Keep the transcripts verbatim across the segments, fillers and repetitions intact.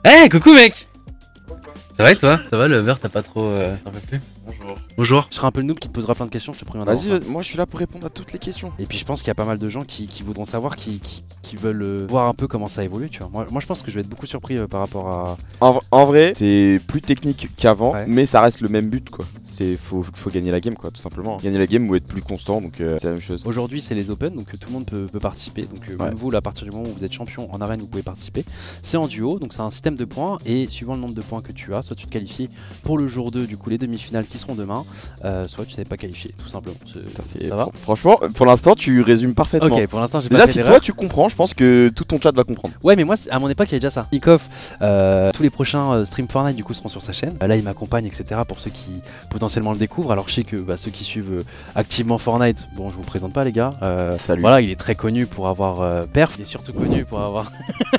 Hey, coucou mec. Ça va et toi? Ça va, le beurre, t'as pas trop... Euh, t'en peux plus? Bonjour. Bonjour. Je serai un peu le noob qui te posera plein de questions, je te préviens. Vas-y, moi je suis là pour répondre à toutes les questions. Et puis je pense qu'il y a pas mal de gens qui, qui voudront savoir, qui, qui, qui veulent euh, voir un peu comment ça évolue, tu vois. Moi, moi je pense que je vais être beaucoup surpris euh, par rapport à... En, en vrai, c'est plus technique qu'avant, Ouais. mais ça reste le même but quoi. C'est faut, faut gagner la game quoi, tout simplement. Gagner la game ou être plus constant, donc euh, c'est la même chose. Aujourd'hui c'est les Open, donc euh, tout le monde peut, peut participer. Donc euh, Ouais. même vous, là, à partir du moment où vous êtes champion en arène, vous pouvez participer. C'est en duo, donc c'est un système de points. Et suivant le nombre de points que tu as, soit tu te qualifies pour le jour deux, du coup les demi-finales qui seront demain, euh, soit tu n'es pas qualifié, tout simplement. Putain, Ça c'est- va? fr- Franchement, pour l'instant, tu résumes parfaitement. Ok, pour l'instant j'ai Déjà, pas fait si toi d'erreur. tu comprends, je pense que tout ton chat va comprendre. Ouais, mais moi c'est- à mon époque il y avait déjà ça. Nikoff, euh, tous les prochains euh, stream Fortnite du coup seront sur sa chaîne. Euh, là il m'accompagne, et cetera pour ceux qui potentiellement le découvrent. Alors je sais que bah, ceux qui suivent euh, activement Fortnite, bon je vous présente pas les gars. Euh, Salut. Voilà, il est très connu pour avoir euh, perf. Il est surtout connu pour avoir.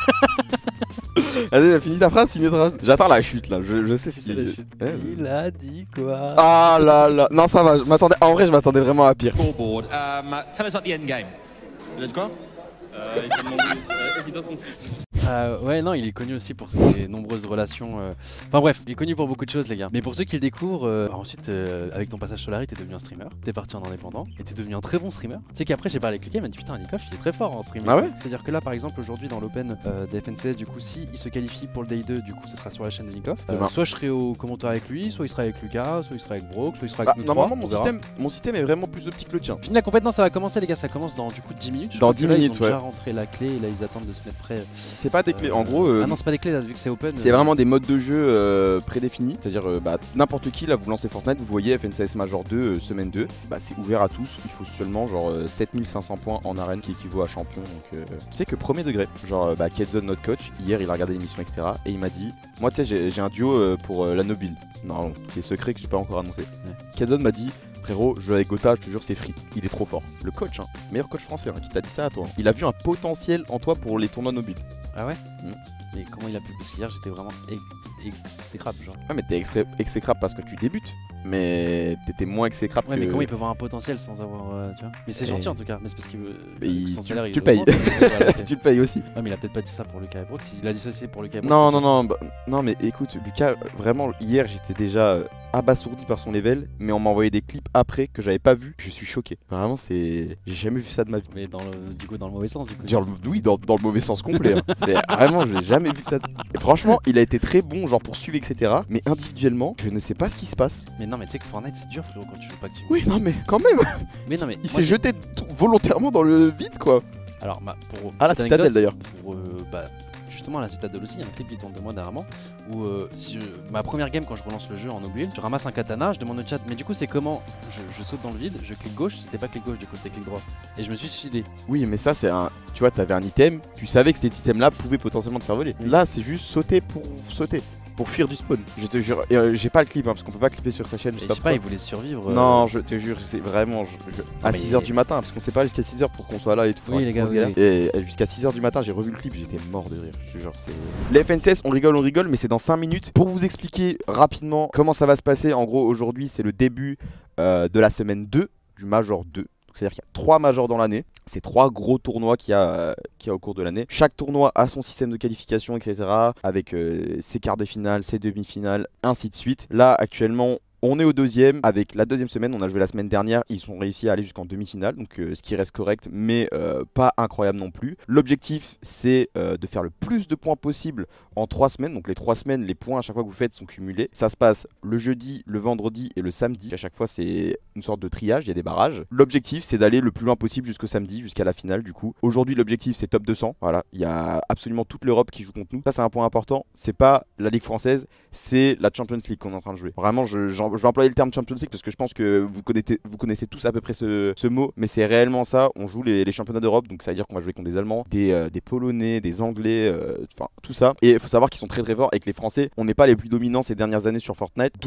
Vas-y, finis ta phrase, finis ta phrase. J'attends la chute là, je, je sais ce C'est qu'il la chute. Eh, Il a dit quoi? Ah là là, non ça va, je m'attendais, en vrai je m'attendais vraiment à pire. Scoreboard. Um, tell us about the end game. Il a dit quoi euh, il t'a demandé, euh, he doesn't speak. Euh, ouais, non, il est connu aussi pour ses nombreuses relations. euh. Enfin bref, il est connu pour beaucoup de choses, les gars. Mais pour ceux qui le découvrent, euh, bah, ensuite, euh, avec ton passage Solari, t'es devenu un streamer. T'es parti en indépendant et t'es devenu un très bon streamer. Tu sais qu'après, j'ai parlé avec lui, il m'a dit putain, Nikoff, il est très fort en streaming. Ah ouais? C'est-à-dire que là, par exemple, aujourd'hui, dans l'Open euh, des F N C S, du coup, si il se qualifie pour le Day deux, du coup, ce sera sur la chaîne de Nikoff. Euh, Demain. soit je serai au commentaire avec lui, soit il sera avec Lucas, soit il sera avec Brock, soit il sera avec Bah, nous normalement, trois, mon on verra. système, mon système est vraiment plus optique que le tien. Fini la compétence, ça va commencer les gars, ça commence dans du coup dix minutes. Je Dans crois que dix là, minutes, ils ont ouais. déjà rentré la clé et là ils attendent de se mettre prêts. C'est pas des clés, Euh, en gros. euh, Ah non, c'est pas des clés là, vu que c'est open. C'est euh, vraiment des modes de jeu euh, prédéfinis, c'est-à-dire euh, bah, n'importe qui, là vous lancez Fortnite, vous voyez F N C S Major deux, euh, semaine deux, bah c'est ouvert à tous, il faut seulement genre euh, sept mille cinq cents points en arène qui équivaut à champion, donc euh, tu sais que premier degré, genre euh, bah Kedzone notre coach, hier il a regardé l'émission etc et il m'a dit, moi tu sais j'ai j'ai un duo euh, pour euh, la Nobuild, non qui est secret que j'ai pas encore annoncé, Ouais. Kedzone m'a dit, frérot, je joue avec Gotha, je te jure, c'est free. Il est trop fort. Le coach, hein, meilleur coach français, hein, qui t'a dit ça à toi. Il a vu un potentiel en toi pour les tournois Nobile. Ah ouais Mm. Mais comment il a pu? Parce qu'hier j'étais vraiment ex- exécrable genre. Ah, mais t'es extré- exécrable parce que tu débutes. Mais t'étais moins exécrable Ouais, que. mais comment il peut voir un potentiel sans avoir. euh, tu vois Mais c'est Et- gentil en tout cas, mais c'est parce qu'il veut. Mais il- son tu- salaire, il tu le payes. augmente, mais voilà, ok. Tu le payes aussi. Ouais, mais il a peut-être pas dit ça pour Lucas et Brock. S'il a dit ça aussi pour Lucas et Brock. Non, c'est non, non, bah, non, mais écoute, Lucas, vraiment, hier j'étais déjà euh, abasourdi par son level, mais on m'a envoyé des clips après que j'avais pas vu. Je suis choqué. Vraiment, c'est. J'ai jamais vu ça de ma vie. Mais dans le, du coup, dans le mauvais sens, du coup. Genre, oui, dans, dans le mauvais sens complet. hein. C'est vraiment, j'ai jamais vu ça. Et franchement, il a été très bon, genre pour suivre, et cetera. Mais individuellement, je ne sais pas ce qui se passe. Mais non, mais tu sais que Fortnite c'est dur, frérot, quand tu joues pas activement. Oui, non, mais quand même, Mais non, mais. il moi, s'est j'ai- jeté tout- volontairement dans le vide, quoi. Alors, ma- pour. Ah, la petite Citadelle, anecdote, d'ailleurs. Pour, euh, bah, justement, à la Citadelle aussi, il y a un clip qui tourne de moi dernièrement. Où euh, si je- ma première game, quand je relance le jeu en Nobuild, je ramasse un katana, je demande au chat, mais du coup, c'est comment je, je saute dans le vide, je clique gauche, c'était pas clic gauche, du coup, c'était clic droit. Et je me suis suicidé. Oui, mais ça, c'est un. Tu vois, t'avais un item, tu savais que cet item-là pouvait potentiellement te faire voler. Là, c'est juste sauter pour sauter, pour fuir du spawn. Je te jure, et, euh, j'ai pas le clip, hein, parce qu'on peut pas clipper sur sa chaîne. Et sais je sais pas, il voulait survivre. euh, Non, je te jure, c'est vraiment. je- je- À mais- six heures du matin, parce qu'on sait pas jusqu'à six heures pour qu'on soit là et tout. Oui, enfin, les gars, grosse oui, galère. Et euh, jusqu'à six heures du matin, j'ai revu le clip, j'étais mort de rire. Je te jure, c'est. Les F N C S, on rigole, on rigole, mais c'est dans cinq minutes. Pour vous expliquer rapidement comment ça va se passer, en gros, aujourd'hui, c'est le début euh, de la semaine deux, du Major deux. Donc, c'est-à-dire qu'il y a trois majors dans l'année. C'est trois gros tournois qu'il y, a, euh, qu'il y a au cours de l'année. Chaque tournoi a son système de qualification, et cetera. Avec euh, ses quarts de finale, ses demi-finales, ainsi de suite. Là, actuellement, on est au deuxième. Avec la deuxième semaine, on a joué la semaine dernière. Ils ont réussi à aller jusqu'en demi-finale. Donc, euh, ce qui reste correct, mais euh, pas incroyable non plus. L'objectif, c'est euh, de faire le plus de points possible en trois semaines. Donc, les trois semaines, les points à chaque fois que vous faites sont cumulés. Ça se passe le jeudi, le vendredi et le samedi. À chaque fois, c'est une sorte de triage. Il y a des barrages. L'objectif, c'est d'aller le plus loin possible jusqu'au samedi, jusqu'à la finale du coup. Aujourd'hui, l'objectif, c'est top deux cents. Voilà, il y a absolument toute l'Europe qui joue contre nous. Ça, c'est un point important. C'est pas la Ligue française, c'est la Champions League qu'on est en train de jouer. Vraiment, je, j'en- je vais employer le terme Champions League parce que je pense que vous connaissez, vous connaissez tous à peu près ce, ce mot, mais c'est réellement ça. On joue les, les championnats d'Europe, donc ça veut dire qu'on va jouer contre des Allemands, des, euh, des Polonais, des Anglais, euh, enfin tout ça. Et il faut savoir qu'ils sont très très forts et que les Français, on n'est pas les plus dominants ces dernières années sur Fortnite, d'où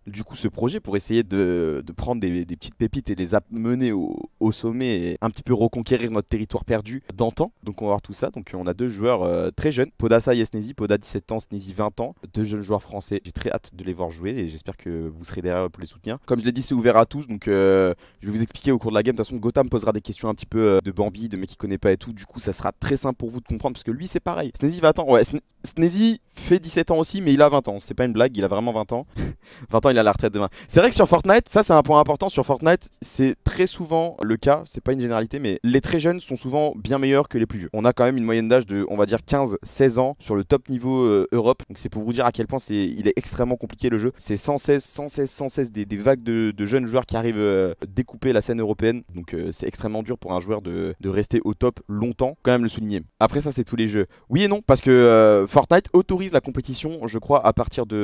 du coup ce projet pour essayer de, de prendre des, des petites pépites et les amener au, au sommet et un petit peu reconquérir notre territoire perdu d'antan. Donc on va voir tout ça. Donc on a deux joueurs euh, très jeunes, Podasa et Sneezy. Poda dix-sept ans, Sneezy vingt ans, deux jeunes joueurs français. J'ai très hâte de les voir jouer et j'espère que vous serez derrière pour les soutenir. Comme je l'ai dit, c'est ouvert à tous, donc euh, je vais vous expliquer au cours de la game. De toute façon, Gotham posera des questions un petit peu euh, de Bambi, de mecs qui connaît pas et tout. Du coup, ça sera très simple pour vous de comprendre parce que lui, c'est pareil. Sneezy va attendre. Ouais, Sne Sneezy fait dix-sept ans aussi, mais il a vingt ans. C'est pas une blague, il a vraiment vingt ans. vingt ans, il a la retraite demain. C'est vrai que sur Fortnite, ça c'est un point important. Sur Fortnite, c'est très souvent le cas, c'est pas une généralité, mais les très jeunes sont souvent bien meilleurs que les plus vieux. On a quand même une moyenne d'âge de, on va dire, quinze seize ans sur le top niveau euh, Europe. Donc c'est pour vous dire à quel point c'est, il est extrêmement compliqué le jeu. C'est cent seize, cent seize, cent seize des, des vagues de, de jeunes joueurs qui arrivent euh, découper la scène européenne. Donc euh, c'est extrêmement dur pour un joueur de, de rester au top longtemps, quand même le souligner. Après ça, c'est tous les jeux. Oui et non, parce que euh, Fortnite autorise la compétition, je crois, à partir de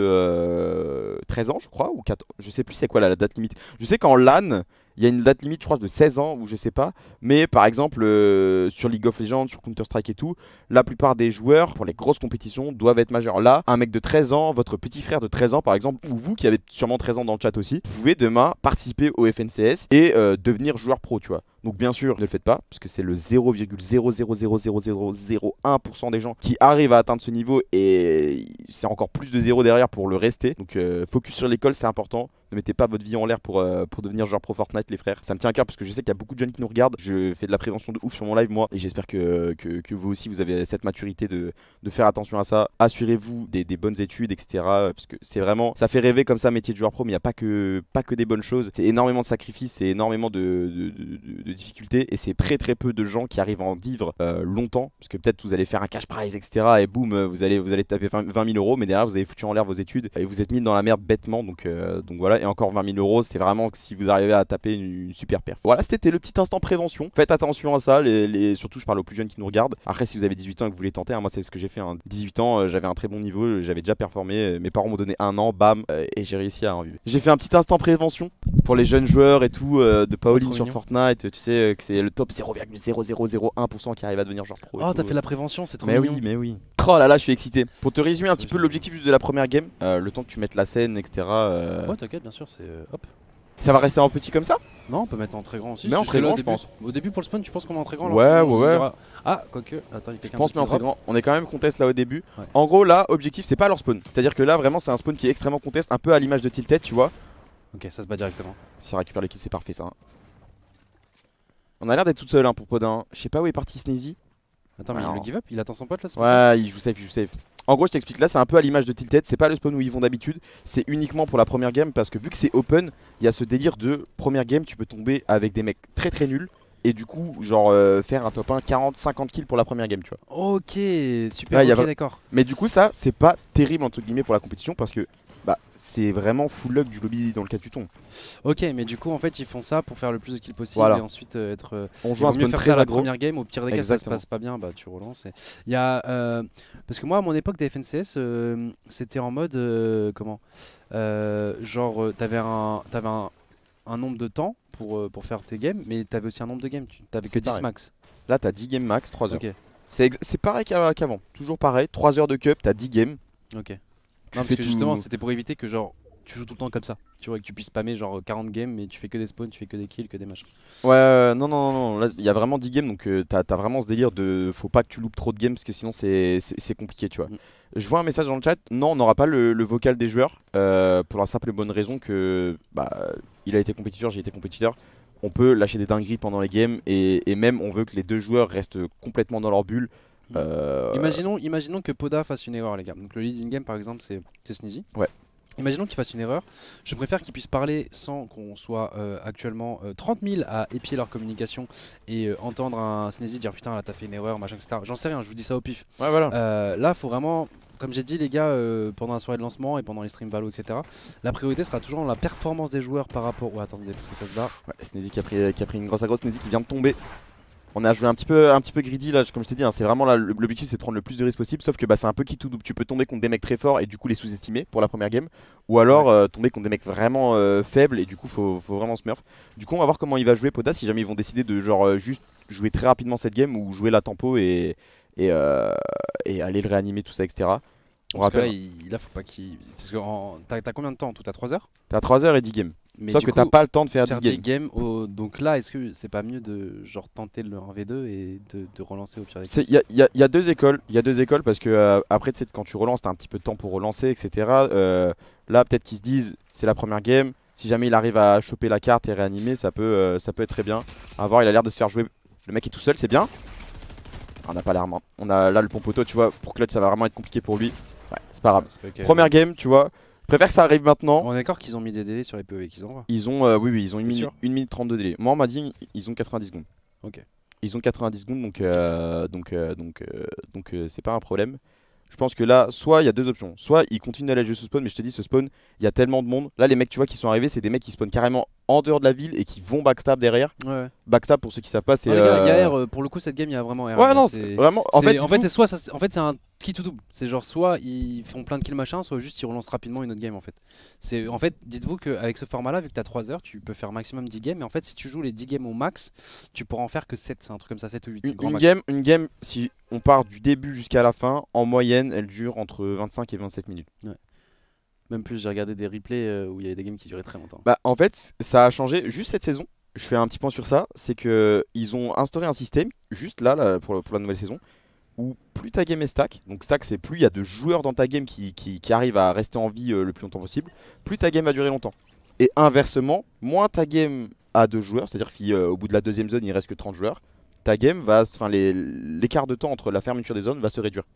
euh, treize ans, je crois, ou quatorze, je sais plus c'est quoi la, la date limite. Je sais qu'en LAN, il y a une date limite, je crois, de seize ans, ou je sais pas. Mais par exemple, euh, sur League of Legends, sur Counter-Strike et tout, la plupart des joueurs, pour les grosses compétitions, doivent être majeurs. Là, un mec de treize ans, votre petit frère de treize ans, par exemple, ou vous qui avez sûrement treize ans dans le chat aussi, vous pouvez demain participer au F N C S et euh, devenir joueur pro, tu vois. Donc bien sûr, ne le faites pas, parce que c'est le zéro virgule zéro zéro zéro zéro zéro zéro un pour cent des gens qui arrivent à atteindre ce niveau, et c'est encore plus de zéro derrière pour le rester. Donc euh, focus sur l'école, c'est important. Ne mettez pas votre vie en l'air pour, euh, pour devenir joueur pro Fortnite, les frères. Ça me tient à cœur parce que je sais qu'il y a beaucoup de jeunes qui nous regardent. Je fais de la prévention de ouf sur mon live, moi, et j'espère que, que, que vous aussi, vous avez cette maturité de, de faire attention à ça. Assurez-vous des, des bonnes études, et cetera. Parce que c'est vraiment, ça fait rêver comme ça, métier de joueur pro, mais il n'y a pas que, pas que des bonnes choses. C'est énormément de sacrifices, c'est énormément de, de, de, de, de difficultés, et c'est très très peu de gens qui arrivent à en vivre euh, longtemps. Parce que peut-être vous allez faire un cash prize, et cetera. Et boum, vous allez, vous allez taper vingt mille euros, mais derrière vous avez foutu en l'air vos études et vous êtes mis dans la merde bêtement. Donc, euh, donc voilà, et encore vingt mille euros, c'est vraiment que si vous arrivez à taper une, une super perf. Voilà, c'était le petit instant prévention. Faites attention à ça, les, les, surtout je parle aux plus jeunes qui nous regardent. Après, si vous avez dix-huit ans et que vous voulez tenter, hein, moi c'est ce que j'ai fait. Hein. dix-huit ans, euh, j'avais un très bon niveau, j'avais déjà performé. Mes parents m'ont donné un an, bam, euh, et j'ai réussi à en vivre. J'ai fait un petit instant prévention pour les jeunes joueurs et tout, euh, de Paoline sur Fortnite. Tu sais euh, que c'est le top zéro virgule zéro zéro zéro un pour cent qui arrive à devenir joueur pro. Oh, t'as fait la prévention, c'est trop mais mignon. oui, mais oui. Oh là là, je suis excité. Pour te résumer un petit peu l'objectif juste de la première game, euh, le temps que tu mettes la scène, et cetera. Euh... Ouais, t'inquiète, bien sûr, c'est euh, hop. Ça va rester en petit comme ça? Non, on peut mettre en très grand aussi. Mais en très grand, là, je début, pense. Au début, pour le spawn, tu penses qu'on met en très grand? Ouais, ouais, ouais. Dira... Ah, quoique. Attends, il y a Je quelqu'un pense, mais en très drop. grand. On est quand même contest là au début. Ouais. En gros, là, objectif, c'est pas leur spawn. C'est-à-dire que là, vraiment, c'est un spawn qui est extrêmement contest, un peu à l'image de Tilted, tu vois. Ok, ça se bat directement. Si on récupère le kill, c'est parfait ça. Hein. On a l'air d'être toute seule hein, pour Podin. Je sais pas où est parti Sneezy. Attends, mais Alors... le give up, il attend son pote là, c'est pour ça. Ouais, il joue safe, il joue safe. En gros, je t'explique, là c'est un peu à l'image de Tilted, c'est pas le spawn où ils vont d'habitude, c'est uniquement pour la première game parce que vu que c'est open, il y a ce délire de première game, tu peux tomber avec des mecs très très nuls et du coup, genre euh, faire un top un quarante cinquante kills pour la première game, tu vois. Ok, super, Ouais, ok, a... d'accord. Mais du coup, ça c'est pas terrible entre guillemets pour la compétition parce que bah c'est vraiment full luck du lobby dans lequel tu tombes. Ok, mais du coup, en fait, ils font ça pour faire le plus de kills possible voilà. et ensuite euh, être. Euh, On joue un spawn faire très ça à la aggro. première game, au pire des cas, ça se passe pas bien, bah tu relances. Il y a. Euh, parce que moi, à mon époque des F N C S, euh, c'était en mode. Euh, comment euh, Genre, euh, t'avais un. T'avais un, un nombre de temps pour, euh, pour faire tes games, mais t'avais aussi un nombre de games. Tu t'avais que dix max. Là, t'as dix games max, trois heures. Ok. C'est pareil qu'avant, toujours pareil, trois heures de cup, t'as dix games. Ok. Tu Non, parce fais que tout... justement, c'était pour éviter que genre. Tu joues tout le temps comme ça, tu vois, que tu puisses spammer genre quarante games mais tu fais que des spawns, tu fais que des kills, que des machins. Ouais, euh, non, non, non, là il y a vraiment dix games donc euh, t'as as vraiment ce délire de faut pas que tu loupes trop de games parce que sinon c'est compliqué, tu vois. Mm. Je vois un message dans le chat, non, on n'aura pas le, le vocal des joueurs euh, pour la simple et bonne raison que bah, il a été compétiteur, j'ai été compétiteur. On peut lâcher des dingueries pendant les games et, et même on veut que les deux joueurs restent complètement dans leur bulle. Mm. Euh... Imaginons, imaginons que Poda fasse une erreur, les gars. Donc le leading game par exemple, c'est Sneezy. Ouais. Imaginons qu'il fasse une erreur, je préfère qu'ils puissent parler sans qu'on soit euh, actuellement euh, trente mille à épier leur communication et euh, entendre un Sneezy dire putain là t'as fait une erreur, machin, et cetera. J'en sais rien, je vous dis ça au pif. Ouais, voilà. Euh, là faut vraiment, comme j'ai dit les gars, euh, pendant la soirée de lancement et pendant les streams Valo, et cetera, la priorité sera toujours dans la performance des joueurs par rapport... Ouais attendez parce que ça se bat. Ouais, Sneezy qui a pris, qui a pris une grosse aggro, Sneezy qui vient de tomber. On a joué un petit peu, un petit peu greedy là, comme je t'ai dit, hein, c'est vraiment là, l'objectif c'est de prendre le plus de risques possible, sauf que bah, c'est un peu qui tout double, tu peux tomber contre des mecs très forts et du coup les sous-estimer pour la première game, ou alors ouais. euh, tomber contre des mecs vraiment euh, faibles et du coup faut, faut vraiment smurf. Du coup on va voir comment il va jouer Poda, si jamais ils vont décider de genre euh, juste jouer très rapidement cette game ou jouer la tempo et, et, euh, et aller le réanimer tout ça, et cetera. On Parce que là, rappelle, il, là, faut pas qu'il. Parce que en- t'as t'as combien de temps en tout? T'as trois heures? t'as trois heures et dix games. Mais Sauf du que coup, t'as pas le temps de faire faire dix dix games. games. au- Donc là, est-ce que c'est pas mieux de genre tenter le un v deux et de, de relancer au pire des cas? Il y a, y a- y a deux écoles, il y a deux écoles parce que euh, après tu sais quand tu relances t'as un petit peu de temps pour relancer et cetera. Euh, là peut-être qu'ils se disent c'est la première game, si jamais il arrive à choper la carte et réanimer ça peut, euh, ça peut être très bien. À voir, il a l'air de se faire jouer, le mec est tout seul, c'est bien. Ah, on n'a pas l'arme, hein. On a là le pompoto tu vois, pour Clutch ça va vraiment être compliqué pour lui. Ouais c'est pas grave. C'est pas ok. Première game tu vois, je préfère que ça arrive maintenant. On est d'accord qu'ils ont mis des délais sur les P O V qu'ils envoient. Ils ont, euh, oui oui ils ont une T'es minute, sûr une minute trente de délai. Moi on m'a dit ils ont quatre-vingt-dix secondes. Ok. Ils ont quatre-vingt-dix secondes donc euh, donc euh, donc euh, donc euh, c'est pas un problème. Je pense que là, soit il y a deux options. Soit ils continuent d'aller jouer ce spawn, mais je te dis, ce spawn, il y a tellement de monde. Là, les mecs, tu vois, qui sont arrivés, c'est des mecs qui spawnent carrément en dehors de la ville et qui vont backstab derrière. Ouais, ouais. Backstab, pour ceux qui savent pas, c'est. Non, les gars, il y a euh, R, euh, pour le coup, cette game, il y a vraiment R. Ouais, là, non, c'est- c'est vraiment. En c'est- fait, en du fait, coup- c'est soit ça, en fait, c'est un kit ou double. C'est genre soit ils font plein de kills machin, soit juste ils relancent rapidement une autre game en fait. C'est en fait, dites-vous qu'avec ce format-là, vu que t'as trois heures, tu peux faire maximum dix games. Et en fait, si tu joues les dix games au max, tu pourras en faire que sept, c'est un truc comme ça, sept ou huit. c'est une, grand une max. game, une game, si on part du début jusqu'à la fin, en moyenne, elle dure entre vingt-cinq et vingt-sept minutes. Même plus, j'ai regardé des replays euh, où il y avait des games qui duraient très longtemps. Bah, en fait, ça a changé juste cette saison. Je fais un petit point sur ça. C'est que ils ont instauré un système, juste là, là, pour, pour la nouvelle saison, où plus ta game est stack, donc stack c'est plus il y a de joueurs dans ta game qui, qui, qui arrivent à rester en vie euh, le plus longtemps possible, plus ta game va durer longtemps. Et inversement, moins ta game a de joueurs, c'est-à-dire si euh, au bout de la deuxième zone il reste que trente joueurs, ta game va, enfin l'écart de temps entre la fermeture des zones va se réduire.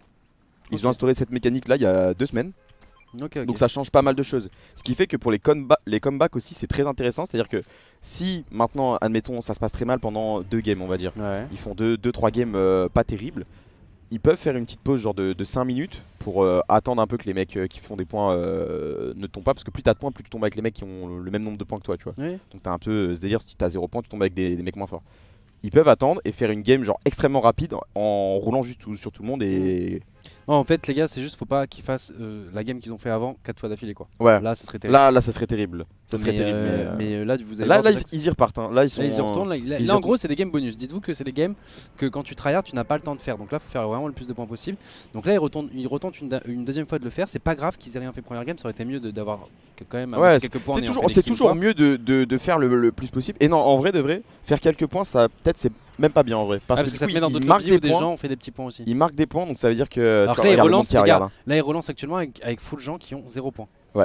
Ils Ok. ont instauré cette mécanique là il y a deux semaines. Ok, ok. Donc ça change pas mal de choses. Ce qui fait que pour les, comba les comebacks aussi c'est très intéressant. C'est à dire que si maintenant admettons ça se passe très mal pendant deux games on va dire, Ouais. ils font deux trois games euh, pas terribles, ils peuvent faire une petite pause genre de, de cinq minutes pour euh, attendre un peu que les mecs euh, qui font des points euh, ne tombent pas. Parce que plus t'as de points plus tu tombes avec les mecs qui ont le même nombre de points que toi tu vois. Oui. Donc t'as un peu euh, ce délire, si t'as zéro point tu tombes avec des, des mecs moins forts. Ils peuvent attendre et faire une game genre extrêmement rapide en roulant juste tout- sur tout le monde et... Non, en fait, les gars, c'est juste faut pas qu'ils fassent euh, la game qu'ils ont fait avant quatre fois d'affilée quoi. Ouais. Là, ça serait terrible. Là, là ça serait terrible. Ça serait mais, terrible. euh, mais, euh, mais, euh, là, vous allez Là, voir là déjà ils, que ils y repartent. Hein. Là, ils sont. Là, ils y retournent. Là, là- ils y là, en retournent. gros, c'est des games bonus. Dites-vous que c'est des games que quand tu tryhard, tu n'as pas le temps de faire. Donc là, il faut faire vraiment le plus de points possible. Donc là, ils retentent, ils retentent une, da- une deuxième fois de le faire. C'est pas grave qu'ils aient rien fait première game. Ça aurait été mieux de- d'avoir que- quand même Ouais, amassé quelques points. en C'est ayant toujours, fait des c'est kills, toujours quoi. mieux de, de, de faire le, le plus possible. Et non, en vrai, de vrai, faire quelques points, ça peut-être c'est même pas bien en vrai. Parce, Ah, parce que, que ça te du met coup, dans ils d'autres marquent lobbies où des des points. gens ont fait des petits points aussi. Ils marquent des points, donc ça veut dire que. Alors tu que là, ils regarde le monde relancent, qui regarde, regarde, là, ils relancent actuellement avec, avec full gens qui ont zéro point. hein.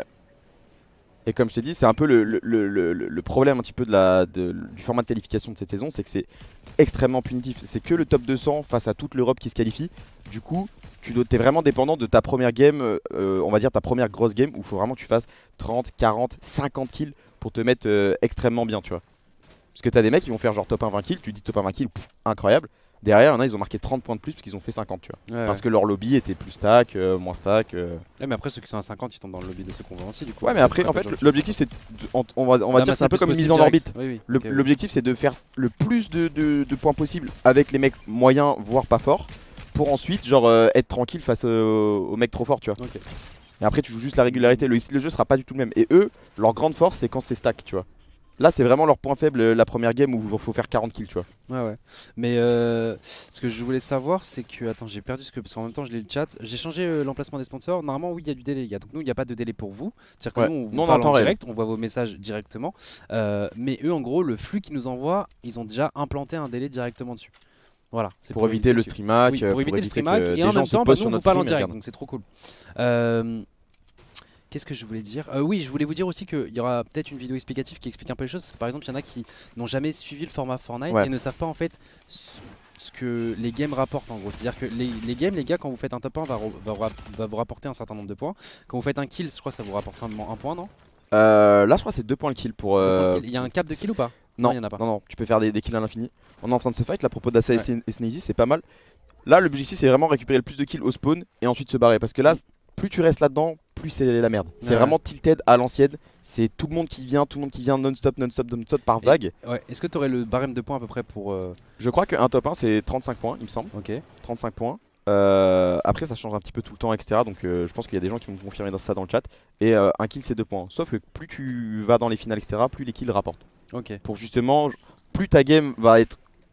Et comme je t'ai dit, c'est un peu le, le, le, le- le problème un petit peu de la, de- du format de qualification de cette saison, c'est que c'est extrêmement punitif. C'est que le top deux cents face à toute l'Europe qui se qualifie. Du coup, tu dois, t'es vraiment dépendant de ta première game, euh, on va dire ta première grosse game, où il faut vraiment que tu fasses trente, quarante, cinquante kills pour te mettre euh, extrêmement bien, tu vois. Parce que t'as des mecs qui vont faire genre top un vingt kills, tu dis top un vingt kills, pff, incroyable. Derrière, il y en a, ils ont marqué trente points de plus parce qu'ils ont fait cinquante, tu vois. Ouais, Parce ouais. que leur lobby était plus stack, euh, moins stack. euh. Ouais, mais après, ceux qui sont à cinquante, ils tombent dans le lobby de ceux qu'on voit aussi. Du coup, Ouais, mais après, en fait, l'objectif, c'est. de- On, on va, on va dire, c'est un peu comme une mise en orbite. Oui, oui. Le- ok, oui. L'objectif c'est de faire le plus de, de- de points possible avec les mecs moyens voire pas forts pour ensuite genre euh, être tranquille face euh, aux mecs trop forts tu vois. Ok. Et après tu joues juste la régularité, le, le jeu sera pas du tout le même. Et eux, leur grande force c'est quand c'est stack tu vois. Là c'est vraiment leur point faible euh, la première game où il faut faire quarante kills tu vois. Ouais, ouais. Mais euh, ce que je voulais savoir, c'est que. Attends, j'ai perdu ce que. Parce qu'en même temps, je lis le chat. J'ai changé euh, l'emplacement des sponsors. Normalement, oui, il y a du délai, les gars. Donc, nous, il n'y a pas de délai pour vous. C'est-à-dire que Ouais. nous, on vous Nous, on parle en entend réel. direct, on voit vos messages directement. Euh, mais eux, en gros, le flux qu'ils nous envoient, ils ont déjà implanté un délai directement dessus. Voilà. C'est Pour, éviter le que- stream hack, Oui, euh, pour éviter le stream que hack. des Et en gens même se temps, bah, posent nous, sur on vous notre parle en stream et direct. regardent. Donc, c'est trop cool. Euh, Qu'est-ce que je voulais dire Euh, Oui, je voulais vous dire aussi qu'il y aura peut-être une vidéo explicative qui explique un peu les choses. Parce que par exemple, il y en a qui n'ont jamais suivi le format Fortnite Ouais. et ne savent pas en fait ce ce que les games rapportent en gros. C'est-à-dire que les, les games, les gars, quand vous faites un top un, va, re- va, ra- va vous rapporter un certain nombre de points. Quand vous faites un kill, je crois que ça vous rapporte simplement un point, non Euh, là je crois que c'est deux points le kill pour. Deux points de euh, kill. Il y a un cap de kill ou pas Non, il y en a pas. non, non, tu peux faire des, des kills à l'infini. On est en train de se fight, là, à propos d'Assa Ouais. et Sneezy, c'est pas mal. Là, l'objectif, c'est vraiment récupérer le plus de kills au spawn et ensuite se barrer. Parce que là, plus tu restes là-dedans, plus c'est la merde. C'est Ouais. vraiment tilted à l'ancienne. C'est tout le monde qui vient, tout le monde qui vient non-stop, non-stop, non-stop par vague. Ouais. Est-ce que tu aurais le barème de points à peu près pour. euh, Je crois qu'un top un, c'est trente-cinq points, il me semble. Ok. trente-cinq points. Euh, après, ça change un petit peu tout le temps, et cetera. Donc, euh, je pense qu'il y a des gens qui vont me confirmer dans ça dans le chat. Et euh, un kill, c'est deux points. Sauf que plus tu vas dans les finales, et cetera, plus les kills rapportent. Ok. Pour justement, plus ta game va être,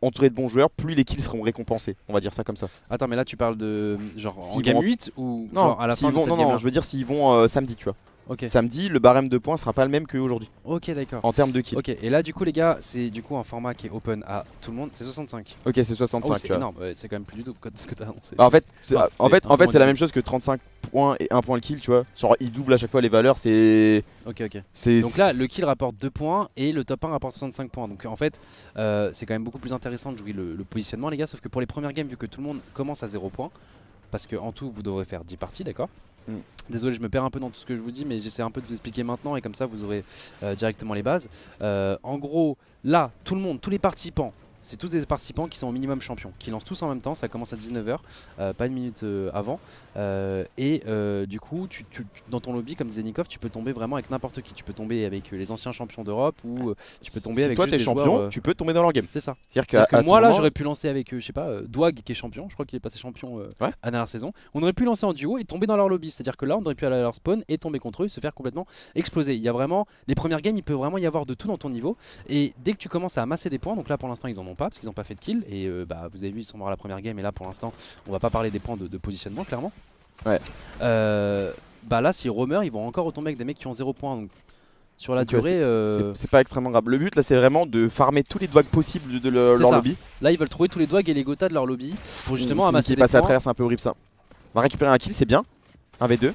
entouré de bons joueurs, plus les kills seront récompensés. On va dire ça comme ça. Attends, mais là tu parles de genre en S'ils game vont- huit ou Non, genre à la s'ils fin de vont, cette non, game non, je veux dire s'ils vont euh, samedi, tu vois. Ok, Samedi, le barème de points sera pas le même qu'aujourd'hui ok, d'accord. en termes de kills. Ok, et là du coup les gars, c'est du coup un format qui est open à tout le monde, c'est soixante-cinq. Ok, c'est soixante-cinq. Oh, tu c'est vois. énorme, ouais, c'est quand même plus du tout que ce que t'as annoncé. Bah, en fait, c'est Enfin, en c'est fait, un en fait, point c'est la de même chose que trente-cinq points et un point le kill, tu vois. Genre, il double à chaque fois les valeurs, c'est. Ok, ok. c'est- Donc là, le kill rapporte deux points et le top un rapporte soixante-cinq points. Donc en fait, euh, c'est quand même beaucoup plus intéressant de jouer le, le positionnement, les gars. Sauf que pour les premières games, vu que tout le monde commence à zéro points, parce qu'en tout, vous devrez faire dix parties, d'accord? Mm. Désolé, je me perds un peu dans tout ce que je vous dis, mais j'essaie un peu de vous expliquer maintenant et comme ça, vous aurez euh, directement les bases. Euh, en gros, là, tout le monde, tous les participants, c'est tous des participants qui sont au minimum champions, qui lancent tous en même temps. Ça commence à dix-neuf heures, euh, pas une minute euh, avant. Euh, et euh, du coup, tu, tu- tu- dans ton lobby, comme disait Nikov, tu peux tomber vraiment avec n'importe qui. Tu peux tomber avec euh, les anciens champions d'Europe ou euh, tu peux tomber si avec toi juste t'es des champion, joueurs, euh, tu peux tomber dans leur game. C'est ça. C'est-à-dire C'est-à-dire qu'à que à moi tout là moment- j'aurais pu lancer avec euh, je sais pas euh, Dwag qui est champion, je crois qu'il est passé champion euh, Ouais. à la dernière saison. On aurait pu lancer en duo et tomber dans leur lobby, c'est-à-dire que là on aurait pu aller à leur spawn et tomber contre eux et se faire complètement exploser. Il y a vraiment les premières games, il peut vraiment y avoir de tout dans ton niveau et dès que tu commences à amasser des points, donc là pour l'instant ils en ont pas parce qu'ils ont pas fait de kill et euh, bah vous avez vu ils sont morts à la première game et là pour l'instant on va pas parler des points de, de positionnement clairement. Ouais. Euh, bah là si Romer ils vont encore retomber avec des mecs qui ont zéro points donc sur la Donc, ouais, durée. c'est- euh, c'est c'est pas extrêmement grave. Le but là, c'est vraiment de farmer tous les dogs possibles de le- C'est leur ça. lobby. Là ils veulent trouver tous les Dwag et les Gotha de leur lobby pour justement Ouh, amasser qui est des passé à points. travers, c'est un peu horrible ça. On va récupérer un kill, c'est bien. un v deux.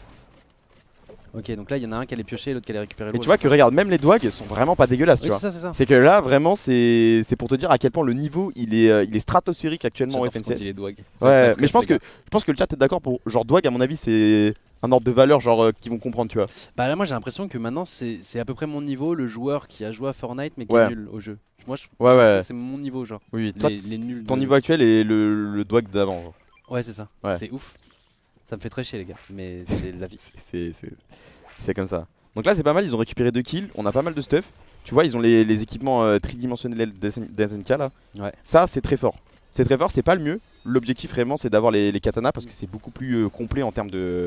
Ok, donc là il y en a un qui allait piocher et l'autre qui allait récupérer Et l'autre. tu vois que regarde, même les dogs sont vraiment pas dégueulasses, Oui, tu c'est vois. ça, c'est ça. C'est que là, vraiment, c'est c'est pour te dire à quel point le niveau il est, euh, il est stratosphérique actuellement en J'adore ce qu'on F N C S. dit, les Dwag. Ouais, mais je pense que je pense que le chat est d'accord pour genre Dwag, à mon avis, c'est un ordre de valeur genre euh, qu'ils vont comprendre, tu vois. Bah là moi j'ai l'impression que maintenant c'est c'est à peu près mon niveau, le joueur qui a joué à Fortnite mais qui Ouais. est nul au jeu. Moi je Ouais, j'ai ouais. l'impression que c'est mon niveau genre. Oui, toi, Les, les nuls. ton de- niveau actuel est le, le Dwag d'avant. genre. Ouais c'est ça. Ouais. C'est ouf. Ça me fait très chier les gars, mais c'est la vie. C'est- C'est c'est- c'est comme ça. Donc là, c'est pas mal, ils ont récupéré deux kills, on a pas mal de stuff. Tu vois, ils ont les, les équipements euh, tridimensionnels d'S N K là. Ouais. Ça, c'est très fort. C'est très fort, c'est pas le mieux. L'objectif vraiment, c'est d'avoir les, les katanas parce que c'est beaucoup plus euh, complet en termes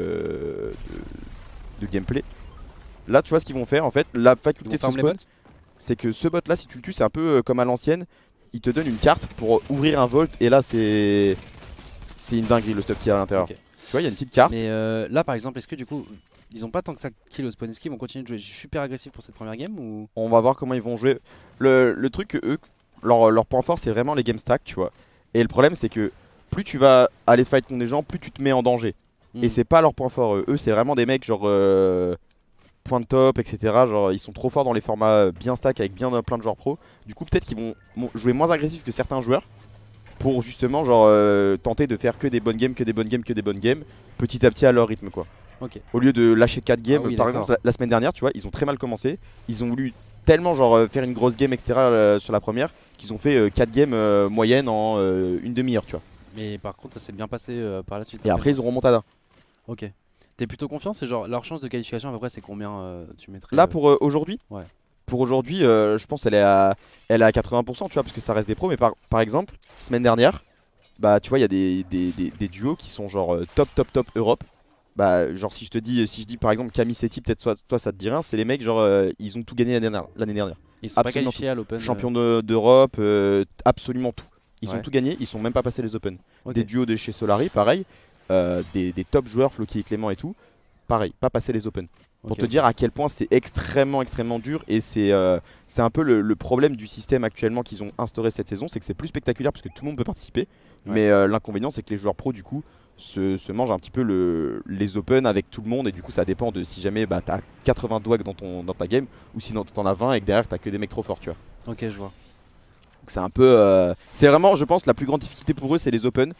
de, de, de gameplay. Là, tu vois ce qu'ils vont faire en fait. La Ils faculté vont de ce farm les spawn, bots. c'est que ce bot là, si tu le tues, c'est un peu euh, comme à l'ancienne. Il te donne une carte pour ouvrir un vault et là, c'est c'est une dinguerie le stuff qu'il y a à l'intérieur. Ok. Tu vois, il y a une petite carte. Mais euh, là par exemple est-ce que du coup ils ont pas tant que ça kill au spawn, est-ce qu'ils vont continuer de jouer super agressif pour cette première game ou... On va voir comment ils vont jouer. Le, le truc que eux, leur, leur point fort, c'est vraiment les game stacks, tu vois. Et le problème, c'est que plus tu vas aller te fight contre des gens, plus tu te mets en danger. Hmm. Et c'est pas leur point fort. Eux, Eux, c'est vraiment des mecs genre euh, point de top, et cetera. Genre, ils sont trop forts dans les formats bien stack avec bien plein de joueurs pro. Du coup, peut-être qu'ils vont mo- jouer moins agressif que certains joueurs pour justement genre euh, tenter de faire que des bonnes games, que des bonnes games, que des bonnes games, petit à petit à leur rythme, quoi. Ok. Au lieu de lâcher quatre games, Ah oui, par d'accord. exemple la, la semaine dernière, tu vois, ils ont très mal commencé. Ils ont voulu tellement genre euh, faire une grosse game, et cetera euh, sur la première, qu'ils ont fait quatre games euh, moyennes en euh, une demi-heure, tu vois. Mais par contre ça s'est bien passé euh, par la suite. Et après ils auront Montada. Ok. T'es plutôt confiant, c'est genre leur chance de qualification à peu près c'est combien euh, tu mettrais Là euh, pour euh, aujourd'hui, Ouais. pour aujourd'hui, euh, je pense elle est à, elle est à quatre-vingts pour cent, tu vois, parce que ça reste des pros. Mais par, par exemple, semaine dernière, bah tu vois, il y a des, des, des, des duos qui sont genre euh, top, top, top Europe. Bah genre si je te dis, si je dis par exemple Camille Setti, peut-être toi, toi ça te dit rien, c'est les mecs genre euh, ils ont tout gagné l'année dernière. l'année dernière. Ils sont pas absolument qualifiés à l'open. Champion de- d'Europe, euh, absolument tout. Ils Ouais. ont tout gagné, ils sont même pas passés les Open. Ok. Des duos de chez Solari, pareil. euh, des, des top joueurs, Floki et Clément et tout, pareil, pas passer les Open. Pour Ok, te ok. dire à quel point c'est extrêmement, extrêmement dur. Et c'est euh, c'est un peu le, le problème du système actuellement qu'ils ont instauré cette saison, c'est que c'est plus spectaculaire parce que tout le monde peut participer. Ouais. Mais euh, l'inconvénient, c'est que les joueurs pros, du coup, se, se mangent un petit peu le, les Open avec tout le monde. Et du coup, ça dépend de si jamais bah, t'as quatre-vingts doigts dans, ton, dans ta game ou sinon t'en as vingt et que derrière t'as que des mecs trop forts, tu vois. Ok je vois. Donc c'est un peu. euh, c'est vraiment, je pense, la plus grande difficulté pour eux, c'est les Open.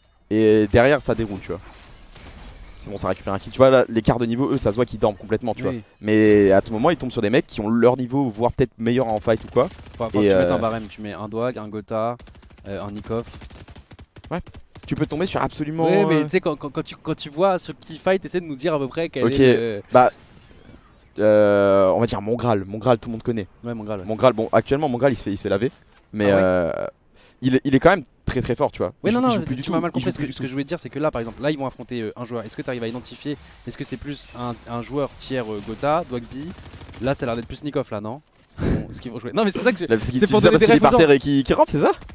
Et derrière, ça déroule, tu vois. C'est bon, ça récupère un kill. Tu vois, là, les quarts de niveau, eux, ça se voit qu'ils dorment complètement, tu vois. Oui. Mais à tout moment, ils tombent sur des mecs qui ont leur niveau, voire peut-être meilleur en fight ou quoi. Faut, faut Et que tu mettes euh, un barème, tu mets un Dwag, un Gotha, euh, un Nikov. Tu peux tomber sur absolument. Ouais, mais euh, tu sais, quand, quand, quand tu, quand tu vois ce qui fight, essaie de nous dire à peu près quel Ok. est le... Bah. euh, on va dire mon Graal. Mon Graal, tout le monde connaît. Ouais, mon gars. Là. Mon Graal, bon, actuellement, mon Graal, il se fait, il se fait laver. Mais Ah ouais. euh, il, est- il est quand même très très fort, tu vois. Ouais, Il non, joue- non, il joue plus du tu tout. m'as mal Il joue compris. Ce plus que, du ce que je voulais te dire, c'est que là, par exemple, là, ils vont affronter euh, un joueur. Est-ce que tu arrives à identifier? Est-ce que c'est plus un, un joueur tiers euh, Gotha, Dwagby? Là, ça a l'air d'être plus Nikov, là, non? Ce qu'ils vont jouer. Non, mais c'est ça que je... Là, parce qu'il C'est pour utilise ça donner parce des qu'il est par refs aux terre et qui, qui rampe, c'est ça?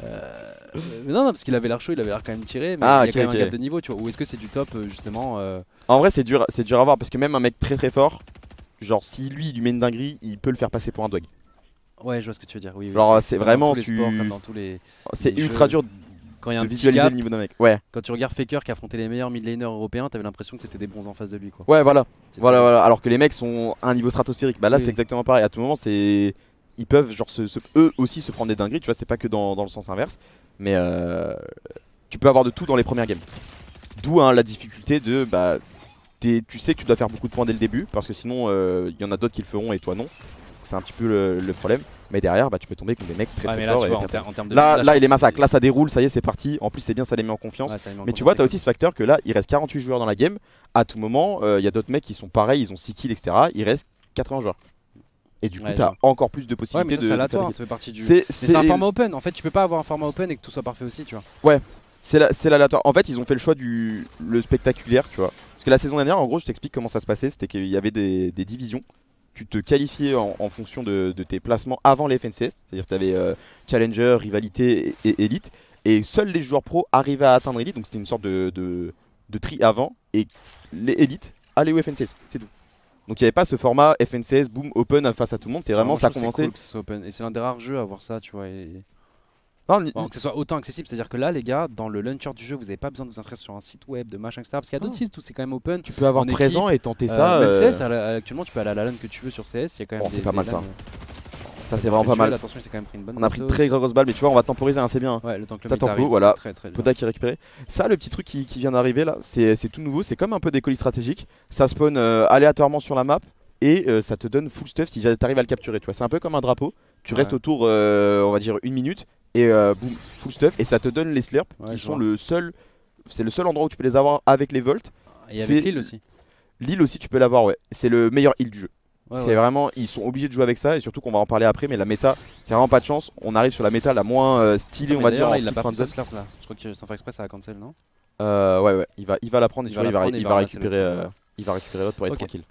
Euh, mais non, non, parce qu'il avait l'air chaud, il avait l'air quand même tiré, mais Ah, il y a ok, quand même ok. un gap de niveau, tu vois. Ou est-ce que c'est du top euh, justement euh... En vrai, c'est dur, c'est dur à voir parce que même un mec très très fort, genre si lui il lui met une dinguerie, il peut le faire passer pour un dog. Ouais, je vois ce que tu veux dire. Oui, oui, Genre, c'est comme vraiment, dans tous les tu- sports, comme dans tous les. C'est les ultra jeux, dur Quand il y a un de petit visualiser gap, le niveau d'un mec. Ouais, quand tu regardes Faker qui affrontait les meilleurs mid laners européens, t'avais l'impression que c'était des bons en face de lui, quoi. ouais, voilà. C'était- Voilà, voilà. Alors que les mecs sont à un niveau stratosphérique. Bah là, Oui. c'est exactement pareil. À tout moment, c'est. Ils peuvent, genre, se, se- eux aussi se prendre des dingueries. Tu vois, c'est pas que dans, dans le sens inverse. Mais euh, tu peux avoir de tout dans les premières games. D'où hein, la difficulté de. Bah, t'es- tu sais que tu dois faire beaucoup de points dès le début. Parce que sinon, il y en a d'autres qui le feront et toi non. C'est un petit peu le, le problème. Mais derrière, bah, tu peux tomber contre des mecs très Ouais, très mais là, forts. tu et vois, en, faire- ter- en termes de. Là, je là, il est pense massacre. que Là, ça déroule. Ça y est, c'est parti. En plus, c'est bien, ça les met en c'est- confiance. ouais, ça lui met en Mais tu confiance, vois, t'as c'est aussi ce facteur que là, il reste quarante-huit joueurs dans la game. À tout moment, il y a d'autres mecs qui sont pareils, ils ont six kills, et cetera. Il reste quatre-vingts joueurs. Et du coup, Ouais, t'as genre. encore plus de cool. Ouais, possibilités mais ça, de. c'est de faire aléatoire, des hein, kills. ça fait partie du. C'est Mais c'est un c'est- format open. En fait, tu peux pas avoir un format open et que tout soit parfait aussi, tu vois. c'est la- c'est l'aléatoire. En fait, ils ont fait le choix du le spectaculaire, tu vois. Parce que la saison dernière, en gros, je t'explique comment ça se passait. C'était qu'il y avait des, des divisions. Tu te qualifiais en, en fonction de, de tes placements avant les F N C S. C'est-à-dire que tu avais euh, Challenger, Rivalité et, et Elite. Et seuls les joueurs pro arrivaient à atteindre Elite. Donc c'était une sorte de, de, de tri avant. Et les Élites allaient au F N C S. C'est tout. Donc il n'y avait pas ce format F N C S, boom, open face à tout le monde. C'est vraiment Alors, moi, ça a je trouve que commencé. c'est cool que ce soit open. Et c'est l'un des rares jeux à avoir ça, tu vois. Et... Non, ni- Bon, que ce soit autant accessible, c'est-à-dire que là, les gars, dans le launcher du jeu, vous n'avez pas besoin de vous inscrire sur un site web, de machin, et cetera. Parce qu'il y a d'autres Non. sites où c'est quand même open. tu peux avoir en présent et tenter ça. Euh, même euh, C S, à la- actuellement, tu peux aller à la LAN que tu veux sur C S. Il y a quand même Bon, des- c'est pas des mal, LAN, ça. euh, Ça c'est vraiment pas mal. virtuelles. Attention, il s'est quand même pris une bonne On a pris une bastos. très grosse balle, mais tu vois, on va temporiser, hein, c'est bien. Ouais, le temps que le T'as mid tempo, arrive, voilà. c'est très très bien. Poda qui est récupéré. Ça, le petit truc qui, qui vient d'arriver là, c'est c'est tout nouveau. C'est comme un peu des colis stratégiques. Ça spawn euh, aléatoirement sur la map et euh, ça te donne full stuff si t'arrives à le capturer. Tu vois, c'est un peu comme un drapeau. Tu Ouais. restes autour, euh, on va dire une minute et euh, boum, full stuff et ça te donne les slurps Ouais, qui je sont vois. le seul. C'est le seul endroit où tu peux les avoir avec les volts. Et avec c'est- l'île aussi. L'île aussi, tu peux l'avoir. Ouais, c'est le meilleur heal du jeu. Ouais, c'est ouais. vraiment, ils sont obligés de jouer avec ça et surtout qu'on va en parler après. Mais la méta, c'est vraiment pas de chance. On arrive sur la méta la moins euh, stylée, Ah, on mais va dire. d'ailleurs, En là, il a toute pas fin pris de sa zone. slurp là. Je crois que sans faire exprès, ça a cancel, non? Euh, ouais, ouais, il va, il va la prendre et Il tu va vois, il la va, prendre et il il va va ramasser le récupérer, truc, euh, il va récupérer l'autre pour être Ok. tranquille.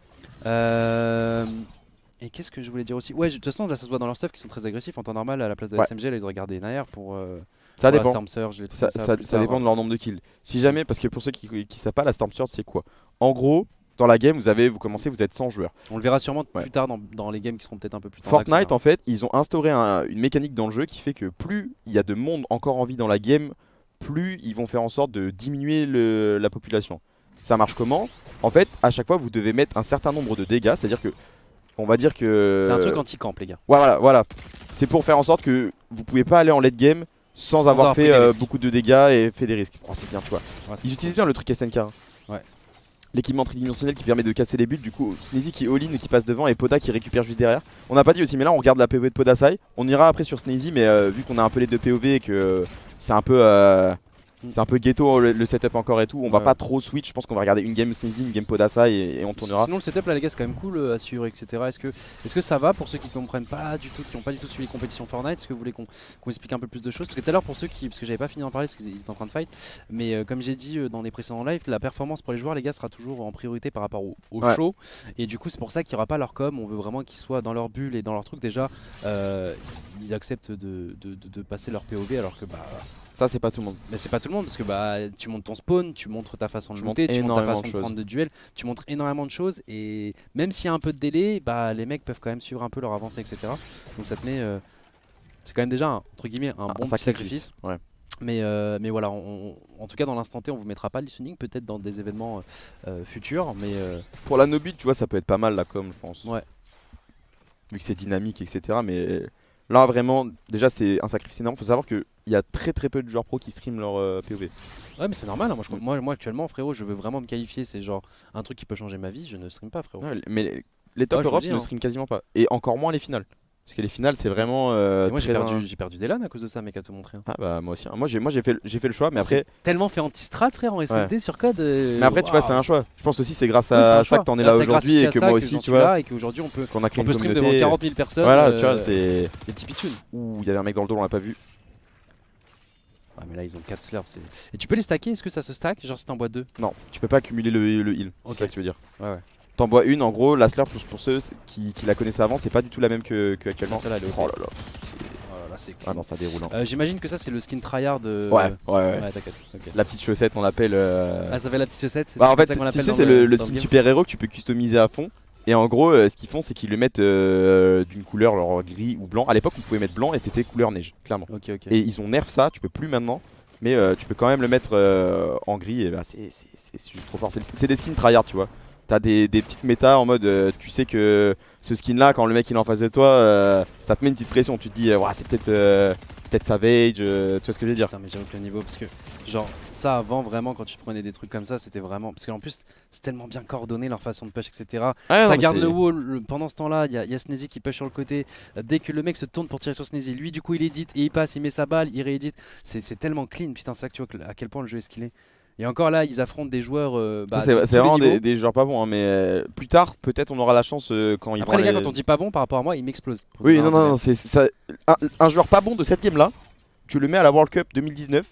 Euh... Et qu'est-ce que je voulais dire aussi? Ouais, de toute façon, là, ça se voit dans leur stuff qui sont très agressifs. En temps normal, à la place de Ouais. S M G, là, ils auraient gardé Nair pour. Euh... Ça pour la dépend. Storm Surge, les trucs Ça, comme ça, plus ça tard, dépend hein. de leur nombre de kills. Si jamais, parce que pour ceux qui ne savent pas, la Storm Surge c'est quoi? En gros, dans la game, vous avez, vous commencez, vous êtes cent joueurs. On le verra sûrement Ouais. plus tard dans, dans les games qui seront peut-être un peu plus tard. Fortnite, en fait, ils ont instauré un- une mécanique dans le jeu qui fait que plus il y a de monde encore en vie dans la game, plus ils vont faire en sorte de diminuer le- la population. Ça marche comment? En fait, à chaque fois, vous devez mettre un certain nombre de dégâts, c'est-à-dire que, on va dire que. C'est un truc anti-camp, les gars. Ouais, voilà, voilà. C'est pour faire en sorte que vous pouvez pas aller en late game sans, Sans avoir, avoir pris fait des euh, risques. beaucoup de dégâts et fait des risques. Oh, c'est bien, tu vois. Ouais, c'est Ils cool. utilisent bien le truc S N K. hein. Ouais. L'équipement tridimensionnel qui permet de casser les buts. Du coup, Sneezy qui all-in et qui passe devant et Poda qui récupère juste derrière. On n'a pas dit aussi, mais là on regarde la P O V de Podasai. On ira après sur Sneezy, mais euh, vu qu'on a un peu les deux P O V et que euh, c'est un peu. euh, C'est un peu ghetto le, le setup encore et tout. On va Ouais. pas trop switch. Je pense qu'on va regarder une game Sneezy, une game Podasai et, et on tournera. Sinon, le setup là, les gars, c'est quand même cool euh, à suivre, et cetera. Est-ce que, est-ce que ça va pour ceux qui comprennent pas du tout, qui n'ont pas du tout suivi les compétitions Fortnite? Est-ce que vous voulez qu'on qu'on explique un peu plus de choses? Parce que tout à l'heure, pour ceux qui, parce que j'avais pas fini d'en parler parce qu'ils étaient en train de fight, mais euh, comme j'ai dit euh, dans les précédents lives, la performance pour les joueurs, les gars, sera toujours en priorité par rapport au, au Ouais. show. Et du coup, c'est pour ça qu'il n'y aura pas leur com. On veut vraiment qu'ils soient dans leur bulle et dans leur truc. Déjà, euh, ils acceptent de, de, de- de passer leur P O V alors que bah. Ça, c'est pas tout le monde. Mais c'est pas tout le monde parce que bah tu montes ton spawn, tu montres ta façon de Je montre monter, tu montres ta énormément façon de de, choses. prendre de duel, tu montres énormément de choses et même s'il y a un peu de délai, bah les mecs peuvent quand même suivre un peu leur avancée, et cetera. Donc ça te met, euh, c'est quand même déjà un, entre guillemets un bon petit sacrifice. Ouais. Mais, euh, mais voilà, on- on- en tout cas dans l'instant T, on vous mettra pas le listening, peut-être dans des événements euh, futurs, mais euh, Pour la no-build, tu vois, ça peut être pas mal la com, je pense. ouais. Vu que c'est dynamique, et cetera. Mais là, vraiment, déjà, c'est un sacrifice énorme. Faut savoir qu'il y a très très peu de joueurs pro qui streament leur euh, P O V. Ouais, mais c'est normal. hein, Moi, je- Mm. moi, moi actuellement, frérot, je veux vraiment me qualifier. C'est genre un truc qui peut changer ma vie. Je ne stream pas, frérot. Ouais, mais les top Ouais, je Europe le dis, ne hein. streament quasiment pas. Et encore moins les finales. Parce que les finales, c'est vraiment. euh, Et moi, j'ai très perdu, un- j'ai perdu des LAN à cause de ça, mec, à te montrer. hein. Ah bah moi aussi. hein. Moi j'ai moi j'ai fait j'ai fait le choix, mais après C'est tellement fait anti-strat, frère, en S L D sur code. euh, mais après tu vois waouh. c'est un choix. Je pense aussi c'est grâce Oui, c'est un à ça choix. que t'en es Là, là c'est grâce aujourd'hui aussi et à que ça moi que aussi j'en tu suis vois là et qu'aujourd'hui on peut, qu'on a créé on une peut stream devant communauté. quarante mille personnes. Voilà, euh, tu vois c'est. des petits pitchouns. Ouh il y avait un mec dans le dos, on l'a pas vu. Ah, mais là, ils ont quatre slurps. c'est- Et tu peux les stacker? Est-ce que ça se stack? Genre, si t'en bois deux? Non, tu peux pas accumuler le, le heal. Ok. C'est ça que tu veux dire. Ouais, ouais. T'en bois une, en gros, la slurp pour, pour ceux qui, qui la connaissaient avant, c'est pas du tout la même que, que actuellement. Ah, celle-là, elle est Oh O P. là là. Oh là là, c'est Ah non, ça déroule. Hein. Euh, J'imagine que ça, c'est le skin tryhard. Euh... Ouais, ouais, ouais. Ouais, t'inquiète. Okay. La petite chaussette, on l'appelle. Euh... Ah, ça fait la petite chaussette, c'est bah, ça en fait, qu'on tu l'appelle. sais, c'est le, le skin super-héros que tu peux customiser à fond. Et en gros, euh, ce qu'ils font, c'est qu'ils le mettent euh, d'une couleur genre gris ou blanc. À l'époque, on pouvait mettre blanc et t'étais couleur neige, clairement. Okay, okay. Et ils ont nerf ça, tu peux plus maintenant. Mais euh, tu peux quand même le mettre euh, en gris. Et bah, c'est juste trop fort. C'est des skins tryhard, tu vois. T'as des, des petites méta en mode, euh, tu sais que ce skin là, quand le mec il est en face de toi, euh, ça te met une petite pression. Tu te dis, euh, ouais, c'est peut-être euh, peut-être Savage, euh, tu vois ce que je veux dire. Putain, mais j'avoue que le niveau, parce que genre ça avant vraiment quand tu prenais des trucs comme ça, c'était vraiment parce qu'en plus c'est tellement bien coordonné leur façon de push, et cetera. Ah, ça non, garde le wall. Le, pendant ce temps-là, il y a, y a Sneasy qui push sur le côté. Euh, dès que le mec se tourne pour tirer sur Sneasy, lui du coup il édite et il passe, il met sa balle, il réédite. C'est tellement clean. Putain, c'est là que tu vois que, à quel point le jeu est skillé. Et encore là, ils affrontent des joueurs. Euh, bah, c'est vraiment des, des joueurs pas bons, hein, mais euh, plus tard, peut-être on aura la chance euh, quand ils Après, les gars, les... quand on dit pas bon par rapport à moi, il m'explose. Oui, non, non, non, c'est ça. Un, un joueur pas bon de cette game là, tu le mets à la World Cup deux mille dix-neuf,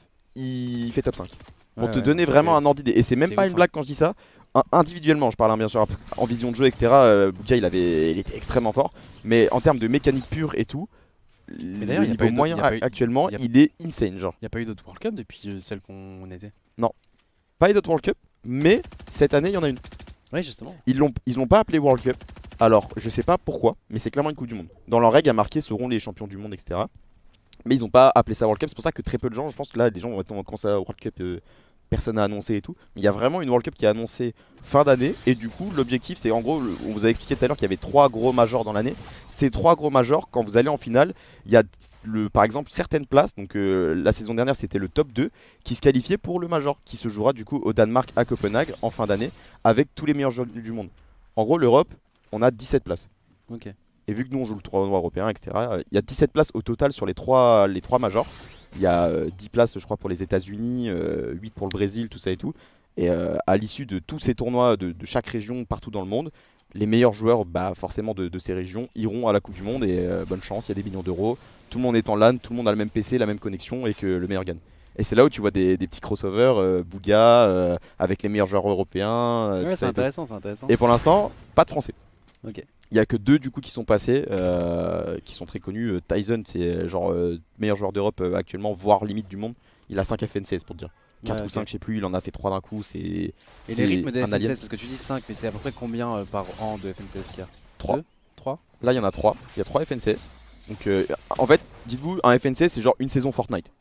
il fait top cinq. Pour ouais, te ouais, donner vraiment un ordre d'idée. Et c'est même pas ouf, une blague quand je dis ça. Un, individuellement, je parle hein, bien sûr, en vision de jeu, et cetera. Euh, Bouka, il, avait, il était extrêmement fort. Mais en termes de mécanique pure et tout, le niveau moyen actuellement, il est insane. Genre. Il n'y a pas eu d'autres World Cup depuis euh, celle qu'on était. Non. Pas eu d'autres World Cup, mais cette année il y en a une. Oui, justement. Ils l'ont ils l'ont pas appelé World Cup. Alors je sais pas pourquoi, mais c'est clairement une Coupe du Monde. Dans leur règle, il y a marqué seront les champions du monde, et cetera. Mais ils ont pas appelé ça World Cup. C'est pour ça que très peu de gens, je pense que là, des gens vont attendre quand ça World Cup, euh, personne n'a annoncé et tout. Mais il y a vraiment une World Cup qui est annoncée fin d'année. Et du coup, l'objectif, c'est en gros, on vous a expliqué tout à l'heure qu'il y avait trois gros majors dans l'année. Ces trois gros majors, quand vous allez en finale, il y a le, par exemple certaines places. Donc euh, la saison dernière, c'était le top deux qui se qualifiait pour le major, qui se jouera du coup au Danemark à Copenhague en fin d'année avec tous les meilleurs joueurs du monde. En gros, l'Europe, on a dix-sept places. Ok. Et vu que nous on joue le tournoi européen, et cetera, il y a dix-sept places au total sur les trois, les trois majors. Il y a euh, dix places, je crois, pour les États-Unis, euh, huit pour le Brésil, tout ça et tout. Et euh, à l'issue de tous ces tournois de, de chaque région partout dans le monde, les meilleurs joueurs, bah, forcément de, de ces régions, iront à la Coupe du Monde. Et euh, bonne chance, il y a des millions d'euros. Tout le monde est en LAN, tout le monde a le même P C, la même connexion et que le meilleur gagne. Et c'est là où tu vois des, des petits crossovers, euh, Bouga, euh, avec les meilleurs joueurs européens. Euh, ouais, c'est intéressant, c'est intéressant. Et pour l'instant, pas de français. Ok. Il n'y a que deux du coup qui sont passés, euh, qui sont très connus. Euh, Tyson, c'est genre euh, meilleur joueur d'Europe euh, actuellement, voire limite du monde. Il a cinq F N C S pour te dire. quatre ouais, ou okay. cinq, je sais plus, il en a fait trois d'un coup. C'est. Et les rythmes de F N C S, alien. parce que tu dis cinq, mais c'est à peu près combien euh, par an de F N C S qu'il y a? trois. trois. Là, il y en a trois. Il y a trois F N C S. Donc, euh, en fait, dites-vous, un F N C S, c'est genre une saison Fortnite.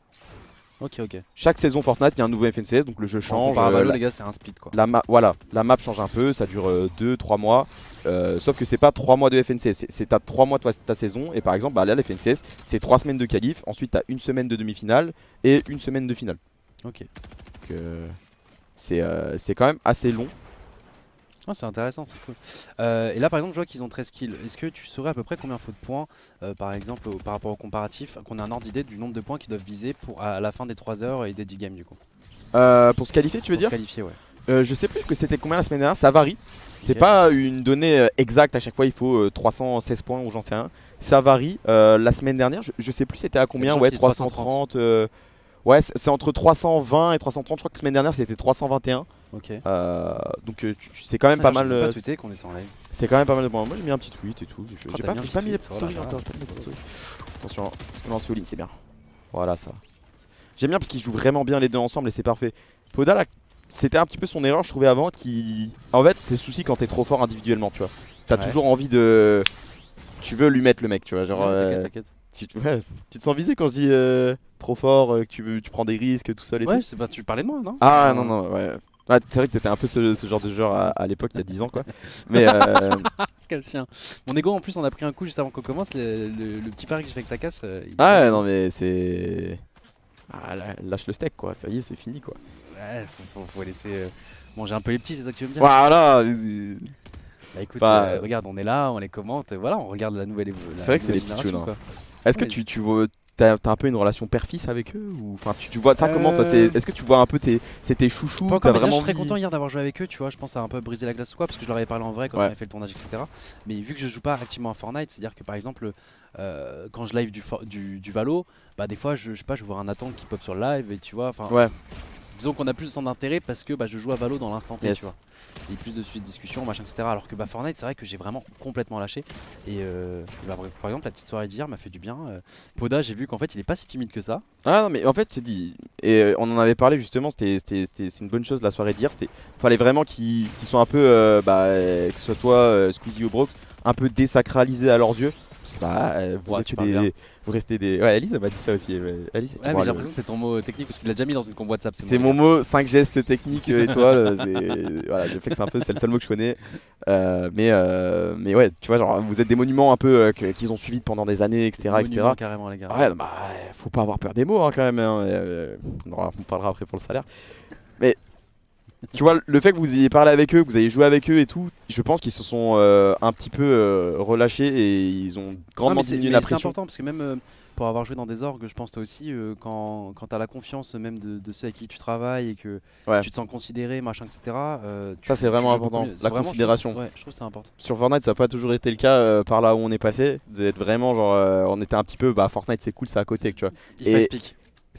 Ok, ok. Chaque saison Fortnite, il y a un nouveau F N C S, donc le jeu change. Par Valo, euh, les gars, c'est un speed quoi. La map, voilà, la map change un peu, ça dure deux trois mois. Euh, sauf que c'est pas trois mois de F N C S, c'est t'as trois mois de ta, ta saison. Et par exemple, bah, là, le F N C S, c'est trois semaines de qualif. Ensuite, t'as une semaine de demi-finale et une semaine de finale. Ok. Donc, euh, c'est euh, quand même assez long. Oh, c'est intéressant, c'est cool. Euh, et là, par exemple, je vois qu'ils ont treize kills. Est-ce que tu saurais à peu près combien il faut de points, euh, par exemple, au, par rapport au comparatif, qu'on a un ordre d'idée du nombre de points qu'ils doivent viser pour, à la fin des trois heures et des dix games du coup? euh, Pour se qualifier, tu veux pour dire se qualifier, ouais. euh, Je sais plus que c'était combien la semaine dernière, ça varie. C'est okay. pas une donnée exacte, à chaque fois il faut euh, trois cent seize points ou j'en sais rien. Ça varie. Euh, la semaine dernière, je, je sais plus c'était à combien, ouais, trois cent trente. Euh, ouais, c'est entre trois cent vingt et trois cent trente. Je crois que la semaine dernière c'était trois cent vingt et un. Ok. Euh, donc c'est quand même ah, pas mal. Euh, qu'on était en live. C'est quand même pas mal de points. Moi j'ai mis un petit tweet et tout. J'ai oh, pas, pas mis les petites stories encore. Attention, parce qu'on lance le ligne, c'est bien. Voilà ça. J'aime bien parce qu'ils jouent vraiment bien les deux ensemble et c'est parfait. Poda là, c'était un petit peu son erreur je trouvais avant qui... En fait c'est le souci quand t'es trop fort individuellement, tu vois. T'as ouais. toujours envie de... Tu veux lui mettre le mec, tu vois. Genre, ouais, euh... t'inquiète, tu, ouais, tu te sens visé quand je dis euh, trop fort, euh, que tu, veux, tu prends des risques tout seul et ouais, tout. Ouais, tu parlais de moi, non? Ah non, non, ouais. Ouais, c'est vrai que t'étais un peu ce, ce genre de joueur à, à l'époque, il y a dix ans quoi. Mais euh... Quel chien. Mon ego en plus on a pris un coup juste avant qu'on commence, le, le, le petit pari que j'ai fait avec ta casse. Euh, ah ouais, non mais c'est... Ah, lâche le steak quoi, ça y est c'est fini quoi. Ouais, faut, faut, faut laisser euh, manger un peu les petits, c'est ça que tu veux me dire? Voilà. Bah écoute, bah, euh, regarde, on est là, on les commente, voilà, on regarde la nouvelle évolution. C'est vrai que c'est les petits jeunes. Est-ce que ouais, tu, tu vois... T'as un peu une relation père-fils avec eux ou enfin tu, tu vois ça euh... comment toi? Est-ce que tu vois un peu tes c'est tes chouchous? Pas encore, mais vraiment déjà, je suis très content hier d'avoir joué avec eux, tu vois. Je pense que ça a un peu brisé la glace ou quoi, parce que je leur avais parlé en vrai quand ouais. on avait fait le tournage, et cetera. Mais vu que je joue pas activement à Fortnite, c'est-à-dire que par exemple euh, quand je live du, du, du Valo, bah des fois je, je sais pas, je vois un Nathan qui pop sur le live et tu vois, enfin. Ouais. disons qu'on a plus de son intérêt parce que bah, je joue à Valo dans l'instant T, Yes. tu vois. Et plus de suite de discussion, machin, et cetera. Alors que bah, Fortnite, c'est vrai que j'ai vraiment complètement lâché. Et euh, bah, par exemple, la petite soirée d'hier m'a fait du bien. Euh, Poda, j'ai vu qu'en fait, il est pas si timide que ça. Ah non mais en fait c'est dit, et euh, on en avait parlé justement, c'était c'était- c'était- c'est une bonne chose la soirée d'hier, c'était fallait vraiment qu'ils qu'ils soient un peu, euh, bah, euh, que ce soit toi, euh, Squeezie ou Brox, un peu désacralisés à leurs yeux. Parce que bah, euh, vous, Ouais, restez tu parles des, bien. vous restez des... Ouais Alice elle m'a dit ça aussi, ouais. Alice, tu Ouais, mais pourras j'ai le- l'impression que c'est ton mot technique parce qu'il l'a déjà mis dans une combo WhatsApp. c'est mon mot, cinq gestes techniques euh, étoiles, c'est... Voilà, je flex un peu, c'est le seul mot que je connais. Euh, mais, euh, mais ouais, tu vois, genre vous êtes des monuments un peu euh, que- qu'ils ont suivis pendant des années, et cetera, et cetera. Monument, carrément, les gars. Ouais, bah, faut pas avoir peur des mots hein, quand même. Hein. Euh, on en parlera après pour le salaire. Mais tu vois, le fait que vous ayez parlé avec eux, que vous ayez joué avec eux et tout, je pense qu'ils se sont euh, un petit peu euh, relâchés et ils ont Non, grandement mais c'est diminué mais la c'est pression. important parce que même euh, pour avoir joué dans des orgues, je pense toi aussi, euh, quand, quand tu as la confiance même de, de ceux avec qui tu travailles et que Ouais. tu te sens considéré, machin, et cetera. euh, tu- Ça, c'est tu vraiment joues important, beaucoup mieux. C'est la vraiment, je trouve- considération. Ouais, je trouve que c'est important. Sur Fortnite, ça n'a pas toujours été le cas euh, par là où on est passé. D'être vraiment genre, euh, on était un petit peu, bah Fortnite c'est cool, c'est à côté, tu vois. Il Et- faut expliquer.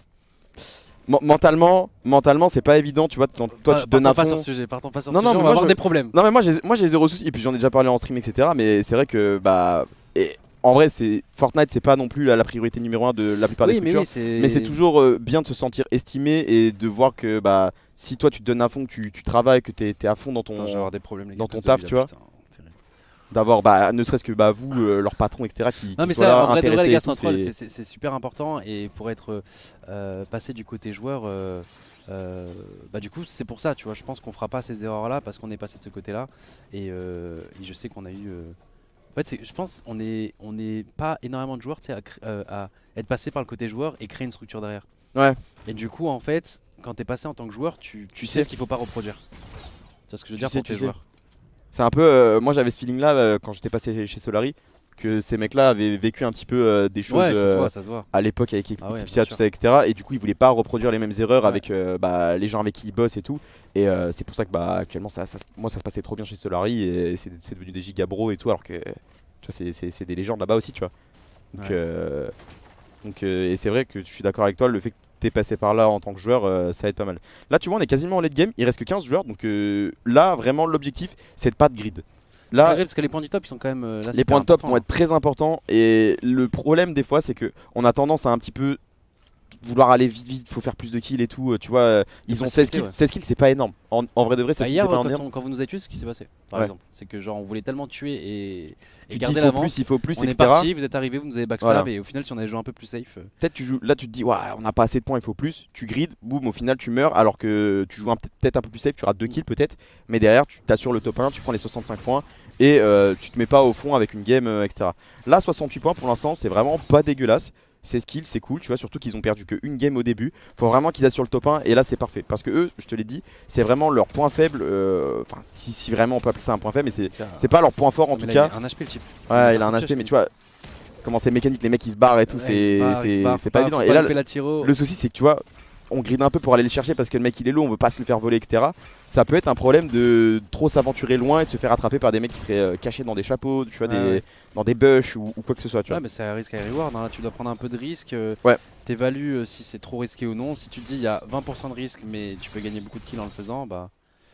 Men- mentalement, mentalement, c'est pas évident, tu vois. Toi, tu te donnes à Partons pas fond. sur ce sujet, partons pas sur Non, ce non, sujet, mais on moi, va avoir je- des problèmes. Non mais moi j'ai moi j'ai zéro souci et puis j'en ai déjà parlé en stream etc, mais c'est vrai que bah et en vrai c'est Fortnite c'est pas non plus la, la priorité numéro un de la plupart des Oui, mais structures, oui, c'est. mais c'est toujours euh, bien de se sentir estimé et de voir que bah si toi tu te donnes à fond, que tu, tu travailles, que t'es es à fond dans ton Attends, je vais avoir des problèmes, les dans gars, ton parce que taf, lui, tu là, vois. putain, terrible. d'avoir bah ne serait-ce que bah vous euh, leur patron etc qui, Non qui mais soient ça, là en vrai de vrai intéressés les gars, et tout, sans troll, c'est- c'est- c'est c'est super important et pour être euh, passé du côté joueur, euh, euh, bah du coup c'est pour ça, tu vois, je pense qu'on fera pas ces erreurs là parce qu'on est passé de ce côté là et, euh, et je sais qu'on a eu... euh, En fait c'est- je pense on est on n'est pas énormément de joueurs tu sais, à, cré- euh, à être passé par le côté joueur et créer une structure derrière. Ouais. Et du coup en fait quand t'es passé en tant que joueur tu, tu Tu sais sais. ce qu'il faut pas reproduire. Tu vois ce que je veux Tu dire sais, pour tu tes sais. joueurs. C'est un peu euh, moi j'avais ce feeling là quand j'étais passé chez, chez Solari que ces mecs là avaient vécu un petit peu euh, des choses Ouais ça se euh, voit, ça se voit. à l'époque avec Ah ouais, Eclipsia, bien tout sûr. ça, et cetera. Et du coup, ils voulaient pas reproduire les mêmes erreurs Ouais. avec euh, bah, les gens avec qui ils bossent et tout. Et euh, c'est pour ça que bah, actuellement, ça, ça se- moi, ça se passait trop bien chez Solari et c'est c'est devenu des gigabros et tout, alors que tu vois, c'est- c'est c'est des légendes là-bas aussi, tu vois. Donc, Ouais. euh, donc euh, et c'est vrai que je suis d'accord avec toi, le fait que t'es passé par là en tant que joueur, euh, ça aide pas mal. Là, tu vois, on est quasiment en late game, il reste que quinze joueurs, donc euh, là, vraiment, l'objectif, c'est de pas de grid. Là, Là, parce que les points du top ils sont quand même euh, là, les super points de top importants, vont hein. être très importants et le problème des fois c'est que on a tendance à un petit peu vouloir aller vite vite, faut faire plus de kills et tout, euh, tu vois, euh, ils ont seize précipiter, kills, ouais. seize kills c'est pas énorme. En, en vrai de vrai, Bah seize kills hier, c'est pas quand, énorme. on- quand vous nous avez tué, c'est ce qui s'est passé, par Ouais. exemple. C'est que genre on voulait tellement tuer et, et Tu te dis garder il faut l'avance. plus, il faut plus, On est et cetera. parti, vous êtes arrivé, vous nous avez backstab Voilà. et au final si on avait joué un peu plus safe. euh, Peut-être tu joues, là tu te dis ouais on n'a pas assez de points, il faut plus, tu grides, boum au final tu meurs alors que tu joues un- peut-être un peu plus safe, tu rates deux kills peut-être, mais derrière tu t'assures le top un, tu prends les soixante-cinq points et euh, tu te mets pas au fond avec une game euh, et cetera. Là soixante-huit points pour l'instant c'est vraiment pas dégueulasse. seize kills c'est cool, tu vois, surtout qu'ils ont perdu qu'une game au début. Faut vraiment qu'ils assurent le top un et là c'est parfait. Parce que eux, je te l'ai dit, c'est vraiment leur point faible. euh, Enfin, si, si vraiment on peut appeler ça un point faible, mais c'est car- c'est pas leur point fort en Ah, mais tout là, cas. il a un H P le type. Ouais, il a un H H P, mais tu vois, comment c'est mécanique, les mecs ils se barrent et tout, Ouais, c'est il se barre, il se c'est- barre, c'est faut pas évident. faut Et pas là, lui faire la tiro. le souci c'est que tu vois, on gride un peu pour aller le chercher parce que le mec il est low, on veut pas se le faire voler, et cetera. Ça peut être un problème de trop s'aventurer loin et de se faire attraper par des mecs qui seraient euh, cachés dans des chapeaux, tu vois, Ouais, des, ouais. dans des bush ou, ou quoi que ce soit, tu vois. Ouais, mais c'est un risque à reward. Hein. Là, tu dois prendre un peu de risque. euh, Ouais. T'évalues euh, si c'est trop risqué ou non. Si tu te dis il y a vingt pour cent de risque, mais tu peux gagner beaucoup de kills en le faisant, bah.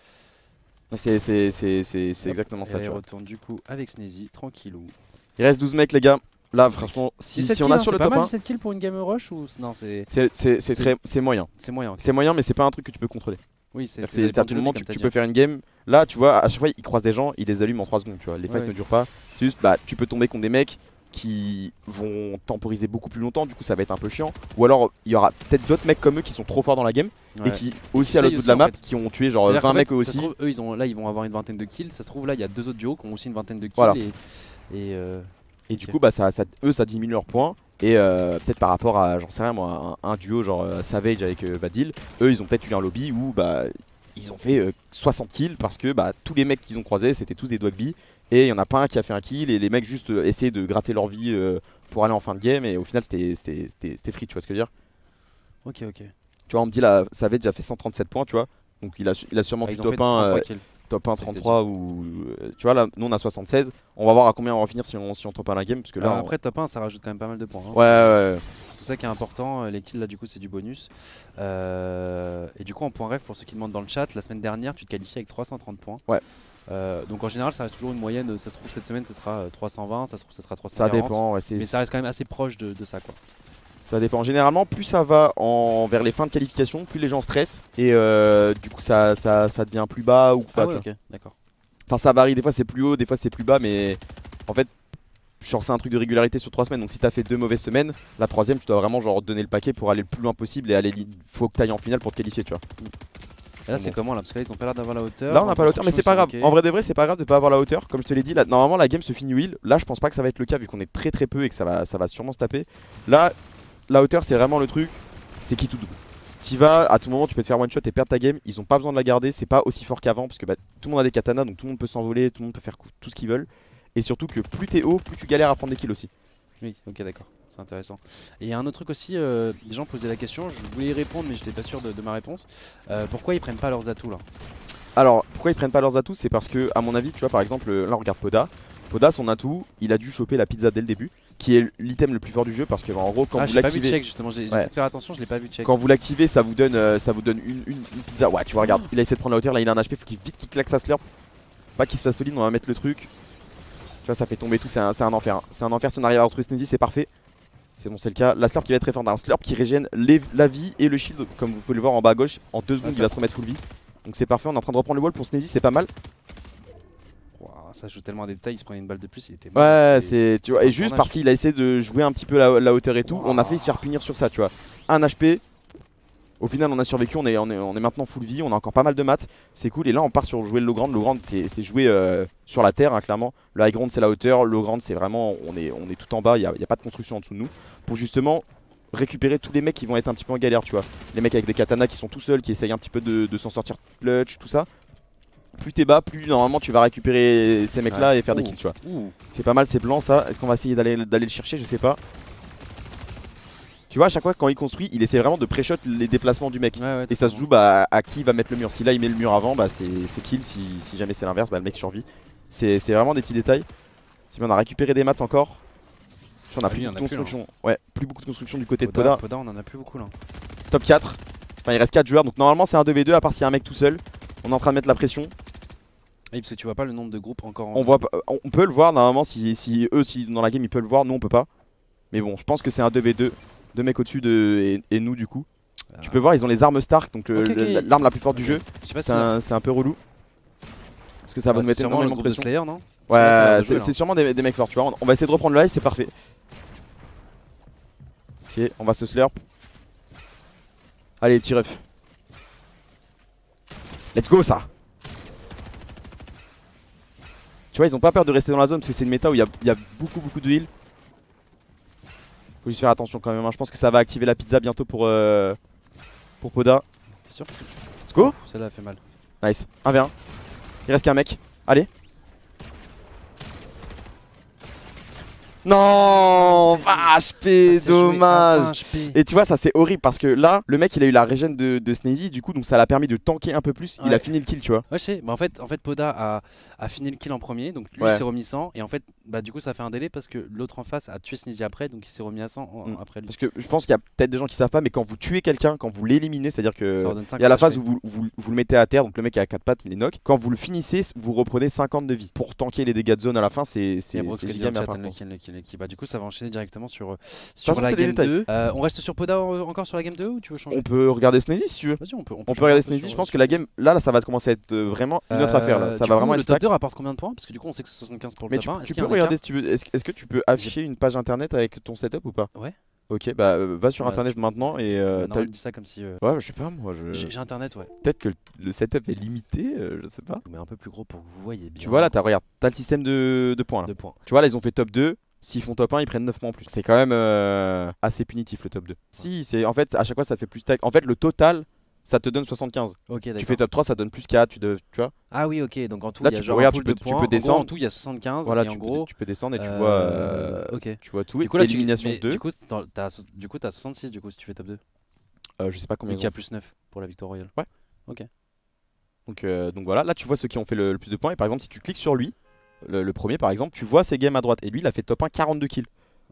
C'est c'est- c'est- c'est- c'est Hop, exactement et ça, là, tu il vois. retourne du coup avec Sneezy, tranquillou. Il reste douze mecs les gars. Là franchement, si, dix-sept si on kills, a hein, sur c'est le pas top mal un, dix-sept kills pour une game rush ou non, c'est c'est c'est- c'est c'est- très- c'est moyen. c'est moyen. ok. C'est moyen mais c'est pas un truc que tu peux contrôler. Oui, c'est C'est à tout moment tu, tu peux faire une game. Là tu vois, à chaque fois ils croisent des gens, ils les allument en trois secondes, tu vois. Les fights Ouais. ne durent pas. C'est juste bah tu peux tomber contre des mecs qui vont temporiser beaucoup plus longtemps, du coup ça va être un peu chiant. Ou alors il y aura peut-être d'autres mecs comme eux qui sont trop forts dans la game et qui aussi à l'autre bout de la map qui ont tué genre vingt mecs eux aussi. Eux ils ont là ils vont avoir une vingtaine de kills. Ça se trouve là il y a deux autres duos qui ont aussi une vingtaine de kills. Voilà. Et, et, euh, Et du Ok. coup bah ça, ça- eux ça diminue leurs points. Et euh, peut-être par rapport à j'en sais rien moi un, un duo genre euh, Savage avec euh, Vadil, eux ils ont peut-être eu un lobby où bah ils ont fait euh, soixante kills parce que bah tous les mecs qu'ils ont croisés c'était tous des Dogby et il y en a pas un qui a fait un kill et les mecs juste euh, essayaient de gratter leur vie euh, pour aller en fin de game et au final c'était c'était- c'était- c'était free, tu vois ce que je veux dire. Ok, ok. Tu vois on me dit là Savage a fait cent trente-sept points, tu vois, donc il a, su- il a sûrement Ah, du ils ont fait top un, trente-trois euh, kills. top un c'est ce que t'as trente-trois ou euh, tu vois là nous on a soixante-seize, on va voir à combien on va finir si on, si on top un la game parce que là Ah, on- après top un ça rajoute quand même pas mal de points. hein. ouais ouais, ouais. Tout ça qui est important. Les kills là, du coup, c'est du bonus. Euh, et du coup, en point ref, pour ceux qui demandent dans le chat, la semaine dernière, tu te qualifies avec trois cent trente points. Ouais. Euh, donc en général, ça reste toujours une moyenne. Ça se trouve cette semaine, ça sera trois cent vingt, ça se trouve, ça sera trois cent Ça quarante. dépend, ouais, Mais ça reste quand même assez proche de, de ça, quoi. Ça dépend. Généralement, plus ça va en... vers les fins de qualification, plus les gens stressent. Et euh, du coup, ça, ça, ça devient plus bas ou pas. Ah ouais, tu vois. ok, d'accord. Enfin, ça varie. Des fois, c'est plus haut, des fois, c'est plus bas. Mais en fait, genre, c'est un truc de régularité sur trois semaines. Donc, si t'as fait deux mauvaises semaines, la troisième, tu dois vraiment genre donner le paquet pour aller le plus loin possible. Et aller, faut que t'ailles en finale pour te qualifier, tu vois. Et là, c'est comment là? Parce que là, ils ont pas l'air d'avoir la hauteur. Là, on n'a pas la hauteur, mais c'est pas grave. Ok. En vrai de vrai, c'est pas grave de pas avoir la hauteur. Comme je te l'ai dit, là, normalement, la game se finit wheel. Là, je pense pas que ça va être le cas vu qu'on est très très peu et que ça va, ça va sûrement se taper. Là, la hauteur, c'est vraiment le truc. C'est qui tout double. T'y vas, à tout moment, tu peux te faire one shot et perdre ta game. Ils ont pas besoin de la garder. C'est pas aussi fort qu'avant parce que bah, tout le monde a des katanas, donc tout le monde peut s'envoler, tout le monde peut faire tout ce qu'ils veulent. Et surtout que plus t'es haut, plus tu galères à prendre des kills aussi. Oui, ok, d'accord. C'est intéressant. Et il y a un autre truc aussi, euh, des gens posaient la question, je voulais y répondre mais j'étais pas sûr de, de ma réponse. Euh, pourquoi ils prennent pas leurs atouts là? Alors, pourquoi ils prennent pas leurs atouts? C'est parce que, à mon avis, tu vois, par exemple, là on regarde Poda. Poda, son atout, il a dû choper la pizza dès le début, qui est l'item le plus fort du jeu parce que, bah, en gros, quand ah, vous j'ai pas vu l'activez, check justement, j'ai Ouais. essayé de faire attention, je l'ai pas vu check. quand vous l'activez, ça vous donne, euh, ça vous donne une, une, une pizza. Ouais, tu vois, regarde, il a essayé de prendre la hauteur, là il a un H P, faut qu'il vite qu'il claque sa slurp. Pas qu'il se fasse solide, on va mettre le truc. Tu vois, ça fait tomber tout, c'est un, un enfer. Hein. C'est un enfer si on arrive à retrouver Sneasy, c'est parfait. C'est bon, c'est le cas. La slurp qui va être très forte, un slurp qui régène les, la vie et le shield, comme vous pouvez le voir en bas à gauche. En deux secondes, Ah, il va se remettre full vie. Donc c'est parfait, on est en train de reprendre le wall pour Sneasy, c'est pas mal. Wow, ça joue tellement à des détails, il se prenait une balle de plus, il était mort. Ouais, c'était- c'est. Tu vois, c'est et un juste tournage. parce qu'il a essayé de jouer un petit peu la, la hauteur et tout, on a failli se faire punir sur ça, tu vois. Un H P. Au final, on a survécu, on est, on est, on est maintenant full vie, on a encore pas mal de maths, c'est cool. Et là, on part sur jouer le low ground. Le low ground, c'est jouer euh, sur la terre, hein, clairement. Le high ground, c'est la hauteur. Le low ground, c'est vraiment. On est, on est tout en bas, il n'y a, y a pas de construction en dessous de nous. Pour justement récupérer tous les mecs qui vont être un petit peu en galère, tu vois. Les mecs avec des katanas qui sont tout seuls, qui essayent un petit peu de, de s'en sortir clutch, tout ça. Plus t'es bas, plus normalement tu vas récupérer ces mecs là Ouais. et faire des Ouh. kills, tu vois. Ouh. C'est pas mal, c'est blanc ça. Est-ce qu'on va essayer d'aller d'aller le chercher? Je sais pas. Tu vois, à chaque fois quand il construit, il essaie vraiment de pré-shot les déplacements du mec. Ouais, ouais, Et ça se totalement. joue bah, à qui va mettre le mur. Si là il met le mur avant, bah c'est kill. Si, si jamais c'est l'inverse, bah le mec survit. C'est vraiment des petits détails. Si bien on a récupéré des mats encore. On a Ah, plus lui, beaucoup il de en a plus, construction. Ouais, plus beaucoup de construction du côté de Poda, Poda. Poda, on en a plus beaucoup là. Top quatre. Enfin, il reste quatre joueurs. Donc normalement c'est un deux v deux à part s'il y a un mec tout seul. On est en train de mettre la pression. Oui, parce que tu vois pas le nombre de groupes encore. en On voit, pas- on peut le voir normalement si, si eux si dans la game ils peuvent le voir, nous on peut pas. Mais bon, je pense que c'est un deux v deux, deux mecs au-dessus de et, et nous du coup. Ah. Tu peux voir, ils ont les armes Stark, donc le- Ok, ok. le- l'arme la plus forte du Ok. jeu. Je sais pas si C'est un, c'est un peu relou. Parce que ça va bah, nous c'est mettre sûrement le énormément de groupe de pression. Slayer, non? Ouais, c'est c'est sûrement des, des mecs forts, tu vois. On, on va essayer de reprendre le high, c'est parfait. Ok, on va se slurp. Allez, petit ref. Let's go ça. Tu vois, ils ont pas peur de rester dans la zone parce que c'est une méta où il y a, il y a beaucoup beaucoup de heal. Faut juste faire attention quand même, hein. Je pense que ça va activer la pizza bientôt pour, euh, pour Poda. T'es sûr? Let's go. Celle-là a fait mal. Nice, un v un. Il reste qu'un mec, allez. Non, vingt H P, Ça s'est joué à dommage. vingt H P. Et tu vois, ça c'est horrible parce que là, le mec il a eu la régène de, de Sneasy, du coup, donc ça l'a permis de tanker un peu plus. Il Ouais. a fini le kill, tu vois. Ouais, je sais. Bah, en fait, en fait, Poda a, a fini le kill en premier, donc lui Ouais. il s'est remis cent. Et en fait, bah, du coup, ça fait un délai parce que l'autre en face a tué Sneasy après, donc il s'est remis à cent en- Mm. après lui. Parce que je pense qu'il y a peut-être des gens qui savent pas, mais quand vous tuez quelqu'un, quand vous l'éliminez, c'est-à-dire que. Ça redonne Il y a la cinquante phase H P. où vous, vous, vous le mettez à terre, donc le mec est à quatre pattes, il est knock. Quand vous le finissez, vous reprenez cinquante de vie. Pour tanker les dégâts de zone à la fin, c'est Il y c'est a Brox c'est qui dit giga dans le bien chat, par le contre. kill, le kill, le kill. Bah, du coup, ça va enchaîner directement sur, euh, façon, sur la c'est des game détails. deux. Euh, on reste sur Poda euh, encore sur la game deux ou tu veux changer? On peut regarder Sneasy si tu veux. Vas-y, on peut. On changer peut regarder un peu Sneasy, sur- je pense que la game, là, là ça va commencer à être euh, vraiment une autre Euh, affaire là. Ça du va coup, vraiment le être top stack. deux rapporte combien de points? Parce que du coup, on sait que c'est soixante-quinze pour le Mais top tu, un. Est-ce tu qu'il y a peux un écart? regarder si tu veux. Est-ce est-ce que tu peux afficher une page internet avec ton setup ou pas? Ouais. Ok, bah euh, va sur Bah, internet tu- maintenant et euh, Euh, non, t'as- il dit ça comme si. euh, Ouais, je sais pas moi. Je... J'ai j'ai internet, ouais. Peut-être que le, le setup est limité, euh, je sais pas. Mais un peu plus gros pour que vous voyez bien. Tu vois là, t'as regarde, t'as le système de, de points là. deux points. Tu vois là, ils ont fait top deux. S'ils font top un, ils prennent neuf points en plus. C'est quand même euh, assez punitif le top deux. Si, c'est en fait à chaque fois ça fait plus stack. En fait, le total ça te donne soixante-quinze. Ok, d'accord. Tu fais top trois, ça donne plus quatre, tu, de- tu vois. Ah oui, ok. Donc en tout, Là, il y a tu peux- genre regarde, un tu pool peux- de tu points. peux En gros, descendre. en tout, il y a soixante-quinze. Voilà, et tu, en peux, gros, tu peux descendre et tu euh, vois euh, ok. tu vois tout. Du coup, là, tu- Élimination mais deux. Du coup, t'as- t'as so- du coup, t'as soixante-six du coup si tu fais top deux. Euh, je sais pas combien Donc il ils y a ont fait. plus neuf pour la victoire royale. Donc, euh, donc voilà, là tu vois ceux qui ont fait le, le plus de points. Et par exemple, si tu cliques sur lui, le, le premier par exemple, tu vois ses games à droite. Et lui, il a fait top un, quarante-deux kills.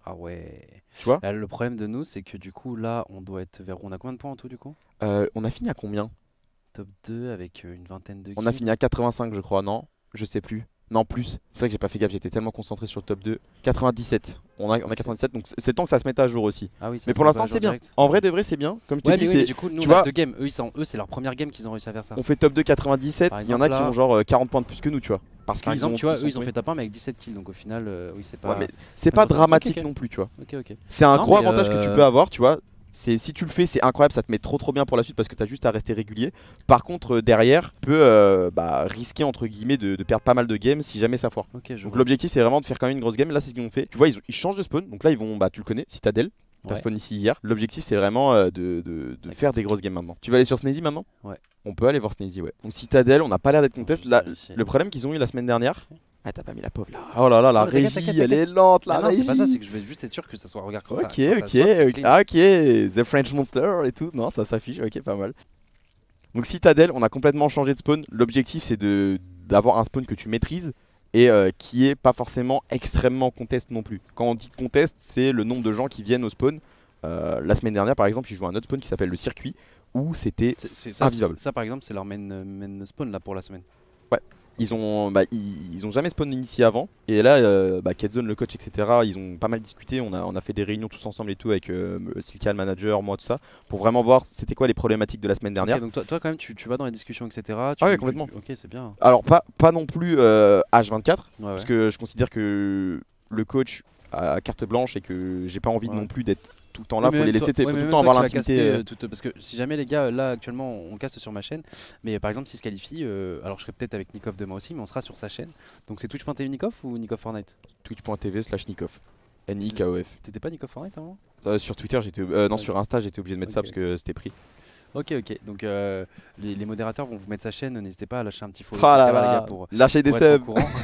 Ah ouais. Tu vois. Là, le problème de nous, c'est que du coup, là, on doit être vers. On a combien de points en tout du coup? Euh, on a fini à combien? Top deux avec euh, une vingtaine de On a kills. fini à quatre-vingt-cinq, je crois, non? Je sais plus. Non, plus. C'est vrai que j'ai pas fait gaffe, j'étais tellement concentré sur le top deux. quatre-vingt-dix-sept. On a, on a quatre-vingt-dix-sept, donc c'est le temps que ça se mette à jour aussi. Ah oui, ça Mais se pour met l'instant, pas à jour c'est bien. direct. En vrai de vrai, c'est bien. Comme je te Ouais, dis, mais oui, mais c'est. du coup, nous, tu on a vois- deux games. Eux, ils sont- eux, c'est leur première game qu'ils ont réussi à faire ça. On fait top deux quatre-vingt-dix-sept, Par il y en a exemple, qui là- ont genre euh, quarante points de plus que nous, tu vois. Parce Par qu'ils exemple, ont, tu vois, sont eux, ils ont tombés. fait top un, mais avec dix-sept kills. Donc au final, euh, oui, c'est pas. Ouais, mais c'est pas pas grosse- dramatique ok, ok. non plus, tu vois. Ok, ok. C'est un Non, gros mais, avantage que tu euh, peux avoir, tu vois. C'est si tu le fais, c'est incroyable, ça te met trop trop bien pour la suite parce que t'as juste à rester régulier. Par contre, euh, derrière, tu peux euh, bah, risquer entre guillemets de, de perdre pas mal de games si jamais ça foire. Ok, je Donc vois. l'objectif c'est vraiment de faire quand même une grosse game. Là c'est ce qu'ils ont fait. Tu vois, ils, ils changent de spawn. Donc là ils vont, bah tu le connais, Citadel. T'as Ouais. spawn ici hier. L'objectif c'est vraiment euh, de, de, de faire des grosses games maintenant. Tu vas aller sur Sneezy maintenant? Ouais. On peut aller voir Sneezy, ouais. Donc Citadel, on n'a pas l'air d'être contest. je Là, vérifie. le problème qu'ils ont eu la semaine dernière. Ah t'as pas mis la pauvre là. Oh là là, la Oh, t'inquiète, régie, t'inquiète, elle est t'inquiète. lente la Ah non, régie. c'est pas ça, c'est que je vais juste être sûr que ça soit. Regarde quand ça. Ok, quand ça ok, saute, c'est ok, clean. ah, ok, The French Monster et tout, non ça s'affiche, ok pas mal. Donc Citadel, on a complètement changé de spawn, l'objectif c'est de d'avoir un spawn que tu maîtrises et euh, qui est pas forcément extrêmement contest non plus. Quand on dit contest, c'est le nombre de gens qui viennent au spawn. Euh, la semaine dernière par exemple, ils jouaient un autre spawn qui s'appelle le circuit où c'était C'est- c'est- ça, invivable. c'est- ça, par exemple, c'est leur main, main spawn là pour la semaine. Ils ont, bah, ils, ils ont jamais spawn initié avant et là euh, bah, Kedzone le coach etc ils ont pas mal discuté, on a, on a fait des réunions tous ensemble et tout avec euh, Silka le manager, moi tout ça pour vraiment voir c'était quoi les problématiques de la semaine dernière. Ok, donc toi, toi, quand même, tu, tu vas dans les discussions, et cetera. Tu, Ah ouais, tu- complètement. Ok, c'est bien. Alors pas, pas non plus euh, H vingt-quatre Ouais, ouais. parce que je considère que le coach a carte blanche et que j'ai pas envie Ouais. non plus d'être tout le temps là, Oui, faut mais les même laisser, toi- faut ouais, tout mais le même temps toi avoir qui vas l'intimité. caster, euh. euh, toute- parce que si jamais les gars, là actuellement on caste sur ma chaîne, mais par exemple s'ils se qualifient, euh, alors je serai peut-être avec Nikov demain aussi, mais on sera sur sa chaîne. Donc c'est twitch point t v Nikov ou Nikov Fortnite? Twitch point t v slash Nikov. N I K O F. T'étais pas Nikov Fortnite avant? Euh, sur Twitter, j'étais euh, non Ok. sur Insta, j'étais obligé de mettre ça Ok, parce que c'était pris. Ok, ok. Donc euh, les, les modérateurs vont vous mettre sa chaîne, n'hésitez pas à lâcher un petit follow, Oh là et cetera, les là, gars, pour, lâchez des pour être subs. au courant.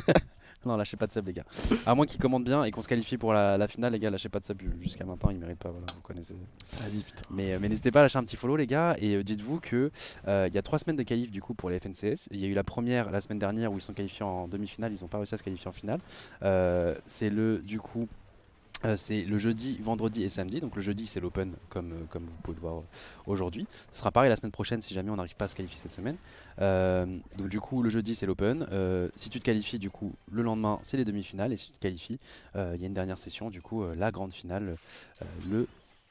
Non, lâchez pas de sub les gars. À moins qu'ils commandent bien et qu'on se qualifie pour la, la finale, les gars, lâchez pas de sub jusqu'à maintenant, ils méritent pas, voilà, vous connaissez. Vas-y putain. Mais, euh, mais n'hésitez pas à lâcher un petit follow les gars et euh, dites-vous que euh, il y a trois semaines de qualif du coup pour les F N C S. Il y a eu la première la semaine dernière où ils sont qualifiés en demi-finale, ils n'ont pas réussi à se qualifier en finale. Euh, c'est le du coup euh, c'est le jeudi, vendredi et samedi. Donc le jeudi c'est l'open comme, euh, comme vous pouvez le voir euh, aujourd'hui. Ce sera pareil la semaine prochaine si jamais on n'arrive pas à se qualifier cette semaine. Euh, donc du coup le jeudi c'est l'open. Euh, si tu te qualifies du coup le lendemain c'est les demi-finales et si tu te qualifies euh, il y a une dernière session du coup euh, la grande finale euh, le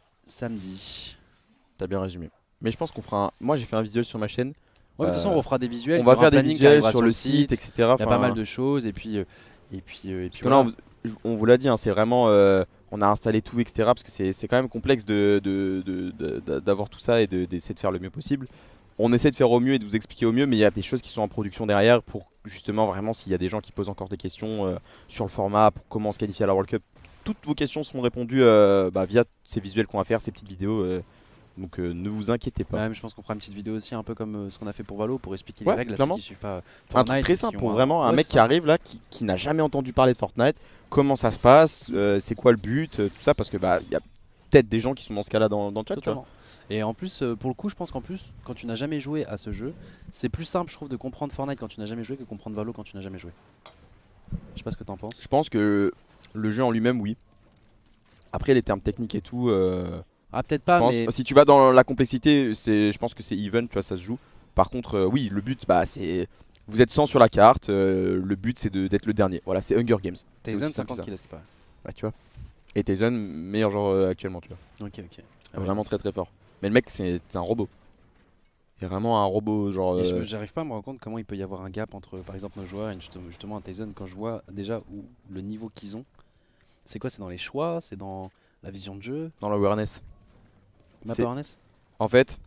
samedi. T'as bien résumé. Mais je pense qu'on fera un... Moi j'ai fait un visuel sur ma chaîne. Ouais, mais de toute façon, Euh, on refera des visuels. On il y va aura faire un des planning qui visuels arrivera sur le site, et cetera. Il y a pas Enfin, mal de choses et puis euh, et puis euh, et Parce puis que là, voilà. on, vous- on vous l'a dit, hein, c'est vraiment. euh, on a installé tout, et cetera. Parce que c'est c'est quand même complexe de, de- de- de- de- d'avoir tout ça et de- d'essayer de faire le mieux possible. On essaie de faire au mieux et de vous expliquer au mieux, mais il y a des choses qui sont en production derrière pour justement vraiment s'il y a des gens qui posent encore des questions euh, sur le format, pour comment se qualifier à la World Cup. Toutes vos questions seront répondues euh, bah, via ces visuels qu'on va faire, ces petites vidéos. euh, donc euh, ne vous inquiétez pas. Ouais, mais je pense qu'on fera une petite vidéo aussi un peu comme euh, ce qu'on a fait pour Valo pour expliquer Ouais, les règles à ceux clairement. qui suivent pas Un Fortnite, truc très qui simple ont pour vraiment un ouais, mec c'est qui ça. arrive là, qui, qui n'a jamais entendu parler de Fortnite, comment ça se passe, euh, c'est quoi le but, euh, tout ça, parce que bah il y a peut-être des gens qui sont dans ce cas-là dans, dans le chat. Tu vois. Totalement. Et en plus, euh, pour le coup, je pense qu'en plus, quand tu n'as jamais joué à ce jeu, c'est plus simple, je trouve, de comprendre Fortnite quand tu n'as jamais joué que comprendre Valo quand tu n'as jamais joué. Je sais pas ce que t'en penses. Je pense que le jeu en lui-même, oui. Après les termes techniques et tout, euh, Ah, peut-être je pas, pense- mais si tu vas dans la complexité, c'est, je pense que c'est even, tu vois, ça se joue. Par contre, euh, oui, le but, bah c'est, vous êtes cent sur la carte, euh, le but c'est de- d'être le dernier. Voilà, c'est Hunger Games. C'est Tyson aussi simple que cinquante ça. kills, est-ce qu'il paraît. Ouais, tu vois. Et Tyson, meilleur joueur euh, actuellement, tu vois. Ok, ok. Ah ouais, Vraiment c'est- très très fort. Mais le mec, c'est c'est un robot. Il est vraiment un robot, genre. Et je euh, me- j'arrive pas à me rendre compte comment il peut y avoir un gap entre par exemple nos joueurs et justement, justement un Tyson quand je vois déjà où le niveau qu'ils ont. C'est quoi? C'est dans les choix? C'est dans la vision de jeu? dans l'awareness. Map C'est- awareness? En fait,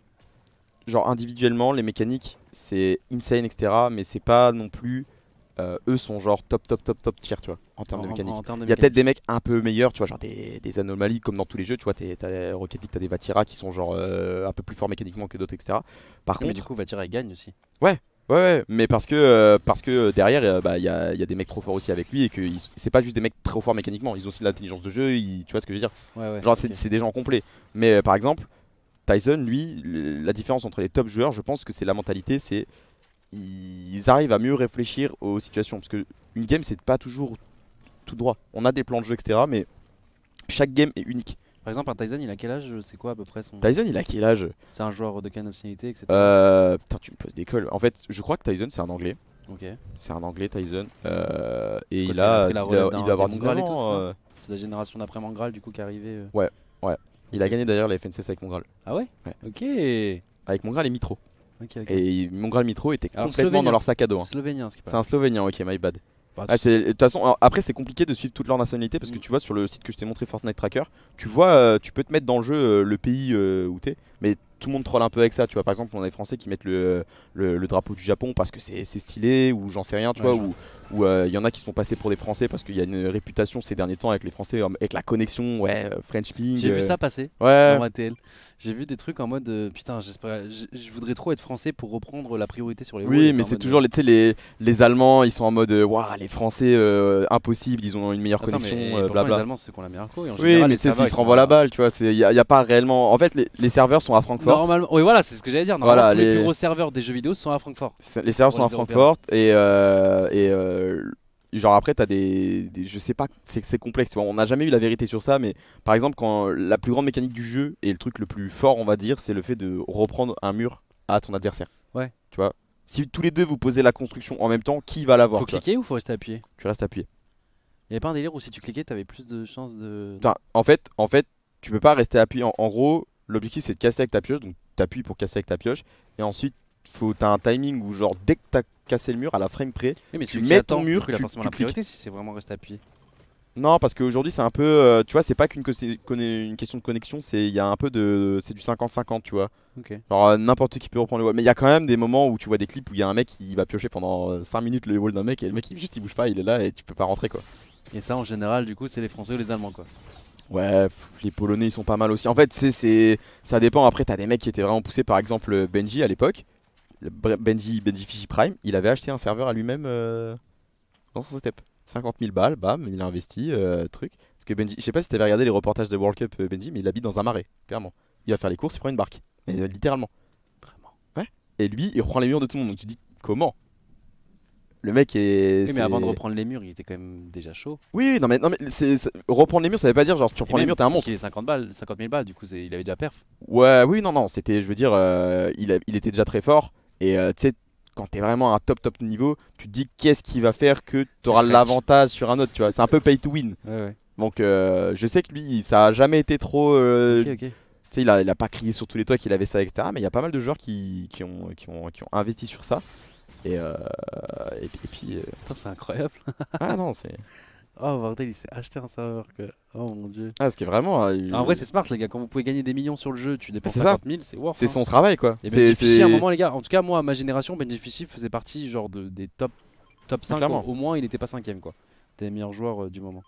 genre individuellement, les mécaniques, c'est insane, et cetera. Mais c'est pas non plus. euh, eux sont genre top, top, top, top tier, tu vois, en termes de En- en- mécanique. en termes de Il y a peut-être mécanique. des mecs un peu meilleurs, tu vois, genre des, des anomalies comme dans tous les jeux, tu vois, t'es- t'as Rocket League, t'as des Vatira qui sont genre euh, un peu plus forts mécaniquement que d'autres, et cetera. Par Mais contre, du coup, Vatira il gagne aussi. ouais, ouais, mais parce que, euh, parce que derrière, euh, bah, il y, a, il y a des mecs trop forts aussi avec lui et que ils- c'est pas juste des mecs trop forts mécaniquement, ils ont aussi de l'intelligence de jeu, ils- tu vois ce que je veux dire. Ouais, ouais. Genre, ok. c'est c'est des gens complets. Mais euh, par exemple, Tyson, lui, le- la différence entre les top joueurs, je pense que c'est la mentalité, c'est ils arrivent à mieux réfléchir aux situations. Parce que une game, c'est pas toujours tout droit. On a des plans de jeu, et cetera. Mais chaque game est unique. Par exemple, un Tyson, il a quel âge? C'est quoi à peu près son. Tyson, il a quel âge? C'est un joueur de quelle nationalité, et cetera. Euh. Putain, tu me poses des cols. En fait, je crois que Tyson, c'est un anglais. Ok. C'est un anglais, Tyson. Euh, et quoi, il c'est la- a, pris la il, relève a, d'un- il doit avoir des dix-neuf Mongrel et tout, ans. c'est ça euh, C'est la génération d'après Mangral du coup qui est arrivée. euh. Ouais, ouais. Il a gagné d'ailleurs la F N C S avec Mongral. Ah ouais, Ouais. Ok. Ok, Avec Mongral et Mitro. ok. Et Mongral Mitro était Alors, complètement Slovénien. dans leur sac à dos. hein. Slovénien, ce qui C'est un Slovénien, ok, my bad. Bah, Ah, c'est- de toute façon, alors, après c'est compliqué de suivre toutes leurs nationalités parce que Mm. tu vois sur le site que je t'ai montré Fortnite Tracker, tu vois, euh, tu peux te mettre dans le jeu euh, le pays euh, où t'es, mais tout le monde troll un peu avec ça. Tu vois, par exemple, on a des Français qui mettent le, le, le drapeau du Japon parce que c'est c'est stylé ou j'en sais rien, tu Ouais, vois, je ou ou il y en a qui se font passer pour des Français parce qu'il y a une réputation ces derniers temps avec les Français, euh, avec la connexion, ouais, euh, French Ping. J'ai euh, vu ça passer Ouais. dans ma T L. J'ai vu des trucs en mode euh, putain, j'espère, je je voudrais trop être français pour reprendre la priorité sur les Oui, rôles, mais en c'est mode, toujours les, tu sais, les, les Allemands, ils sont en mode euh, waouh, les Français, euh, impossible, ils ont une meilleure Attends, connexion, mais euh, pourtant, blabla. les Allemands, c'est ceux qui ont la meilleure co. Et en Oui, général, mais les tu sais, serveurs, s'ils ils se sont renvoient la à- balle, tu vois, il n'y a, y a pas réellement. En fait, les, les serveurs sont à Francfort. Normalement, oui, voilà, c'est ce que j'allais dire. Normalement, Voilà, tous les... les- plus gros serveurs des jeux vidéo sont à Francfort. C'est- Les serveurs Pour sont à les Francfort et, euh, et euh, genre après t'as des, des je sais pas, c'est c'est complexe, tu vois, on n'a jamais eu la vérité sur ça, mais par exemple quand la plus grande mécanique du jeu et le truc le plus fort on va dire c'est le fait de reprendre un mur à ton adversaire. Ouais. Tu vois, si tous les deux vous posez la construction en même temps, qui va l'avoir? Faut tu vois cliquer ou faut rester appuyé? Tu restes appuyé. Il y avait pas un délire où si tu cliquais, t'avais plus de chances de. Putain, en fait, en fait, tu peux pas rester appuyé. En, en gros, l'objectif c'est de casser avec ta pioche, donc t'appuies pour casser avec ta pioche, et ensuite faut t'as un timing où genre dès que t'as cassé le mur à la frame près. Oui, mais tu celui qui mets attend, ton mur, du coup, il a tu- forcément tu la priorité si c'est vraiment rester appuyé. Non, parce qu'aujourd'hui c'est un peu, euh, tu vois, c'est pas qu'une co- conne- une question de connexion, c'est il y a un peu de, c'est du cinquante cinquante, tu vois. Ok. Genre euh, n'importe qui peut reprendre le wall, mais il y a quand même des moments où tu vois des clips où il y a un mec qui va piocher pendant euh, cinq minutes le wall d'un mec et le mec il juste il bouge pas, il est là et tu peux pas rentrer quoi. Et ça, en général, du coup, c'est les Français ou les Allemands, quoi. Ouais, pff, les Polonais ils sont pas mal aussi. En fait, c'est c'est ça dépend. Après, t'as des mecs qui étaient vraiment poussés. Par exemple, Benji à l'époque, Bre- Benji Benji Fishy Prime, il avait acheté un serveur à lui-même euh, dans son step. cinquante mille balles, bam, il a investi, euh, truc. Parce que Benji, je sais pas si t'avais regardé les reportages de World Cup euh, Benji, mais il habite dans un marais, clairement. Il va faire les courses, il prend une barque, mais euh, littéralement. Vraiment. Ouais. Et lui, il reprend les murs de tout le monde. Donc tu dis comment? Le mec est. Oui, c'est- mais avant de reprendre les murs, il était quand même déjà chaud. Oui, oui, non mais, non, mais c'est- c'est- reprendre les murs, ça veut pas dire genre si tu reprends Et les même murs, t'es un pour monstre. qu'il ait cinquante balles, cinquante mille balles, du coup, c'est- il avait déjà perf. Ouais, oui, non, non, c'était, je veux dire, euh, il, a- il était déjà très fort. Et euh, tu sais, quand t'es vraiment à un top top niveau, tu te dis qu'est-ce qui va faire que t'auras Shrek. l'avantage sur un autre, tu vois. C'est un peu pay to win. Ouais, ouais. Donc euh, je sais que lui, ça a jamais été trop. euh, Ok, ok. Tu sais, il a, il a pas crié sur tous les toits qu'il avait ça, et cetera. Mais il y a pas mal de joueurs qui, qui, ont, qui, ont, qui ont investi sur ça. Et, euh, et, puis- et puis. euh, Putain, c'est incroyable. ah non, c'est. Oh, bordel, il s'est acheté un serveur. Que... Oh mon dieu. Ah, parce que vraiment. euh, En vrai, c'est smart, les gars. Quand vous pouvez gagner des millions sur le jeu, tu dépenses C'est ça. cinquante mille, c'est worth. c'est hein. son travail, quoi. Et C'est- Benji Fishy, à un c'est- moment, les gars, en tout cas, moi, à ma génération, Benji Fishy faisait partie genre de, des top, top cinq. clairement. Au, au moins, il était pas cinquième, quoi. Des meilleurs joueurs euh, du moment.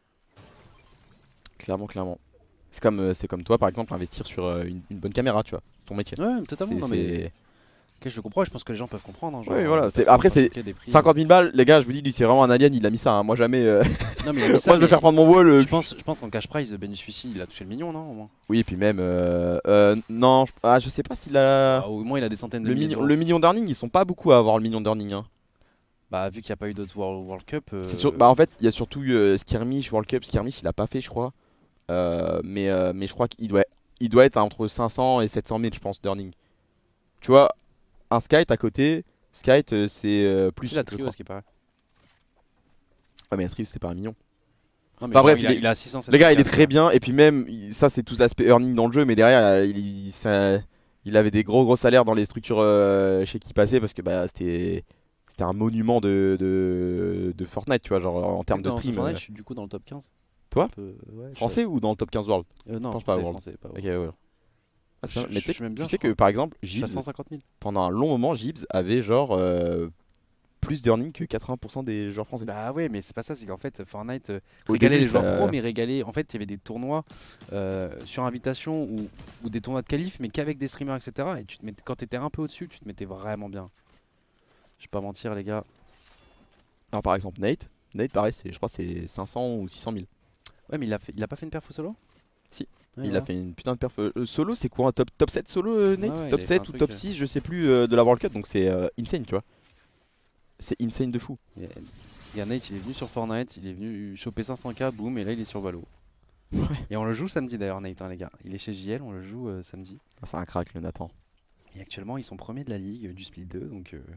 Clairement, clairement. C'est comme, euh, c'est comme toi, par exemple, investir sur euh, une, une bonne caméra, tu vois. C'est ton métier. Ouais, totalement. C'est- Non, mais... Ok, je le comprends et je pense que les gens peuvent comprendre. Hein, genre, Oui, voilà, euh, c'est- personne après, va c'est choquer des prix. cinquante mille balles, les gars, je vous dis, lui, c'est vraiment un alien, il a mis ça. hein. Moi, jamais. euh, Non, mais il a mis ça, Moi, je vais mais faire prendre mon wall. euh, je pense, je pense qu'en cash prize, Benji Fishy, il a touché le million, non au moins. Oui, et puis même. euh, euh, non, je, ah, je sais pas s'il a. Ah, au moins, il a des centaines de le, milliers million, d'euros. le million d'earning, ils sont pas beaucoup à avoir le million d'earning. Hein. Bah, vu qu'il n'y a pas eu d'autres World, World Cup. euh, C'est sûr, bah, en fait, il y a surtout euh, Skirmish, World Cup. Skirmish, il a pas fait, je crois. Euh, mais, euh, mais je crois qu'il doit, il doit être entre cinq cents et sept cent mille, je pense, d'earning. Tu vois, un Skyte à côté. Skyte, euh, c'est euh, plus. C'est la je trio, crois. ce qui paraît. Ouais, mais la trio, c'était pas un million. Non, mais Enfin, genre, bref, il, a, il est- il a six cents, sept cents. Les gars, il est très bien. Et puis même, il- ça, c'est tout l'aspect earning dans le jeu. Mais derrière, euh, il, il- ça- il avait des gros gros salaires dans les structures euh, chez qui il passait parce que bah, c'était c'était un monument de, de, de Fortnite, tu vois, genre en termes de Dans stream. Fortnite, euh, je suis du coup dans le top quinze. Toi Un peu, ouais, je Français ou dans le top quinze world? suis- euh, Non, pense pas français, World. français, pas Ok, World. ouais. Ah, c'est Je- pas mal. Mais je- tu sais je m'aime que- bien, tu sais je que crois. par exemple, Je suis à Gibbs, cent cinquante mille. pendant un long moment, Gibbs avait genre euh, plus d'earning que quatre-vingts pour cent des joueurs français. Bah ouais, mais c'est pas ça, c'est qu'en fait Fortnite euh, Au régalait début, les joueurs ça- pro, mais régalait. En fait, il y avait des tournois euh, sur invitation ou, ou des tournois de qualif, mais qu'avec des streamers, et cetera. Et tu te mettais, quand t'étais un peu au-dessus, tu te mettais vraiment bien. Je vais pas mentir, les gars. Alors par exemple, Nate, Nate pareil, c'est- je crois que c'est cinq cents ou six cent mille. Ouais, mais il a, fait, il a pas fait une perf au solo? Si. Ouais, Il voilà. a fait une putain de perf. Euh, solo, c'est quoi un top, top sept solo, euh, Nate? Ouais, ouais, il Top avait fait un sept ou truc, top euh. six, je sais plus, euh, de la World Cup. Donc c'est euh, insane, tu vois. C'est insane de fou. Et- Et Nate il est venu sur Fortnite, il est venu choper cinq cents K, boum, et là il est sur Valo. Et on le joue samedi d'ailleurs Nate hein, les gars. Il est chez J L, on le joue euh, samedi. Ah, c'est un crack le Nathan. Et actuellement ils sont premiers de la ligue euh, du split deux donc euh...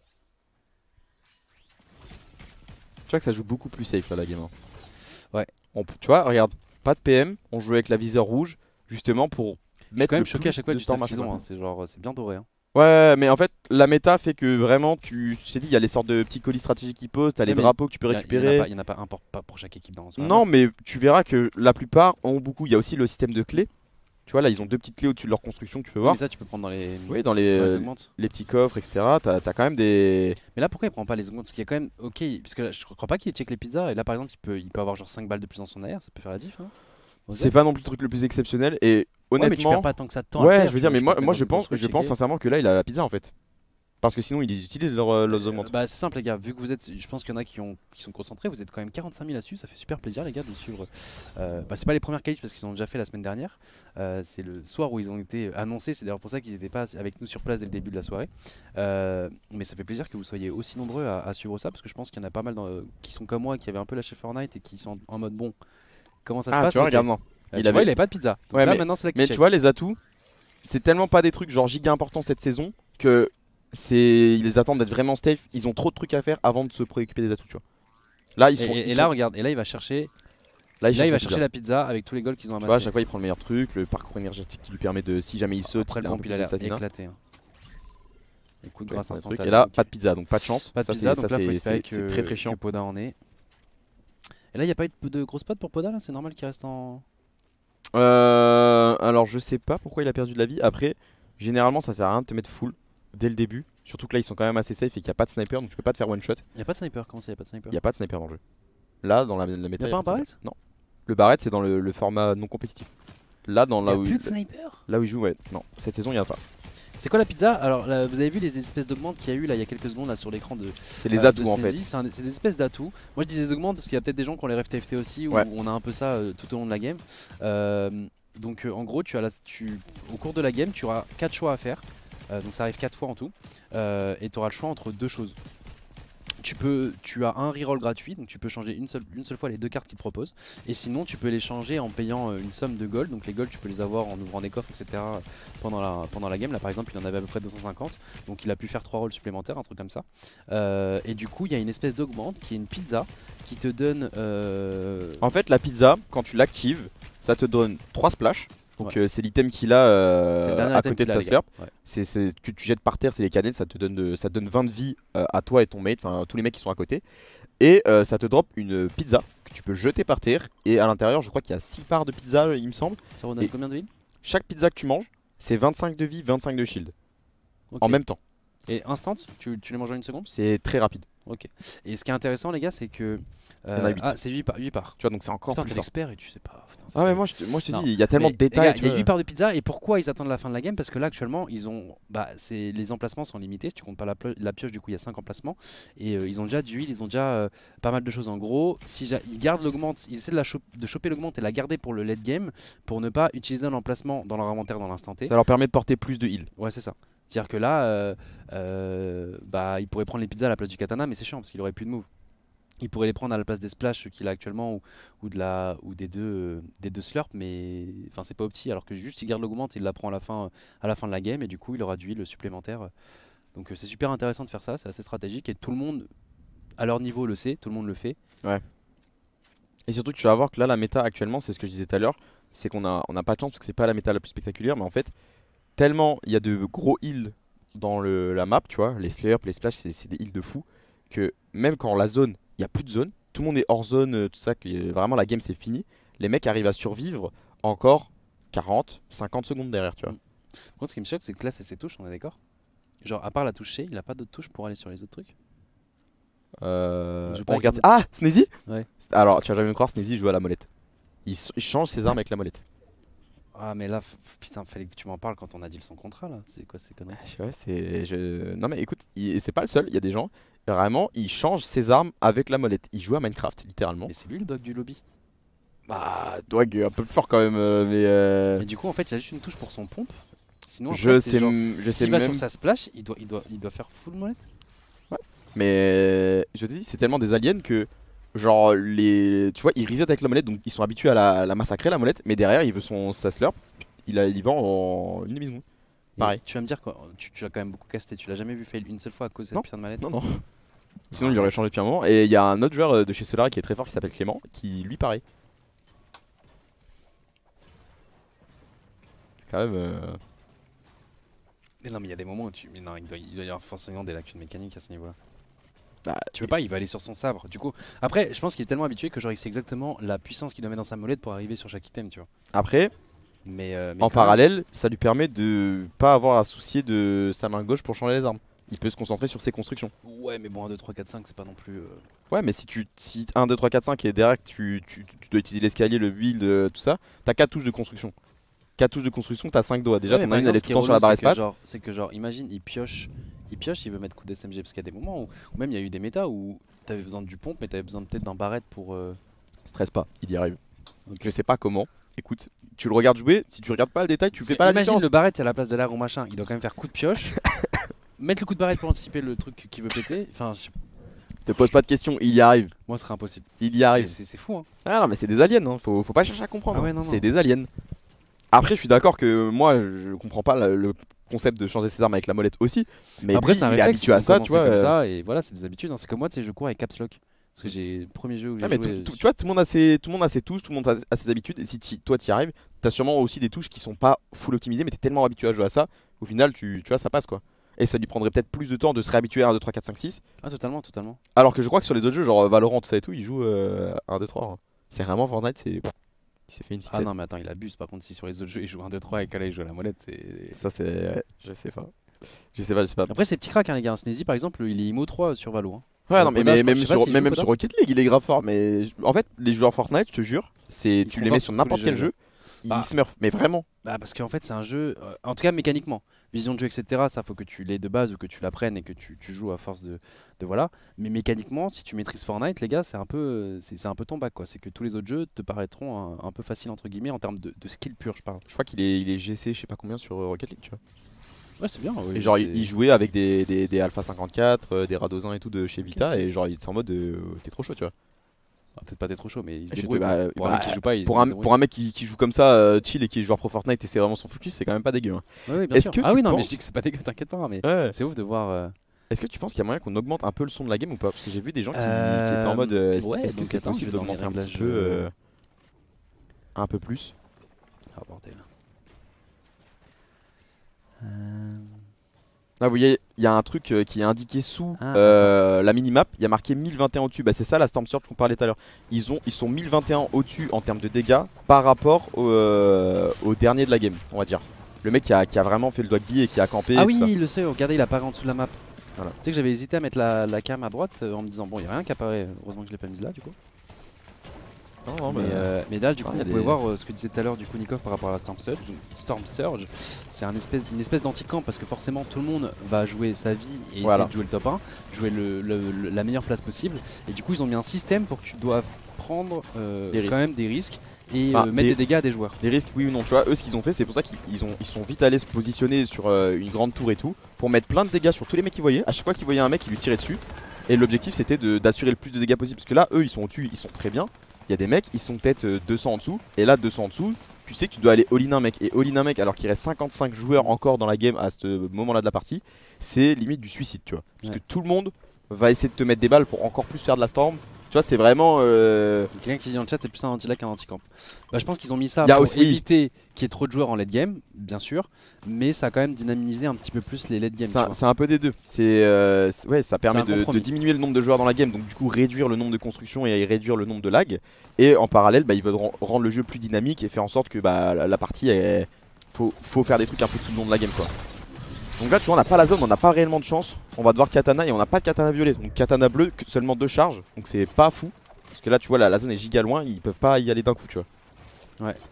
Tu vois que ça joue beaucoup plus safe là la game. Hein. Ouais. On, tu vois, regarde, pas de P M, on joue avec la viseur rouge justement pour mettre quand même le choqué à plus chaque fois de du temps stuff qu'ils maximum. ont, hein. C'est genre c'est bien doré. Hein. Ouais, mais en fait, la méta fait que vraiment, tu je t'ai dit, il y a les sortes de petits colis stratégiques qui posent, t'as les mais drapeaux que tu peux Il y a- récupérer. Il n'y en a pas un pour, pas pour chaque équipe dans ce Non, mais tu verras que la plupart ont beaucoup. Il y a aussi le système de clés. Tu vois, là, ils ont deux petites clés au-dessus de leur construction que tu peux voir. Mais ça tu peux prendre dans les, Oui, dans les, dans les euh, augmentes. les petits coffres, et cetera. T'as as quand même des. Mais là pourquoi il prend pas les augmentes? Parce qu'il y a quand même, ok, parce que là, je crois pas qu'il check les pizzas et là par exemple il peut, il peut avoir genre cinq balles de plus dans son air, ça peut faire la diff. Hein. C'est pas non plus le truc le plus exceptionnel. Et Ouais, mais tu honnêtement. perds pas tant que ça de temps à Ouais, faire, je veux tu dire, vois, mais tu moi, peux te moi mettre je dans une pense, grosse je pense checker. sincèrement que là, il a la pizza en fait. Parce que sinon, ils utilisent leurs euh, leurs augmentes. Euh, Bah c'est simple les gars, vu que vous êtes, je pense qu'il y en a qui, ont, qui sont concentrés, vous êtes quand même quarante-cinq mille là-dessus, ça fait super plaisir les gars de suivre. Euh, bah, c'est pas les premières qualifs parce qu'ils ont déjà fait la semaine dernière, euh, c'est le soir où ils ont été annoncés, c'est d'ailleurs pour ça qu'ils n'étaient pas avec nous sur place dès le début de la soirée. Euh, mais ça fait plaisir que vous soyez aussi nombreux à, à suivre ça parce que je pense qu'il y en a pas mal dans, euh, qui sont comme moi, qui avaient un peu lâché Fortnite et qui sont en mode bon, comment ça se Ah, passe tu vois, ok. regarde, non. Euh, il tu avait- vois, il avait pas de pizza. Donc Ouais, là mais- maintenant c'est la Mais tu vois, les atouts, c'est tellement pas des trucs genre giga importants cette saison que c'est ils les attendent d'être vraiment safe. Ils ont trop de trucs à faire avant de se préoccuper des atouts, tu vois. Là, ils Et, sont. et- ils et là sont- regarde, et là il va chercher, là, là il va cherchent chercher pizza. la pizza avec tous les goals qu'ils ont Tu vois, à amassés. chaque fois, il prend le meilleur truc, le parcours énergétique qui lui permet de, si jamais il saute, Après il le a un pompe peu il a plus de l'air stamina. éclaté. Hein. Écoute, Ouais, grâce c'est un truc. instantanée. Et là, donc- pas de pizza, donc pas de chance. Pas de ça, pizza, c'est donc ça, là faut c'est- espérer c'est- que, c'est très très chiant. que Poda en est. Et là, il n'y a pas eu de, de gros spot pour Poda là? C'est normal qu'il reste en. Euh, alors, je sais pas pourquoi il a perdu de la vie. Après, généralement, ça sert à rien de te mettre full dès le début. Surtout que là, ils sont quand même assez safe et qu'il n'y a pas de sniper, donc tu peux pas te faire one shot. Il n'y a pas de sniper, comment ça, il n'y a pas de sniper? Il n'y a pas de sniper dans le jeu. Là, dans la, la méta, Y a pas un de sniper. barrette? Non. Le barrette, c'est dans le, le format non compétitif. Là, dans Il là n'y a où plus il, de sniper? là où il joue, ouais. Non, cette saison, il n'y en a pas. C'est quoi la pizza? Alors, là, vous avez vu les espèces d'augmentes qu'il y a eu là il y a quelques secondes là sur l'écran de. C'est les euh, atouts de en fait. Sneezy. C'est un- c'est des espèces d'atouts. Moi je dis des augmentes parce qu'il y a peut-être des gens qui ont les rêves T F T aussi où Ouais. on a un peu ça euh, tout au long de la game. Euh, donc euh, en gros tu as la, tu, au cours de la game tu auras quatre choix à faire. Euh, donc ça arrive quatre fois en tout. Euh, et tu auras le choix entre deux choses. Tu, peux, tu as un reroll gratuit, donc tu peux changer une seule, une seule fois les deux cartes qu'il te propose. Et sinon, tu peux les changer en payant euh, une somme de gold. Donc les gold, tu peux les avoir en ouvrant des coffres, et cetera. Pendant la, pendant la game. Là, par exemple, il en avait à peu près deux cent cinquante. Donc il a pu faire trois rolls supplémentaires, un truc comme ça. Euh, et du coup, il y a une espèce d'augmente qui est une pizza qui te donne. Euh... En fait, la pizza, quand tu l'actives, ça te donne trois splash. Donc Ouais. euh, c'est l'item qu'il a euh, C'est le dernier à item côté de qu'il a, sa les gars. slurp. Ouais. C'est c'est que tu jettes par terre, c'est les canettes, ça te donne, de, ça te donne vingt de vie euh, à toi et ton mate, enfin tous les mecs qui sont à côté. Et euh, ça te drop une pizza que tu peux jeter par terre. Et à l'intérieur, je crois qu'il y a six parts de pizza, il me semble. Ça redonne Et- combien de villes? Chaque pizza que tu manges, c'est vingt-cinq de vie, vingt-cinq de shield. Ok. En même temps. Et instant, tu, tu les manges en une seconde? C'est très rapide. Ok. Et ce qui est intéressant, les gars, c'est que. Il y en a huit. Ah, c'est huit par. huit parts. Tu vois, donc c'est encore Putain, plus t'es fort. l'expert et tu sais pas. Putain, c'est Ah ouais, terrible. moi je te, moi, je te Non. dis, il y a tellement Mais, de détails. les gars, tu il y a vois. huit parts de pizza et pourquoi ils attendent la fin de la game? Parce que là actuellement ils ont bah c'est les emplacements sont limités, si tu comptes pas la, pio- la pioche du coup il y a cinq emplacements et euh, ils ont déjà du huile, ils ont déjà euh, pas mal de choses en gros. Si ja- ils gardent l'augmente, ils essaient de, la cho- de choper l'augmente et la garder pour le late game pour ne pas utiliser un emplacement dans leur inventaire dans l'instant T. Ça leur permet de porter plus de heal. Ouais c'est ça. C'est-à-dire que là euh, euh, bah ils pourraient prendre les pizzas à la place du katana mais c'est chiant parce qu'il aurait plus de move. Il pourrait les prendre à la place des splash qu'il a actuellement ou, ou, de la, ou des deux, euh, des deux slurps, mais enfin c'est pas opti. Alors que juste il garde l'augmente, il la prend à la, fin, à la fin de la game et du coup il aura du heal supplémentaire. Donc euh, c'est super intéressant de faire ça, c'est assez stratégique et tout le monde à leur niveau le sait, tout le monde le fait. Et surtout que tu vas voir que là, la méta actuellement, c'est ce que je disais tout à l'heure, c'est qu'on a, on a pas de chance parce que c'est pas la méta la plus spectaculaire, mais en fait, tellement il y a de gros heals dans le, la map, tu vois, les slurps, les splash, c'est c'est des heals de fou, que même quand la zone, il y a plus de zone, tout le monde est hors zone, euh, tout ça, que euh, vraiment la game c'est fini, les mecs arrivent à survivre encore quarante, cinquante secondes derrière, tu vois. Par contre ce qui me choque c'est que là c'est ses touches, on est d'accord? Genre à part la touche C, il a pas d'autres touches pour aller sur les autres trucs? Euh, Je joue on pas regarde. avec Ah, Sneezy. Ouais. C'est- Alors, tu vas jamais me croire, Sneezy joue à la molette. Il, s- il change ses armes avec la molette. Ah mais là, f- putain fallait que tu m'en parles quand on a dit son contrat là, c'est quoi ces conneries? Ouais, c'est. je- Non, mais écoute, il- c'est pas le seul. Il y a des gens, vraiment, il change ses armes avec la molette. Il joue à Minecraft, littéralement. Mais c'est lui le dog du lobby. Bah, Dwag un peu plus fort quand même, euh, mais. euh, Mais du coup en fait il a juste une touche pour son pompe. Sinon Je après, c'est sais, genre, m- je sais s'il va même. sur sa splash, il doit, il doit, il doit faire full molette. Mais je te dis, c'est tellement des aliens que genre les, tu vois, ils reset avec la molette, donc ils sont habitués à la, la massacrer la molette, mais derrière il veut son sa slurp, il, a, il y va en une demi-seconde. Pareil. Et tu vas me dire que tu, tu l'as quand même beaucoup casté, tu l'as jamais vu fail une seule fois à cause de Non. cette putain de mallette. Non, non. Sinon il aurait changé depuis un moment. Et il y a un autre joueur de chez Solar qui est très fort qui s'appelle Clément, qui lui pareil. Quand même. Euh... Mais non, mais il y a des moments où tu. Mais non, il doit, il doit y avoir forcément des lacunes mécaniques à ce niveau-là. Bah, Tu peux pas, il va aller sur son sabre. Du coup, après, je pense qu'il est tellement habitué que genre il sait exactement la puissance qu'il doit mettre dans sa molette pour arriver sur chaque item, tu vois. Après, Mais, euh, mais en quand même- parallèle, ça lui permet de pas avoir à soucier de sa main gauche pour changer les armes. Il peut se concentrer sur ses constructions. Ouais, mais bon, un, deux, trois, quatre, cinq, c'est pas non plus. euh, Ouais, mais si tu si un, deux, trois, quatre, cinq et derrière tu, tu, tu dois utiliser l'escalier, le build, euh, tout ça, t'as quatre touches de construction. quatre touches de construction, t'as cinq doigts. Déjà, Ouais, mais t'en par as une, elle exemple, est ce tout qui le temps sur la relou, barre c'est que espace. genre- C'est que genre, imagine, il pioche, il pioche, il veut mettre coup d'S M G parce qu'il y a des moments où, où même il y a eu des méta où t'avais besoin du pompe, mais t'avais besoin peut-être d'un barrette pour. euh, Stresse pas, il y arrive. Ok. Je sais pas comment. Écoute, tu le regardes jouer, si tu regardes pas le détail, tu parce fais que pas la imagine différence. le barrette à la place de l'air ou machin, il doit quand même faire coup de pioche, mettre le coup de barrette pour anticiper le truc qu'il veut péter. Enfin, je sais- Te pose pas de questions, il y arrive. moi, ce serait impossible. Il y Et arrive. C'est c'est fou, hein. Ah non, mais c'est des aliens, hein. faut, faut pas chercher à comprendre. Ah ouais, hein. non, C'est non. des aliens. Après, je suis d'accord que moi, je comprends pas le, le concept de changer ses armes avec la molette aussi. Mais Après, lui, c'est un il est réflexe, habitué ils à ont ça, tu commencé vois. comme euh. ça, et voilà, c'est des habitudes. hein. C'est comme moi, tu sais, je cours avec caps lock. Parce que j'ai le premier jeu où j'ai Ah, mais joué. tout- tout- tu vois, tout le monde a ses, tout le monde a ses touches, tout le monde a, a ses habitudes. Et si t'y- toi t'y arrives, t'as sûrement aussi des touches qui sont pas full optimisées, mais t'es tellement habitué à jouer à ça, au final, tu, tu vois, ça passe quoi. Et ça lui prendrait peut-être plus de temps de se réhabituer à un, deux, trois, quatre, cinq, six. Ah, totalement, totalement. Alors que je crois que sur les autres jeux, genre Valorant, tout ça et tout, il joue euh, un, deux, trois. hein. C'est vraiment Fortnite, c'est. Il s'est fait une petite Ah scène. non, mais attends, il abuse. Par contre, si sur les autres jeux il joue un, deux, trois et qu'à là il joue à la molette, c'est. Ça, c'est. ouais, je sais pas. Je sais pas, je sais pas. Après, c'est petit crack, hein, les gars. Sneezy, par exemple, il est I M O trois sur Valo. Hein. Ouais, non, mais, Koda, mais je crois- même, je sais pas sur, s'il mais joue même Koda. sur Rocket League, il est grave fort. Mais je- en fait, les joueurs Fortnite, je te jure, c'est Ils tu sont les forts mets sur sur tous n'importe les quel jeux, jeu, ils Bah. smurfent. Mais vraiment. Bah, parce qu'en fait, c'est un jeu. euh, en tout cas, mécaniquement. Vision de jeu, et cetera. Ça, faut que tu l'aies de base ou que tu l'apprennes et que tu, tu joues à force de, de. Voilà. Mais mécaniquement, si tu maîtrises Fortnite, les gars, c'est un peu, c'est c'est un peu ton bac, quoi. C'est que tous les autres jeux te paraîtront un, un peu faciles, entre guillemets, en termes de, de skill pur, je parle. Je crois qu'il est, il est G C, je sais pas combien sur euh, Rocket League, tu vois. Ouais, c'est bien. oui, Et genre, c'est- il, il jouait avec des, des, des Alpha cinquante-quatre, euh, des Radosin et tout de chez Vita, ok. et genre, il était en mode euh, t'es trop chaud, tu vois. Ah, peut-être pas t'es trop chaud, mais il se Je débrouille. te- quoi. bah, pour un bah, mec qui joue pas, il Pour se un, débrouille. pour un mec qui, qui joue comme ça, euh, chill et qui est joueur pro Fortnite et c'est vraiment son focus, c'est quand même pas dégueu. hein. Ouais, ouais, bien Est-ce sûr. que Ah tu oui, non, mais penses- je dis que c'est pas dégueu, t'inquiète pas. Mais Ouais. c'est ouf de voir. euh, Est-ce que tu penses qu'il y a moyen qu'on augmente un peu le son de la game ou pas? Parce que j'ai vu des gens qui, qui Euh, étaient en mode euh, est-ce ouais, est-ce que donc c'est attends, possible je vais dans d'augmenter un les petit réglages, peu euh, euh, un peu plus? Ah, bordel. Là, vous voyez, il y a un truc euh, qui est indiqué sous Ah, euh, la minimap. Il y a marqué mille vingt et un au-dessus. Bah, c'est ça la Storm Surge qu'on parlait tout à l'heure. Ils, ont, ils sont mille vingt et un au-dessus en termes de dégâts par rapport au, euh, au dernier de la game, on va dire. Le mec qui a, qui a vraiment fait le doggy et qui a campé. Ah et oui, tout ça. il le sait, regardez, il apparaît en dessous de la map. Voilà. Tu sais que j'avais hésité à mettre la, la cam à droite euh, en me disant, bon, il y a rien qui apparaît. Heureusement que je l'ai pas mise là, du coup. Non, non, mais, mais, euh, mais là, du ah, coup, y a vous pouvez des- voir euh, ce que disait tout à l'heure du coup Nikov par rapport à la Storm Surge. Storm Surge, c'est un espèce, une espèce d'anti-camp parce que forcément tout le monde va jouer sa vie et Voilà. essayer de jouer le top un, jouer le, le- le- la meilleure place possible. Et du coup, ils ont mis un système pour que tu doives prendre euh, Des quand risques. même des risques et Ah, euh, mettre des- des dégâts à des joueurs. Des risques, oui ou non, tu vois, eux ce qu'ils ont fait, c'est pour ça qu'ils ils ont, ils sont vite allés se positionner sur euh, une grande tour et tout, pour mettre plein de dégâts sur tous les mecs qu'ils voyaient. À chaque fois qu'ils voyaient un mec, ils lui tiraient dessus. Et l'objectif c'était de- d'assurer le plus de dégâts possible. Parce que là, eux ils sont au-dessus, ils sont très bien. Il y a des mecs, ils sont peut-être euh, deux cents en dessous. Et là, deux cents en dessous, tu sais que tu dois aller all-in un mec. Et all-in un mec, alors qu'il reste cinquante-cinq joueurs encore dans la game à ce moment-là de la partie, c'est limite du suicide, tu vois. Parce Ouais. que tout le monde va essayer de te mettre des balles pour encore plus faire de la storm. Tu vois, c'est vraiment. euh, Quelqu'un qui dit dans le chat, c'est plus un anti-lag qu'un anti-camp. Bah, je pense qu'ils ont mis ça Il y a pour aussi- oui. éviter qu'il y ait trop de joueurs en late game, bien sûr, mais ça a quand même dynamisé un petit peu plus les late game. C'est tu un, vois. c'est un peu des deux. C'est euh, c'est- ouais, ça permet un de, de compromis. diminuer le nombre de joueurs dans la game, donc du coup réduire le nombre de constructions et réduire le nombre de lag. Et en parallèle, bah, ils veulent ren- rendre le jeu plus dynamique et faire en sorte que bah, la, la partie, est... faut, faut faire des trucs un peu tout le long de la game, quoi. Donc là, tu vois, on n'a pas la zone, on n'a pas réellement de chance. On va devoir katana et on n'a pas de katana violet. Donc katana bleu, que seulement deux charges, donc c'est pas fou. Parce que là, tu vois, la, la zone est giga loin, ils peuvent pas y aller d'un coup, tu vois. Ouais,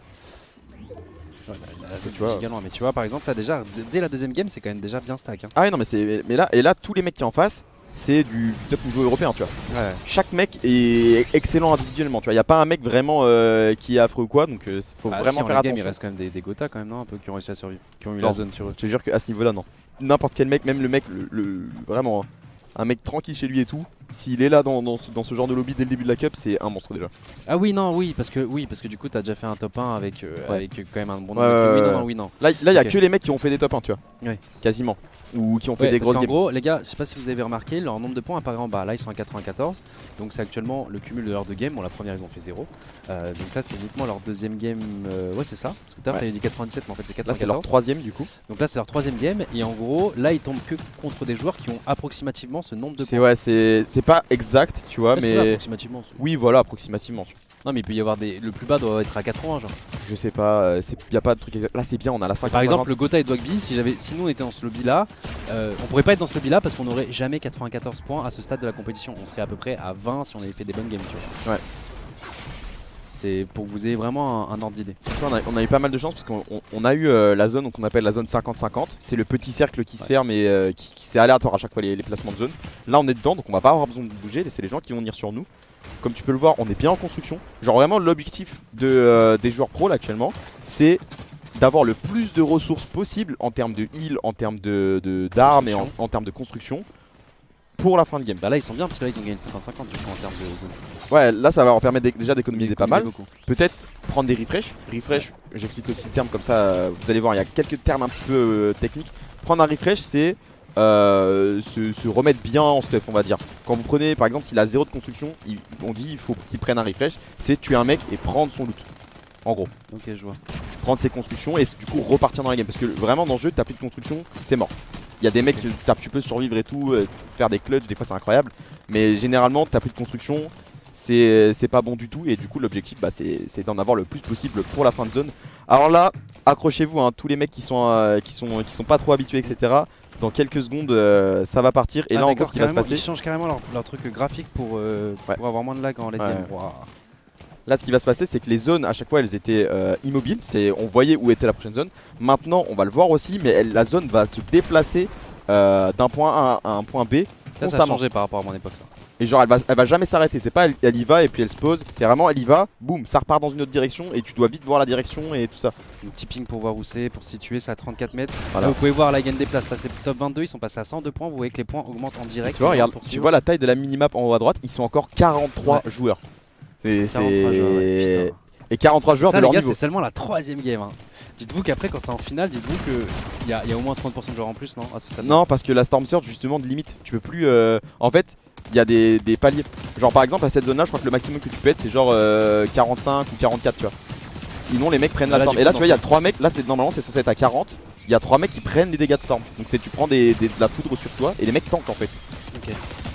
bah, la zone tu vois. est giga loin, mais tu vois, par exemple, là déjà, d- dès la deuxième game, c'est quand même déjà bien stack. Hein. Ah ouais, non, mais c'est, mais là, et là, tous les mecs qui en face, c'est du, du top niveau européen, tu vois. Ouais. Chaque mec est excellent individuellement, tu vois. Il y a pas un mec vraiment euh, qui est affreux ou quoi, donc il faut Bah, vraiment si, en faire late game, attention. il reste quand même des, des Gotha quand même, non, un peu qui ont réussi à survivre, qui ont eu Non. la zone sur eux. Je te jure qu'à ce niveau-là, non. N'importe quel mec, même le mec, le, le- vraiment, hein. un mec tranquille chez lui et tout, s'il est là dans, dans, ce, dans ce genre de lobby dès le début de la cup, c'est un monstre déjà. Ah oui, non, oui, parce que oui, parce que du coup, t'as déjà fait un top un avec, euh, Ouais. avec euh, quand même un bon Ouais, nombre de ouais, kills. Oui, ouais. non, non, oui, non. Là, là, il y a Ok. que les mecs qui ont fait des top un, tu vois. Ouais. Quasiment. Ou qui ont fait Ouais, des parce grosses qu'en games. gros, les gars, je sais pas si vous avez remarqué, leur nombre de points apparaît en bas. Là, ils sont à quatre-vingt-quatorze. Donc, c'est actuellement le cumul de leurs deux games. Bon, la première, ils ont fait zéro. Euh, donc là, c'est uniquement leur deuxième game. euh, ouais, c'est ça. Parce que t'as Ouais. fait dit quatre-vingt-dix-sept, mais en fait, c'est Là, c'est leur quatre-vingt-quatorze. troisième du coup. Donc là, c'est leur troisième game. Et en gros, là, ils tombent que contre des joueurs qui ont approximativement ce nombre de C'est points. ouais, c'est c'est pas exact, tu vois, Est-ce que là, mais approximativement, c'est- oui, voilà, approximativement. tu vois. Non, mais il peut y avoir des. Le plus bas doit être à quatre-vingts, genre. Je sais pas, euh, c'est y a pas de truc exact. Là, c'est bien, on a la cinquante. Par exemple, le Gotha et Dogby, si, j'avais- si nous on était dans ce lobby là, euh, on pourrait pas être dans ce lobby là parce qu'on n'aurait jamais quatre-vingt-quatorze points à ce stade de la compétition. On serait à peu près à vingt si on avait fait des bonnes games, tu vois. Ouais. C'est pour que vous ayez vraiment un, un ordre d'idée. Tu vois, on, a, on a eu pas mal de chance parce qu'on on- on a eu euh, la zone qu'on appelle la zone cinquante cinquante. C'est le petit cercle qui se Ouais. ferme et euh, qui, qui c'est aléatoire à chaque fois les, les placements de zone. Là, on est dedans, donc on va pas avoir besoin de bouger. C'est les gens qui vont venir sur nous. Comme tu peux le voir, on est bien en construction. Genre vraiment l'objectif de, euh, des joueurs pro là actuellement, c'est d'avoir le plus de ressources possible en termes de heal, en termes de de- d'armes et en, Construction. en termes de construction pour la fin de game. Bah là ils sont bien parce que là ils ont gagné cinquante cinquante du coup en termes de zone. Ouais, là ça va leur permettre d'é- déjà d'économiser pas mal. beaucoup. Peut-être prendre des refresh. Refresh, j'explique aussi le terme comme ça, euh, vous allez voir, il y a quelques termes un petit peu euh, techniques. Prendre un refresh, c'est euh, se, se remettre bien en stuff, on va dire. Quand vous prenez, par exemple, s'il a zéro de construction, il- on dit il faut qu'il prenne un refresh, c'est tuer un mec et prendre son loot. En gros, Ok, je vois. prendre ses constructions et du coup repartir dans la game. Parce que vraiment, dans le jeu, t'as plus de construction, c'est mort. Il y a des mecs, Ok. t'as- tu peux survivre et tout, euh, faire des clutches, des fois c'est incroyable. Mais généralement, t'as plus de construction, c'est c'est pas bon du tout. Et du coup, l'objectif, bah, c'est c'est d'en avoir le plus possible pour la fin de zone. Alors là, accrochez-vous, hein, tous les mecs qui sont, euh, qui, sont, qui sont pas trop habitués, et cetera. Dans quelques secondes, euh, ça va partir. Et Ah, là, en gros, d'accord, ce qui va se carrément, passer, Ils changent carrément leur, leur truc graphique pour, euh, Ouais. pour avoir moins de lag en late Ouais. game. Waouh. là, ce qui va se passer, c'est que les zones, à chaque fois, elles étaient euh, immobiles. C'était- On voyait où était la prochaine zone. Maintenant, on va le voir aussi, mais elle- la zone va se déplacer euh, d'un point A à un point B Ça, ça a constamment. changé par rapport à mon époque ça. Et genre elle va, elle va jamais s'arrêter, c'est pas elle, elle y va et puis elle se pose, c'est vraiment elle y va, boum, ça repart dans une autre direction et tu dois vite voir la direction et tout ça. Donc petit ping pour voir où c'est, pour situer, c'est à trente-quatre mètres. Voilà. Là, vous pouvez voir la gain des places, là c'est top vingt-deux, ils sont passés à cent deux points, vous voyez que les points augmentent en direct. Tu vois, regarde, Pour tu suivre. vois la taille de la minimap en haut à droite, ils sont encore quarante-trois joueurs. C'est quarante-trois joueurs, ouais, putain. et quarante-trois joueurs Ça de les leur gars niveau. c'est seulement la troisième game hein. Dites-vous qu'après quand c'est en finale, dites-vous qu'il y, a- y a au moins trente pour cent de joueurs en plus non à ce stade. Non, parce que la Storm Surge justement de limite, tu peux plus euh, en fait, il y a des, des paliers. Genre par exemple à cette zone là, je crois que le maximum que tu peux être c'est genre euh, quarante-cinq ou quarante-quatre, tu vois. Sinon les mecs prennent la Là, Storm. du Et là coup, tu vois, il y a dans- trois mecs, là c'est normalement c'est censé être à quarante. Il y a trois mecs qui prennent les dégâts de Storm. Donc c'est tu prends des, des- de la foudre sur toi et les mecs tankent en fait. Ok.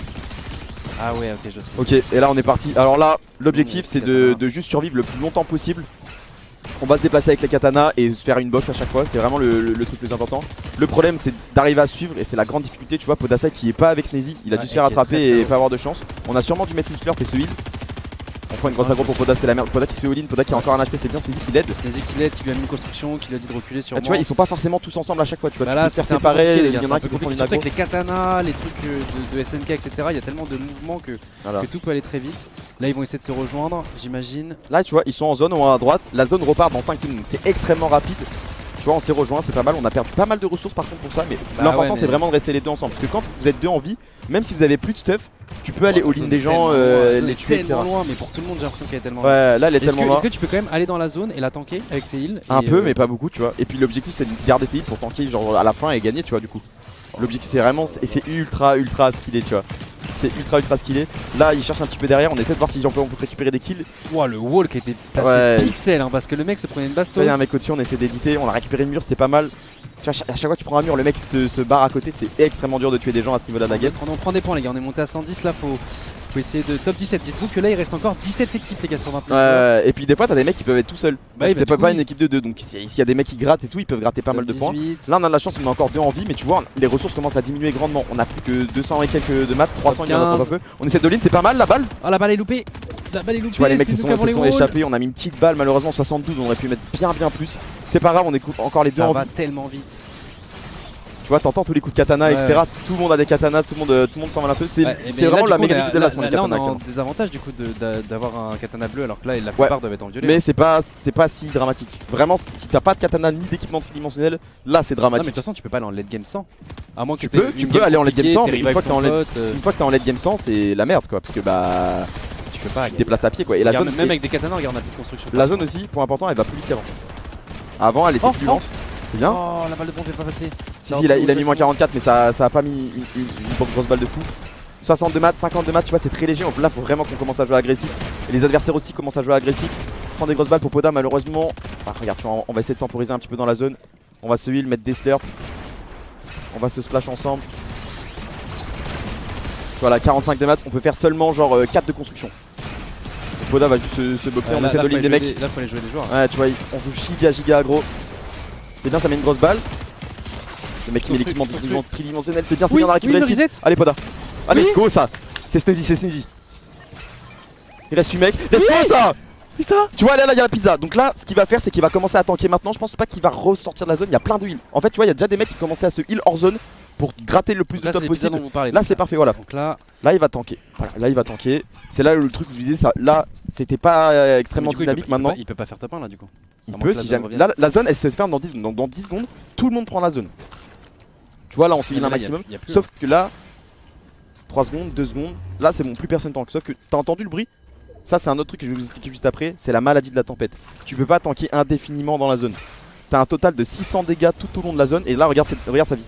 Ah ouais ok je sais. Ok, et là on est parti. Alors là, l'objectif Mmh, c'est de, katana. de juste survivre le plus longtemps possible. On va se déplacer avec les katanas et se faire une box à chaque fois, c'est vraiment le, le- le truc le plus important. Le problème c'est d'arriver à suivre et c'est la grande difficulté, tu vois, Podasai qui est pas avec Sneezy, il a Ouais, dû se et faire qui est attraper très, très et haut. pas avoir de chance. On a sûrement dû mettre une slurp et ce heal. On prend une grosse aggro pour Poda, c'est la merde. Poda qui se fait all-in, Poda qui a encore un H P, c'est bien, Sneezy qui l'aide. Sneezy qui l'aide, qui lui a mis une construction, qui lui a dit de reculer sur Ah, tu vois, ils sont pas forcément tous ensemble à chaque fois, tu vois, Bah tu là, peux te faire c'est un peu séparer, compliqué, les il gars, y en c'est a un un qui peu peut prendre compliqué, une surtout aggro. avec les katanas, les trucs euh, de, de S N K, et cetera. Il y a tellement de mouvements que, Voilà. que tout peut aller très vite. Là, ils vont essayer de se rejoindre, j'imagine. Là, tu vois, ils sont en zone, on est à droite. La zone repart dans cinq secondes, donc c'est extrêmement rapide. Tu vois, on s'est rejoint, c'est pas mal. On a perdu pas mal de ressources par contre pour ça, mais Bah l'important ouais, c'est mais- vraiment de rester les deux ensemble. Parce que quand vous êtes deux en vie, même si vous avez plus de stuff, tu peux aller Oh, la all-in zone des est gens, tellement euh, loin, la zone les est tuer, et tellement cetera. loin, mais pour tout le monde, j'ai l'impression qu'elle est tellement loin. Ouais, là, elle est Est-ce tellement que, loin. est-ce que tu peux quand même aller dans la zone et la tanker avec tes heals Un et, peu, euh, mais pas beaucoup, tu vois. Et puis l'objectif c'est de garder tes hits pour tanker genre à la fin et gagner, tu vois, du coup. L'objectif c'est vraiment, et c'est ultra ultra skillé, tu vois. C'est ultra ultra skillé. Là, il cherche un petit peu derrière, on essaie de voir si on peut, on peut récupérer des kills. Ouah, le wall qui était placé Ouais. pixel hein, parce que le mec se prenait une Tu bastos. vois, il y a un mec au-dessus, on essaie d'éditer, on a récupéré le mur, c'est pas mal. Tu vois, à chaque- à chaque fois que tu prends un mur, le mec se, se barre à côté, c'est extrêmement dur de tuer des gens à ce niveau-là de la game. On, on prend des points les gars, on est monté à cent dix là, faut, faut essayer de top dix-sept. Dites-vous que là il reste encore dix-sept équipes les gars sur vingt-neuf. Euh, et puis des fois t'as des mecs qui peuvent être tout seuls. Bah oui, c'est bah, pas, du pas coup, une équipe de deux, donc c'est- s'il y a des mecs qui grattent et tout, ils peuvent gratter pas mal de points. Là on a de la chance, on a encore deux en vie, mais tu vois les ressources commencent à diminuer grandement. On a plus que deux cents et quelques de maths, trois cents il y en a trop peu. On essaie de l'in, c'est pas mal la balle. Ah la balle est loupée. La balle est loupée. Tu vois les mecs c'est se nous sont, qui avons se les sont walls. échappés, on a mis une petite balle malheureusement soixante-douze, on aurait pu mettre bien bien plus. C'est pas grave, on est encore les deux Ça en va vie. tellement vite. Tu vois, t'entends tous les coups de katana, Ouais. et cetera. Tout le monde a des katanas, tout le monde, euh, tout le monde s'en va un peu. C'est Ouais, et c'est mais vraiment là, la du coup, mécanique on de est- déplacement là, des là, on katanas. a un actuellement. désavantage du coup de- d'a- d'avoir un katana bleu alors que là la plupart doivent être en violet. Mais c'est pas, c'est pas si dramatique. Vraiment, si t'as pas de katana ni d'équipement tridimensionnel, là c'est Non mais de dramatique. toute façon tu peux pas aller en late game sans. À moins que Tu t'aies peux- une tu peux game aller en late game compliquée, sans, t'es mais une rival fois que t'es en avec ton late- pote, euh, Une fois que t'es en late game sans, c'est la merde quoi, parce que bah tu peux pas. tu te déplaces à pied quoi. Et la Regarde, zone, même et- avec des katanas, regarde on a plus de construction. la zone aussi, point important, elle va plus vite qu'avant. Avant, elle était Oh, plus oh. lente. C'est bien. Oh la balle de pompe est pas passée. Si, si, il a, il a mis moins quarante-quatre, mais ça, ça a pas mis une, une, une grosse balle de fou. soixante-deux maths, cinquante-deux maths, tu vois, c'est très léger. Là, faut vraiment qu'on commence à jouer agressif. Et les adversaires aussi commencent à jouer agressif. Prends des grosses balles pour Poda, malheureusement. Ah, regarde, tu vois, on va essayer de temporiser un petit peu dans la zone. On va se heal, mettre des slurps. On va se splash ensemble. Voilà, quarante-cinq de maths, on peut faire seulement genre euh, quatre de construction. Poda va juste se, se boxer, Ouais, on là- essaie là, de faut lead des aller mecs. jouer Là faut aller jouer des joueurs. Ouais, tu vois, on joue giga giga aggro. C'est bien, ça met une grosse balle. Le mec qui met l'équipement Construit, tridimen- tridimensionnel, c'est bien, c'est Oui, bien, on a oui, récupéré le le kill. reset. Allez, Poda. Allez, Oui. let's go ça. C'est Sneezy, c'est Sneezy. Il reste huit mecs. Let's go ça. Putain. Tu vois, là, là, il y a la pizza. Donc là, ce qu'il va faire, c'est qu'il va commencer à tanker maintenant. Je pense pas qu'il va ressortir de la zone. Il y a plein de heal. En fait, tu vois, il y a déjà des mecs qui commençaient à se heal hors zone pour gratter le plus Là de c'est top les pizzas possible. dont vous parlez. Là, donc c'est parfait, voilà. Donc là, Là, il va tanker. Voilà, là, il va tanker. C'est là le truc que je vous disais, ça. Là, c'était pas euh, mais extrêmement du coup, il dynamique peut- il peut maintenant. pas- Il peut pas faire top un là du coup. Il À peut moins que la si zone jamais. revienne. Là, la zone, elle se ferme dans dix secondes. Donc, dans dix secondes, tout le monde prend la zone. Tu vois, là, on se heal Mais un là, y a- maximum. y a plus, Sauf que là, trois secondes, deux secondes. Là, c'est bon, plus personne tank. Sauf que t'as entendu le bruit? Ça, c'est un autre truc que je vais vous expliquer juste après. C'est la maladie de la tempête. Tu peux pas tanker indéfiniment dans la zone. T'as un total de six cents dégâts tout au long de la zone. Et là, regarde, cette- regarde sa vie.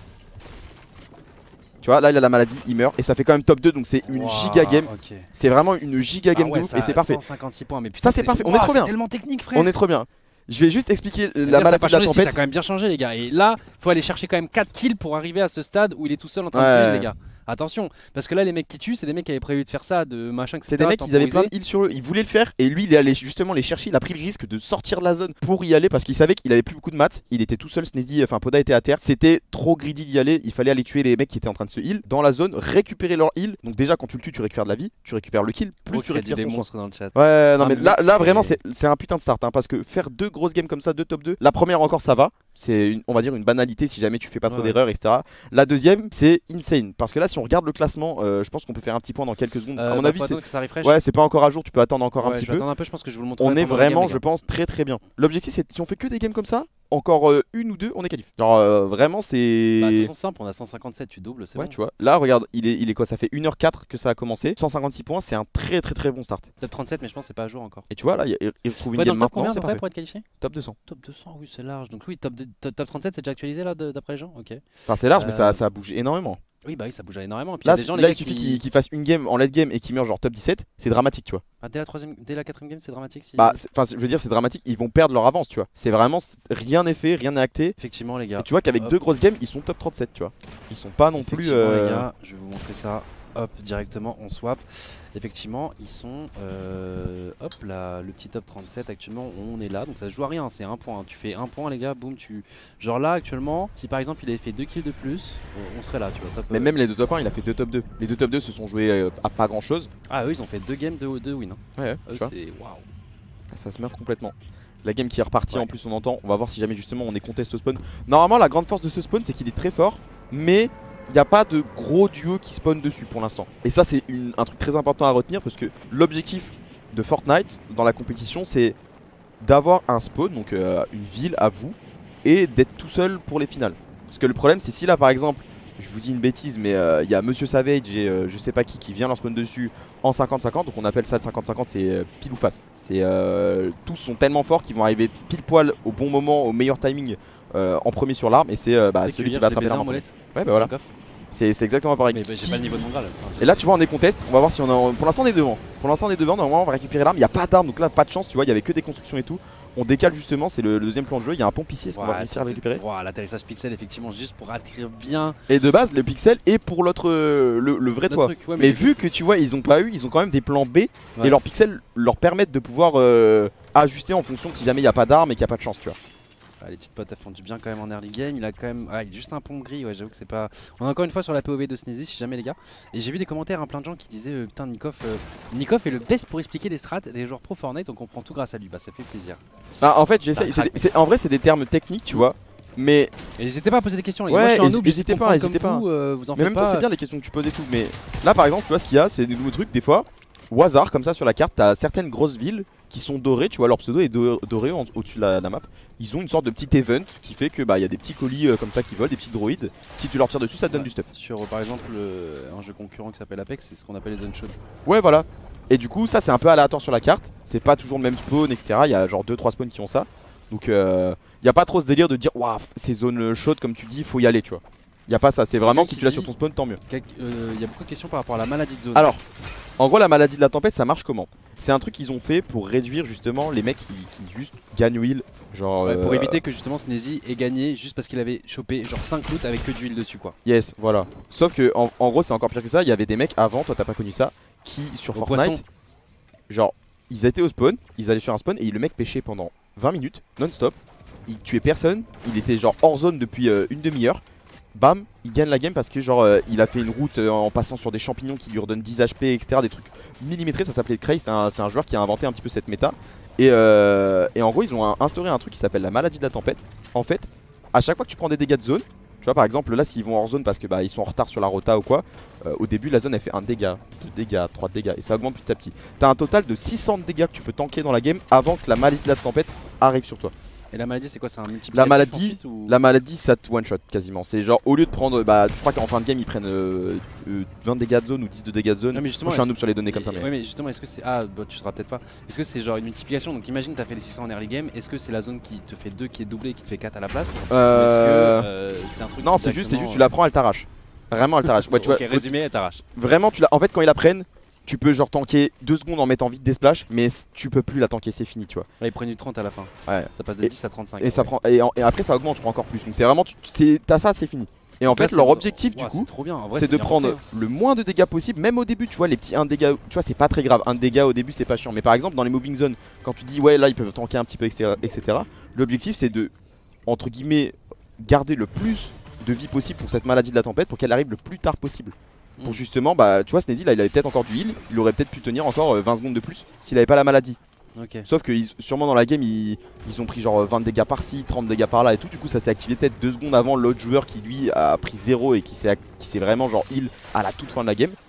Tu vois, là, il a la maladie, il meurt. Et ça fait quand même top deux. Donc, c'est une Wow, giga game. ok. C'est vraiment une giga game Ah ouais, de ouf. ça Et c'est a parfait. cent cinquante-six points, mais putain, Ça, c'est parfait. On est Wow, trop bien. C'est tellement technique, frère. On est trop bien. Je vais juste expliquer Mais la là, ça a maladie pas de la changé, si, tempête. ça a quand même bien changé, les gars. Et là, faut aller chercher quand même quatre kills pour arriver à ce stade où il est tout seul en train de Ouais. tuer, les gars. Attention, parce que là, les mecs qui tuent, c'est des mecs qui avaient prévu de faire ça, de machin, et cetera. C'est des mecs qui avaient plein de temporiser. heals sur eux, ils voulaient le faire et lui il est allé justement les chercher, il a pris le risque de sortir de la zone pour y aller parce qu'il savait qu'il avait plus beaucoup de maths, il était tout seul, Sneezy, enfin Poda était à terre, c'était trop greedy d'y aller, il fallait aller tuer les mecs qui étaient en train de se heal dans la zone, récupérer leur heal, donc déjà quand tu le tues tu récupères de la vie, tu récupères le kill, plus Gros, tu qu'il y a dit récupères des son soin. monstres dans le chat. Ouais non Ah, mais mais là, mec, là c'est- vraiment c'est c'est un putain de start hein, parce que faire deux grosses games comme ça, deux top deux, la première encore ça va, c'est une- on va dire une banalité si jamais tu fais pas trop Ouais. d'erreurs et cetera. La deuxième c'est insane parce que là si on regarde le classement, euh, je pense qu'on peut faire un petit point dans quelques secondes. Euh, à mon bah, avis faut c'est... attendre que ça refresh. Ouais c'est pas encore à jour, tu peux attendre encore un Ouais, petit je vais peu. attendre un peu, je pense que je vous le montrerai. On est pendant la game, vraiment, les je gars. pense, très très bien. L'objectif, c'est si on fait que des games comme ça, encore euh, une ou deux, on est qualif. Genre euh, vraiment, c'est. Bah, de toute façon, simple, on a cent cinquante-sept, tu doubles, c'est Ouais, bon. tu vois. Là, regarde, il est, il est quoi? Ça fait une heure quatre que ça a commencé. cent cinquante-six points, c'est un très très très bon start. Top trente-sept, mais je pense que c'est pas à jour encore. Et tu vois, là, il, il retrouve une Ouais, dans game le top maintenant, combien à c'est peu près parfait. pour être qualifié? Top deux cents. Top deux cents, oui, c'est large. Donc, oui, top, deux- top, top trente-sept, c'est déjà actualisé là, de- d'après les gens? Ok. Enfin, c'est large, mais ça, Euh, ça bouge énormément. Oui, bah oui, ça bouge énormément. Et puis, Là, il y a des gens, là, les il gars, suffit qui- qu'il qu'il fasse une game en late game et qu'il meurt genre top dix-sept, c'est dramatique, tu vois. Ah, dès la troisième, dès la quatrième game, c'est dramatique. Si... Bah, c'est- enfin, je veux dire, c'est dramatique, ils vont perdre leur avance, tu vois. C'est vraiment, rien n'est fait, rien n'est acté. Effectivement, les Et gars. tu vois qu'avec Hop. deux grosses games, ils sont top trente-sept, tu vois. Ils sont pas non plus. Effectivement, euh, les gars, je vais vous montrer ça. Hop, directement, on swap. Effectivement, ils sont. euh, hop, là, le petit top trente-sept, actuellement, on est là. Donc ça se joue à rien, c'est un point. Tu fais un point, les gars, boum, tu. Genre là, actuellement, si par exemple il avait fait deux kills de plus, on, on serait là, tu vois. Top, Mais euh, même les deux top un, il a fait deux top deux. Les deux top deux se sont joués euh, à pas grand chose. Ah, eux, ils ont fait deux games de, de win. Hein. Ouais, Eux, tu vois. c'est. Waouh. Ça se meurt complètement. La game qui est repartie Ouais. en plus on entend, on va voir si jamais justement on est contest au spawn. Normalement la grande force de ce spawn c'est qu'il est très fort, mais il n'y a pas de gros duo qui spawn dessus pour l'instant. Et ça c'est une- un truc très important à retenir parce que l'objectif de Fortnite dans la compétition c'est d'avoir un spawn, donc euh, une ville à vous, et d'être tout seul pour les finales. Parce que le problème c'est si là par exemple, je vous dis une bêtise mais euh, il y a Monsieur Savage et euh, je sais pas qui qui vient leur spawn dessus en cinquante cinquante, donc on appelle ça le cinquante cinquante, c'est euh, pile ou face. C'est euh, tous sont tellement forts qu'ils vont arriver pile poil au bon moment, au meilleur timing euh, en premier sur l'arme et c'est euh, bah, Tu sais que celui qui hier, va je l'ai attraper baisé l'arme. en en premier. molette. Ouais bah voilà, Sur le coffre. c'est c'est exactement pareil. Mais bah, j'ai Qui- pas le niveau de mon grade. Enfin, j'ai- Et là tu vois on est contest, on va voir si on a... Pour l'instant on est devant. Pour l'instant on est devant, normalement on va récupérer l'arme, il n'y a pas d'arme donc là pas de chance, tu vois, il y avait que des constructions et tout. On décale justement, c'est le, le deuxième plan de jeu, il y a un pompe ici, est-ce qu'on va Ouais, réussir à le c'était- récupérer? Ouah, l'atterrissage pixel, effectivement, juste pour attirer bien Et de base le pixel est pour l'autre, euh, le, le vrai le toit. truc. Ouais, Mais du vu coup, que tu vois ils ont pas eu, ils ont quand même des plans B Ouais. et leurs pixels leur permettent de pouvoir euh, ajuster en fonction de si jamais il n'y a pas d'arme et qu'il n'y a pas de chance, tu vois. ah, les petites potes elles font du bien quand même en early game. Il a quand même. Ah, il a juste un pont gris, ouais, j'avoue que c'est pas. On est encore une fois sur la P O V de Sneezy, si jamais les gars. Et j'ai vu des commentaires, hein, plein de gens qui disaient euh, putain, Nikov, euh, Nikov est le best pour expliquer les strats des joueurs pro Fortnite, donc on comprend tout grâce à lui. Bah, ça fait plaisir. Ah, en fait, j'essaie. Ah, c'est crack, des- c'est- En vrai, c'est des termes techniques, tu vois. Mais Et n'hésitez pas à poser des questions. Les gars. Ouais, Moi, je suis un hési- noob, je hésitez comprends pas, comme hésitez pas. vous, euh, vous en Mais faites même toi, pas. c'est bien les questions que tu poses et tout. Mais là, par exemple, tu vois ce qu'il y a, c'est des nouveaux trucs. Des fois, au hasard, comme ça sur la carte, t'as certaines grosses villes qui sont dorées. Tu vois, leur pseudo est do- doré en- au-dessus de la, la map. Ils ont une sorte de petit event qui fait que bah il y a des petits colis euh, comme ça qui volent, des petits droïdes. Si tu leur tires dessus, ça te donne Ouais. du stuff. Sur euh, par exemple euh, un jeu concurrent qui s'appelle Apex, c'est ce qu'on appelle les unshots. Ouais, voilà. Et du coup, ça c'est un peu aléatoire sur la carte. C'est pas toujours le même spawn, et cetera. Il y a genre deux trois spawns qui ont ça. Donc, euh, y a pas trop ce délire de dire waouh, ces zones chaudes comme tu dis, faut y aller, tu vois. Y a pas ça. C'est vraiment Quelqu'un si qui tu l'as dit- sur ton spawn, tant mieux. Il euh, y a beaucoup de questions par rapport à la maladie de zone. Alors, en gros, la maladie de la tempête, ça marche comment? C'est un truc qu'ils ont fait pour réduire justement les mecs qui, qui juste gagnent huile. Genre. Ouais, pour euh, éviter que justement Sneezy ait gagné juste parce qu'il avait chopé genre cinq loots avec que d'huile dessus quoi. Yes, voilà. Sauf que en, en gros, c'est encore pire que ça. Il y avait des mecs avant, toi t'as pas connu ça, qui sur Au Fortnite, poisson. genre, ils étaient au spawn, ils allaient sur un spawn et le mec pêchait pendant vingt minutes, non-stop. Il tuait personne, il était genre hors zone depuis euh, une demi-heure. Bam, il gagne la game parce que genre euh, il a fait une route euh, en passant sur des champignons qui lui redonnent dix H P, et cetera. Des trucs millimétrés, ça s'appelait Cray, c'est un, c'est un joueur qui a inventé un petit peu cette méta. Et, euh, et en gros, ils ont un- instauré un truc qui s'appelle la maladie de la tempête. En fait, à chaque fois que tu prends des dégâts de zone, tu vois par exemple là s'ils vont hors zone parce que bah ils sont en retard sur la rota ou quoi, euh, au début la zone elle fait un dégât, deux dégâts, trois dégâts et ça augmente petit à petit. T'as un total de six cents dégâts que tu peux tanker dans la game avant que la maladie de la tempête arrive sur toi. Et la maladie c'est quoi? C'est un multiplicatif La maladie, ensuite, ou... la maladie ça te one shot quasiment. C'est genre au lieu de prendre, bah je crois qu'en fin de game ils prennent euh, euh, vingt dégâts de zone ou dix de dégâts de zone. Non, mais justement, Moi je suis un est-ce- noob sur les données comme ça. Et- Mais... Ouais mais justement est-ce que c'est... Ah bah tu sauras peut-être pas. Est-ce que c'est genre une multiplication? Donc imagine t'as fait les six cents en early game. Est-ce que c'est la zone qui te fait deux qui est doublée et qui te fait quatre à la place? Ou Euh... est-ce que euh, c'est un truc Non qui c'est juste, c'est directement, juste tu la prends, elle t'arrache. Vraiment elle t'arrache. Ouais, tu Ok, vois, résumé, elle t'arrache. vraiment tu la... En fait quand ils la prennent, tu peux genre tanker deux secondes en mettant vite des splashs, mais c- tu peux plus la tanker, c'est fini tu vois. Ouais, ils prennent du trente à la fin. Ouais. Ça passe de Et- dix à trente-cinq. Et ça prend et, en- et après ça augmente je crois encore plus. Donc c'est vraiment tu c'est- t'as ça, c'est fini. Et en Là, fait c'est- leur objectif Ouah, du coup c'est trop bien. En vrai, c'est de bien prendre pensé, hein. le moins de dégâts possible, même au début tu vois les petits un dégât, tu vois c'est pas très grave, un dégât au début c'est pas chiant, mais par exemple dans les moving zones quand tu dis ouais là ils peuvent tanker un petit peu etc, etc. l'objectif c'est de entre guillemets garder le plus de vie possible pour cette maladie de la tempête pour qu'elle arrive le plus tard possible. Pour Mm. justement bah tu vois Sneezy là il avait peut-être encore du heal, il aurait peut-être pu tenir encore euh, vingt secondes de plus s'il avait pas la maladie. Ok. Sauf que ils- sûrement dans la game ils, ils ont pris genre vingt dégâts par-ci, trente dégâts par-là et tout. Du coup ça s'est activé peut-être deux secondes avant l'autre joueur qui lui a pris zéro et qui s'est ac- qui s'est vraiment genre heal à la toute fin de la game.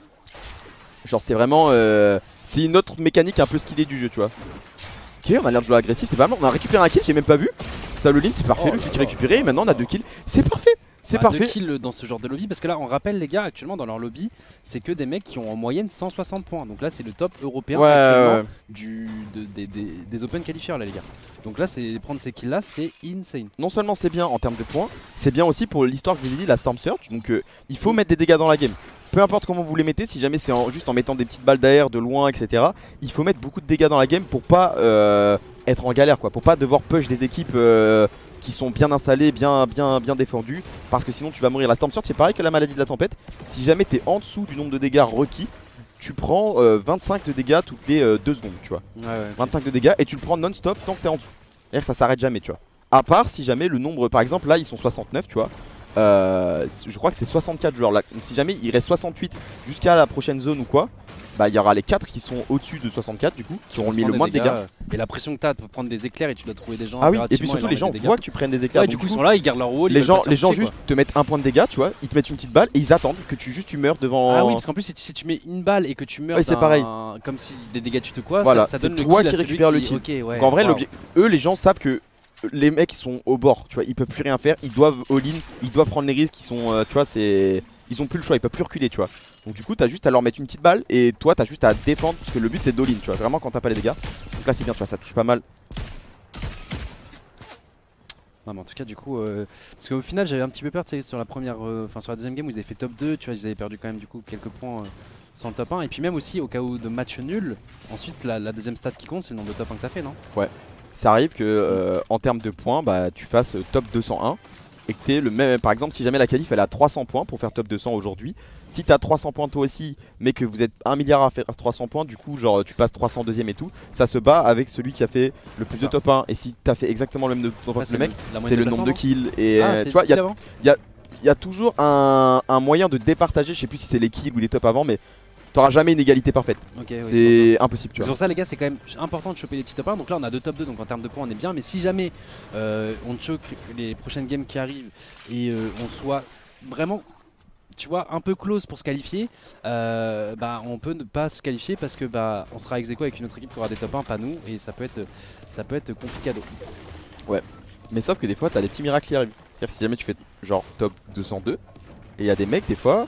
Genre c'est vraiment euh, c'est une autre mécanique un peu skillée du jeu tu vois. Ok on a l'air de jouer agressif, c'est vraiment on a récupéré un kill, j'ai même pas vu. Ça le lean c'est parfait, Oh le là kill là. récupéré et maintenant on a deux kills. C'est parfait, c'est Bah, parfait. deux kills dans ce genre de lobby parce que là on rappelle les gars actuellement dans leur lobby c'est que des mecs qui ont en moyenne cent soixante points donc là c'est le top européen Ouais, actuellement ouais, ouais. du, de- des, des- des open qualifiers là les gars donc là c'est prendre ces kills là c'est insane. Non seulement c'est bien en termes de points, c'est bien aussi pour l'histoire que je vous ai dit, la Storm Surge. Donc euh, il faut mettre des dégâts dans la game. Peu importe comment vous les mettez, si jamais c'est en- juste en mettant des petites balles d'air de loin, et cetera. Il faut mettre beaucoup de dégâts dans la game pour pas euh, être en galère quoi, pour pas devoir push des équipes euh, qui sont bien installées, bien, bien, bien défendues. Parce que sinon tu vas mourir. La Storm Surge c'est pareil que la maladie de la tempête. Si jamais t'es en dessous du nombre de dégâts requis, tu prends euh, vingt-cinq de dégâts toutes les euh, deux secondes tu vois. Ouais, ouais. vingt-cinq de dégâts et tu le prends non-stop tant que t'es en dessous. C'est-à-dire que ça s'arrête jamais, tu vois. À part si jamais le nombre, par exemple, là ils sont soixante-neuf, tu vois. Euh, je crois que c'est soixante-quatre joueurs là. Donc si jamais il reste soixante-huit jusqu'à la prochaine zone ou quoi, bah il y aura les quatre qui sont au-dessus de soixante-quatre du coup, qui auront mis Prendre le des moins de dégâts. euh, Et la pression que t'as de prendre des éclairs et tu dois trouver des gens. Ah oui, et puis impérativement surtout leur les mettre gens des dégâts. voient que tu prennes des éclairs. Ouais, donc du coup du ils sont là, ils gardent leur wall. les ils gens, veulent pas les se gens faire toucher, juste te mettent un point de dégâts, tu vois, ils te mettent une petite balle et ils attendent que tu juste tu meurs devant. quoi. Ah oui, parce qu'en plus si tu, si tu mets une balle et que tu meurs, Ouais, c'est d'un- pareil. comme si des dégâts tu te quoi, Voilà, ça, ça c'est donne le toi kill à qui celui récupères le qui- kill. Ok, ouais. Donc en vrai, Waouh. l'obje- eux les gens savent que les mecs sont au bord, tu vois, ils peuvent plus rien faire, ils doivent all-in, ils doivent prendre les risques, ils sont, euh, tu vois, c'est, ils ont plus le choix, ils peuvent plus reculer, tu vois. Donc du coup, t'as juste à leur mettre une petite balle et toi, t'as juste à défendre parce que le but c'est d'all-in, tu vois, vraiment quand t'as pas les dégâts. Donc là, c'est bien, tu vois, ça touche pas mal. Non mais en tout cas du coup euh, parce qu'au final j'avais un petit peu peur tu sais sur la première euh, enfin sur la deuxième game où ils avaient fait top deux, tu vois ils avaient perdu quand même du coup quelques points euh, sans le top un et puis même aussi au cas où de match nul ensuite la, la deuxième stat qui compte c'est le nombre de top un que t'as fait non? Ça arrive que euh, en termes de points, bah tu fasses euh, top deux cent un et que t'aies le même, par exemple si jamais la qualif elle a trois cents points pour faire top deux cents aujourd'hui, si t'as trois cents points toi aussi mais que vous êtes un milliard à faire trois cents points, du coup genre tu passes trois cents deuxième et tout, ça se bat avec celui qui a fait le plus de Ça. top un et si t'as fait exactement le même de top un Ah, que le mec, la c'est moyenne le nombre de placement, kills et non Ah, euh, c'est tu vois, il y a différent il y a toujours un, un moyen de départager, je sais plus si c'est les kills ou les tops avant, mais t'auras jamais une égalité parfaite. Ok, ouais, c'est impossible, tu C'est vois. pour ça les gars, c'est quand même important de choper les petits top un. Donc là on a deux top deux, donc en termes de points on est bien. Mais si jamais euh, on choke les prochaines games qui arrivent et euh, on soit vraiment, tu vois, un peu close pour se qualifier, euh, bah on peut ne pas se qualifier parce que bah on sera ex aequo avec une autre équipe qui aura des top un, pas nous, et ça peut être ça peut être complicado. Ouais. Mais sauf que des fois t'as des petits miracles qui arrivent. C'est-à-dire que si jamais tu fais genre top deux cent deux, et il y a des mecs des fois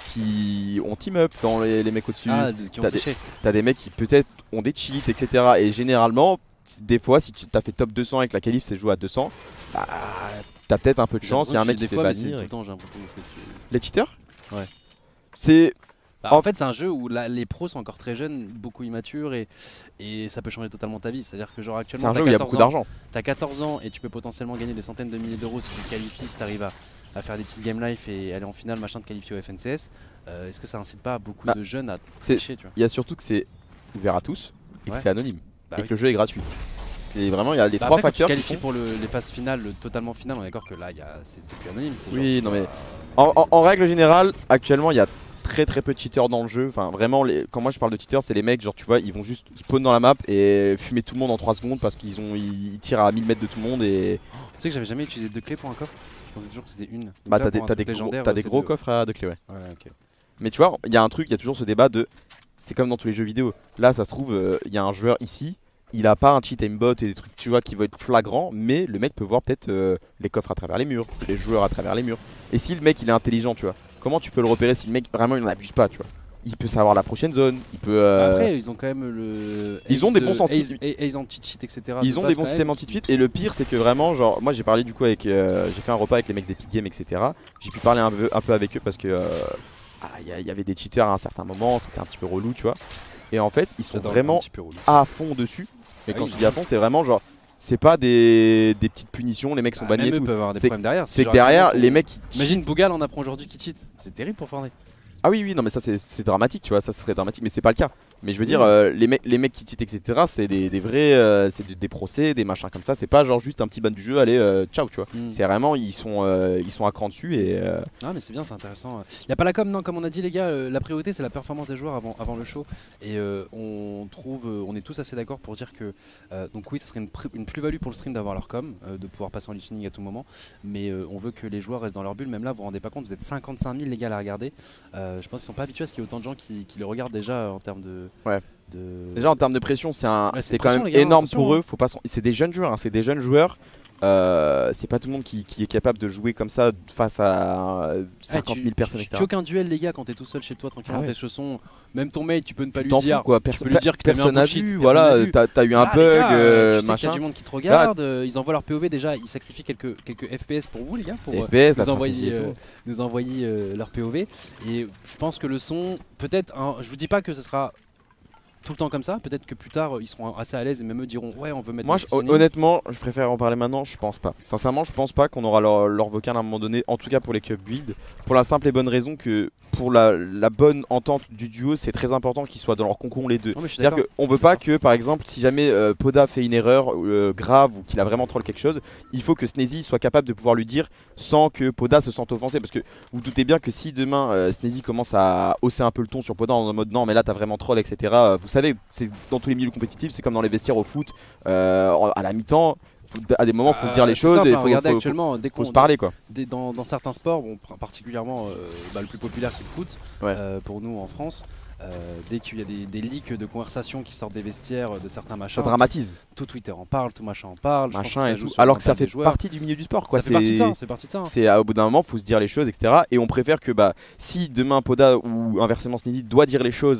qui ont team up dans les, les mecs au-dessus. Ah, qui ont T'as des, triché. t'as des mecs qui peut-être ont des cheats, et cetera. Et généralement, des fois, si tu t'as fait top deux cents et que la qualif s'est jouée à deux cents, bah, t'as peut-être un peu de J'ai chance. Il y a un mec l'impression qui que se tu dis fait des fois, mais c'est tout bannir. le et- temps, j'ai l'impression, parce que tu- Les cheaters Ouais. C'est. Bah, En- en fait, c'est un jeu où la- les pros sont encore très jeunes, beaucoup immatures, et, et ça peut changer totalement ta vie. C'est-à-dire que, genre, C'est actuellement, un t'as jeu où il y a quatorze beaucoup ans, d'argent. t'as quatorze ans et tu peux potentiellement gagner des centaines de milliers d'euros si tu te qualifies, si t'arrives à, à faire des petites game life et aller en finale, machin, te qualifier au F N C S. Euh, Est-ce que ça incite pas beaucoup Bah, de jeunes à c'est- tricher, tu vois? Il y a surtout que c'est ouvert à tous et que Ouais. c'est anonyme. Bah et oui. que le jeu est gratuit. C'est vraiment, il y a les Bah trois après, quand tu facteurs. te qui qualifies font- pour le- les phases finales, le totalement finales, on est d'accord que là, il y a- c'est c'est plus anonyme. c'est Oui, genre, non, tu mais- vois, En, en- en règle générale, actuellement, il y a très très peu de cheaters dans le jeu. Enfin, vraiment, les... quand moi je parle de cheaters, c'est les mecs, genre, tu vois, ils vont juste spawn dans la map et fumer tout le monde en trois secondes parce qu'ils ont ils tirent à mille mètres de tout le monde et. Tu sais que j'avais jamais utilisé deux clés pour un coffre. Je pensais toujours que c'était une. Donc Bah, là, t'as des, pour un t'as truc des gros, légendaire, t'as ouais, des c'est gros deux. coffres à de clés, ouais. Ouais, ok. Mais tu vois, il y a un truc, il y a toujours ce débat de. C'est comme dans tous les jeux vidéo. Là, ça se trouve, euh, il y a un joueur ici, il a pas un cheat aimbot et des trucs, tu vois, qui vont être flagrants, mais le mec peut voir peut-être euh, les coffres à travers les murs, les joueurs à travers les murs. Et si le mec il est intelligent, tu vois, comment tu peux le repérer si le mec vraiment il n'en abuse pas, tu vois? Il peut savoir la prochaine zone, il peut. euh, Après, ils ont quand même le. Ils ont des bons sens- Ace, Ace anti-cheat, et cetera. Ils de ont base des bons quand systèmes même, anti-cheat et le pire c'est que vraiment genre moi j'ai parlé du coup avec euh, j'ai fait un repas avec les mecs d'Epic Games etc. J'ai pu parler un peu, un peu avec eux parce que euh, ah, il y, y avait des cheaters à un certain moment, c'était un petit peu relou tu vois. Et en fait ils sont J'adore, un vraiment petit peu relou. à fond dessus. Et Ah quand oui. je dis à fond c'est vraiment genre c'est pas des, des petites punitions, les mecs sont Bah, bannis et même eux tout. peuvent avoir des C'est- problèmes derrière. C'est que genre derrière actuellement, les on- mecs qui Imagine Bougal en apprend aujourd'hui qui cheat. C'est terrible pour Fortnite. Ah oui oui non mais ça c'est c'est dramatique tu vois, ça serait dramatique mais c'est pas le cas. Mais je veux dire Oui. euh, les, mecs les mecs qui cheatent etc c'est des, des vrais euh, c'est des, des procès, des machins comme ça, c'est pas genre juste un petit ban du jeu allez euh, ciao tu vois. Mm. C'est vraiment ils sont euh, ils sont à cran dessus et euh, Ah mais c'est bien, c'est intéressant. Il y a pas la com, non, comme on a dit les gars, euh, la priorité c'est la performance des joueurs avant, avant le show. Et euh, on trouve, euh, on est tous assez d'accord pour dire que euh, donc oui, ça serait une, pri- une plus-value pour le stream d'avoir leur com, euh, de pouvoir passer en listening à tout moment. Mais euh, on veut que les joueurs restent dans leur bulle. Même là, vous vous rendez pas compte, vous êtes cinquante-cinq mille les gars à la regarder. Euh, je pense qu'ils sont pas habitués à ce qu'il y ait autant de gens qui, qui le regardent déjà en termes de. Ouais. de... déjà en termes de pression c'est un Ouais, c'est c'est une quand pression, même les gars, énorme attention, pour hein. eux, faut pas s'en- c'est des jeunes joueurs hein, c'est des jeunes joueurs. Euh, c'est pas tout le monde qui, qui est capable de jouer comme ça face à euh, cinquante mille personnes Tu, et tu cetera. choques un duel les gars quand t'es tout seul chez toi tranquillement Ah ouais. tes chaussons, même ton mate tu peux ne pas Tu lui t'en dire, fous quoi, tu perso- peux lui dire que t'as mis un personne a bullshit, vu, personne voilà, n'a vu. t'as t'as eu un Ah, les bug, gars, euh, euh, tu sais qu'il y a machin. du monde qui te regarde, euh, ils envoient leur P O V déjà, ils sacrifient quelques, quelques F P S pour vous les gars, pour euh, F P S, la nous envoyer, stratégie et euh, tout. nous envoyer euh, leur P O V. Et je pense que le son, peut-être, hein, je vous dis pas que ce sera tout le temps comme ça, peut-être que plus tard euh, ils seront assez à l'aise et même eux diront ouais on veut mettre Moi le je- listening. honnêtement je préfère en parler maintenant, je pense pas. Sincèrement je pense pas qu'on aura leur, leur vocal à un moment donné, en tout cas pour les cup build, pour la simple et bonne raison que pour la, la bonne entente du duo c'est très important qu'ils soient dans leur concon les deux. Non, mais je suis C'est-à-dire d'accord. qu'on veut pas que par exemple si jamais euh, Poda fait une erreur euh, grave ou qu'il a vraiment troll quelque chose, il faut que Sneezy soit capable de pouvoir lui dire sans que Poda se sente offensé, parce que vous, vous doutez bien que si demain euh, Sneezy commence à hausser un peu le ton sur Poda en mode non mais là t'as vraiment troll etc, euh, vous savez c'est dans tous les milieux compétitifs, c'est comme dans les vestiaires au foot, euh, à la mi-temps faut- à des moments faut se dire les Euh, c'est choses simple, et hein, faut, regardez faut- faut- actuellement dès faut qu'on se parler quoi. Des- dans, dans certains sports, bon, pr- particulièrement euh, bah, le plus populaire c'est le foot, Ouais. euh, pour nous en France, euh, dès qu'il y a des, des leaks de conversations qui sortent des vestiaires euh, de certains Ça machins, dramatise tout Twitter en parle, tout machin en parle, je pense machin que ça et joue tout, sur le alors que ça mental fait des joueurs. partie du milieu du sport quoi. Ça fait partie de C'est- ça, c'est partie de ça. C'est à- au bout d'un moment, faut se dire les choses, et cetera. Et on préfère que bah, si demain Poda ou inversement Sneezy doit dire les choses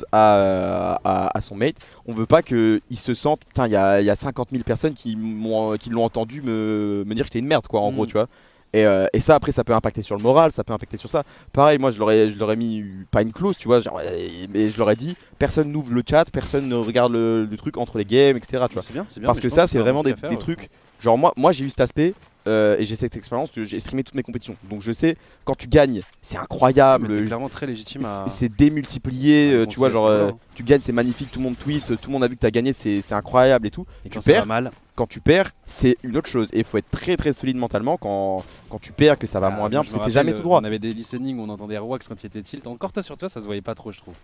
à, à, à son mate, on veut pas qu'il se sente, putain, il y a, il y a cinquante mille personnes qui m'ont qui l'ont entendu me, me dire que j'étais une merde, quoi, en Mm. gros, tu vois. Et, euh, et ça, après, ça peut impacter sur le moral, ça peut impacter sur ça. Pareil, moi, je leur ai, je leur ai mis pas une clause, tu vois, genre, euh, mais je leur ai dit, personne n'ouvre le chat, personne ne regarde le, le truc entre les games, et cetera. Tu vois. C'est bien, c'est bien. Parce mais que je ça, pense c'est un vraiment truc des, à faire, des ouais. trucs. Genre, moi, moi j'ai eu cet aspect euh, et j'ai cette expérience, que j'ai streamé toutes mes compétitions. Donc, je sais, quand tu gagnes, c'est Mais incroyable. t'es clairement très légitime à. C'est c'est démultiplié, à euh, tu vois, genre, conseiller à ce euh, niveau-là. tu gagnes, c'est magnifique, tout le monde tweet, tout le monde a vu que t'as gagné, c'est c'est incroyable et tout. Et tu quand ça va perds. mal, Quand tu perds, c'est une autre chose. Et il faut être très très solide mentalement quand, quand tu perds, que ça va ah, moins bien, moi, parce je me que c'est jamais rappelle, tout droit. On avait des listenings où on entendait Rwax quand il était tilt. Encore toi sur toi, ça se voyait pas trop, je trouve.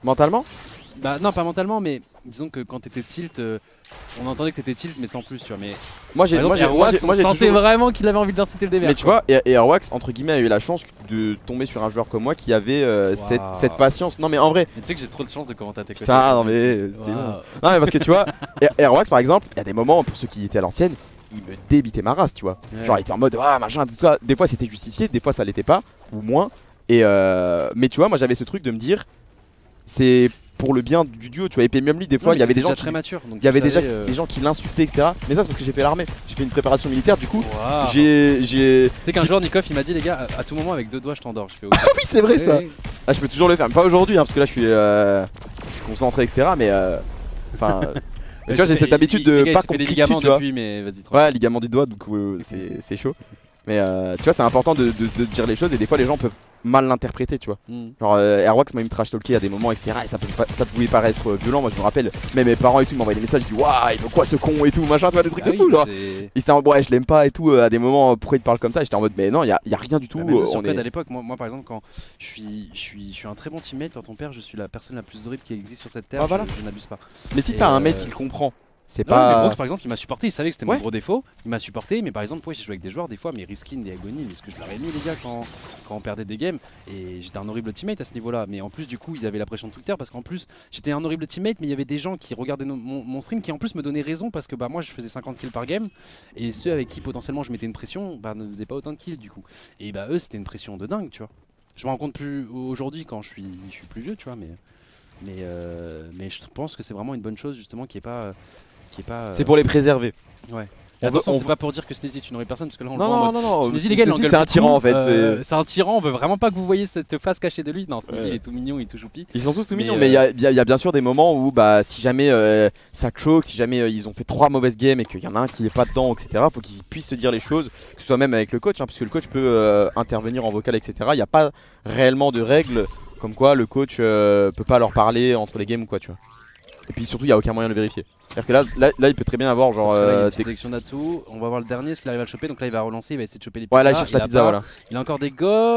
Mentalement? Bah non, pas mentalement, mais disons que quand t'étais tilt, euh, on entendait que t'étais tilt, mais sans plus, tu vois. Mais Moi j'ai par moi, exemple, j'ai- moi, Airwax, j'ai- moi, on j'ai sentait toujours... vraiment qu'il avait envie d'inciter le D V R. Mais tu vois, et, et Airwax entre guillemets a eu la chance de tomber sur un joueur comme moi qui avait euh, Wow. cette, cette patience. Non mais en vrai, Mais tu sais que j'ai trop de chance de commenter à tes côtés. ça, non aujourd'hui mais aussi. c'était Wow. bon. Non mais parce que tu vois, Air- Airwax par exemple, il y a des moments pour ceux qui étaient à l'ancienne, il me débitait ma race, tu vois. Ouais. Genre il était en mode ah machin, tout ça. Des fois c'était justifié, des fois ça l'était pas ou moins. Et euh, mais tu vois, moi j'avais ce truc de me dire c'est pour le bien du duo, tu vois. Et puis même lui des Non, fois mais il y avait des t'étais gens déjà qui très mature. donc il y avait tu déjà savais, euh, des gens qui l'insultaient et cetera. Mais ça c'est parce que j'ai fait l'armée, j'ai fait une préparation militaire du coup. Wow. J'ai j'ai Tu sais qu'un jour, Nikov il m'a dit, les gars, à, à tout moment avec deux doigts je t'endors. Je fais ok. Ah oui c'est vrai ça. Ouais, ouais. Ah, je peux toujours le faire, mais pas aujourd'hui hein, parce que là je suis, euh, je suis concentré, et cetera. Mais euh, enfin, euh, mais tu vois, j'ai Il cette s'est- habitude il- de les gars, pas il s'est qu'on fait des clique dessus, ligaments tu vois. depuis, mais vas-y, tranquille. Ouais, ligament du doigt, donc euh, c'est c'est chaud. Mais euh, tu vois, c'est important de, de, de dire les choses et des fois les gens peuvent mal l'interpréter, tu vois. Mm. Genre euh, Airwax m'a même trash talké à des moments, et cetera. Et ça, peut, pas- ça pouvait paraître euh, violent. Moi je me rappelle, même mes parents et tout m'envoyaient des messages, ils disent waouh, il veut quoi ce con et tout, machin, tu vois, des trucs Ah de oui, fou, bah, genre. c'est- Ils étaient en mode ouais, je l'aime pas et tout, euh, à des moments, pourquoi il te parle comme ça? J'étais en mode, mais non, il y a, y a rien du tout. Bah, même nous, euh, sur on Code est... à l'époque, moi, moi par exemple, quand je suis, je suis, je suis un très bon teammate, quand ton père, je suis la personne la plus horrible qui existe sur cette terre. Ah, voilà. je, je n'abuse pas. Mais si Et t'as un euh, mec qui le comprend, c'est Non, mais pas. Brooks, par exemple, il m'a supporté, il savait que c'était Ouais. mon gros défaut, il m'a supporté, mais par exemple, ouais, j'ai joué avec des joueurs des fois, mais Riskin, des Agony, mais ce que je leur ai mis, les gars, quand, quand on perdait des games, et j'étais un horrible teammate à ce niveau-là, mais en plus, du coup, ils avaient la pression de Twitter, parce qu'en plus, j'étais un horrible teammate, mais il y avait des gens qui regardaient no- mon, mon stream qui en plus me donnaient raison, parce que bah, moi, je faisais cinquante kills par game, et ceux avec qui potentiellement je mettais une pression, bah, ne faisaient pas autant de kills, du coup. Et bah, eux, c'était une pression de dingue, tu vois. Je me rends compte plus aujourd'hui quand je suis, je suis plus vieux, tu vois, mais, mais, euh, mais je pense que c'est vraiment une bonne chose, justement, qui est pas. euh, qui est pas. euh, C'est pour les préserver. Ouais. On Attention, veut- on c'est pas pour dire que Sneezy est une horrible personne parce que là on Non, le voit en non, mode. non, non. Sneezy, les gars, il Sneezy, engueule c'est un beaucoup. tyran en fait. Euh, c'est- C'est un tyran, on veut vraiment pas que vous voyez cette face cachée de lui. Non, Sneezy Ouais. il est tout mignon, il est tout choupi. Ils sont tous tout Mais, mignons, euh, mais il y a, il y a- il y a bien sûr des moments où bah, si jamais euh, ça choque, si jamais euh, ils ont fait trois mauvaises games et qu'il y en a un qui est pas dedans, et cetera, faut qu'ils puissent se dire les choses, que ce soit même avec le coach, hein, parce que le coach peut euh, intervenir en vocal, et cetera. Il n'y a pas réellement de règles comme quoi le coach euh, peut pas leur parler entre les games ou quoi, tu vois. Et puis surtout, il n'y a aucun moyen de le vérifier. C'est-à-dire que là, là, là, il peut très bien avoir genre. Parce que là, il y a euh, une petite des- sélection d'atouts. On va voir le dernier, est-ce qu'il arrive à le choper. Donc là, il va relancer, il va essayer de choper les pizzas. Ouais, là, il cherche la a pizza, pas. voilà. Il a encore des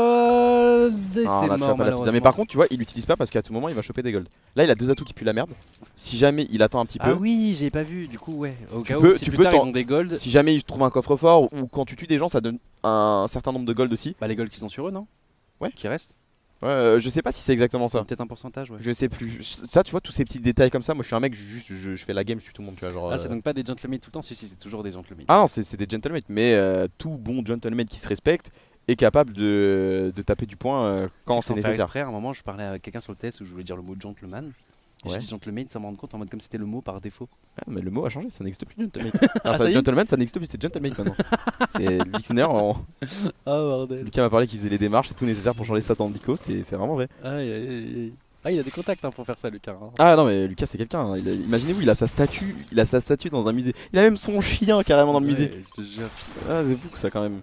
golds. Et Non, c'est là, tu mort, as pas la pizza. Mais par contre, tu vois, il l'utilise pas parce qu'à tout moment, il va choper des golds. Là, il a deux atouts qui puent la merde. Si jamais il attend un petit peu, Ah oui, j'ai pas vu. Du coup, ouais. Au Tu cas peux- où, si tu plus peux tard ils t'en- ont des golds. si jamais il trouve un coffre-fort ou quand tu tues des gens, ça donne un certain nombre de golds aussi. Bah, les golds qui sont sur eux, non? Ouais. Qui restent. Ouais, euh, je sais pas si c'est exactement ça. Peut-être un pourcentage, ouais. Je sais plus. Ça, tu vois, tous ces petits détails comme ça, moi je suis un mec, juste je, je fais la game, je tue tout le monde, tu vois. Genre, Ah, c'est euh, donc pas des gentlemen tout le temps. Si, si, c'est toujours des gentlemen. Ah non, c'est c'est des gentlemen, mais euh, tout bon gentleman qui se respecte est capable de, de taper du point euh, quand c'est Sans faire nécessaire. exprès, à un moment, je parlais à quelqu'un sur le test où je voulais dire le mot gentleman. Et Ouais. j'ai dit gentleman sans me rendre compte en mode comme si c'était le mot par défaut. Ah, mais le mot a changé, ça n'existe plus gentleman. Ah, Alors, ça ça, y est gentleman, ça n'existe plus, c'est gentleman maintenant. C'est le dictionnaire. En... Ah, bordel. Lucas m'a parlé qu'il faisait les démarches et tout nécessaire pour changer sa tandico, c'est c'est vraiment vrai. Aïe, aïe, aïe, aïe. Ah, il a des contacts hein, pour faire ça, Lucas. hein. Ah non, mais Lucas c'est quelqu'un. hein. Il a- Imaginez-vous, il a sa statue, il a sa statue dans un musée. Il a même son chien carrément dans le musée. Ouais, je te jure. Ah, c'est fou ça quand même.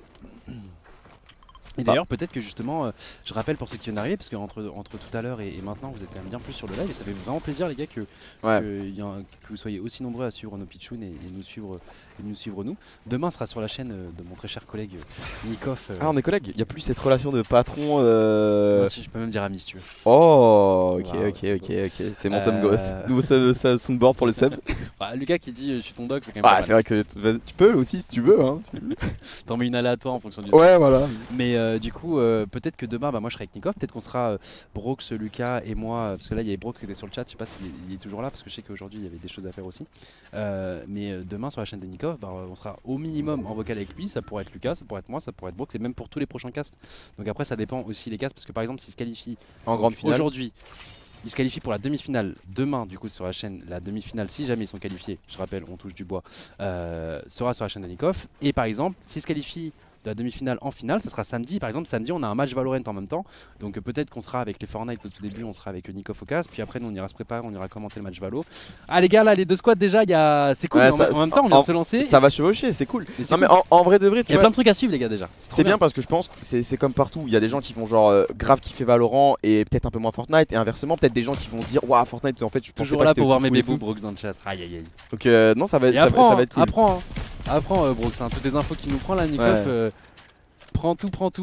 Et d'ailleurs, peut-être que justement, euh, je rappelle pour ceux qui viennent d'arriver, parce que entre, entre tout à l'heure et, et maintenant, vous êtes quand même bien plus sur le live, et ça fait vraiment plaisir, les gars, que, Ouais. que, y a un- que vous soyez aussi nombreux à suivre nos pitchouns et, et nous suivre, et nous suivre nous. Demain sera sur la chaîne euh, de mon très cher collègue euh, Nikov. euh, Ah, on est collègues. Il y a plus cette relation de patron. Euh... ouais, si, je peux même dire ami si tu veux. Oh, ok, Wow, ok, c'est ok, ok. C'est mon Euh, sub gosse. Nouveau sub, sub- soundboard pour le sub. Bah, Lucas qui dit euh, je suis ton dog, c'est quand même Ah, pas c'est mal. vrai que tu, vas- tu peux aussi si tu veux. Hein. T'en mets une aléatoire en fonction du Ouais, voilà. Mais euh, du coup, euh, peut-être que demain, bah, moi je serai avec Nikov, peut-être qu'on sera euh, Brox, Lucas et moi, euh, parce que là il y avait Brox qui était sur le chat, je sais pas s'il est, il est toujours là, parce que je sais qu'aujourd'hui il y avait des choses à faire aussi. Euh, mais euh, demain sur la chaîne de Nikov, bah, on sera au minimum en vocal avec lui, ça pourrait être Lucas, ça pourrait être moi, ça pourrait être Brox, et même pour tous les prochains casts. Donc après ça dépend aussi les casts, parce que par exemple s'il se qualifie En grande finale. aujourd'hui, il se qualifie pour la demi-finale demain, du coup sur la chaîne, la demi-finale, si jamais ils sont qualifiés, je rappelle, on touche du bois, euh, sera sur la chaîne de Nikov. Et par exemple, s'il se qualifie de la demi-finale en finale, ça sera samedi. Par exemple, samedi, on a un match Valorant en même temps. Donc euh, peut-être qu'on sera avec les Fortnite au tout début, on sera avec euh, Nikov au casque. Puis après, nous, on ira se préparer, on ira commenter le match Valo. Ah, les gars, là, les deux squads, déjà, il y a... c'est cool. Ouais, mais en, ça- en même temps, on vient en- de se lancer. Ça et va chevaucher, c'est cool. et c'est Non, mais cool. en, en vrai de vrai, Il tu y a vois. plein de trucs à suivre, les gars, déjà. trop C'est bien parce que je pense que c'est c'est comme partout. Il y a des gens qui vont genre euh, grave kiffer Valorant et peut-être un peu moins Fortnite. Et inversement, peut-être des gens qui vont se dire waouh, Fortnite, en fait, je pensais Toujours pas là que c'était pour voir aussi mes fou et bébous, tout. Brox, dans le chat. Aïe, aïe, aïe. Donc euh, non, ça va, Et être, ça, va- apprends, ça va être cool. apprends, hein. apprends, euh, Brox. hein. Toutes les infos qu'il nous prend là, Nikov. Ouais. euh, prends tout, prends tout.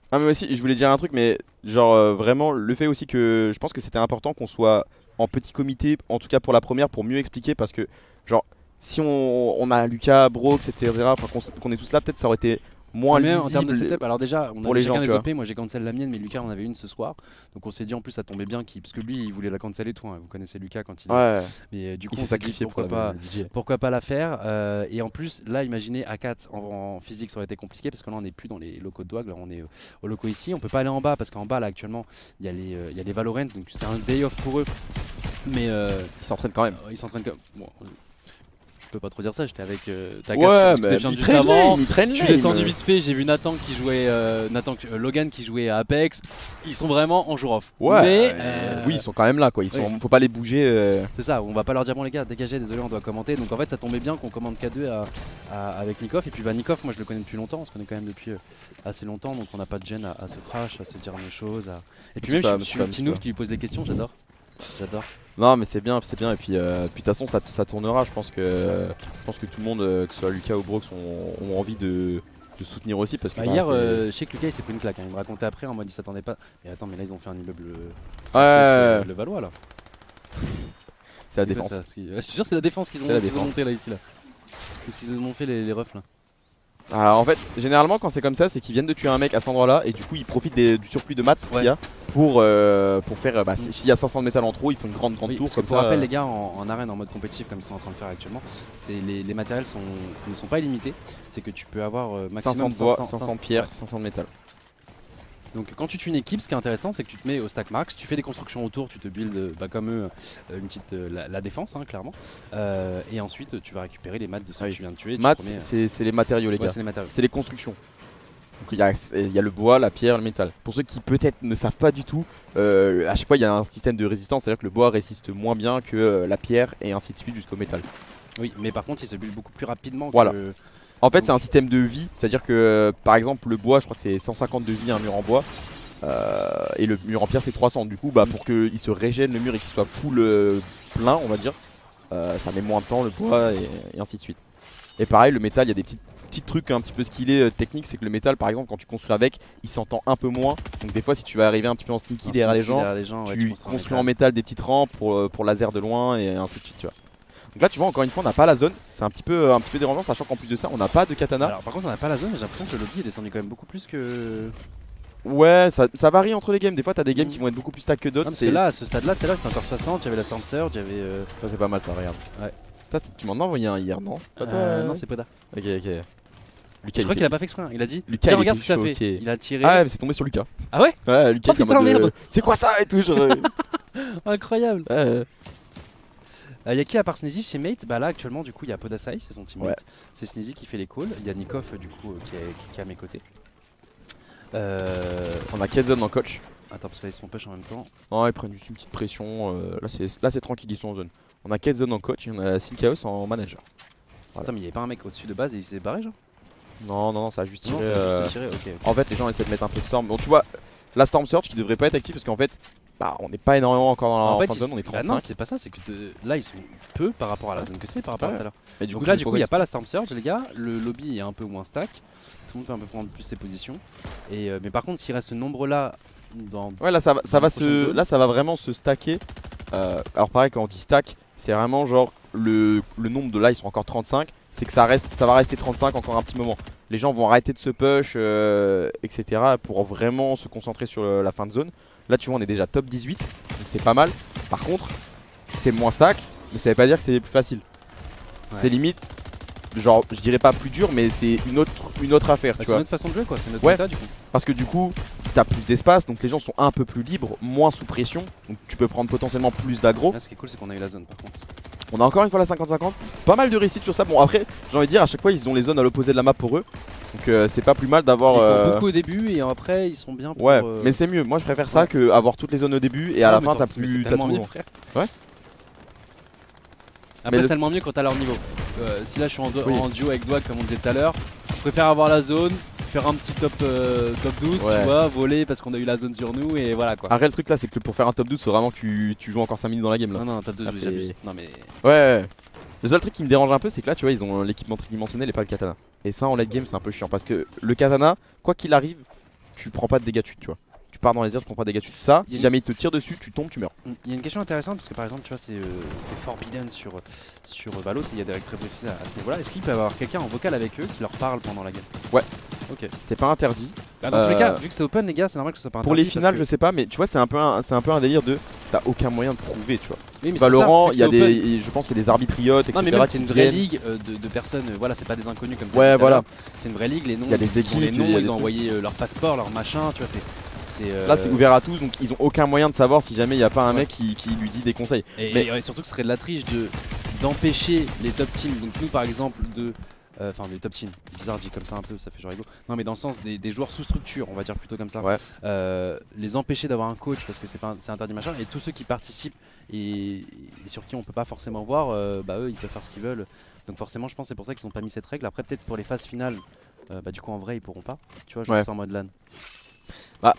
Ah mais aussi je voulais dire un truc mais genre euh, vraiment le fait aussi que je pense que c'était important qu'on soit en petit comité en tout cas pour la première pour mieux expliquer parce que genre si on, on a Lucas, Brox et cetera enfin qu'on qu'on est tous là peut-être ça aurait été moins Mais lisible en termes de setup, alors déjà, on pour avait les gens, chacun tu des vois. O P, moi j'ai cancel la mienne, mais Lucas en avait une ce soir. Donc on s'est dit en plus ça tombait bien, qu'il- parce que lui il voulait la cancel et tout, hein. Vous connaissez Lucas quand il. Ouais, Mais euh, du coup il on s'est s'est dit sacrifié pourquoi pour la- pas, le D J. pourquoi pas la faire. euh, et en plus, là imaginez à quatre en, en physique ça aurait été compliqué, parce que là on n'est plus dans les locaux de Douag, là on est euh, au locaux ici. On peut pas aller en bas, parce qu'en bas là actuellement il y a les, euh, il y a les Valorant, donc c'est un day off pour eux. Mais euh, Il s'entraîne quand même. euh, ils s'entraînent comme. Bon, je peux pas trop dire ça, j'étais avec euh, ta Ouais mais il traîne lane, il traîne je suis lane. descendu vite fait, j'ai vu Nathan qui jouait, euh, Nathan, euh, Logan qui jouait à Apex. Ils sont vraiment en jour off. Ouais, mais euh, euh, oui ils sont quand même là quoi, ils sont, oui. faut pas les bouger. euh. c'est ça, on va pas leur dire bon les gars, dégagez, désolé, on doit commenter. Donc en fait, ça tombait bien qu'on commande K deux à, à- avec Nikov. Et puis bah Nikov, moi je le connais depuis longtemps, on se connaît quand même depuis euh, assez longtemps, donc on n'a pas de gêne à, à se trash, à se dire des choses. à- Et puis Tu même, peux, je, je tu suis peux, le petit tu noob peux. qui lui pose des questions, j'adore. J'adore. Non mais c'est bien, c'est bien et puis euh, puis de toute façon ça, ça tournera, je pense que je pense que tout le monde, euh, que ce soit Lucas ou Brox, ont, ont envie de, de soutenir aussi parce que Bah, bah, hier, c'est- euh, je sais que Lucas il s'est pris une claque, hein. Il me racontait après en mode il s'attendait pas. Et attends, mais là ils ont fait un immeuble. euh, ouais, c'est le Valois là. c'est la quoi défense. ça C'est- ouais, je suis sûr c'est la défense qu'ils ont, C'est la qu'ils ont défense. monté là ici là. Qu'est-ce qu'ils ont fait les, les refs là? Alors en fait, généralement quand c'est comme ça, c'est qu'ils viennent de tuer un mec à cet endroit-là et du coup ils profitent des- du surplus de mats qu'il Ouais. y a pour, euh, pour faire, bah, Mm. s'il y a cinq cents de métal en trop, ils font une grande grande Oui, tour parce que comme pour ça. rappel euh, les gars en, en arène en mode compétitif comme ils sont en train de faire actuellement, c'est les, les matériels sont, ne sont pas illimités, c'est que tu peux avoir euh, maximum cinq cents de bois, cinq cents, cinq cents de pierre, ouais. cinq cents de métal. Donc quand tu tues une équipe, ce qui est intéressant c'est que tu te mets au stack max, tu fais des constructions autour, tu te builds euh, bah, comme eux euh, une petite euh, la, la défense hein, clairement. Euh, et ensuite tu vas récupérer les mats de ceux Ah oui. que tu viens de tuer. tu Mats, te remets, euh, c'est c'est les matériaux les ouais, gars, c'est les matériaux. c'est les constructions. Donc il y, a, il y a le bois, la pierre, le métal. Pour ceux qui peut-être ne savent pas du tout, euh, à chaque fois il y a un système de résistance, c'est-à-dire que le bois résiste moins bien que euh, la pierre et ainsi de suite jusqu'au métal. Oui, mais par contre il se build beaucoup plus rapidement Voilà. que. En fait c'est un système de vie, c'est-à-dire que euh, par exemple le bois, je crois que c'est cent cinquante de vie un mur en bois. Euh, et le mur en pierre c'est trois cents, du coup bah pour qu'il se régène le mur et qu'il soit full euh, plein on va dire, euh, ça met moins de temps le bois et, et ainsi de suite. Et pareil le métal, il y a des petits, petits trucs un petit peu skillés euh, techniques, c'est que le métal par exemple quand tu construis avec il s'entend un peu moins, donc des fois si tu vas arriver un petit peu en sneaky Un derrière les sneaky gens, derrière les gens, ouais, tu construis en construis métal. en métal des petites rampes pour, euh, pour laser de loin et ainsi de suite tu vois. Donc là tu vois encore une fois on n'a pas la zone, c'est un petit peu un petit peu dérangeant sachant qu'en plus de ça on n'a pas de katana. Alors par contre on n'a pas la zone, mais j'ai l'impression que le lobby est descendu quand même beaucoup plus que. Ouais ça, ça varie entre les games, des fois t'as des games Mm. qui vont être beaucoup plus stack que Non, d'autres. parce que là à ce stade là tout à l'heure c'était encore soixante, il y avait la Storm Surge, il y avait. euh, Ça c'est pas mal ça, regarde. Ouais. Toi, t- tu m'en as envoyé un hier, non Pas toi, euh, euh Non c'est Poda. Ok, ok. Lucas, Je crois il qu'il était- a pas fait exprès, hein. Il a dit Lucas, tiens il regarde était ce que ça fait. choqué. Il a tiré. Ah ouais, mais c'est tombé sur Lucas. Ah ouais. Ouais, Lucas, Oh, il est en putain, mode, merde. euh, c'est quoi ça et tout genre, euh, Incroyable. ouais, ouais. Il y a qui à part Sneezy chez Mate? Bah là actuellement du coup il y a Podasai, c'est son teammate. Ouais. C'est Sneezy qui fait les calls. Il y a Nikov euh, du coup euh, qui, est, qui- qui est à mes côtés. Euh... On a Kedzone en coach. Attends parce que là ils se font push en même temps. Non, ils prennent juste une petite pression. euh, là, c'est là c'est tranquille, ils sont en zone. On a Kedzone en coach et on a Silkaos en manager. Voilà. Attends mais il y avait pas un mec au-dessus de base et il s'est barré genre? Non, non, non, ça a juste Non, tiré. ça a euh, juste tiré, ok. ok. En fait, les gens essaient de mettre un peu de storm. Bon, tu vois, la Storm Surge qui devrait pas être active parce qu'en fait, bah, on n'est pas énormément encore dans la En fait, fin de ils- zone, on est bah trente-cinq. non, c'est pas ça, c'est que de- là ils sont peu par rapport à la zone que c'est par rapport à Ouais. tout à l'heure. Et du Donc coup, là c'est du pour coup il ça n'y a pas la Storm Surge les gars, le lobby est un peu moins stack, tout le monde peut un peu prendre plus ses positions. Et euh, mais par contre s'il reste ce nombre là dans. Ouais, là ça va, ça dans va la prochaine se, zone. là ça va vraiment se stacker. Euh, alors pareil quand on dit stack, c'est vraiment genre le, le nombre de là ils sont encore trente-cinq, c'est que ça reste, ça va rester trente-cinq encore un petit moment. Les gens vont arrêter de se push, euh, et cetera pour vraiment se concentrer sur euh, la fin de zone. Là tu vois on est déjà top dix-huit, donc c'est pas mal. Par contre, c'est moins stack, mais ça veut pas dire que c'est plus facile. Ouais. C'est limite, genre je dirais pas plus dur, mais c'est une autre, une autre affaire. Bah, tu c'est vois. notre façon de jouer quoi, c'est notre Ouais. méta du coup. Parce que du coup, t'as plus d'espace, donc les gens sont un peu plus libres, moins sous pression, donc tu peux prendre potentiellement plus d'aggro. Là ce qui est cool c'est qu'on a eu la zone par contre. On a encore une fois la cinquante cinquante, pas mal de réussite sur ça. Bon après, j'ai envie de dire à chaque fois ils ont les zones à l'opposé de la map pour eux, donc euh, c'est pas plus mal d'avoir. Ils font euh, beaucoup au début et après ils sont bien pour. Ouais, euh, mais c'est mieux. Moi je préfère ça ouais. que avoir toutes les zones au début et à ah, la mais fin attends, t'as mais plus. c'est T'as tellement tout. mieux frère. Ouais. Après le- c'est tellement mieux quand t'as leur niveau. Euh, si là je suis en, do- Oui. en duo avec Douag comme on disait tout à l'heure, je préfère avoir la zone, faire un petit top, euh, top douze, Ouais. tu vois, voler parce qu'on a eu la zone sur nous et voilà quoi. Après le truc là c'est que pour faire un top douze faut vraiment que tu, tu joues encore cinq minutes dans la game là. Non non top douze Ah, j'ai c'est- abusé. Non mais Ouais, ouais. Le seul truc qui me dérange un peu c'est que là tu vois ils ont l'équipement tridimensionnel et pas le katana. Et ça en late game c'est un peu chiant parce que le katana, quoi qu'il arrive, tu prends pas de dégâts de chute, tu vois. Tu pars dans les airs, tu prends pas de dégâts de chute. Ça, si jamais il te tire dessus, tu tombes, tu meurs. Il y a une question intéressante parce que par exemple, tu vois, c'est euh, Forbidden sur, sur Valo, il y a des règles très précises à, à ce niveau-là. Est-ce qu'il peut y avoir quelqu'un en vocal avec eux qui leur parle pendant la game? Ouais. Ok. C'est pas interdit. Bah, dans euh... tous les cas, vu que c'est open, les gars, c'est normal que ce soit pas interdit. Pour les finales, que... je sais pas, mais tu vois, c'est un peu un, c'est un peu un délire de t'as aucun moyen de prouver, tu vois. Oui, mais Valorant, il y a des, je pense qu'il y a des arbitriotes, et cetera. Non, mais même c'est une vraie viennent... ligue euh, de, de personnes. Euh, voilà, c'est pas des inconnus comme. Ouais, voilà. C'est une vraie ligue. Les noms. Il y a des équipes, les noms, il y a ils des ont trucs. envoyé euh, leur passeport, leur machin. Tu vois, c'est. Euh... Là c'est ouvert à tous, donc ils ont aucun moyen de savoir si jamais il n'y a pas un ouais. mec qui, qui lui dit des conseils. Et, mais... et surtout que ce serait de la triche de d'empêcher les top teams, donc nous par exemple de... Enfin euh, les top teams, bizarre dit comme ça un peu, ça fait genre ego. Non mais dans le sens des, des joueurs sous structure, on va dire plutôt comme ça. Ouais. Euh, les empêcher d'avoir un coach parce que c'est pas c'est interdit machin, et tous ceux qui participent et, et sur qui on peut pas forcément voir, euh, bah eux ils peuvent faire ce qu'ils veulent. Donc forcément je pense c'est pour ça qu'ils ont pas mis cette règle. Après peut-être pour les phases finales, euh, bah du coup en vrai ils pourront pas. Tu vois, genre ouais. c'est en mode LAN. Bah...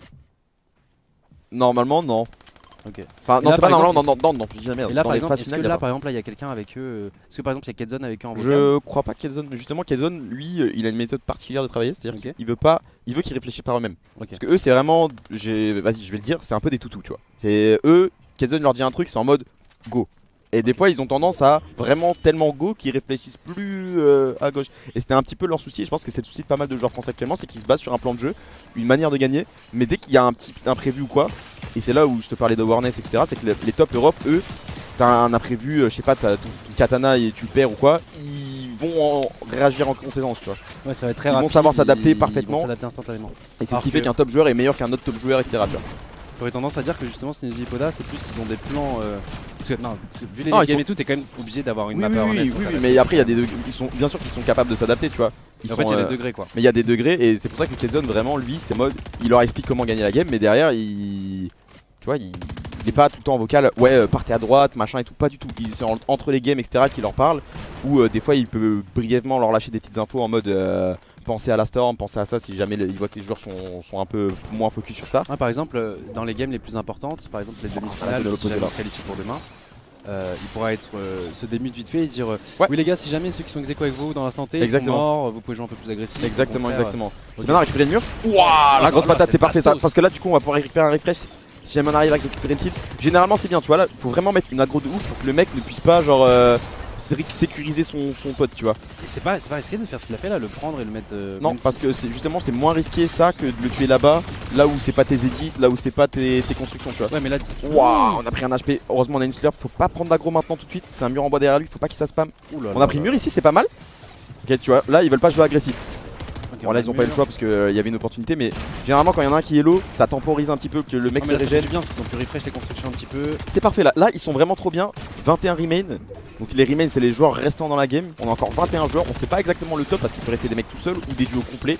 Normalement non. Ok. Enfin non c'est pas normalement, non non non, je dis jamais. Et là dans par les exemple, est-ce que là par exemple là il y a quelqu'un avec eux, est-ce que par exemple il y a Kedzone avec eux en vocal? Je crois pas Kedzone, mais justement Kedzone lui il a une méthode particulière de travailler, c'est-à-dire okay. qu'il veut pas, il veut qu'ils réfléchissent par eux-mêmes. Okay. Parce que eux c'est vraiment, vas-y je vais le dire, c'est un peu des toutous tu vois. C'est eux, Kedzone leur dit un truc, c'est en mode go. Et des fois ils ont tendance à vraiment tellement go qu'ils réfléchissent plus euh, à gauche. Et c'était un petit peu leur souci, et je pense que c'est le souci de pas mal de joueurs français actuellement, c'est qu'ils se basent sur un plan de jeu, une manière de gagner, mais dès qu'il y a un petit imprévu ou quoi, et c'est là où je te parlais d'awareness et cetera, c'est que les top Europe, eux, t'as un imprévu, je sais pas, t'as ton, ton katana et tu le perds ou quoi, ils vont en réagir en conséquence tu vois. Ouais, ça va être très ils rapide, vont savoir s'adapter ils parfaitement. Ils vont s'adapter instantanément. Et c'est ce qui fait qu'un top joueur est meilleur qu'un autre top joueur, et cetera. J'aurais tendance à dire que justement Sneezy et Poda c'est plus ils ont des plans euh... parce que non parce que vu les non, games sont... et tout t'es quand même obligé d'avoir une oui, map oui, awareness. Oui, oui, oui, mais après il y a des degrés, ils sont bien sûr qu'ils sont capables de s'adapter tu vois. Ils en sont, fait il y a euh... des degrés quoi. Mais il y a des degrés et c'est pour ça que Kedzone vraiment lui c'est mode il leur explique comment gagner la game mais derrière il tu vois il, il est pas tout le temps en vocal ouais euh, partez à droite machin et tout, pas du tout. Il c'est entre les games etc qui leur parle ou euh, des fois il peut brièvement leur lâcher des petites infos en mode euh, pensez à la storm, pensez à ça si jamais il voit que les joueurs sont, sont un peu moins focus sur ça. Ah, par exemple, dans les games les plus importantes, par exemple les demi-finales, ah, si jamais on se qualifie pour demain, euh, il pourra être euh, se démute vite fait et dire euh, ouais. oui les gars, si jamais ceux qui sont ex aequo avec vous dans l'instant T ils sont morts, vous pouvez jouer un peu plus agressif. Exactement, exactement. Okay. C'est bien à récupérer le mur. Waouh, la grosse patate, c'est parfait ça. Parce que là, du coup, on va pouvoir récupérer un refresh. Si jamais on arrive à récupérer une kill, généralement c'est bien, tu vois. Là, faut vraiment mettre une aggro de ouf pour que le mec ne puisse pas, genre. Euh, sécuriser son, son pote tu vois. C'est pas, pas risqué de faire ce qu'il a fait là, le prendre et le mettre euh, non parce si... que c'est justement c'est moins risqué ça que de le tuer là-bas, là où c'est pas tes edits, là où c'est pas tes, tes constructions tu vois. Ouais mais là waouh on a pris un H P, heureusement on a une slurp, faut pas prendre d'aggro maintenant tout de suite, c'est un mur en bois derrière lui, faut pas qu'il se fasse spam. Oula, on a pris le mur ici c'est pas mal. Ok tu vois là ils veulent pas jouer agressif. Okay, bon là ils ont pas eu le choix parce qu'il euh, y avait une opportunité mais généralement quand il y en a un qui est low ça temporise un petit peu que le mec non, se régène. C'est bien parce qu'ils ont pu refresh les constructions un petit peu. C'est parfait là, là ils sont vraiment trop bien, vingt et un remain. Donc les remains c'est les joueurs restants dans la game, on a encore vingt et un joueurs, on sait pas exactement le top parce qu'il peut rester des mecs tout seuls ou des duos complets.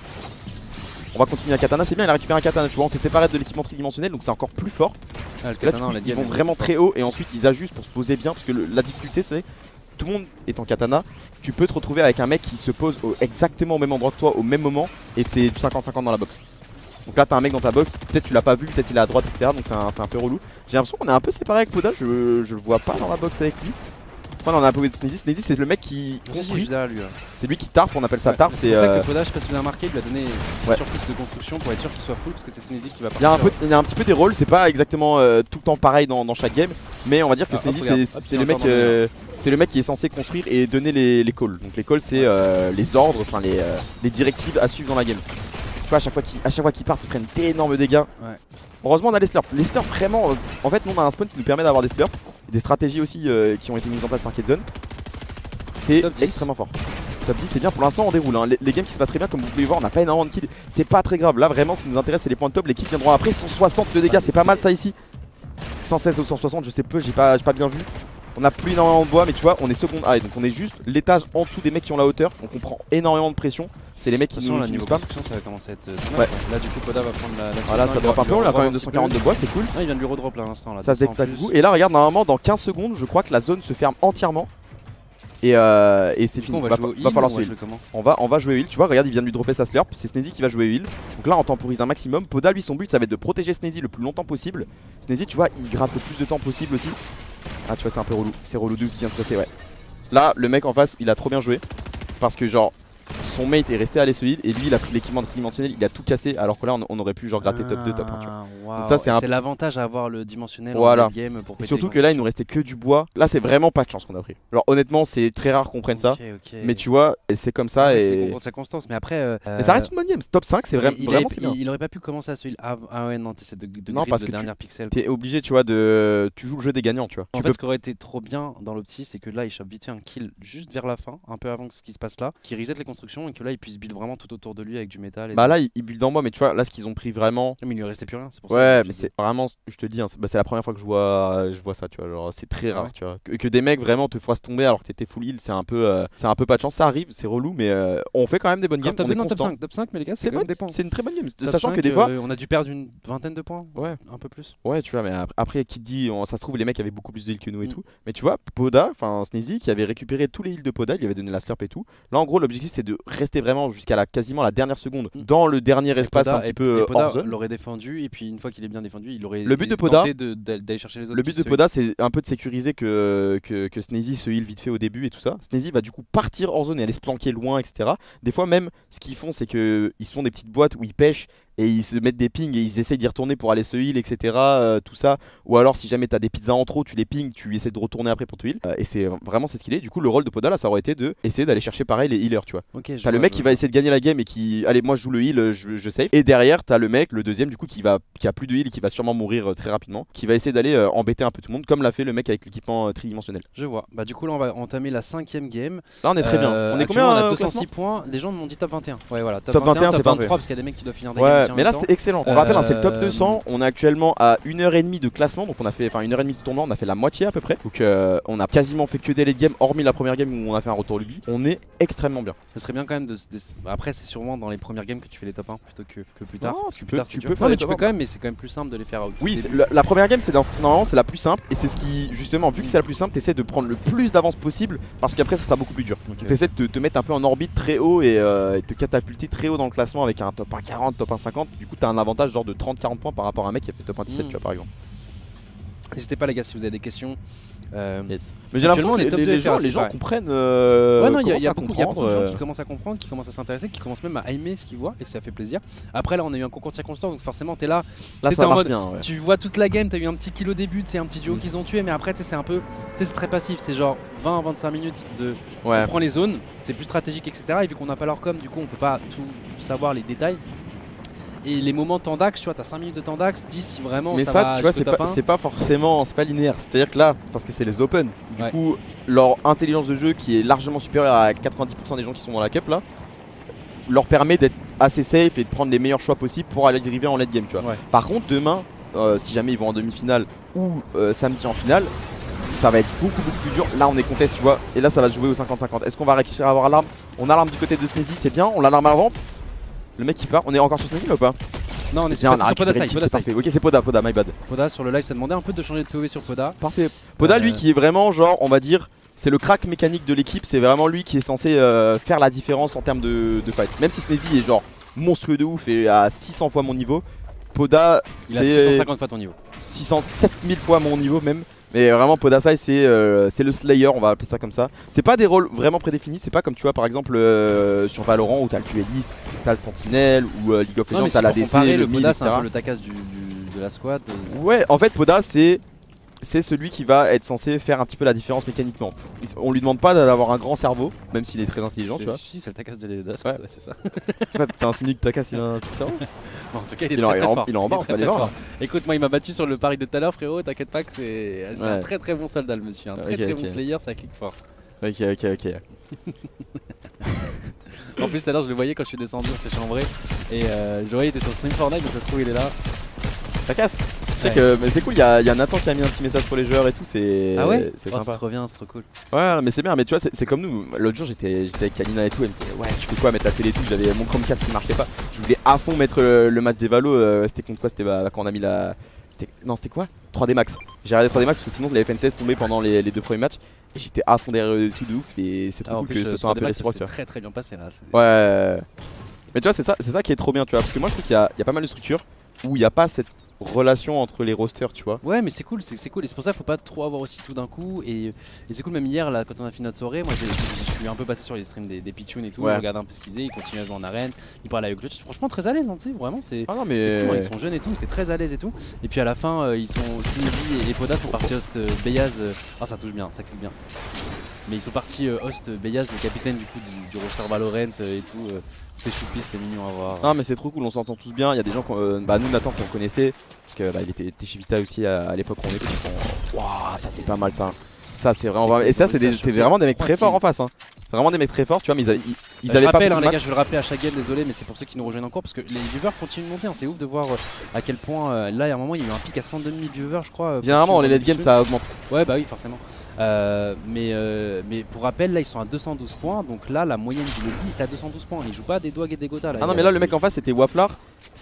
On va continuer à katana, c'est bien il a récupéré un katana tu vois, on s'est séparé de l'équipement tridimensionnel donc c'est encore plus fort. Ah, le katana, là, coup, ils vont vraiment très haut et ensuite ils ajustent pour se poser bien parce que le, la difficulté c'est tout le monde est en katana, tu peux te retrouver avec un mec qui se pose au, exactement au même endroit que toi au même moment et c'est cinquante cinquante dans la box. Donc là t'as un mec dans ta box, peut-être tu l'as pas vu, peut-être il est à droite et cetera donc c'est un, un peu relou. J'ai l'impression qu'on est un peu séparé avec Poda, je, je le vois pas dans la box avec lui. Enfin, on a un peu de Sneezy, Sneezy c'est le mec qui construit, c'est lui qui tarpe, on appelle ça ouais, tarpe. C'est pour ça euh... que Poda, je sais pas si vous l'avez remarqué, il lui a donné une ouais. surprise de construction pour être sûr qu'il soit full parce que c'est Sneezy qui va partir. Il y a un, peu, il y a un petit peu des rôles, c'est pas exactement euh, tout le temps pareil dans, dans chaque game, mais on va dire que ah, Sneezy c'est le mec euh, c'est le mec qui est censé construire et donner les, les calls. Donc les calls c'est euh, les ordres, enfin les, euh, les directives à suivre dans la game. Tu vois à chaque fois qu'ils à chaque fois qu'ils partent ils prennent d'énormes dégâts. Ouais. Heureusement on a les slurps. Les slurps vraiment, euh, en fait nous on a un spawn qui nous permet d'avoir des slurps, des stratégies aussi euh, qui ont été mises en place par Kedzone. C'est extrêmement fort. Top dix c'est bien, pour l'instant on déroule hein. les, les games qui se passent très bien comme vous pouvez voir, on n'a pas énormément de kills. C'est pas très grave, là vraiment ce qui nous intéresse c'est les points de top. Les kills viendront après, cent soixante de dégâts, c'est pas mal ça ici. Cent seize ou cent soixante je sais peu, j'ai pas, pas bien vu. On a plus énormément de bois mais tu vois on est second high donc on est juste l'étage en dessous des mecs qui ont la hauteur. Donc on prend énormément de pression. C'est les mecs qui nous, qui nous spam. Ça va commencer à être euh, ouais. Là du coup Poda va prendre la, la voilà ça drop un peu, on a quand même deux cent quarante de bois, c'est cool. Ah, il vient de lui redrop là à l'instant là. Ça se détache du coup. Et là regarde normalement dans quinze secondes je crois que la zone se ferme entièrement. Et, euh, et c'est fini, on va, va, va, va falloir jouer heal. On va, on va jouer heal, tu vois, regarde il vient de lui dropper sa slurp, c'est Sneezy qui va jouer heal. Donc là on temporise un maximum, Poda lui son but ça va être de protéger Sneezy le plus longtemps possible. Sneezy tu vois il gratte le plus de temps possible aussi. Ah tu vois c'est un peu relou, c'est relou de ce qui vient de se passer ouais. Là le mec en face il a trop bien joué. Parce que genre son mate est resté à l'E S O I et lui il a pris l'équipement tridimensionnel, il a tout cassé alors que là on, on aurait pu genre gratter top deux, top un. Tu vois. Wow. Donc ça c'est un... l'avantage à avoir le dimensionnel voilà. en game pour Et surtout que là il nous restait que du bois. Là c'est vraiment pas de chance qu'on a pris. Alors honnêtement c'est très rare qu'on prenne ça. okay, okay. Mais tu vois c'est comme ça ouais, et... c'est sa constance. Mais après... Euh, mais ça reste une bonne game, top cinq c'est vra il vraiment avait, bien. Il, il aurait pas pu commencer à celui ah, ah ouais non t'essaies de, de non parce de que dernière tu pixel. T'es obligé tu vois de... Tu joues le jeu des gagnants tu vois. En tu fait peux... ce qui aurait été trop bien dans l'opti c'est que là il chope vite fait un kill juste vers la fin, un peu avant ce qui se passe là, qui reset les constructions et que là il puisse build vraiment tout autour de lui avec du métal. Et bah là il, il build en bois mais tu vois là ce qu'ils ont pris vraiment... Mais il lui restait plus rien c'est pour ouais, ça. Ouais mais c'est vraiment, je te dis, hein, c'est bah, la première fois que je vois, je vois ça tu vois, genre c'est très rare ah ouais. tu vois. Que, que des mecs vraiment te fassent tomber alors que t'étais full heal c'est un peu euh, c'est un peu pas de chance, ça arrive, c'est relou mais euh, on fait quand même des bonnes games, on est top cinq, top cinq mais les gars c'est c'est une très bonne game, top sachant cinq, que des fois... Euh, on a dû perdre une vingtaine de points, ouais. un peu plus. Ouais tu vois mais après qui dit, on, ça se trouve les mecs avaient beaucoup plus de heal que nous et mm. tout, mais tu vois Poda, enfin Sneezy qui avait récupéré tous les heals de Poda, il lui avait donné la slurp et tout. Là en gros l'objectif c'est de rester vraiment jusqu'à la quasiment la dernière seconde mm. dans le dernier et espace Poda, un petit peu hors zone. L'aurait défendu et puis une fois qu'il est bien défendu il aurait le but de Poda d'aller chercher les autres. Le but de Poda c'est un peu de sécuriser que, que, que Sneezy se heal vite fait au début et tout ça. Sneezy va du coup partir hors zone et aller se planquer loin et cetera. Des fois même ce qu'ils font c'est qu'ils se font des petites boîtes où ils pêchent et ils se mettent des pings et ils essayent d'y retourner pour aller se heal et cetera euh, tout ça. Ou alors si jamais t'as des pizzas en trop tu les pings, tu essaies de retourner après pour te heal euh, et c'est vraiment c'est ce qu'il est. Du coup le rôle de Poda là ça aurait été de essayer d'aller chercher pareil les healers tu vois. Okay, t'as le mec qui va essayer de gagner la game et qui allez moi je joue le heal, je, je save. Et derrière t'as le mec, le deuxième du coup qui va qui a plus de heal et qui va sûrement mourir euh, très rapidement, qui va essayer d'aller euh, embêter un peu tout le monde comme l'a fait le mec avec l'équipement euh, tridimensionnel. Je vois. Bah du coup là on va entamer la cinquième game. Là on est très euh, bien. On est combien on a euh, deux cent six points. Les gens m'ont dit top vingt et un. Ouais voilà. Top, top vingt et un, top c'est vingt-trois parfait. Parce qu'il y a des mecs qui doivent finir des ouais, games. mais là c'est excellent. On euh, rappelle hein, c'est le top deux cents. On est actuellement à une heure trente de classement, donc on a fait enfin une heure trente de tournoi, on a fait la moitié à peu près. Donc euh, on a quasiment fait que des late game, hormis la première game où on a fait un retour lobby. On est extrêmement bien. Ce serait bien quand même de, de... après c'est sûrement dans les premières games que tu fais les top un plutôt que, que plus tard. Non, tu peux, tard, tu peux non, faire mais les tu top peux quand même, mais c'est quand même plus simple de les faire out. Oui, la, la première game c'est normalement c'est la plus simple et c'est ce qui justement vu que c'est la plus simple, t'essaies de prendre le plus d'avance possible parce qu'après ça sera beaucoup plus dur. Okay. T'essaies de te, te mettre un peu en orbite très haut et, euh, et te catapulter très haut dans le classement avec un top un quarante, top un cinquante. Du coup t'as un avantage genre de trente à quarante points par rapport à un mec qui a fait top un dix-sept mmh. tu vois par exemple. N'hésitez pas les gars si vous avez des questions. Euh, yes. Mais j'ai l'impression que les, les, les gens, les gens comprennent. Euh, ouais, non, il y, y, y a beaucoup de gens qui commencent à comprendre, qui commencent à s'intéresser, qui commencent même à aimer ce qu'ils voient et ça fait plaisir. Après là, on a eu un concours de circonstances, donc forcément t'es là. Là, ça en marche mode, bien. Ouais. Tu vois toute la game, t'as eu un petit kill au début, c'est un petit duo mm. qu'ils ont tué, mais après c'est un peu, c'est très passif, c'est genre vingt à vingt-cinq minutes de. Ouais. On prend les zones, c'est plus stratégique, et cetera. Et vu qu'on n'a pas leur com, du coup on peut pas tout savoir les détails. Et les moments temps d'axe, tu vois, t'as cinq minutes de temps d'axe, dix si vraiment mais ça, ça va tu vois, c'est pas, c'est pas forcément, c'est pas linéaire. C'est-à-dire que là, c'est parce que c'est les open. Du ouais. coup, leur intelligence de jeu qui est largement supérieure à quatre-vingt-dix pour cent des gens qui sont dans la cup là, leur permet d'être assez safe et de prendre les meilleurs choix possibles pour aller arriver en late game, tu vois. Ouais. Par contre, demain, euh, si jamais ils vont en demi-finale ou euh, samedi en finale, ça va être beaucoup beaucoup plus dur. Là on est contest tu vois, et là ça va se jouer au cinquante cinquante. Est-ce qu'on va réussir à avoir l'arme? On a l'arme du côté de Sneezy, c'est bien, on a l'arme à l'avant. Le mec qui part, on est encore sur Sneezy ou pas? Non, on est, est bien, on a sur Poda side, c'est parfait. Ok, c'est Poda, Poda, my bad. Poda sur le live, ça demandait un peu de changer de P O V sur Poda. Parfait. Poda, euh... lui qui est vraiment genre, on va dire, c'est le crack mécanique de l'équipe, c'est vraiment lui qui est censé euh, faire la différence en termes de, de fight. Même si Sneezy est genre monstrueux de ouf et à six cents fois mon niveau, Poda c'est six cent cinquante fois ton niveau. six cent sept mille fois mon niveau même. Mais vraiment Podasai c'est euh, le Slayer, on va appeler ça comme ça. C'est pas des rôles vraiment prédéfinis, c'est pas comme tu vois par exemple euh, sur Valorant où t'as le dueliste, t'as le sentinelle ou euh, League of Legends t'as la D C, le mid, Poda c'est un peu le Takas du, du, de la squad. Euh... Ouais en fait Poda c'est c'est celui qui va être censé faire un petit peu la différence mécaniquement. On lui demande pas d'avoir un grand cerveau, même s'il est très intelligent, tu vois. Si, c'est le Takas de la squad, ouais, ouais c'est ça. T'as insinué que Takas il a un petit cerveau? Bon, en tout cas, il est il très, est très en, fort. Il est en bas, on peut aller voir. Écoute, moi, il m'a battu sur le pari de tout à l'heure, frérot. T'inquiète pas que c'est ouais. un très très bon soldat, le monsieur. Un très okay, très okay. bon Slayer, ça clique fort. Ok, ok, ok. En plus, tout à l'heure, je le voyais quand je suis descendu, on s'est chambré. Et euh, je le voyais, il était sur Stream Fortnite, donc ça se trouve, il est là. Ça casse. Je sais ouais. que mais c'est cool, il y, a, y a Nathan qui a mis un petit message pour les joueurs et tout, c'est ah ouais c'est oh, sympa. C'est trop bien, c'est trop cool. Ouais, mais c'est bien, mais tu vois, c'est comme nous. L'autre jour, j'étais avec Kalina et tout, elle me disait ouais, tu fais quoi, mettre la télé et tout. J'avais mon Chromecast qui marchait pas. Je voulais à fond mettre le, le match des Valo. Euh, c'était contre quoi? C'était bah, quand on a mis la. Non, c'était quoi? trois D Max. J'ai regardé trois D Max parce que sinon les F N C S tombaient pendant les, les deux premiers matchs. Et j'étais à fond derrière tout de ouf. Et c'est trop cool que ce soit un peu réciproque. C'est très très bien passé là. Ouais. Mais tu vois, c'est ça, ça qui est trop bien, tu vois. Parce que moi, je trouve qu'il y, y a pas mal de structures où il n'y a pas cette relation entre les rosters, tu vois. Ouais, mais c'est cool, c'est c'est cool. Et c'est pour ça qu'il faut pas trop avoir aussi tout d'un coup. Et, et c'est cool, même hier, là, quand on a fini notre soirée, moi j'ai- je suis un peu passé sur les streams des, des Pichoun et tout. Ouais. Je regardais un peu ce qu'ils faisaient, ils continuaient à jouer en arène, ils parlaient avec Clutch. Franchement, très à l'aise, hein, tu sais, vraiment. C'est Ah non, c'est mais. cool, hein, ils sont jeunes et tout, c'était très à l'aise et tout. Et puis à la fin, euh, ils sont. Sneezy et, et Poda sont partis host euh, Beyaz. euh, Ah, ça touche bien, ça clique bien. Mais ils sont partis euh, host Beyaz, le capitaine du coup du, du roster Valorant euh, et tout. euh, C'était choupi, c'était mignon à voir. Non mais c'est trop cool, on s'entend tous bien, il y a des gens, qu'on- euh, bah nous Nathan qu'on connaissait, parce que bah, il était, était chez Vita aussi à, à l'époque où on était, waouh ça c'est pas mal ça, ça c'est vraiment, C'est vraiment- cool, et ça c'est c'est des- cool, c'est vraiment des mecs très forts en face hein. C'est vraiment des mecs très forts tu vois mais ils, a- ils, ils Bah, je avaient pas rappelle, beaucoup hein, de les gars, matchs. je vais le rappeler à chaque game, désolé, mais c'est pour ceux qui nous rejoignent encore parce que les viewers continuent de monter. Hein, c'est ouf de voir euh, à quel point euh, là, il y a un moment, il y a eu un pic à soixante-deux mille viewers, je crois. euh, Généralement dans les late games Pichoun. ça augmente. Ouais, bah oui, forcément. Euh, mais, euh, mais pour rappel, là, ils sont à deux cent douze points. Donc là, la moyenne du lobby est à deux cent douze points. Ils jouent pas des doigts et des gotas là. Ah non mais là le mec en face c'était Waflar,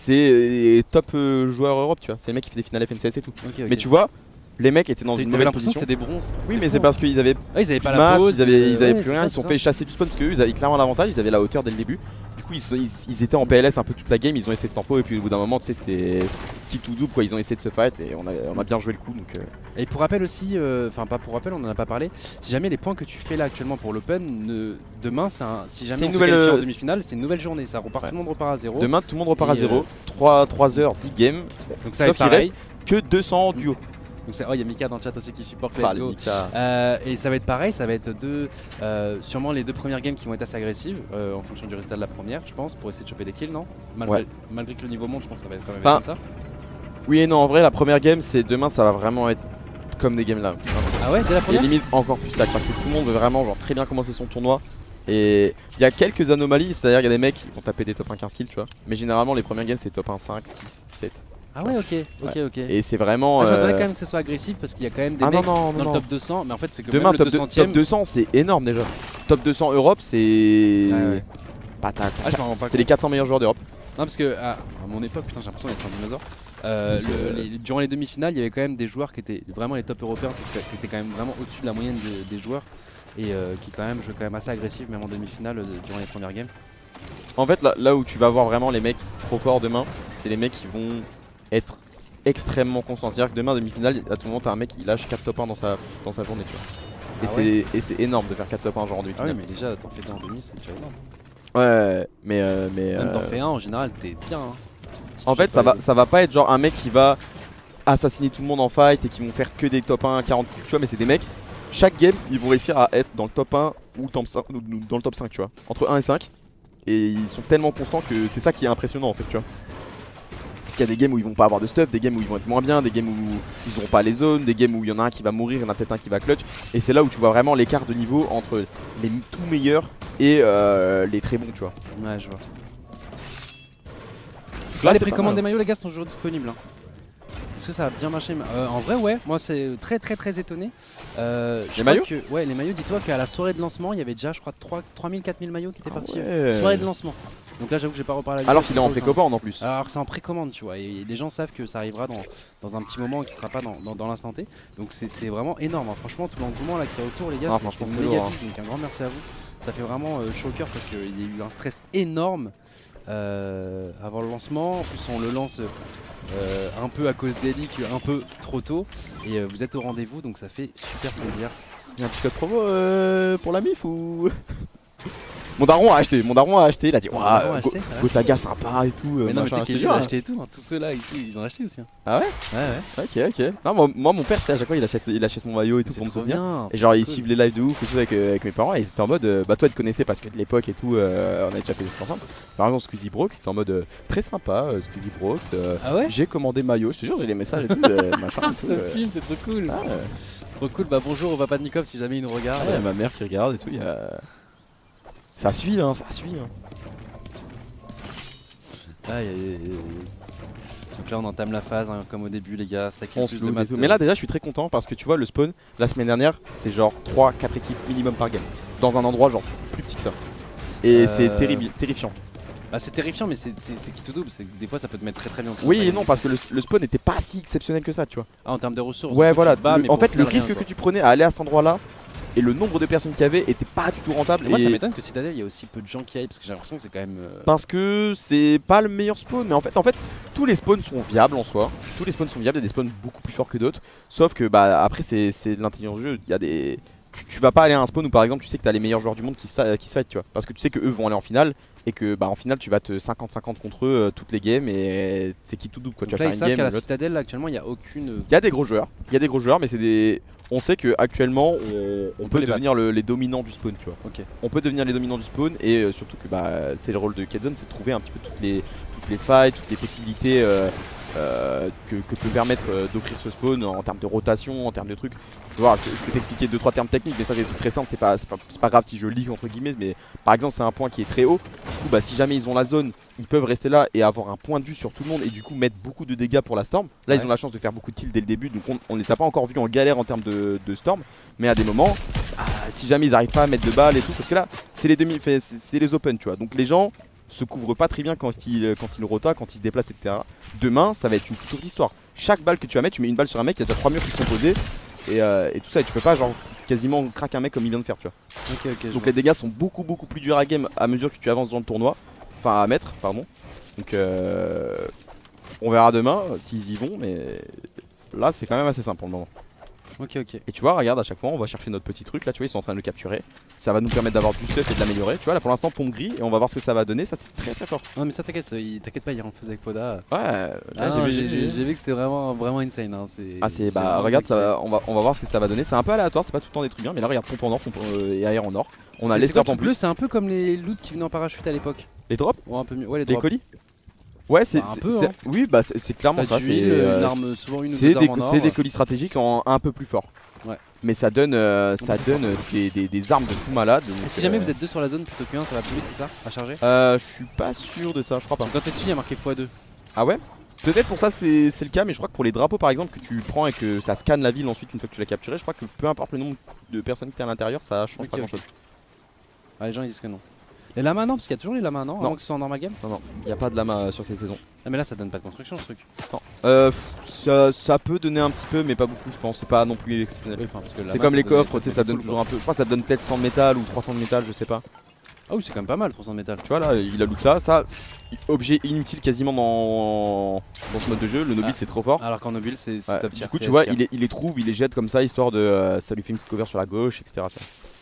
c'est top euh, joueur Europe tu vois, c'est le mec qui fait des finales F N C S et tout. Ok, ok. Mais tu vois, les mecs étaient dans T'as- une t'avais mauvaise l'impression que position. c'est des bronzes. Oui mais fou, c'est hein. parce qu'ils avaient Ah, ils avaient pas plus de la maths, pause. ils avaient, euh, ils avaient ouais, plus c'est rien, ça, ils se sont c'est fait ça. chasser du spawn parce qu'eux ils avaient clairement l'avantage, ils avaient la hauteur dès le début. Du coup ils, ils, ils étaient en P L S un peu toute la game, ils ont essayé de tempo et puis au bout d'un moment tu sais c'était petit ou double quoi, ils ont essayé de se fight et on a, on a bien joué le coup donc euh... Et pour rappel aussi, euh, enfin pas pour rappel, on en a pas parlé. Si jamais les points que tu fais là actuellement pour l'Open, ne- demain, c'est un, si jamais C'est on une se nouvelle, qualifie en euh, demi-finale, c'est une nouvelle journée. Ça repart, Ouais. tout le monde repart à zéro. demain tout le monde repart à Et, zéro, trois heures, dix games, Donc ça va sauf être qu'il pareil. que deux cents en duo. Donc ça- oh, il y a Mika dans le chat aussi qui supporte Ah, Let's les Go. Mika. Euh, et ça va être pareil, ça va être deux, euh, sûrement les deux premières games qui vont être assez agressives euh, en fonction du résultat de la première, je pense, pour essayer de choper des kills, non malgré, Ouais. malgré que le niveau monte, je pense que ça va être quand même Enfin, comme ça. Oui et non en vrai la première game c'est demain ça va vraiment être comme des games là. Ah ouais, dès la Et première limite encore plus stack parce que tout le monde veut vraiment genre très bien commencer son tournoi. Et il y a quelques anomalies, c'est-à-dire il y a des mecs qui vont taper des top un quinze kills tu vois. Mais généralement les premières games c'est top un cinq, six, sept. Ah ouais, ok, ok, ok. Et c'est vraiment. Ah, je m'attendais euh, quand même que ce soit agressif parce qu'il y a quand même des Ah non mecs non dans non, le non. top deux cents, mais en fait c'est que Demain même top, le de- deux centième. top deux cents c'est énorme déjà. Top deux cents Europe c'est. Ouais, ouais. Patate. Ah, je m'en rends pas C'est les compte. quatre cents meilleurs joueurs d'Europe. Non parce que ah, à mon époque, putain j'ai l'impression d'être un dinosaure. Euh, le- les- durant les demi-finales, il y avait quand même des joueurs qui étaient vraiment les top européens, qui, qui étaient quand même vraiment au-dessus de la moyenne des, des joueurs et euh, qui quand même jouaient quand même assez agressif même en demi-finale euh, durant les premières games. En fait là, là où tu vas voir vraiment les mecs trop forts demain, c'est les mecs qui vont être extrêmement constants. C'est-à-dire que demain demi-finale, à tout moment t'as un mec qui lâche quatre top un dans sa, dans sa journée tu vois. Et Ah c'est et c'est énorme de faire quatre top un genre en Ah ouais, demi-finale. mais déjà t'en fais deux en demi, c'est déjà énorme. Ouais, mais euh, mais Même t'en euh, fais un en général, t'es bien. Hein. Si en tu fait fais ça pas va les- ça va pas être genre un mec qui va assassiner tout le monde en fight et qui vont faire que des top un quarante kills tu vois, mais c'est des mecs chaque game ils vont réussir à être dans le top un ou top cinq, ou dans le top cinq tu vois, entre un et cinq, et ils sont tellement constants que c'est ça qui est impressionnant en fait tu vois. Parce qu'il y a des games où ils vont pas avoir de stuff, des games où ils vont être moins bien, des games où ils auront pas les zones, des games où il y en a un qui va mourir, il y en a peut-être un qui va clutch. Et c'est là où tu vois vraiment l'écart de niveau entre les tout meilleurs et euh, les très bons, tu vois. Ouais, je vois. Donc Là, les c'est pas précommandes des mal. maillots, les gars, sont toujours disponibles. hein. Est-ce que ça a bien marché euh, En vrai, ouais. Moi, c'est très, très, très étonné. Euh, je Les crois maillots que, Ouais, les maillots. Dis-toi qu'à la soirée de lancement, il y avait déjà, je crois, trois mille, quatre mille maillots qui étaient Ah partis. ouais. Soirée de lancement. Donc là, j'avoue que j'ai pas reparlé. Alors qu'il est en précommande en plus. Alors c'est en précommande, tu vois, et les gens savent que ça arrivera dans, dans un petit moment et qui sera pas dans, dans, dans l'instant T. Donc c'est c'est vraiment énorme, hein. Franchement, tout l'engouement là qui est autour, les gars, Ah, c'est franchement, c'est c'est méga lourd, hein. vif, donc un grand merci à vous. Ça fait vraiment euh, chaud au cœur parce qu'il y a eu un stress énorme euh, avant le lancement. En plus, on le lance euh, un peu à cause des leaks, un peu trop tôt, et euh, vous êtes au rendez-vous, donc ça fait super plaisir. Il y a un petit code promo euh, pour la mif ou. Mon daron a acheté, mon daron a acheté, il a dit Ton ouah, daron a Go- acheté, ouais. Gotaga sympa et tout. euh, Mais non, mais tu machin. sais Je te qu'il jure, a hein. acheté et tout, hein. Tous ceux-là ici, ils ont acheté aussi. hein. Ah ouais. Ouais, ouais. Ok, ok. Non, moi, moi, mon père, c'est à chaque fois il achète, il achète mon maillot et tout C'est pour me trop souvenir. bien. Et genre ils cool. suivent les lives de ouf et tout avec, euh, avec mes parents et ils étaient en mode euh, bah toi ils te connaissaient parce que de l'époque et tout euh, on a déjà fait des trucs ensemble. Par exemple Squeezie Brox c'était en mode euh, très sympa euh, Squeezie Brox euh, Ah ouais. j'ai commandé maillot, je te jure j'ai les messages et tout euh, machin et tout. Ce euh. film, c'est trop cool. Ah, euh, Trop cool, bah bonjour au papa de Nikov si jamais il nous regarde. ouais, ma mère qui regarde et tout, il y a... Ça suit hein, ça suit hein. Ah, y a- y a- y a- Donc là on entame la phase hein, comme au début les gars, c'est On se loot et tout. Mais là déjà je suis très content parce que tu vois le spawn la semaine dernière c'est genre trois quatre équipes minimum par game. Dans un endroit genre plus petit que ça. Et Euh, c'est terrible, terrifiant. Bah c'est terrifiant mais c'est c'est- c'est qui tout double, c'est que des fois ça peut te mettre très très bien. Oui et non parce que le, le spawn n'était pas si exceptionnel que ça tu vois. Ah en termes de ressources. Ouais du coup, voilà, tu te bats, le- mais en pour fait le final, risque rien, que quoi. tu prenais à aller à cet endroit là et le nombre de personnes qu'il y avait était pas du tout rentable. Et moi et... ça m'étonne que Citadel il y a aussi peu de gens qui aillent parce que j'ai l'impression que c'est quand même. Euh... Parce que c'est pas le meilleur spawn, mais en fait, en fait, tous les spawns sont viables en soi. Tous les spawns sont viables, il y a des spawns beaucoup plus forts que d'autres. Sauf que bah après c'est de l'intelligence du jeu. Il y a des, tu, tu vas pas aller à un spawn où par exemple tu sais que t'as les meilleurs joueurs du monde qui se, qui se fight, tu vois. Parce que tu sais que eux vont aller en finale et que bah en finale tu vas te cinquante cinquante contre eux euh, toutes les games et c'est qui tout double quoi. Donc tu là vas ils faire savent une qu'à game. la Citadel là, actuellement il y a aucune. Il y a des gros joueurs, il y a des gros joueurs, mais c'est des. On sait que actuellement on, on, On peut, peut les devenir le, les dominants du spawn, tu vois. Ok. On peut devenir les dominants du spawn et euh, surtout que bah c'est le rôle de Kedzone, c'est de trouver un petit peu toutes les toutes les failles, toutes les possibilités euh, euh, que, que peut permettre euh, d'offrir ce spawn en termes de rotation, en termes de trucs. Tu vois, je peux t'expliquer deux trois termes techniques, mais ça c'est des trucs très simples, c'est pas, pas, pas grave si je lis entre guillemets, mais par exemple c'est un point qui est très haut. Du coup bah si jamais ils ont la zone, ils peuvent rester là et avoir un point de vue sur tout le monde et du coup mettre beaucoup de dégâts pour la storm. Là ouais. Ils ont la chance de faire beaucoup de kills dès le début, donc on, on les a pas encore vus en galère en termes de, de storm, mais à des moments, bah, si jamais ils arrivent pas à mettre de balles et tout, parce que là c'est les demi, c'est les open, tu vois, donc les gens se couvrent pas très bien quand ils, quand ils rota, quand ils se déplacent, et cetera. Demain ça va être une toute autre histoire. Chaque balle que tu vas mettre, tu mets une balle sur un mec, il y a déjà trois murs qui sont posés. Et, euh, et tout ça, et tu peux pas genre quasiment craquer un mec comme il vient de faire, tu vois. Okay, okay, donc les dégâts sont beaucoup beaucoup plus durs à game à mesure que tu avances dans le tournoi. Enfin à mettre, pardon. Donc euh, on verra demain s'ils y vont, mais là c'est quand même assez simple pour le moment. Ok ok. Et tu vois, regarde, à chaque fois on va chercher notre petit truc, là tu vois ils sont en train de le capturer. Ça va nous permettre d'avoir du stuff et de l'améliorer. Tu vois là pour l'instant pompe gris et on va voir ce que ça va donner, ça c'est très très fort. Non mais ça t'inquiète, t'inquiète pas, hier on faisait avec Poda. Ouais, ah, j'ai vu, vu que c'était vraiment vraiment insane hein. Ah c'est bah regarde ça va, on va on va voir ce que ça va donner. C'est un peu aléatoire, c'est pas tout le temps des trucs bien, mais là regarde pompe en or, pompe euh, et air en or. On a l'escorte en plus. C'est un peu comme les loots qui venaient en parachute à l'époque. Les drops? Ouais un peu mieux. Ouais les drops. Les colis? Ouais c'est bah, hein. Oui bah c'est clairement ça, c'est une arme souvent une c'est des, des colis stratégiques en un peu plus fort. Ouais. Mais ça donne, euh, ça donne des, des, des armes de fou malade. Donc, et si jamais euh... vous êtes deux sur la zone plutôt qu'un, ça va plus vite, c'est ça? À charger? Euh, je suis pas sûr de ça, je crois pas. Quand t'es dessus, il y a marqué fois deux. Ah ouais? Peut-être pour ça c'est le cas, mais je crois que pour les drapeaux par exemple que tu prends et que ça scanne la ville ensuite une fois que tu l'as capturé, je crois que peu importe le nombre de personnes qui est à l'intérieur, ça change okay, pas grand chose. Ah, les gens ils disent que non. Les lamas non, parce qu'il y a toujours les lamas non, non. Avant que ce soit en normal game. Non non, il y a pas de lama sur cette saison. Ah mais là ça donne pas de construction ce truc. Non. Euh, ça, ça peut donner un petit peu mais pas beaucoup je pense, c'est pas non plus exceptionnel. Oui, c'est comme les coffres, tu sais ça donne toujours un peu. Je crois que ça donne peut-être cent de métal ou trois cents de métal, je sais pas. Ah oui c'est quand même pas mal trois cents de métal. Tu vois là il a loot ça, ça objet inutile quasiment dans, dans ce mode de jeu, le Nobile ah. c'est trop fort. Alors qu'en Nobile c'est ouais. top tier. Du coup tu vois il les, il les trouve, il les jette comme ça histoire de euh, ça lui fait une petite cover sur la gauche et cetera. Tu vois.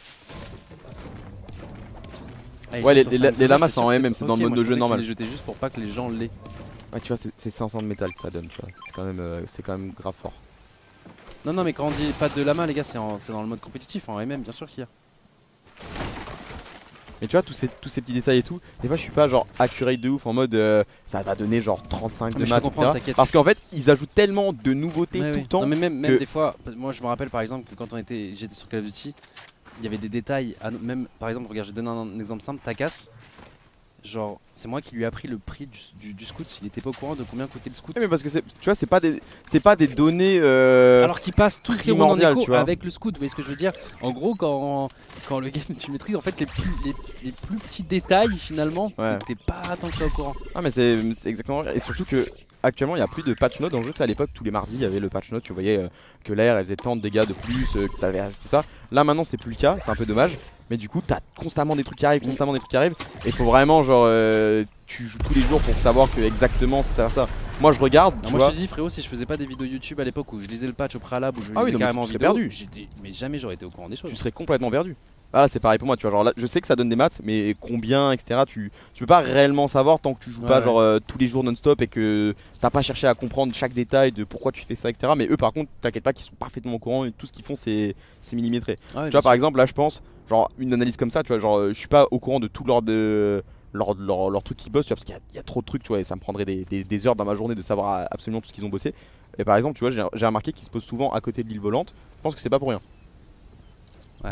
Ah, ouais les, les, les lamas c'est en M M, c'est dans le mode de jeu normal. Je les jetais juste pour pas que les gens l'aient. Ouais tu vois c'est cinq cents de métal que ça donne, tu vois. C'est quand même euh, c'est quand même grave fort. Non non mais quand on dit pas de lama les gars c'est dans le mode compétitif en M M bien sûr qu'il y a. Mais tu vois tous ces, tous ces petits détails et tout, des fois je suis pas genre accurate de ouf en mode euh, ça va donner genre trente-cinq ah, de maths et cetera. Parce qu'en fait ils ajoutent tellement de nouveautés ouais, tout oui. le temps. Non mais même, que... même des fois, moi je me rappelle par exemple que quand on était, j'étais sur Call of Duty, il y avait des détails, à, même par exemple regarde je vais donner un, un exemple simple, Takas. Genre c'est moi qui lui ai appris le prix du, du, du scout, il était pas au courant de combien coûtait le scout. Ouais, mais parce que tu vois c'est pas des c'est pas des données euh, alors qu'il passe tous ses rondes en écho avec le scout, vous voyez ce que je veux dire. En gros quand, quand le game tu maîtrises en fait les plus, les, les plus petits détails finalement ouais. t'es pas tant que ça au courant. Ah mais c'est exactement et surtout que actuellement il n'y a plus de patch note dans le jeu, à l'époque tous les mardis il y avait le patch note, tu voyais euh, que l'air elle faisait tant de dégâts de plus, euh, que ça avait tout ça. Là maintenant c'est plus le cas, c'est un peu dommage. Mais du coup t'as constamment des trucs qui arrivent, constamment des trucs qui arrivent. Et faut vraiment genre euh, tu joues tous les jours pour savoir que exactement ça ça. Moi je regarde. Alors moi vois. Je te dis frérot si je faisais pas des vidéos YouTube à l'époque où je lisais le patch au préalable où je lisais ah oui, carrément en vidéo, perdu. Mais jamais j'aurais été au courant des choses. Tu serais complètement perdu. Ah là c'est pareil pour moi tu vois genre là je sais que ça donne des maths mais combien etc tu, tu peux pas réellement savoir tant que tu joues ouais, pas ouais. genre euh, tous les jours non-stop et que t'as pas cherché à comprendre chaque détail de pourquoi tu fais ça etc. Mais eux par contre t'inquiète pas qu'ils sont parfaitement au courant et tout ce qu'ils font c'est millimétré. Ah ouais, tu vois par exemple là je pense genre une analyse comme ça tu vois genre euh, je suis pas au courant de tout leur de leur, leur, leur truc qu'ils bossent tu vois parce qu'il y, y a trop de trucs tu vois et ça me prendrait des, des, des heures dans ma journée de savoir absolument tout ce qu'ils ont bossé. Et par exemple tu vois j'ai remarqué qu'ils se posent souvent à côté de l'île volante, je pense que c'est pas pour rien. Ouais.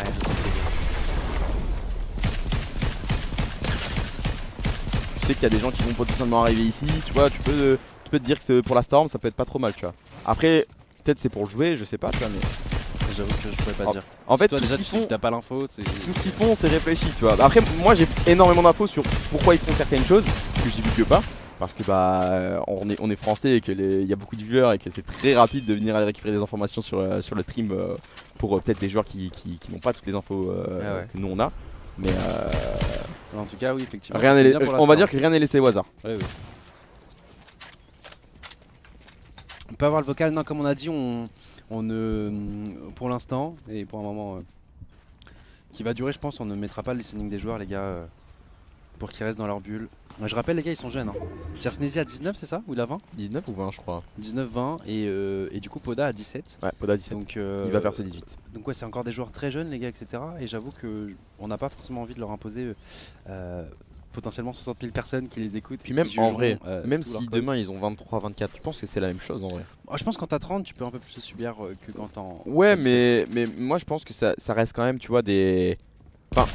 Tu sais qu'il y a des gens qui vont potentiellement arriver ici, tu vois, tu peux, tu peux te dire que pour la storm ça peut être pas trop mal, tu vois. Après, peut-être c'est pour le jouer, je sais pas, tu vois, mais. J'avoue que je pourrais pas en, dire. En fait, toi, tout déjà, ce tu font, t'as pas l'info, tout ce qu'ils font, c'est réfléchi, tu vois. Après, moi j'ai énormément d'infos sur pourquoi ils font certaines choses, que j'y divulgue pas. parce que bah on est, on est français et qu'il y a beaucoup de viewers et que c'est très rapide de venir aller récupérer des informations sur, euh, sur le stream euh, pour euh, peut-être des joueurs qui, qui, qui n'ont pas toutes les infos euh, ah ouais. que nous on a. Mais euh, En tout cas, oui, effectivement. rien c'est n'est, bien pour on va l'instant. dire que rien n'est laissé au hasard. Ouais, oui. On peut avoir le vocal, non, comme on a dit, on, on ne, pour l'instant et pour un moment euh, qui va durer, je pense, on ne mettra pas le listening des joueurs, les gars, euh, pour qu'ils restent dans leur bulle. Ouais, je rappelle, les gars, ils sont jeunes. Hein. Jersnezy à dix-neuf, c'est ça? Ou il a vingt? dix-neuf ou vingt je crois. dix-neuf vingt et, euh, et du coup Poda à dix-sept. Ouais, Poda dix-sept. Donc, euh, il va faire ses dix-huit. Donc ouais, c'est encore des joueurs très jeunes, les gars, et cetera. Et j'avoue que on n'a pas forcément envie de leur imposer euh, potentiellement soixante mille personnes qui les écoutent. Puis et même qui en jugeront, vrai, euh, même tout leur si code. demain ils ont vingt-trois vingt-quatre, je pense que c'est la même chose en vrai. Oh, je pense que quand t'as trente, tu peux un peu plus se subir euh, que quand t'es en. Ouais, en mais, mais moi je pense que ça, ça reste quand même, tu vois, des. Enfin,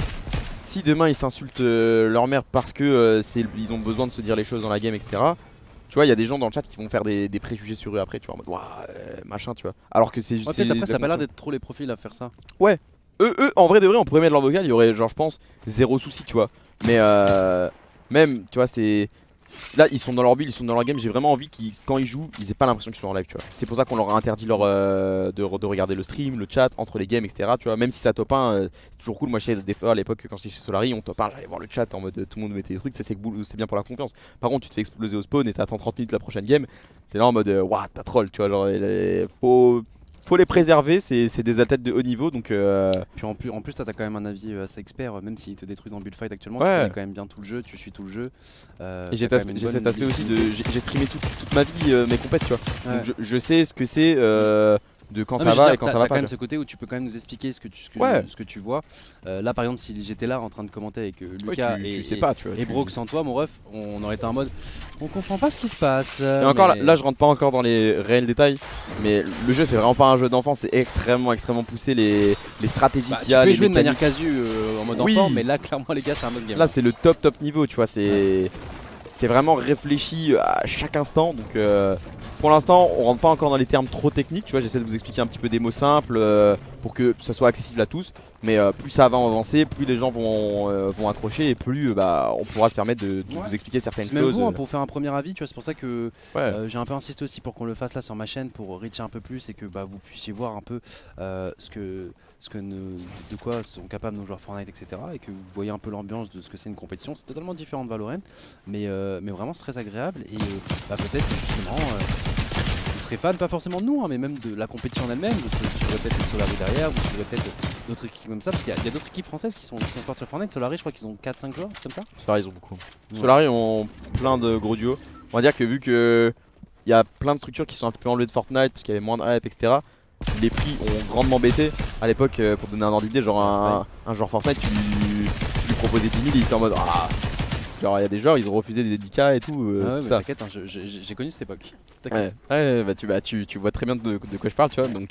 si demain ils s'insultent euh, leur mère parce que euh, c'est, ils ont besoin de se dire les choses dans la game, et cetera. Tu vois, il y a des gens dans le chat qui vont faire des, des préjugés sur eux après, tu vois, en mode waouh, euh, machin, tu vois. Alors que c'est juste. Ouais, peut-être après, ça a pas l'air d'être trop les profils à faire ça. Ouais, eux, eux, en vrai de vrai, on pourrait mettre leur vocal, il y aurait, genre, je pense, zéro souci, tu vois. Mais euh, même, tu vois, c'est. Là, ils sont dans leur build, ils sont dans leur game. J'ai vraiment envie qu'ils, quand ils jouent, ils aient pas l'impression qu'ils sont en live, tu vois. C'est pour ça qu'on leur a interdit leur, euh, de, de regarder le stream, le chat, entre les games, et cetera. Tu vois, même si ça top un, euh, c'est toujours cool. Moi, je sais des fois à l'époque, quand j'étais chez Solari, on top un, j'allais voir le chat en mode euh, tout le monde mettait des trucs. Ça, c'est cool, c'est bien pour la confiance. Par contre, tu te fais exploser au spawn et t'attends trente minutes la prochaine game. T'es là en mode, euh, waouh, t'as troll, tu vois. Genre, les, faut. Faut les préserver, c'est, c'est des athlètes de haut niveau donc euh... Puis en plus, en plus toi t'as quand même un avis euh, assez expert, euh, même s'ils te détruisent en build fight actuellement, Ouais. tu connais quand même bien tout le jeu, tu suis tout le jeu. Euh, Et j'ai, t'as tas- quand même une j'ai bonne cet aspect aussi de. légitimité. J'ai, j'ai streamé toute, toute ma vie euh, mes compètes, tu vois. Ouais. Donc je, je sais ce que c'est euh, de quand Non, ça mais je veux va dire, et quand t'as- ça va t'as pas. quand même tu ce côté où tu peux quand même nous expliquer ce que tu, ce que, Ouais. ce que tu vois. Euh, là par exemple, si j'étais là en train de commenter avec euh, vois. Lucas Ouais, tu, et, tu sais et- pas, tu vois. et tu- Brock sans toi, mon ref, on aurait été en mode on comprend pas ce qui se passe. Et encore mais- là, là, je rentre pas encore dans les réels détails, mais le jeu c'est vraiment pas un jeu d'enfant, c'est extrêmement extrêmement poussé les, les stratégies Bah, qu'il tu y a, peux y les jouer de manière mécaniques. casu euh, en mode Oui. enfant, mais là clairement les gars c'est un autre game. Là c'est le top top niveau, tu vois, c'est c'est vraiment réfléchi à chaque instant. Donc euh, pour l'instant on rentre pas encore dans les termes trop techniques, tu vois, j'essaie de vous expliquer un petit peu des mots simples euh, pour que ça soit accessible à tous. Mais euh, plus ça va avancer, plus les gens vont, euh, vont accrocher et plus euh, bah, on pourra se permettre de, de Ouais. vous expliquer certaines C'est même choses. vous hein, euh, pour faire un premier avis, tu vois, c'est pour ça que ouais. euh, j'ai un peu insisté aussi pour qu'on le fasse là sur ma chaîne pour reacher un peu plus et que bah, vous puissiez voir un peu euh, ce que, ce que ne- de quoi sont capables nos joueurs Fortnite, et cetera. Et que vous voyez un peu l'ambiance de ce que c'est une compétition. C'est totalement différent de Valorant, mais, euh, mais vraiment c'est très agréable et euh, bah, peut-être que justement euh, vous serez fan, pas forcément de nous, hein, mais même de la compétition en elle-même. Vous suivrez peut-être les Solari derrière, vous suivrez peut-être d'autres équipes comme ça, parce qu'il y a, il y a d'autres équipes françaises qui sont, qui sont fortes sur Fortnite. Solari, je crois qu'ils ont quatre cinq joueurs, comme ça. Solari ils ont beaucoup. Ouais. Solari ont plein de gros duos. On va dire que vu que il y a plein de structures qui sont un peu enlevées de Fortnite parce qu'il y avait moins de hype, et cetera. Les prix ont grandement baissé. À l'époque, euh, pour donner un ordre d'idée, genre un, un joueur Fortnite, tu, tu lui proposais dix mille, il était en mode ah. Genre il y a des joueurs, ils ont refusé des dix K et tout. euh, Ah ouais, tout mais ça. t'inquiète, hein, je- je- j'ai connu cette époque. Ouais, T'inquiète. ouais bah, tu, bah, tu, tu vois très bien de, de quoi je parle, tu vois. Donc,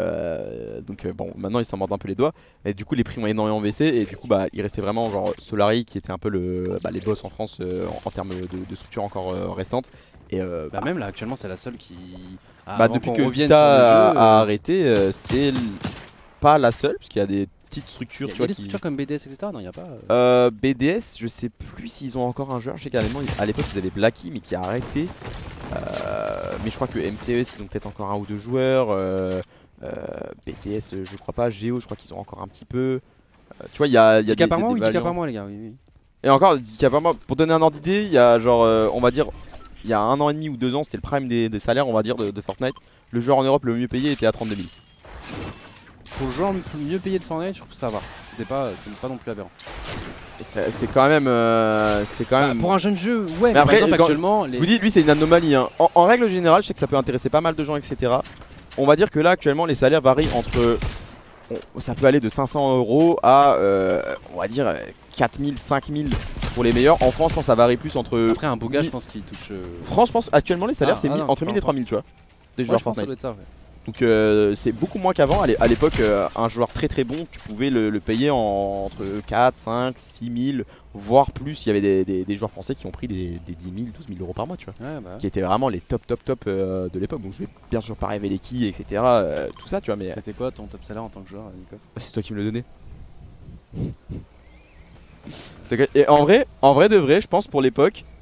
euh, donc euh, bon, maintenant ils s'en mordent un peu les doigts. Et du coup, les prix ont énormément baissé. Et du coup, bah, il restait vraiment genre Solari qui était un peu le, bah, les boss en France euh, en, en termes de, de structure encore euh, restantes. Et euh, Bah, bah, même là, actuellement, c'est la seule qui. Ah, bah, avant depuis qu'on que revienne Vita sur le a, jeu, a euh, arrêté, euh, c'est l- pas la seule, parce qu'il y a des petites Il structures, y a, tu il y a vois. des qui- structures comme B D S, et cetera. Non, il n'y a pas. euh, Euh, B D S, je sais plus s'ils ont encore un joueur. Je sais qu'à à l'époque ils avaient Blacky mais qui a arrêté. Euh, mais je crois que M C E S ils ont peut-être encore un ou deux joueurs. Euh, euh, B D S euh, je crois pas. Géo je crois qu'ils ont encore un petit peu. Euh, tu vois il y a, il y a dix K des, par des- mois, des oui, dix K variants. par mois, les gars. Oui, oui. Et encore dix K par mois. Pour donner un ordre d'idée, il y a genre euh, on va dire il y a un an et demi ou deux ans c'était le prime des, des salaires on va dire de, de Fortnite. Le joueur en Europe le mieux payé était à trente-deux mille. Pour le joueur le plus mieux payé de Fortnite, je trouve que ça va. C'était pas, c'était pas non plus aberrant. C'est c'est quand même euh, c'est quand Bah, même. pour un jeune jeu, ouais. Mais après, par exemple, quand- actuellement, Je les... vous dis, lui, c'est une anomalie. Hein. En, en règle générale, je sais que ça peut intéresser pas mal de gens, et cetera. On va dire que là, actuellement, les salaires varient entre. on- ça peut aller de cinq cents euros à, euh, on va dire, quatre mille, cinq mille pour les meilleurs. En France, je pense que ça varie plus entre. après un beau gars, mi- je pense qu'il touche. euh, France, je pense, actuellement, les salaires, Ah, c'est ah mi- non, entre pas mille en et trois France. mille, tu vois. Des Ouais, joueurs je pense que ça Fortnite. doit être ça. Ouais. Donc, euh, c'est beaucoup moins qu'avant. À l'é- à l'époque, euh, un joueur très très bon, tu pouvais le, le payer en, entre quatre, cinq, six mille, voire plus. Il y avait des, des- des joueurs français qui ont pris des, des dix mille, douze mille euros par mois, tu vois. Ouais, bah, Qui étaient vraiment les top top top euh, de l'époque. Donc je vais bien sûr pas révéler qui, et cetera. euh, tout ça, tu vois, mais c'était quoi ton top salaire en tant que joueur, Nico? c'est toi qui me le donnais. C'est que- Et en vrai, en vrai de vrai, je pense pour l'époque,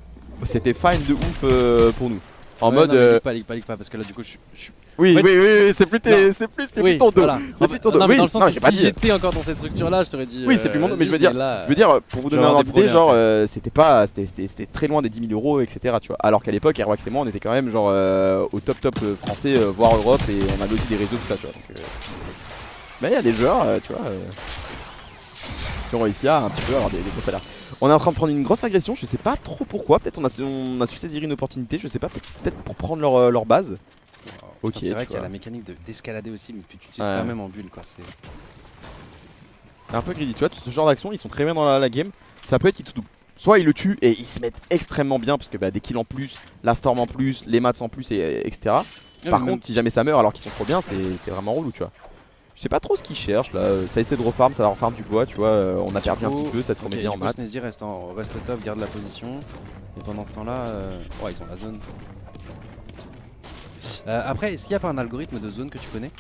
c'était fine de ouf euh, pour nous. En Ouais, mode. non, mais euh, leak pas, leak pas, leak pas, parce que là du coup je je- Oui, en fait- oui, oui, oui, c'est plus, tes- c'est plus, c'est oui, plus ton dos. voilà. C'est En plus fait- ton dos. non, mais Oui, dans le sens non, où j'ai pas si dit. j'étais encore dans cette structure là, je t'aurais dit. Oui, c'est plus mon dos, mais je veux dire, là, Je veux dire, pour vous donner un genre ordre des d'idée, problèmes, genre, après. euh, c'était pas, c'était- c'était c'était très loin des dix mille euros, et cetera. Tu vois. Alors qu'à l'époque, Airwax et moi, on était quand même genre euh, au top top euh, français, euh, voire Europe, et on avait aussi des réseaux tout ça, tu vois. Donc, euh... mais il y a des joueurs, euh, tu vois, euh, qui ont réussi à un petit peu avoir des, des gros salaires. On est en train de prendre une grosse agression, je sais pas trop pourquoi. Peut-être on a, on a su saisir une opportunité, je sais pas, peut-être pour prendre leur, euh, leur base. Ok, c'est vrai tu qu'il y a vois. la mécanique de- d'escalader aussi, mais que tu utilises Ouais. quand même en bulle quoi. C'est C'est un peu greedy, tu vois, ce genre d'action, ils sont très bien dans la, la game. Ça peut être qu'ils tout double. Soit ils le tuent et ils se mettent extrêmement bien parce que bah, des kills en plus, la storm en plus, les mats en plus, et, etc. Par mais contre, si jamais ça meurt alors qu'ils sont trop bien, c'est c'est vraiment relou, tu vois. Je sais pas trop ce qu'ils cherchent là, euh, ça essaie de refarm, ça va refarm du bois, tu vois. euh, on a perdu un petit peu, ça se remet ok, bien du en coup, mat. Sneasy reste, en, reste top, garde la position. Et pendant ce temps-là, euh... ouais, ils ont la zone. Euh, après, est-ce qu'il n'y a pas un algorithme de zone que tu connais?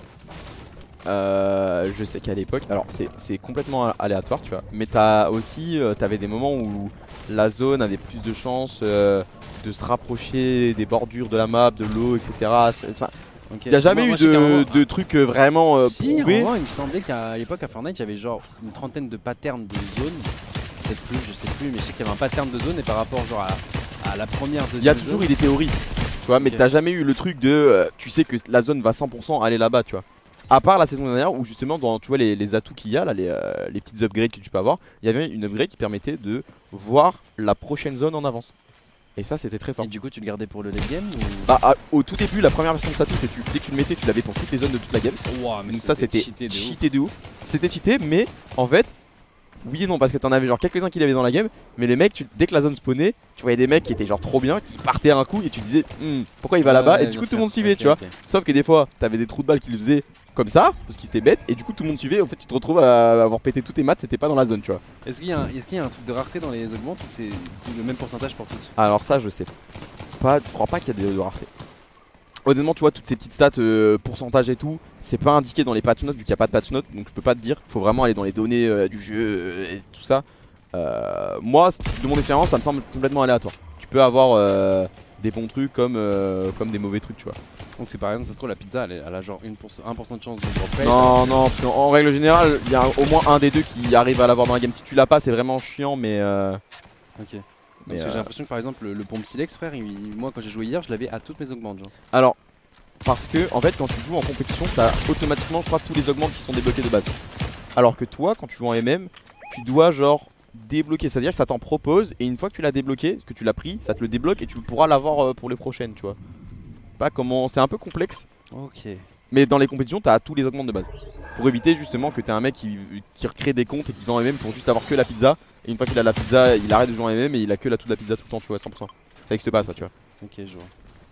Euh, je sais qu'à l'époque, alors c'est c'est complètement aléatoire, tu vois. Mais t'as aussi, euh, t'avais des moments où la zone avait plus de chances euh, de se rapprocher des bordures de la map, de l'eau, et cetera. C'est- enfin, Ok. Il n'y a jamais Moi- moi, eu je sais qu'à un de, moment- de trucs euh, vraiment euh, Si, à un prouvés. moment, il me semblait qu'à l'époque à Fortnite, il y avait genre une trentaine de patterns de zone. Peut-être plus, je sais plus, mais je sais qu'il y avait un pattern de zone et par rapport genre à, à la première deuxième Il y a toujours zone, eu des théories, tu vois, mais Ok. t'as jamais eu le truc de euh, tu sais que la zone va cent pour cent aller là-bas, tu vois. À part la saison dernière où justement dans tu vois les, les atouts qu'il y a là, les, euh, les petites upgrades que tu peux avoir, il y avait une upgrade qui permettait de voir la prochaine zone en avance. Et ça c'était très fort. Et du coup, tu le gardais pour le late game ou... Bah à- au tout début la première version de statut c'est tu, dès que tu le mettais tu l'avais pour toutes les zones de toute la game. Ouah, mais Donc ça c'était cheaté de ouf. cheaté de ouf. C'était cheaté mais en fait oui et non parce que t'en avais genre quelques-uns qui l'avaient dans la game. Mais les mecs tu- dès que la zone spawnait tu voyais des mecs qui étaient genre trop bien, qui partaient à un coup et tu disais Hum, pourquoi il va Ouais, là-bas ouais, et du bien coup tout sûr. le monde suivait Ok, tu vois. ok. Sauf que des fois t'avais des trous de balles qui le faisaient comme ça parce qu'ils étaient bêtes et du coup tout le monde suivait. En fait tu te retrouves à avoir pété tous tes maths, c'était pas dans la zone tu vois. Est-ce qu'il y, a un- est-ce qu'il y a un truc de rareté dans les augmentes ou c'est le même pourcentage pour tous? Alors ça je sais pas, je crois pas qu'il y a des de rareté. Honnêtement tu vois toutes ces petites stats euh, pourcentage et tout, c'est pas indiqué dans les patch notes vu qu'il n'y a pas de patch notes donc je peux pas te dire, faut vraiment aller dans les données euh, du jeu euh, et tout ça. Euh, moi de mon expérience ça me semble complètement aléatoire. Tu peux avoir euh, des bons trucs comme, euh, comme des mauvais trucs tu vois. Donc c'est par exemple, ça se trouve la pizza elle, est- elle a genre un pour cent, un pour cent de chance de drop rate. Non non parce qu'en en règle générale il y a au moins un des deux qui arrive à l'avoir dans la game. Si tu l'as pas c'est vraiment chiant mais... Euh, Ok. mais Parce que euh, j'ai l'impression que par exemple le, le pompe silex frère, il- moi quand j'ai joué hier je l'avais à toutes mes augmentes genre. Alors, parce que en fait, quand tu joues en compétition, t'as automatiquement, je crois, tous les augmentes qui sont débloqués de base. Alors que toi, quand tu joues en M M, tu dois genre débloquer, c'est-à-dire que ça t'en propose et une fois que tu l'as débloqué, que tu l'as pris, ça te le débloque et tu pourras l'avoir euh, pour les prochaines, tu vois. Pas comment, c'est un peu complexe, Ok. mais dans les compétitions, t'as tous les augmentes de base. Pour éviter justement que t'aies un mec qui, qui recrée des comptes et qui va en M M pour juste avoir que la pizza. Et une fois qu'il a la pizza, il arrête de jouer en M M et il a que la toute la pizza tout le temps, tu vois, cent pour cent. Ça existe pas ça, tu vois. Ok je vois.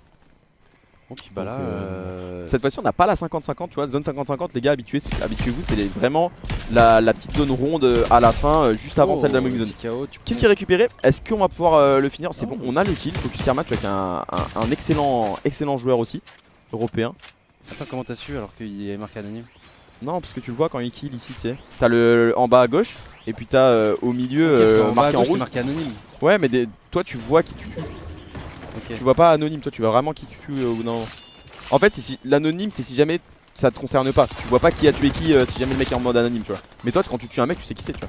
Bon puis bah là... Donc, euh, Cette fois-ci on n'a pas la cinquante cinquante tu vois, zone cinquante cinquante les gars habitués, habituez-vous c'est les- vraiment la, la petite zone ronde euh, à la fin euh, juste avant oh, celle de la moving zone. petit K O, tu Kill prends- qui est récupéré, est-ce qu'on va pouvoir euh, le finir? C'est Oh. bon, on a le kill, Focus Karma tu vois qui est un, un, un excellent, excellent joueur aussi, européen. Attends comment t'as su alors qu'il est marqué anonyme? Non parce que tu le vois quand il kill ici tu sais, t'as le, le- en bas à gauche et puis t'as euh, au milieu Ok, parce euh, qu'en bas à marqué en gauche, c'est rouge. marqué anonyme. Ouais mais des- toi tu vois qui tu tues, Ok. tu vois pas anonyme, toi tu vois vraiment qui tu tues euh, ou non. En fait, si, si, l'anonyme, c'est si jamais ça te concerne pas. Tu vois pas qui a tué qui euh, si jamais le mec est en mode anonyme, tu vois. Mais toi, quand tu tues un mec, tu sais qui c'est, tu vois.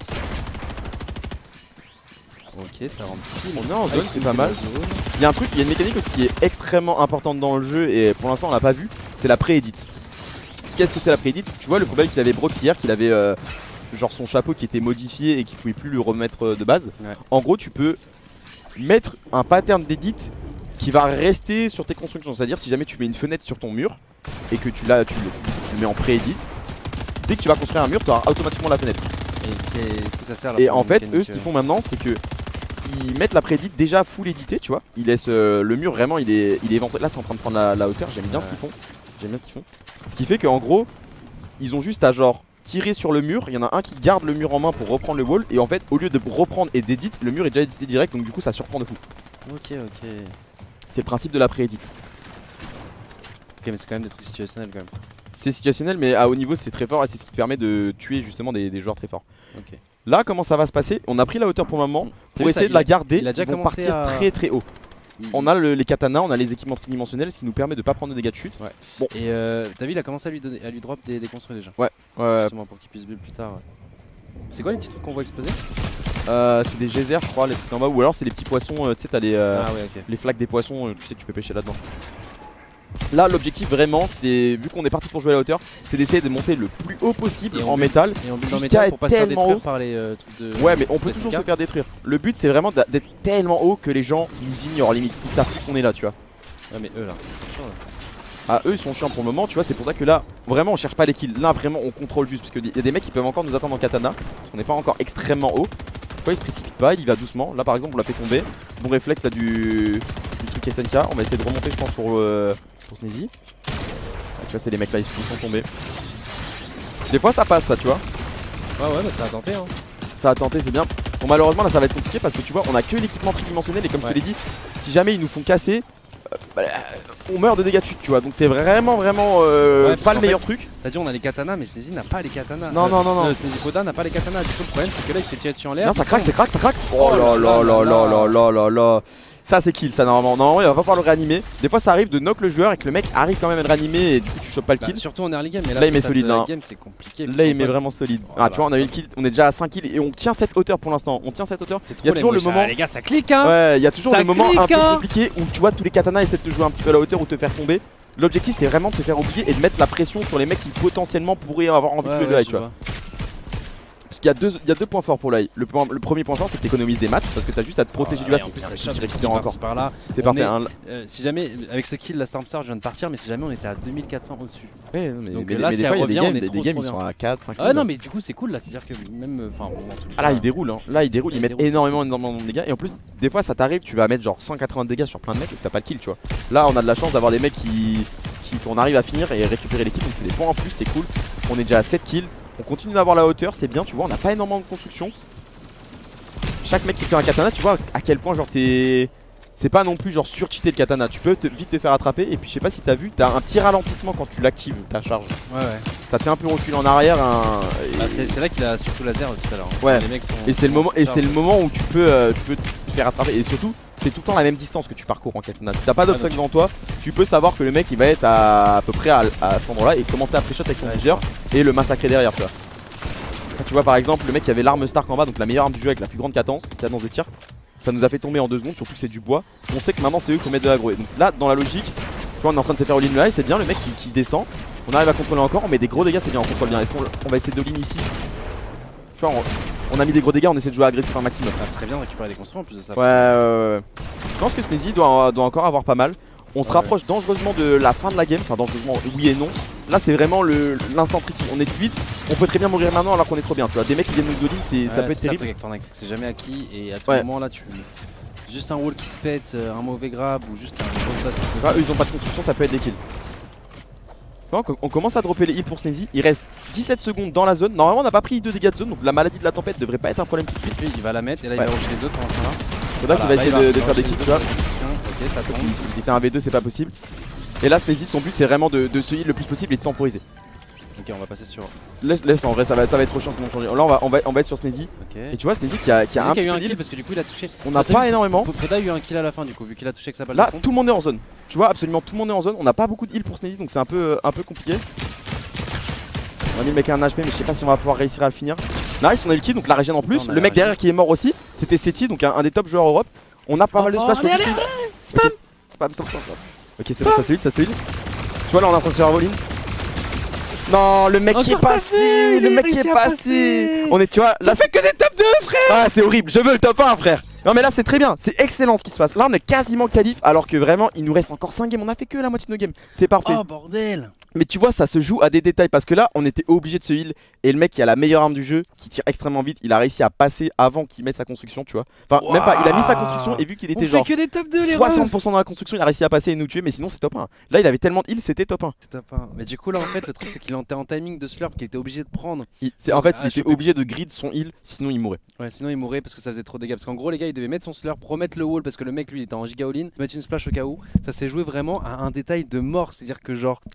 Ok, ça rentre pile. On est en Ah, zone, il c'est faut pas que mal. la zone. Il y a un truc, il y a une mécanique aussi qui est extrêmement importante dans le jeu et pour l'instant on l'a pas vu, c'est la pré-edit. Qu'est-ce que c'est la pré-edit? Tu vois le problème qu'il avait Brox hier, qu'il avait euh, genre son chapeau qui était modifié et qu'il pouvait plus le remettre euh, de base. Ouais. En gros, tu peux mettre un pattern d'édit qui va rester sur tes constructions. C'est-à-dire si jamais tu mets une fenêtre sur ton mur et que tu, l'as- tu, le- tu- tu le mets en pré-edit, dès que tu vas construire un mur, tu auras automatiquement la fenêtre. Et qu'est-ce que ça sert là Et pour en une fait, mécanique, eux, ce qu'ils euh, font maintenant, c'est que ils mettent la prédite déjà full édité, tu vois. Ils laissent euh, le mur vraiment, il est, il est éventré. Là, c'est en train de prendre la, la hauteur. J'aime bien Ouais. ce qu'ils font. J'aime bien ce qu'ils font. Ce qui fait qu'en gros, ils ont juste à genre tirer sur le mur. Il y en a un qui garde le mur en main pour reprendre le wall. Et en fait, au lieu de reprendre et d'édit, le mur est déjà édité direct. Donc du coup, ça surprend de fou. Ok, ok. C'est le principe de la préédite. Ok, mais c'est quand même des trucs situationnels quand même. C'est situationnel, mais à haut niveau, c'est très fort et c'est ce qui permet de tuer justement des, des joueurs très forts. Ok. Là, comment ça va se passer? On a pris la hauteur pour le moment pour Oui, essayer ça, de la il a- garder. il a déjà Ils vont commencé partir à- très très haut. Il- On a le- les katanas, on a les équipements tridimensionnels, ce qui nous permet de pas prendre de dégâts de chute. Ouais. Bon. Et euh, t'as vu, il a commencé à lui, donner, à lui drop des, des construits déjà. Ouais, ouais. Justement pour qu'il puisse build plus tard. Ouais. C'est quoi les petits trucs qu'on voit exploser? Euh, c'est des geysers, je crois, les trucs en bas. Ou alors c'est les petits poissons, euh, tu sais, t'as les, euh, Ah ouais, ok. les flaques des poissons, euh, tu sais que tu peux pêcher là-dedans. Là, l'objectif vraiment, c'est, vu qu'on est parti pour jouer à la hauteur, c'est d'essayer de monter le plus haut possible Et on en build- métal. Et on build en Jusqu'à métal pour pas se faire tellement détruire haut. par les euh, trucs de. Ouais, mais on peut de toujours S N K. se faire détruire. Le but, c'est vraiment d'a- d'être tellement haut que les gens nous ignorent, limite, ils savent plus qu'on est là, tu vois. Ouais, mais eux là. Ah, eux ils sont chiants pour le moment, tu vois, c'est pour ça que là, vraiment on cherche pas les kills. Là, vraiment on contrôle juste, parce qu'il y a des mecs qui peuvent encore nous attendre en katana. On n'est pas encore extrêmement haut. Fois il se précipite pas, il y va doucement. Là, par exemple, on l'a fait tomber. Bon réflexe là du, du truc S N K. On va essayer de remonter, je pense, pour, euh, pour Sneezy. Ah, tu vois, c'est les mecs là, ils sont tombés. Des fois, ça passe, ça, tu vois. Ouais, ouais, bah ça a tenté hein. Ça a tenté, c'est bien. Bon, malheureusement, là, ça va être compliqué parce que tu vois, on a que l'équipement tridimensionnel et comme Ouais. je te l'ai dit, si jamais ils nous font casser, euh, bah, on meurt de dégâts de chute, tu vois. Donc, c'est vraiment, vraiment euh, Ouais, parce pas le qu'en meilleur fait, truc. T'as dit on a les katanas, mais Sneezy n'a pas les katanas. Non, non, non, non. Euh, Sneezy Koda n'a pas les katanas. Du coup, le problème, c'est que là, il se fait tirer dessus en l'air. Non, ça craque, ça craque, ça craque. Oh là là là là là là là là. Ça, c'est kill, ça, normalement. Normalement, il va pas pouvoir le réanimer. Des fois, ça arrive de knock le joueur et que le mec arrive quand même à le réanimer et du coup, tu chopes pas le Bah, kill. surtout en early game, mais là, Là, il met stade solide, de là, la hein. game, c'est compliqué. Là, il met Faut pas- vraiment solide. Oh Ah, là tu vois, on a eu le kill, on est déjà à cinq kills et on tient cette hauteur pour l'instant. On tient cette hauteur. C'est trop Il y a les toujours le moches. moment. Ah, les gars, ça clique hein. Ouais, il y a toujours Ça le moment un clique, peu hein. compliqué où tu vois tous les katanas essaient de te jouer un petit peu à la hauteur ou te faire tomber. L'objectif, c'est vraiment de te faire oublier et de mettre la pression sur les mecs qui potentiellement pourraient avoir envie de Ouais, jouer le ouais, high, je tu vois. vois. Parce qu'il y a deux, il y a deux points forts pour l'high. Le, point- le premier point fort, c'est que t'économises des mats parce que t'as juste à te protéger du Ouais, high. en plus, C'est c'est je shot récupère qui encore. par là. C'est On parfait. est- hein. Euh, si jamais, avec ce kill, la Stormstar, je viens de partir, mais si jamais on était à deux mille quatre cents au-dessus. Ouais, non, mais, Donc mais- là, mais si des elle fois, il y a des revient, on games, est des, trop, des games trop ils sont bien. à quatre, cinq. Ah non, mais du coup, c'est cool là, c'est-à-dire que même. euh, Enfin, bon, dans tous les Ah là cas, il déroule hein. Là il déroule, il ils mettent déroule, énormément énormément de dégâts et en plus des fois ça t'arrive, tu vas mettre genre cent quatre-vingts de dégâts sur plein de mecs et t'as pas le kill, tu vois. Là on a de la chance d'avoir des mecs qui, qui on arrive à finir et récupérer les kills, donc c'est des points en plus, c'est cool. On est déjà à sept kills, on continue d'avoir la hauteur, c'est bien, tu vois, on n'a pas énormément de construction. Chaque mec qui fait un katana, tu vois à quel point genre t'es... C'est pas non plus genre sur-cheater le katana, tu peux te- vite te faire attraper et puis je sais pas si t'as vu, t'as un petit ralentissement quand tu l'actives ta charge. Ouais, ouais. Ça te fait un peu reculer en arrière un... et- Bah, c'est c'est là qu'il a surtout laser tout à l'heure. hein. Ouais. Les mecs sont- Et c'est le sont moment, et super c'est le bons. moment où tu peux, euh, tu peux te faire attraper. Et surtout, c'est tout le temps la même distance que tu parcours en katana. Si t'as pas d'obstacle devant toi, tu peux savoir que le mec il va être à, à peu près à, à cet endroit-là et commencer à pré-shot avec son Ouais, viseur et le massacrer derrière, tu vois. Là, tu vois par exemple le mec qui avait l'arme Stark en bas, donc la meilleure arme du jeu avec la plus grande cadence, cadence de tir. Ça nous a fait tomber en deux secondes, surtout que c'est du bois. On sait que maintenant c'est eux qui vont mettre de l'aggro. Et donc là, dans la logique, tu vois, on est en train de se faire all-in le high, c'est bien, le mec qui, qui descend. On arrive à contrôler encore, on met des gros dégâts, c'est bien, on contrôle bien. Est-ce qu'on on va essayer de all-in ici? Tu vois, on, on a mis des gros dégâts, on essaie de jouer agressif un maximum. Ah, ce serait bien de récupérer des construits en plus de ça. Ouais, ouais, ouais. Je pense que Sneezy doit, doit encore avoir pas mal. On se Ouais, rapproche dangereusement de la fin de la game, enfin dangereusement oui et non. Là c'est vraiment le- l'instant tricky, on est huit, on peut très bien mourir maintenant alors qu'on est trop bien, tu vois. Des mecs qui viennent nous all-in, c'est- ça peut être terrible. C'est jamais acquis et à tout Ouais. moment là tu. Juste un wall qui se pète, euh, un mauvais grab ou juste un gros pass. Tu vois, eux ils ont pas de construction, ça peut être des kills. Tu vois, on commence à dropper les heals pour Sneezy, il reste dix-sept secondes dans la zone. Normalement on n'a pas pris deux dégâts de zone, donc la maladie de la tempête devrait pas être un problème tout de suite. Lui il va la mettre et là Ouais. il va rocher les autres pendant ce temps-là. Faudra qu'il va Voilà, essayer là, de, il de va faire des rocher kills, les tu vois. autres. Ok, ça tombe. Il, il était un v deux, c'est pas possible. Et là Sneezy, son but c'est vraiment de, de se heal le plus possible et de temporiser. Ok, on va passer sur. Laisse, laisse en vrai, ça va, ça va être trop chiant sinon changer. Là on va, on va, on va être sur Sneezy. Ok. Et tu vois Sneezy qui a, qui a un Sneezy petit a eu peu un kill d'heal. parce que du coup il a touché. On n'a T'as pas vu, énormément. Foda a eu un kill à la fin du coup, vu qu'il a touché avec sa balle. Là de fond. tout le monde est en zone. Tu vois absolument tout le monde est en zone. On n'a pas beaucoup de heal pour Sneezy donc c'est un peu, un peu compliqué. On a mis le mec à un H P mais je sais pas si on va pouvoir réussir à le finir. Nice, on a eu le kill donc la régène en plus. Non, on a Le la mec régène. derrière qui est mort aussi, c'était Seti donc un, un des top joueurs Europe. On a pas Oh, mal de oh, splash allez, pour allez, le kill. Ok, Spam, spam, spam. Ok c'est bon, ça se heal, ça se heal. Tu vois là on est en train de se faire all-in. Non, le mec qui est Encore passé, passé, le il a mec qui réussi est à passé. passer. On est, tu vois, là c'est que des top deux, frère. Ah, c'est horrible. Je veux le top un, frère. Non mais là c'est très bien, c'est excellent ce qui se passe. Là on est quasiment qualif alors que vraiment il nous reste encore cinq games. On a fait que la moitié de nos games. C'est parfait. Oh bordel! Mais tu vois, ça se joue à des détails parce que là, on était obligé de se heal et le mec qui a la meilleure arme du jeu, qui tire extrêmement vite, il a réussi à passer avant qu'il mette sa construction, tu vois. Enfin, même pas, il a mis sa construction et vu qu'il On était fait genre que des top deux les soixante refs. pour cent dans la construction, il a réussi à passer et nous tuer, mais sinon c'est top un. Là, il avait tellement de heal, c'était top un. C'est top un. Mais du coup là en fait le truc c'est qu'il était en timing de slurp qu'il était obligé de prendre. Il- c'est- en fait, Ah, il était choper. obligé de grid son heal, sinon il mourait. Ouais sinon il mourrait parce que ça faisait trop de dégâts. Parce qu'en gros les gars ils devaient mettre son slurp, remettre le wall parce que le mec lui il était en giga all-in, mettre une splash au cas où. Ça s'est joué vraiment à un détail de mort. C'est à dire que genre Ah, c'est le des mec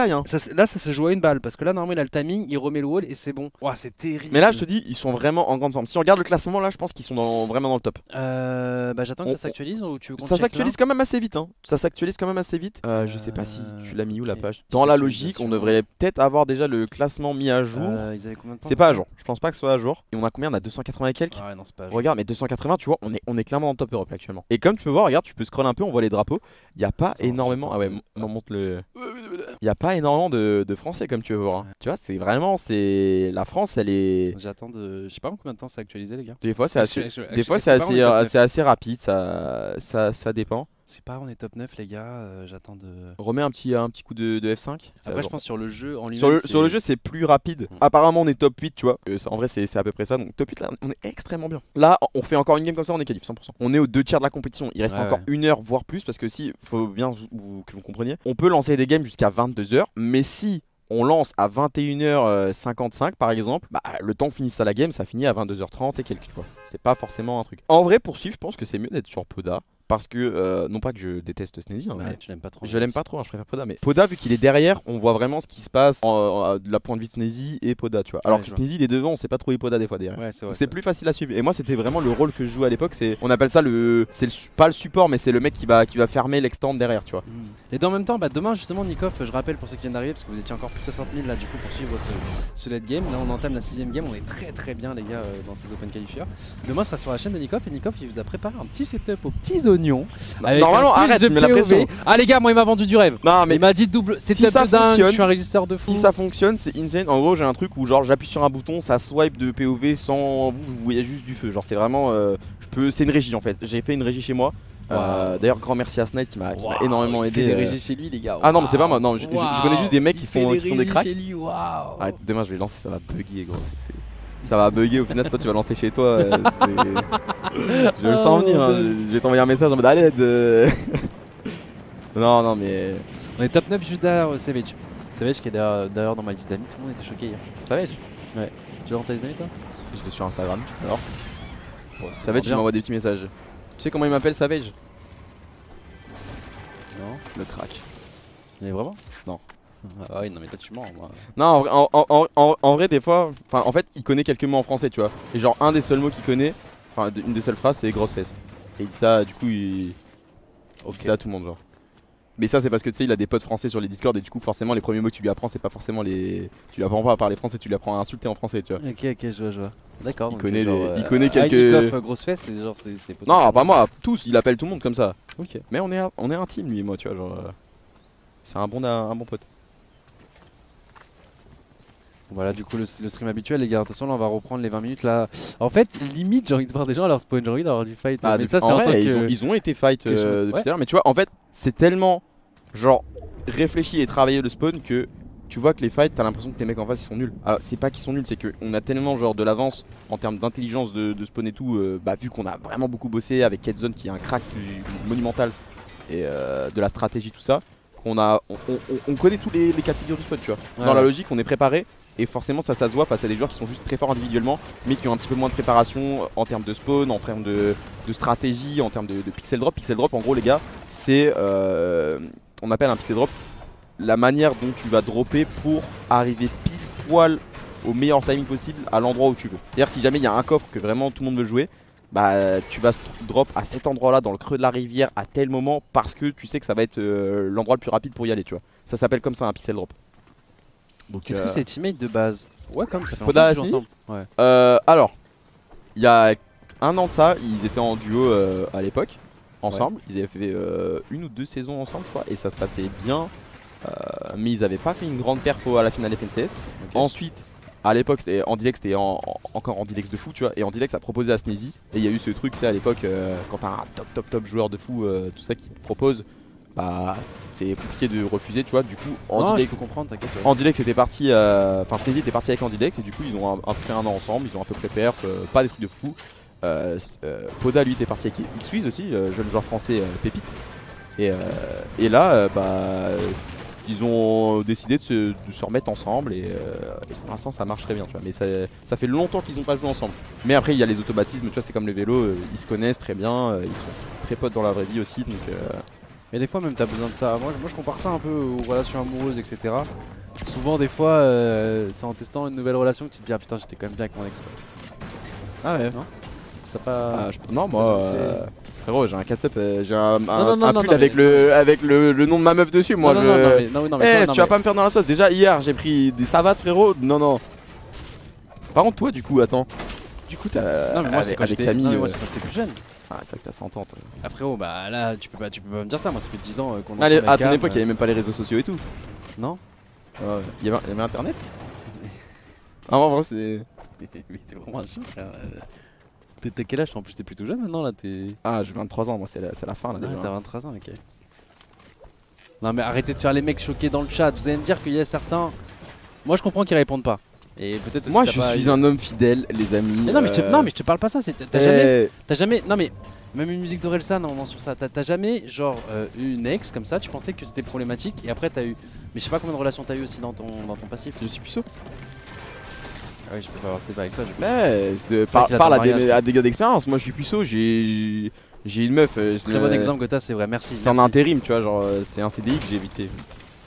détail hein. Ça, là ça se joue à une balle parce que là normalement il a le timing, il remet le wall et c'est bon. Ouah c'est terrible. Mais là je te dis ils sont vraiment en grande forme. Si on regarde le classement là je pense qu'ils sont dans, vraiment dans le top. Euh, bah j'attends que On- ça s'actualise ou tu veux qu'on Ça check s'actualise quand même assez vite hein. Ça s'actualise quand même assez vite. Euh, je sais pas si Euh, tu l'as mis où la ok. page. Dans la logique on Actualisation. devrait peut-être avoir déjà le classement mis à jour. Euh, ils avaient combien de temps C'est pas à jour. Je pense pas que ce soit à jour. Et on a combien? On a deux cent quatre-vingts et quelques. Ah ouais non c'est pas à jour. Regarde, mais deux cent quatre-vingts, tu vois, on est, on est clairement dans le top Europe là, actuellement. Et comme tu peux voir, regarde, tu peux scroller un peu, on voit les drapeaux. Il y a pas Attends, énormément. Ah ouais, j'attends, on monte le. Il y a pas énormément de, de Français comme tu veux voir. hein. Tu vois, c'est vraiment, c'est la France, elle est. J'attends de. Je sais pas en combien de temps c'est actualisé les gars. Des fois, c'est assez. Actu- actu- Des fois, actu- c'est pas, on assez, est top neuf. assez, assez rapide, ça, ça, ça dépend. C'est pas on est top neuf les gars, euh, j'attends de. Remets un petit, un petit coup de, de F cinq. c'est à Après je jour. pense sur le jeu en lui-même. Sur le, c'est- sur le jeu, c'est plus rapide. Mm. Apparemment, on est top huit, tu vois. Euh, ça- en vrai, c'est c'est à peu près ça. Donc, top huit, là, on est extrêmement bien. Là, on fait encore une game comme ça, on est qualif cent pour cent. On est aux deux tiers de la compétition. Il reste Ouais, encore ouais. une heure, voire plus. Parce que si, faut bien vous- vous- que vous compreniez, on peut lancer des games jusqu'à vingt-deux heures. Mais si on lance à vingt et une heures cinquante-cinq, par exemple, bah, le temps que finisse ça la game, ça finit à vingt-deux heures trente et quelques, quoi. C'est pas forcément un truc. En vrai, pour suivre, je pense que c'est mieux d'être sur Poda. Parce que, euh, non pas que je déteste Sneasy, hein, Ouais, mais tu l'aimes pas trop. je l'aime pas trop, hein, je préfère Poda, mais Poda, vu qu'il est derrière, on voit vraiment ce qui se passe en- en- de la point de vue de Sneasy et Poda, tu vois. Alors Ouais, que je vois. Sneasy, il est devant, on sait pas trop où est Poda des fois derrière. Ouais, c'est vrai. C'est plus facile à suivre. Et moi, c'était vraiment le rôle que je jouais à l'époque. C'est, on appelle ça le, c'est le su- pas le support, mais c'est le mec qui va, qui va fermer l'extend derrière, tu vois. Et dans le même temps, bah, demain justement, Nikoff, je rappelle pour ceux qui viennent d'arriver, parce que vous étiez encore plus de soixante mille là du coup pour suivre ce, ce late game. Là, on entame la sixième game, on est très très bien les gars euh, dans ces Open Qualifiers. Demain sera sur la chaîne de Nikoff et Nikoff il vous a préparé un petit setup aux petits oignons. avec Normalement, un switch arrête, de tu mets la P O V. pression. Ah les gars, moi il m'a vendu du rêve. Non, mais Il m'a dit double si setup ça de dingue, fonctionne- je suis un régisseur de fou. si ça fonctionne, c'est insane. En gros, j'ai un truc où genre j'appuie sur un bouton, ça swipe de P O V sans vous, vous voyez juste du feu. Genre, c'est vraiment, euh, je peux, c'est une régie en fait. J'ai fait une régie chez moi. Euh, Wow. D'ailleurs, grand merci à Snide qui m'a qui m'a Waouh, énormément il fait aidé. des euh. régies chez lui les gars. Ah non, mais c'est pas moi. Waouh. Non, je, je- je Waouh. connais juste des mecs qui Il fait sont, des qui sont des régies cracks. chez lui, waouh. Arrête, demain je vais lancer, ça va bugger gros. c'est- Ça va bugger au final, toi tu vas lancer chez toi. euh, c'est- je le sens venir, hein. je vais t'envoyer un message en mode à l'aide. euh. Non, non, mais. On est top neuf juste derrière euh, Savage. Savage qui est derrière, d'ailleurs dans ma liste d'amis, tout le monde était choqué hier. Savage. Tu l'as dans ta liste d'amis toi? Je l'ai sur Instagram. Alors, Bon, c'est Savage, il bien. m'envoie des petits messages. Tu sais comment il m'appelle Savage? Non, Le crack. mais vraiment? Non. Ah oui, non mais toi tu mens moi. Non, en, vrai- en, en- en- en vrai, des fois, enfin, en fait, il connaît quelques mots en français, tu vois. Et genre, un des seuls mots qu'il connaît, enfin, de- une des seules phrases, c'est grosse fesse. Et il dit ça, du coup, il. Il dit ça à tout le monde, genre. Mais ça, c'est parce que tu sais, il a des potes français sur les Discord, et du coup, forcément, les premiers mots que tu lui apprends, c'est pas forcément les. Tu lui apprends pas à parler français, tu lui apprends à insulter en français, tu vois. Ok, ok, je vois, je vois. D'accord. Il donc, connaît genre, les- euh, il connaît ah, quelques- Nikoff, euh, grosse fesse, c'est genre, c'est. c'est Non, potentiellement- pas moi, tous, il appelle tout le monde comme ça. Ok. Mais on est, un- on est un team, lui et moi, tu vois, genre. euh, C'est un bon, un bon pote. Voilà, du coup, le, le stream habituel, les gars. Attention, là, on va reprendre les vingt minutes là. En fait, limite, j'ai envie de voir des gens à leur spawn, j'ai envie d'avoir du fight. Ah, mais de- ça, c'est en en vrai, tant que. ils, ont, ils ont été fight que je- euh, depuis ouais. tout à l'heure, mais tu vois, en fait, c'est tellement genre réfléchi et travaillé le spawn que tu vois que les fights, t'as l'impression que les mecs en face ils sont nuls. Alors, c'est pas qu'ils sont nuls, c'est qu'on a tellement genre de l'avance en termes d'intelligence de, de spawn et tout, euh, bah, vu qu'on a vraiment beaucoup bossé avec Kedzone qui est un crack du- monumental et euh, de la stratégie, tout ça, qu'on a, on, on- on connaît tous les, les cas de figure du spawn, tu vois. Ouais, Dans la ouais. logique, on est préparé. Et forcément ça, ça se voit face à des joueurs qui sont juste très forts individuellement mais qui ont un petit peu moins de préparation en termes de spawn, en termes de, de stratégie, en termes de, de pixel drop. Pixel drop en gros les gars c'est, euh, on appelle un pixel drop la manière dont tu vas dropper pour arriver pile poil au meilleur timing possible à l'endroit où tu veux. C'est-à-dire si jamais il y a un coffre que vraiment tout le monde veut jouer, bah tu vas drop à cet endroit là dans le creux de la rivière à tel moment parce que tu sais que ça va être euh, l'endroit le plus rapide pour y aller, tu vois. Ça s'appelle comme ça un pixel drop. Donc, Est-ce euh, que c'est teammate de base? Ouais, comme ça fait Poda longtemps qu'ils jouent Asni ensemble. Ouais. Euh, alors, il y a un an de ça, ils étaient en duo euh, à l'époque, ensemble. Ils avaient fait euh, une ou deux saisons ensemble, je crois, et ça se passait bien. Euh, mais ils avaient pas fait une grande perfo à la finale F N C S. Ok. Ensuite, à l'époque, c'était Andilex, c'était en- en- encore Andilex de fou, tu vois. Et Andilex a proposé à Sneasy. Et il y a eu ce truc, tu sais, à l'époque, euh, quand t'as un top, top, top joueur de fou, euh, tout ça qui te propose, bah c'est compliqué de refuser, tu vois. Du coup, Non, je Andilex. peux comprendre, t'inquiète. ouais. Andilex était parti, euh, enfin Sneasy était parti avec Andilex et du coup ils ont un, un, fait un an ensemble, ils ont à peu près perf, euh, pas des trucs de fou. Euh, euh, Poda lui était parti avec X-Wiz aussi, euh, jeune joueur français euh, pépite. Et, euh, et là euh, bah euh, ils ont décidé de se, de se remettre ensemble et, euh, et pour l'instant ça marche très bien, tu vois. Mais ça, ça fait longtemps qu'ils n'ont pas joué ensemble. Mais après il y a les automatismes, tu vois, c'est comme le vélo, euh, ils se connaissent très bien, euh, ils sont très potes dans la vraie vie aussi, donc euh, Mais des fois même t'as besoin de ça. Moi, moi je compare ça un peu aux relations amoureuses, et cetera. Souvent des fois euh, c'est en testant une nouvelle relation que tu te dis ah putain j'étais quand même bien avec mon ex quoi. Ah ouais. Non T'as pas... Ah, je... Non moi euh... frérot j'ai un catsup, euh, j'ai un, un, non, non, un non, pull non, avec, mais... le, avec le, le nom de ma meuf dessus moi. Non, je... non, non, mais, non, non, mais, Eh, toi, non, tu vas mais... pas me faire dans la sauce. Déjà hier j'ai pris des savates frérot. Non non. Par contre toi du coup attends. Du coup t'as... Non mais moi c'est avec, quand avec j'étais Camille, non, mais moi euh, c'est quand j'étais plus jeune. Ah c'est vrai que t'as cent ans toi. Ah frérot bah là tu peux pas, tu peux pas me dire ça, moi ça fait dix ans euh, qu'on est Allez, ensemble à avec ton Cam, époque il y euh, avait même pas les réseaux sociaux et tout. Non. Il ouais. y, avait, y avait internet. Ah en vrai c'est... Mais t'es vraiment un chien frère. T'es t'as quel âge toi? En plus t'es plutôt jeune maintenant là, t'es... Ah j'ai vingt-trois ans moi, c'est la, la fin là Ah, déjà. t'as vingt-trois ans, ok. Non mais arrêtez de faire les mecs choqués dans le chat, vous allez me dire qu'il y a certains... Moi je comprends qu'ils répondent pas. Et peut-être aussi Moi t'as je pas suis eu- un homme fidèle les amis. Mais non mais, je te... euh, non mais je te parle pas ça, c'est- t'as eh, jamais... T'as jamais... Non mais... Même une musique d'Orelsan, normalement sur ça, t'as t'as jamais genre euh, eu une ex comme ça, tu pensais que c'était problématique et après t'as eu... Mais je sais pas combien de relations t'as eu aussi dans ton, dans ton passif. Je suis puceau. Ah oui je peux pas avoir c'était pas avec toi du coup. Mais de, C'est par, vrai qu'il a parle ton à des, mariage, à des gars d'expérience. Moi je suis puceau, j'ai j'ai une meuf. euh, Très je- bon exemple que t'as, c'est vrai, merci. C'est en merci. intérim tu vois, genre euh, c'est un C D I que j'ai vite fait.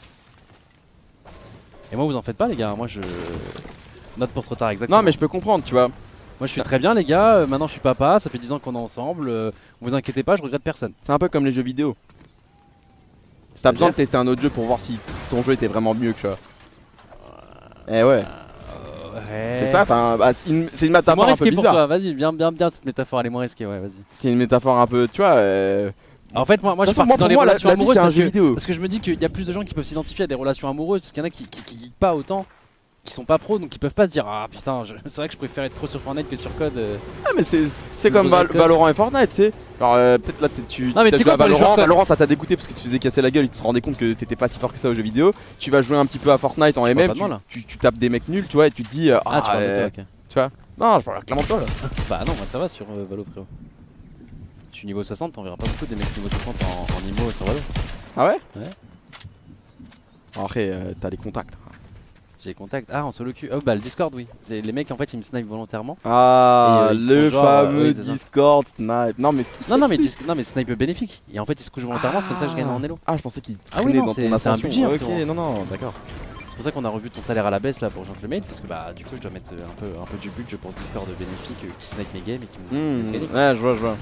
Et moi vous en faites pas les gars, moi je... Note pour trop tard exactement. Non mais je peux comprendre tu vois. Moi je suis Ça- très bien les gars, euh, maintenant je suis papa, ça fait dix ans qu'on est ensemble, euh, vous inquiétez pas, je regrette personne. C'est un peu comme les jeux vidéo. T'as besoin de tester un autre jeu pour voir si ton jeu était vraiment mieux que tu vois. Eh ouais. C'est ça, enfin, bah, c'est une, c'est une C'est moins métaphore un peu risqué pour bizarre. toi, vas-y, bien, bien, bien cette métaphore, elle est moins risquée, ouais, vas-y. C'est une métaphore un peu, tu vois. Euh... En fait, moi, moi je De suis toute façon, parti dans pour les moi, la- relations la vie, amoureuses c'est un parce jeu que, vidéo. parce que je me dis qu'il y a plus de gens qui peuvent s'identifier à des relations amoureuses, parce qu'il y en a qui, qui, qui geekent pas autant, qui sont pas pros, donc qui peuvent pas se dire ah putain, je- c'est vrai que je préfère être pro sur Fortnite que sur Code. euh. Ah mais c'est c'est Le comme jeu Val- d'alcool. Valorant et Fortnite, tu sais. Alors euh, peut-être là t'es- tu Non, mais t'as tu sais joué à quoi, pour les Valorant, joueurs Code- Valorant ça t'a dégoûté parce que tu faisais casser la gueule et tu te rendais compte que t'étais pas si fort que ça aux jeux vidéo. Tu vas jouer un petit peu à Fortnite en pas M M, de tu, mal, là. tu, tu tapes des mecs nuls, tu vois, et tu te dis euh, Ah, tu parles de euh, toi, ok. tu vois. Non, je parle clairement de toi là. Bah non, moi ça va sur euh, Valo frérot. Je suis niveau soixante, t'en verras pas beaucoup des mecs niveau soixante en, en IMO sur Valo. Ah ouais. Ouais. Après euh, t'as les contacts. J'ai contact. Ah, en solo queue. Oh, bah le Discord, oui. C'est les mecs en fait ils me snipe volontairement. Ah Et, euh, ils le sont genre, euh, fameux oui, c'est ça. Discord snipe. Non mais tout ça. Non, non, mais, dis- non, mais snipe bénéfique. Et en fait ils se couchent volontairement, c'est comme ça que je gagne en elo. Ah je pensais qu'il Ah oui, traînait non, dans c'est- ton c'est un ascension. budget, hein, Ok frérot. non non d'accord. C'est pour ça qu'on a revu ton salaire à la baisse là pour rejoindre le mail. Parce que bah du coup je dois mettre euh, un peu, un peu du budget pour ce Discord bénéfique euh, qui snipe mes games et qui me Hmm, laisse gagner. ouais je vois je vois.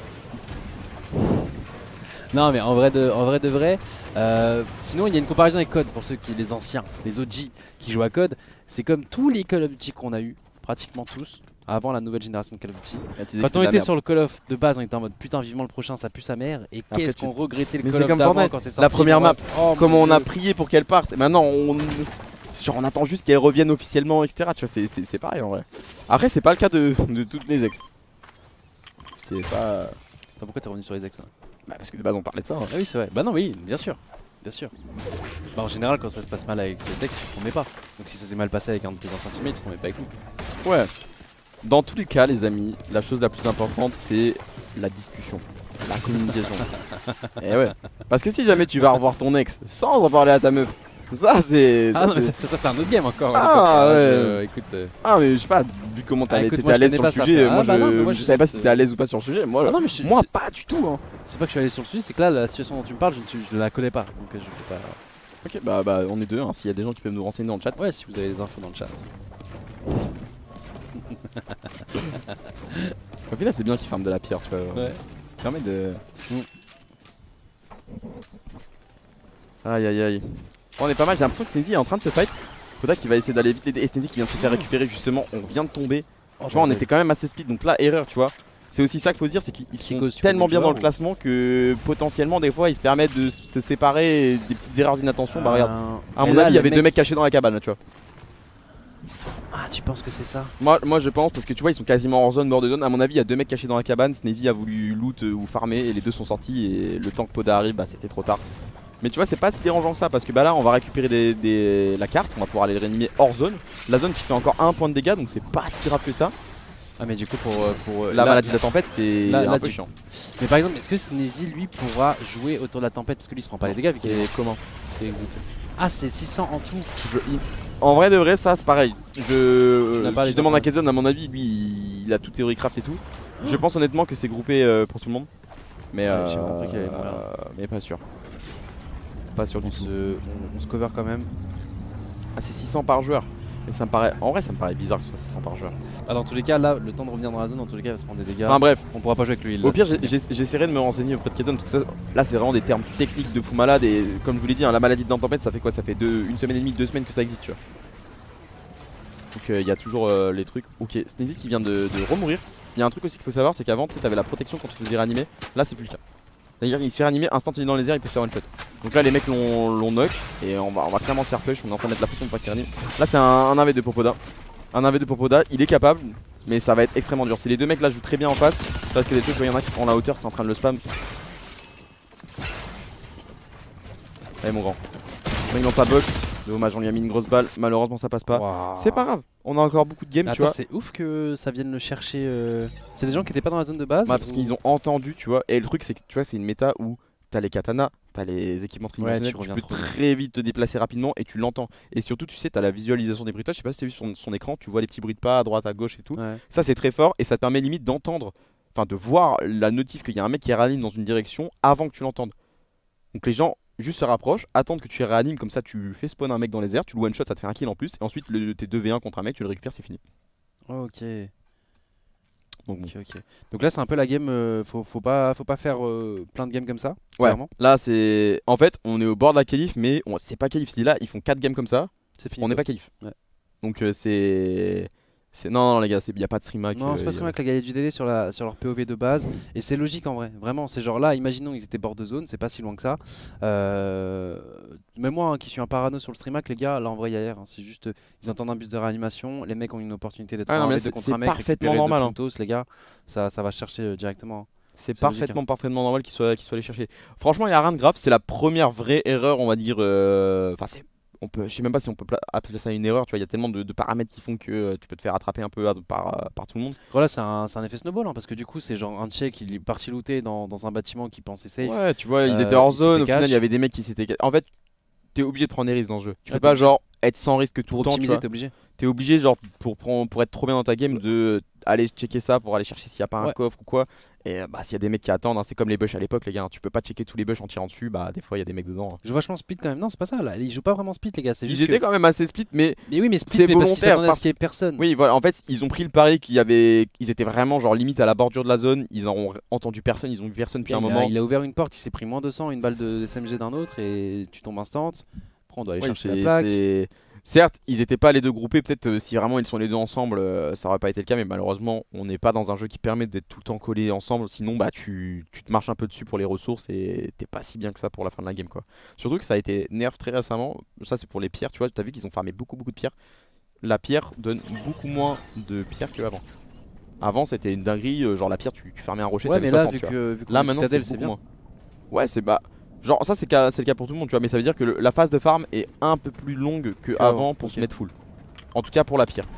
Non mais en vrai de, en vrai, de vrai euh, sinon il y a une comparaison avec Code pour ceux qui les anciens, les O G qui jouent à Code. C'est comme tous les Call of Duty qu'on a eu, pratiquement tous, avant la nouvelle génération de Call of Duty. Ah, tu disais que Quand c'était on de la était merde. sur le Call of de base, on était en mode putain vivement le prochain, ça pue sa mère. Et Après, qu'est-ce tu- qu'on regrettait le Mais Call c'est of comme d'avant Fortnite. quand c'est sorti. La première map, Oh, Comme mon on a Dieu. prié pour qu'elle parte, et maintenant on, genre, on attend juste qu'elle revienne officiellement, et cetera. Tu vois, c'est- c'est c'est pareil en vrai. Après, c'est pas le cas de, de toutes les ex. C'est pas. Attends, pourquoi t'es revenu sur les ex là? Bah, parce que de base, on parlait de ça. hein. Ah oui c'est vrai, bah non oui, bien sûr, bien sûr. Bah en général quand ça se passe mal avec ses decks, tu te mets pas. Donc si ça s'est mal passé avec un de tes anciens teammates, tu te mets pas avec nous. Ouais. Dans tous les cas, les amis, la chose la plus importante, c'est la discussion, la communication. Et ouais. Parce que si jamais tu vas revoir ton ex sans reparler à ta meuf, ça c'est. Ah ça, non mais c'est- ça, ça, c'est un autre game encore. Ah, à l'époque, ouais. euh, je- écoute. euh, Ah, mais je sais pas, vu comment t'avais- écoute, t'étais moi, à je l'aise connais sur le pas ça, sujet, frère. moi Ah, bah je, non, mais moi, je je savais pas sais si que- t'étais à l'aise ou pas sur le sujet. Moi, Ah non, mais je- moi je- pas du tout. Hein. C'est pas que je suis allé sur le sujet, c'est que là la situation dont tu me parles, je, tu- je la connais pas. Donc euh, je peux pas. Ok, bah, bah on est deux, hein. S'il y a des gens qui peuvent nous renseigner dans le chat. Ouais, si vous avez des infos dans le chat. Au final, c'est bien qu'ils ferment de la pierre, tu vois. Ouais. Ça permet de. Mm. Aïe aïe aïe. On est pas mal, j'ai l'impression que Sneezy est en train de se fight. Kodak qui va essayer d'aller vite aider. Et Sneezy qui vient de se faire récupérer justement, on vient de tomber. Oh, Tu vois, on bordel. était quand même assez speed, donc là, erreur, tu vois. C'est aussi ça qu'il faut se dire, c'est qu'ils sont Psychose, tu tellement connais bien le dans le joueur, classement que potentiellement, des fois, ils se permettent de se séparer et des petites erreurs d'inattention. Bah, regarde, à Euh, Et mon là, avis, il y le avait deux mec- mecs cachés dans la cabane, là, tu vois. Ah, tu penses que c'est ça? Moi, moi, je pense, parce que tu vois, ils sont quasiment hors zone, bord de zone. À mon avis, il y a deux mecs cachés dans la cabane. Sneezy a voulu loot euh, ou farmer et les deux sont sortis. Et le temps que Poda arrive, bah, c'était trop tard. Mais tu vois, c'est pas si dérangeant que ça parce que bah là, on va récupérer des, des- la carte. On va pouvoir aller le réanimer hors zone. La zone qui fait encore un point de dégâts, donc c'est pas si grave que ça. Ah, mais du coup, pour. euh, pour euh, La là- maladie de la tempête, c'est là- un là, peu tu- chiant. Mais par exemple, est-ce que Sneezy lui pourra jouer autour de la tempête? Parce que lui, il se prend pas les dégâts vu qu'il est. C'est comment c'est- Ah, c'est six cents en tout. Je- il- En vrai de vrai, ça c'est pareil. Je, n'as pas si les je demande à infos. Kedzone, à mon avis, lui il, il a tout théorie craft et tout. Je pense honnêtement que c'est groupé euh, pour tout le monde. Mais, Ouais, euh, j'ai compris qu'il allait mourir. euh, mais pas sûr. Pas sûr du On tout. se, on, on se cover quand même. Ah, c'est six cents par joueur. Mais ça me paraît. En vrai, ça me paraît bizarre que ce soit six cents par joueur. Ah, dans tous les cas, là, le temps de revenir dans la zone, dans tous les cas, il va se prendre des dégâts. Enfin bref, On pourra pas jouer avec lui. au pire, j'ai- j'ai- j'essaierai de me renseigner auprès de Keton parce que ça, là, c'est vraiment des termes techniques de fou malade. Et comme je vous l'ai dit, hein, la maladie de dents de tempête, ça fait quoi? Ça fait deux, une semaine et demie, deux semaines que ça existe, tu vois. Donc il euh, y a toujours euh, les trucs. Ok, Sneezy qui vient de, de remourir. Il y a un truc aussi qu'il faut savoir, c'est qu'avant, tu sais, t'avais la protection quand tu te faisais réanimer. Là, c'est plus le cas. C'est-à-dire qu'il se fait réanimer, instant il est dans les airs, il peut se faire one shot. Donc là, les mecs l'ont knock et on va, on va clairement se faire push. On est en train de mettre la pression pour pas qu'il réanime. Là, c'est un, un un v de Popoda. Un un v de Popoda, il est capable, mais ça va être extrêmement dur. Si les deux mecs là jouent très bien en face, ça risque des trucs. Il y en a qui prend la hauteur, c'est en train de le spam. Allez, mon grand. Le mec dans sa box. Dommage, on lui a mis une grosse balle. Malheureusement, ça passe pas. Wow. C'est pas grave, on a encore beaucoup de games, tu Attends, vois. c'est ouf que ça vienne le chercher. euh, C'est des gens qui étaient pas dans la zone de base. Ouais, parce ou- qu'ils ont entendu, tu vois. Et le truc, c'est que tu vois, c'est une méta où t'as les katanas, t'as les équipements tridimensionnels, tu tu, reviens peux trop vite. très vite te déplacer rapidement et tu l'entends. Et surtout, tu sais, t'as la visualisation des bruitages. Je sais pas si t'as vu sur son écran, tu vois les petits bruits de pas à droite, à gauche et tout. Ouais. Ça, c'est très fort et ça te permet limite d'entendre, enfin de voir la notif qu'il y a un mec qui réanime dans une direction avant que tu l'entendes. Donc les gens juste se rapprochent, attendent que tu réanimes, comme ça tu fais spawn un mec dans les airs, tu le one shot, ça te fait un kill en plus. Et ensuite, le, t'es deux v un contre un mec, tu le récupères, c'est fini. Ok. Donc bon. Ok, ok. Donc là, c'est un peu la game. euh, faut, faut pas, faut pas faire euh, plein de games comme ça. Ouais, Clairement. là c'est. En fait, on est au bord de la qualif, mais on... c'est pas qualif. Si là, ils font quatre games comme ça, C'est fini. on n'est pas qualif. Ouais. Donc euh, c'est. c'est- Non, non, les gars, il n'y a pas de stream hack. Non, c'est euh, pas y très a- bien avec la galette du délai sur, la, sur leur P O V de base. Et c'est logique en vrai. Vraiment, c'est genre là, imaginons qu'ils étaient bord de zone, c'est pas si loin que ça. Euh... Même moi hein, qui suis un parano sur le stream hack, les gars, là en vrai, hier, hein, c'est juste. euh, Ils entendent un bus de réanimation, les mecs ont une opportunité d'être Ah non, un mais v c'est- deux contre c'est un mec. parfaitement récupérer deux normal, hein. puntos, les gars, ça, ça va chercher euh, directement. C'est C'est logique, parfaitement, parfaitement normal qu'ils soient, qu'ils soient allés chercher. Franchement, il n'y a rien de grave. C'est la première vraie erreur, on va dire. euh, Enfin, c'est. On peut, je sais même pas si on peut pla- appeler ça une erreur. Tu vois, il y a tellement de, de paramètres qui font que euh, tu peux te faire attraper un peu à- par, euh, par tout le monde. Voilà, c'est un, c'est un effet snowball hein, parce que du coup, c'est genre un check, il est parti looter dans, dans un bâtiment qui pensait safe. Ouais, tu vois, ils Euh, étaient hors ils zone. Au s'étaient final, il y cash. avait des mecs qui s'étaient. En fait, t'es obligé de prendre des risques dans ce jeu. Tu Ouais, peux pas, t'es genre, être sans risque tout Pour le temps. Tu optimiser, vois. t'es obligé. T'es obligé, genre, pour, prendre- pour être trop bien dans ta game, de aller checker ça pour aller chercher s'il y a pas un Ouais. coffre ou quoi. Et euh, bah, s'il y a des mecs qui attendent, hein, c'est comme les bush à l'époque, les gars. hein, Tu peux pas checker tous les bush en tirant dessus. Bah, des fois, il y a des mecs dedans. hein. Je joue vachement split quand même. Non, c'est pas ça là. Ils jouent pas vraiment split, les gars. C'est Ils juste étaient que- quand même assez split, mais Mais oui, mais split, c'est mais parce qu'ils volontaire, s'attendaient à parce- ce qu'il y ait personne. oui, voilà. En fait, ils ont pris le pari qu'il y avait. Ils étaient vraiment, genre, limite à la bordure de la zone. Ils en ont entendu personne. Ils ont vu personne depuis il, un a, moment. il a ouvert une porte, il s'est pris moins deux cents, une balle de S M G d'un autre et tu tombes instant. Après, on doit aller Oui, chercher la c'est- plaque. c'est- Certes, ils étaient pas les deux groupés. Peut-être euh, si vraiment ils sont les deux ensemble, euh, ça aurait pas été le cas. Mais malheureusement, on n'est pas dans un jeu qui permet d'être tout le temps collés ensemble. Sinon, bah tu, tu te marches un peu dessus pour les ressources et t'es pas si bien que ça pour la fin de la game, quoi. Surtout que ça a été nerf très récemment. Ça, c'est pour les pierres. Tu vois, t'as vu qu'ils ont farmé beaucoup, beaucoup de pierres. La pierre donne beaucoup moins de pierres qu'avant. Avant, c'était une dinguerie. euh, genre la pierre, tu, tu fermais un rocher, Ouais, t'avais mais là, soixante. vu tu vois. que, vu qu'on Là est maintenant Citadel, c'est c'est beaucoup bien. moins. Ouais, c'est bah genre ça c'est le cas, c'est le cas pour tout le monde, tu vois, mais ça veut dire que le- la phase de farm est un peu plus longue que Qu'avant, avant pour ok. se mettre full. En tout cas pour la pierre.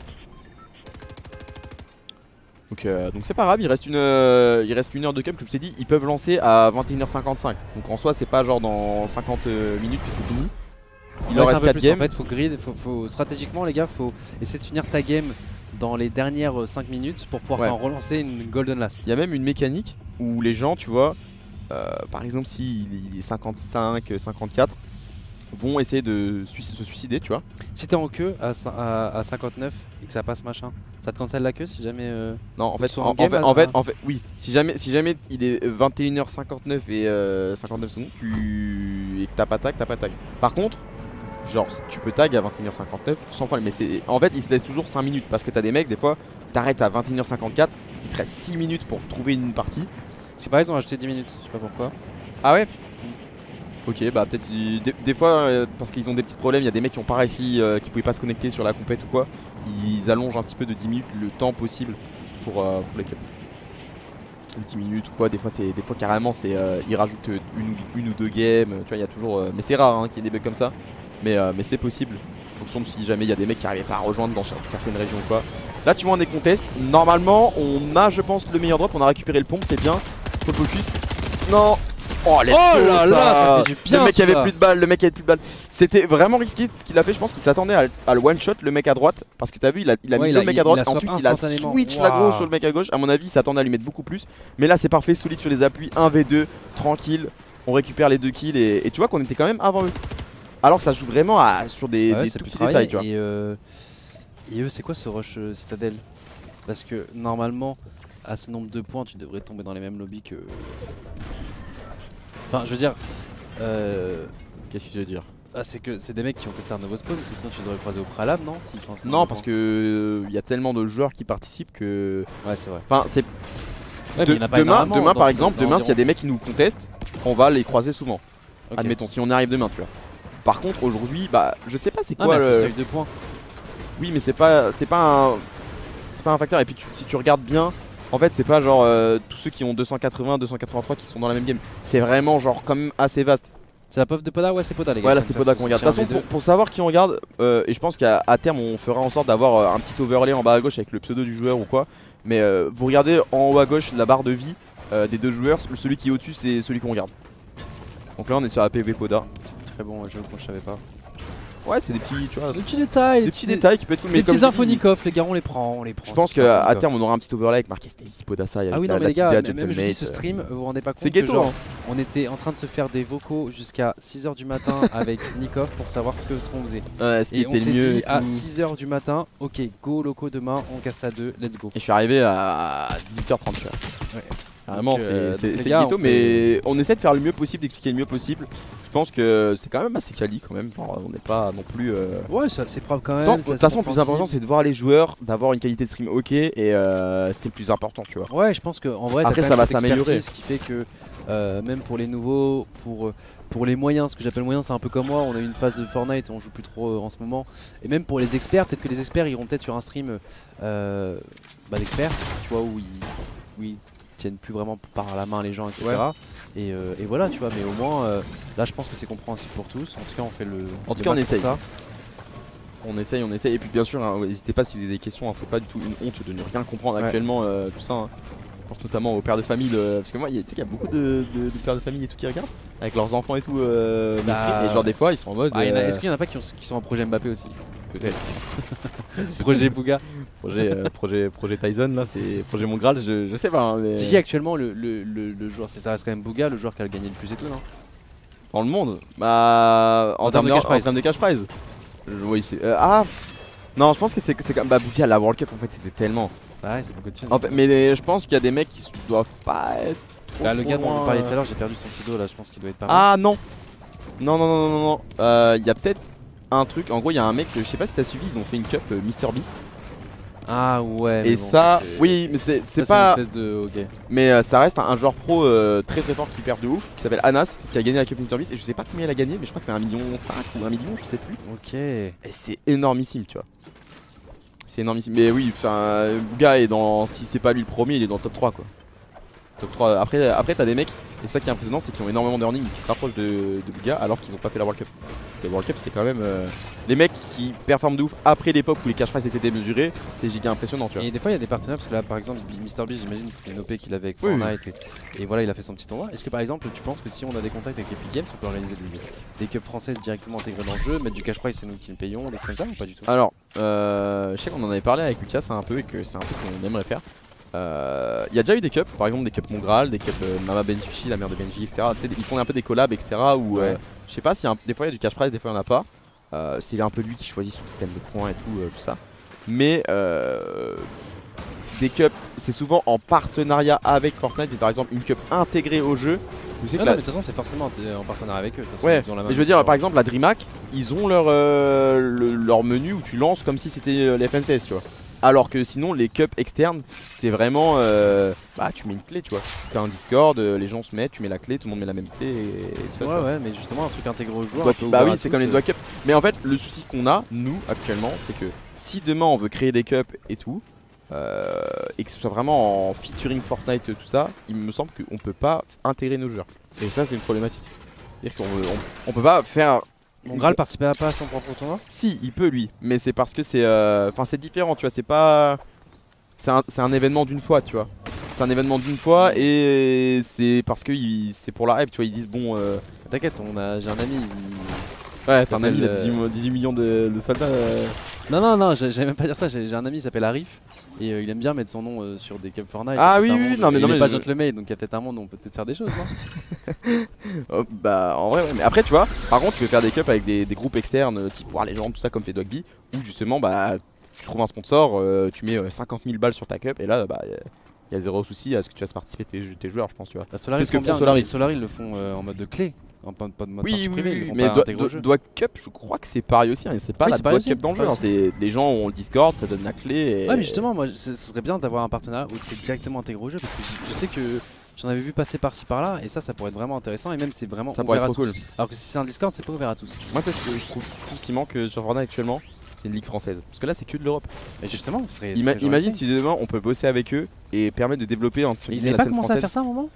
Donc euh, donc c'est pas grave, il reste une euh, il reste une heure de camp, comme je t'ai dit, ils peuvent lancer à vingt et une heures cinquante-cinq. Donc en soi, c'est pas genre dans cinquante minutes que c'est fini. Il Ouais, leur c'est reste un peu quatre plus, games. En fait, faut grid, faut, faut stratégiquement, les gars, faut essayer de finir ta game dans les dernières cinq minutes pour pouvoir Ouais. t'en relancer une golden last. Il y a même une mécanique où les gens, tu vois, euh, par exemple si il est cinquante-cinq, cinquante-quatre, vont essayer de sui- se suicider, tu vois. Si t'es en queue à, cin- à, à cinquante-neuf et que ça passe machin, ça te cancelle la queue si jamais. euh, Non, en Faut fait, que ce soit en, en game, en fait, là, en fait, là. en fait, oui. Si jamais, si jamais il est vingt et une heures cinquante-neuf et euh, cinquante-neuf secondes, tu et que t'as pas tag, t'as pas tag. Par contre, genre, tu peux tag à vingt et une heures cinquante-neuf sans problème. Mais c'est, en fait, il se laisse toujours cinq minutes parce que t'as des mecs, des fois, t'arrêtes à vingt et une heures cinquante-quatre, il te reste six minutes pour trouver une partie. Parce que pareil, ils ont acheté dix minutes, je sais pas pourquoi. Ah ouais. Ok, bah peut-être ils- des, des fois euh, parce qu'ils ont des petits problèmes, il y a des mecs qui ont pas réussi, euh, qui pouvaient pas se connecter sur la compète ou quoi. Ils allongent un petit peu de dix minutes le temps possible pour, euh, pour les cups. Ou dix minutes ou quoi, des fois c'est des fois carrément c'est euh, ils rajoutent une, ou- une ou deux games, tu vois, il y a toujours euh, mais c'est rare hein, qu'il y ait des bugs comme ça. Mais, euh, mais c'est possible. En fonction de si jamais il y a des mecs qui arrivaient pas à rejoindre dans certaines régions ou quoi. Là tu vois on est contest. Normalement on a je pense le meilleur drop, on a récupéré le pompe, c'est bien. Faut focus. Non. Oh, let's Oh go, là ça. là, ça fait du bien, Le mec ça. avait plus de balles, le mec avait plus de balles. C'était vraiment risqué ce qu'il a fait. Je pense qu'il s'attendait à, à le one shot le mec à droite. Parce que t'as vu, il a, il a Ouais, mis il le a- mec il- à droite. il a Ensuite, swap il a instantanément. switch Waouh. l'aggro sur le mec à gauche. À mon avis, il s'attendait à lui mettre beaucoup plus. Mais là, c'est parfait, solide sur les appuis. un v deux, tranquille. On récupère les deux kills. Et, et tu vois qu'on était quand même avant eux. Alors que ça joue vraiment à, sur des, Ouais, des c'est tout plus petits travaillé. détails, tu vois. Et, euh, et eux, c'est quoi ce rush euh, Citadel? Parce que normalement, à ce nombre de points, tu devrais tomber dans les mêmes lobbies que. Enfin, je veux dire. Euh... Qu'est-ce que je veux dire? Ah, c'est que c'est des mecs qui ont testé un nouveau spawn, parce que sinon tu les aurais croisés au préalable, non? S'ils sont à ce nombre Non, de parce points. que il y a tellement de joueurs qui participent que. Ouais, c'est vrai. Enfin, c'est. Ouais, de- mais il y en a pas demain, énormément demain dans par ce- exemple, dans demain, s'il y a l'environ. des mecs qui nous contestent, on va les croiser souvent. Ok. Admettons, si on y arrive demain, tu vois. Par contre, aujourd'hui, bah, je sais pas c'est Ah, quoi mais à ce le. seuil de points. Oui, mais c'est pas, c'est pas un, c'est pas un facteur. Et puis, tu- si tu regardes bien, en fait, c'est pas genre euh, tous ceux qui ont deux cent quatre-vingts, deux cent quatre-vingt-trois qui sont dans la même game. C'est vraiment genre quand même assez vaste. C'est la puff de Poda? Ouais, c'est Poda, les gars. Ouais, là, Comme c'est ça, Poda se qu'on regarde. De toute soutient façon, les pour, deux. pour savoir qui on regarde, euh, et je pense qu'à à terme, on fera en sorte d'avoir euh, un petit overlay en bas à gauche avec le pseudo du joueur ou quoi. Mais euh, vous regardez en haut à gauche la barre de vie euh, des deux joueurs. Celui qui est au-dessus, c'est celui qu'on regarde. Donc là, on est sur la P V Poda. Très bon jeu, moi je savais pas. Ouais, c'est des petits, tu vois, Des petits détails, des petits détails qui peuvent être cool. Les Mais comme petits je infos dis, Nikoff, les gars, on les prend, on les prend. je pense ces petits infos qu'à Nikoff. terme, on aura un petit overlay avec Marquez Sneezy, Podasai, avec Ah oui, la, non, mais la les petite gars, D A mais même Gentlemate, juste ce euh. stream, vous vous rendez pas compte C'est que ghetto, genre, hein. on était en train de se faire des vocaux jusqu'à six heures du matin avec Nikoff pour savoir ce que ce qu'on faisait. Ouais, ce qui Et on était s'est le mieux. dit et à tout. six heures du matin, ok, go loco demain, on casse à deux, let's go. Et je suis arrivé à dix-huit heures trente, tu vois. Ouais. Vraiment, Donc, euh, c'est donc, c'est- les c'est gars, ghetto, on mais on essaie de faire le mieux possible, d'expliquer le mieux possible. Je pense que c'est quand même assez quali quand même. Genre, on n'est pas non plus. euh, Ouais, ça- c'est propre quand même. Tant- De c'est toute façon, le assez plus important, compréhensible. c'est de voir les joueurs, d'avoir une qualité de stream ok, et euh, c'est le plus important, tu vois. Ouais, je pense que en vrai, t'as Après, quand ça même va cette s'améliorer. expertise qui fait que euh, même pour les nouveaux, pour pour les moyens, ce que j'appelle moyens, c'est un peu comme moi. On a eu une phase de Fortnite, on joue plus trop euh, en ce moment. Et même pour les experts, peut-être que les experts iront peut-être sur un stream euh, bah, d'experts, tu vois, où ils, où ils tiennent plus vraiment par la main les gens, et cetera. Et, euh, et voilà, tu vois. Mais au moins, euh, là, je pense que c'est compréhensible pour tous. En tout cas, on fait le. En tout le cas, on max pour essaye. ça. On essaye, on essaye. Et puis, bien sûr, hein, n'hésitez pas si vous avez des questions, hein, c'est pas du tout une honte de ne rien comprendre Ouais. actuellement, euh, tout ça. hein. Je pense notamment aux pères de famille, le- parce que moi, il y a- tu sais qu'il y a beaucoup de, de- de pères de famille et tout qui regardent, avec leurs enfants et tout. euh, mes Bah, streams. Et genre, des fois, ils sont en mode. Ah, il y en a- euh, Est-ce qu'il y en a pas qui, ont- qui sont en projet Mbappé aussi? peut-être. Projet Bouga. Projet, euh, projet, projet Tyson, là, c'est projet Mon Graal, je, je sais pas. hein, mais C'est qui actuellement le, le, le, le joueur? C'est ça reste quand même Bouga, le joueur qui a gagné le plus et tout, non? Dans le monde, bah. En, En termes termes de de, cash en prize. termes de cash prize. Je- Oui, c'est. euh, ah Non, je pense que c'est c'est comme. Bah, Bouga, la World Cup, en fait, c'était tellement. Bah ouais, c'est beaucoup de thunes. En fait, mais je pense qu'il y a des mecs qui doivent pas être. trop, Bah, le trop gars dont loin, on parlait euh. tout à l'heure, j'ai perdu son pseudo là, je pense qu'il doit être pas mal. Ah non Non, non, non, non, non, non. Euh, Il y a peut-être un truc. En gros, il y a un mec, je sais pas si t'as suivi, ils ont fait une cup euh, MrBeast. Ah ouais. mais Et bon, ça, c'est- oui, mais c'est ça, c'est pas. une espèce de. Ok. Mais euh, ça reste un, un joueur pro euh, très très fort qui perd de ouf, qui s'appelle Anas, qui a gagné la Cup MrBeast. Et je sais pas combien il a gagné, mais je crois que c'est un million cinq ou un million, je sais plus. Ok. Et c'est énormissime, tu vois. C'est énormissime. Mais oui, enfin, Bouga est dans. Si c'est pas lui le premier, il est dans le top trois, quoi. Top trois. Après, après t'as des mecs, et ça qui est impressionnant, c'est qu'ils ont énormément d'earnings et qui se rapprochent de, de Bouga alors qu'ils ont pas fait la World Cup. Parce que la World Cup, c'était quand même. euh, Les mecs qui performent de ouf après l'époque où les cash prize étaient démesurés, c'est giga impressionnant, tu vois. Et des fois, il y a des partenaires, parce que là, par exemple, MrBeast, j'imagine que c'était une O P qu'il avait avec Oui, oui. Fortnite. Et, et voilà, il a fait son petit tournoi. Est-ce que par exemple, tu penses que si on a des contacts avec Epic Games, on peut organiser des, des cups françaises directement intégrées dans le jeu, mettre du cash prize, c'est nous qui le payons, des trucs comme ça ou pas du tout? Alors, euh, je sais qu'on en avait parlé avec Lucas un peu et que c'est un truc qu'on aimerait faire. Euh, Il y a déjà eu des cups, par exemple des cups Mongral, des cups euh, Mama Benji, la mère de Benji, et cetera. Tu sais, ils font un peu des collabs, et cetera. Où euh, Ouais. je sais pas si des fois il y a du cash prize, des fois il y en a pas. Euh, c'est un peu lui qui choisit son système de points et tout, euh, tout ça. Mais euh, des cups, c'est souvent en partenariat avec Fortnite. Et par exemple une cup intégrée au jeu. Je sais que Non, la- non, mais de toute façon, c'est forcément en en partenariat avec eux. de toute façon, Ouais, ils ont la main mais je veux dessus, dire, quoi. par exemple, la DreamHack, ils ont leur, euh, le- leur menu où tu lances comme si c'était euh, les F N C S, tu vois. Alors que sinon, les cups externes, c'est vraiment. euh, bah, tu mets une clé, tu vois. Tu as un Discord, euh, les gens se mettent, tu mets la clé, tout le monde met la même clé et, et tout ça. tu vois. Ouais, ouais, mais justement, un truc intégré au joueur. Doit- un peu bah ouvert oui, à c'est tous, comme les euh, doigts cups. Mais en fait, le souci qu'on a, nous, actuellement, c'est que si demain on veut créer des cups et tout, euh, et que ce soit vraiment en featuring Fortnite, tout ça, il me semble qu'on peut pas intégrer nos joueurs. Et ça, c'est une problématique. C'est-à-dire qu'on veut- on, on peut pas faire. Mon Graal participera pas à son propre tournoi? Si, il peut lui, mais c'est parce que c'est. euh, Enfin, c'est différent, tu vois, c'est pas. C'est un, c'est un événement d'une fois, tu vois. c'est un événement d'une fois et c'est parce que il- c'est pour la hype, tu vois. Ils disent bon. Euh... T'inquiète, on a, j'ai un ami. il- Ouais, t'as un s'appelle, ami, il a euh, dix-huit, mo- dix-huit millions de, de soldats. euh. Non, non, non, j'ai- j'allais même pas dire ça. J'ai j'ai un ami, il s'appelle Arif. Et euh, il aime bien mettre son nom euh, sur des cups Fortnite. Ah Il y a oui, peut-être un oui, monde- non, mais et non, il est mais pas je- gentleman, donc il y a peut-être un monde où on peut peut-être faire des choses, non? Oh, bah en vrai, ouais. Mais après, tu vois, par contre, tu peux faire des cups avec des, des groupes externes, euh, type voir les gens, tout ça, comme fait Dogby, où justement, bah tu trouves un sponsor, euh, tu mets euh, cinquante mille balles sur ta cup et là, bah il y a zéro souci à ce que tu fasses participer tes, tes joueurs, je pense, tu vois. Bah, Solari, C'est ce que font bien, font Solari. mais Solari, ils le font euh, en mode de clé. En pas, pas de mode Oui, partie oui, privée, ils oui, le font mais pas Doig intégrer au jeu. Doig Cup, je crois que c'est pareil aussi, hein, c'est pas Oui, la c'est pareil Doig aussi, Cup dans le jeu, pareil hein, c'est les gens ont le Discord, ça donne la clé. Et... Ouais, mais justement, moi, ce ce serait bien d'avoir un partenariat où c'est directement intégré au jeu parce que je, je sais que j'en avais vu passer par-ci par-là et ça, ça pourrait être vraiment intéressant et même c'est vraiment ça pourrait ouvert être à trop tous. cool. Alors que si c'est un Discord, c'est pas ouvert à tous. Moi, c'est ce que je trouve, tout ce qui manque euh, sur Fortnite actuellement, c'est une ligue française. Parce que là, c'est que de l'Europe. Et justement, ce serait. Ima- ce serait imagine gentil. si demain on peut bosser avec eux et permettre de développer entre Mais ils guillemets avaient la pas scène commencé à française. faire ça à un moment?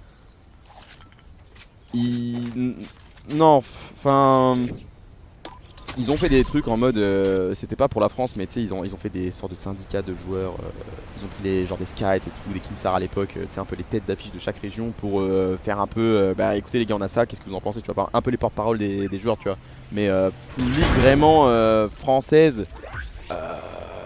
Ils... Non, enfin... Ils ont fait des trucs en mode, euh, c'était pas pour la France, mais tu sais, ils ont, ils ont fait des sortes de syndicats de joueurs. euh, ils ont pris les, genre des Sky et tout, des Kinstar à l'époque, euh, tu sais, un peu les têtes d'affiche de chaque région pour euh, faire un peu, euh, bah écoutez les gars, on a ça, qu'est-ce que vous en pensez, tu vois, pas un peu les porte-parole des, des joueurs, tu vois. Mais euh, une ligue vraiment euh, française, euh,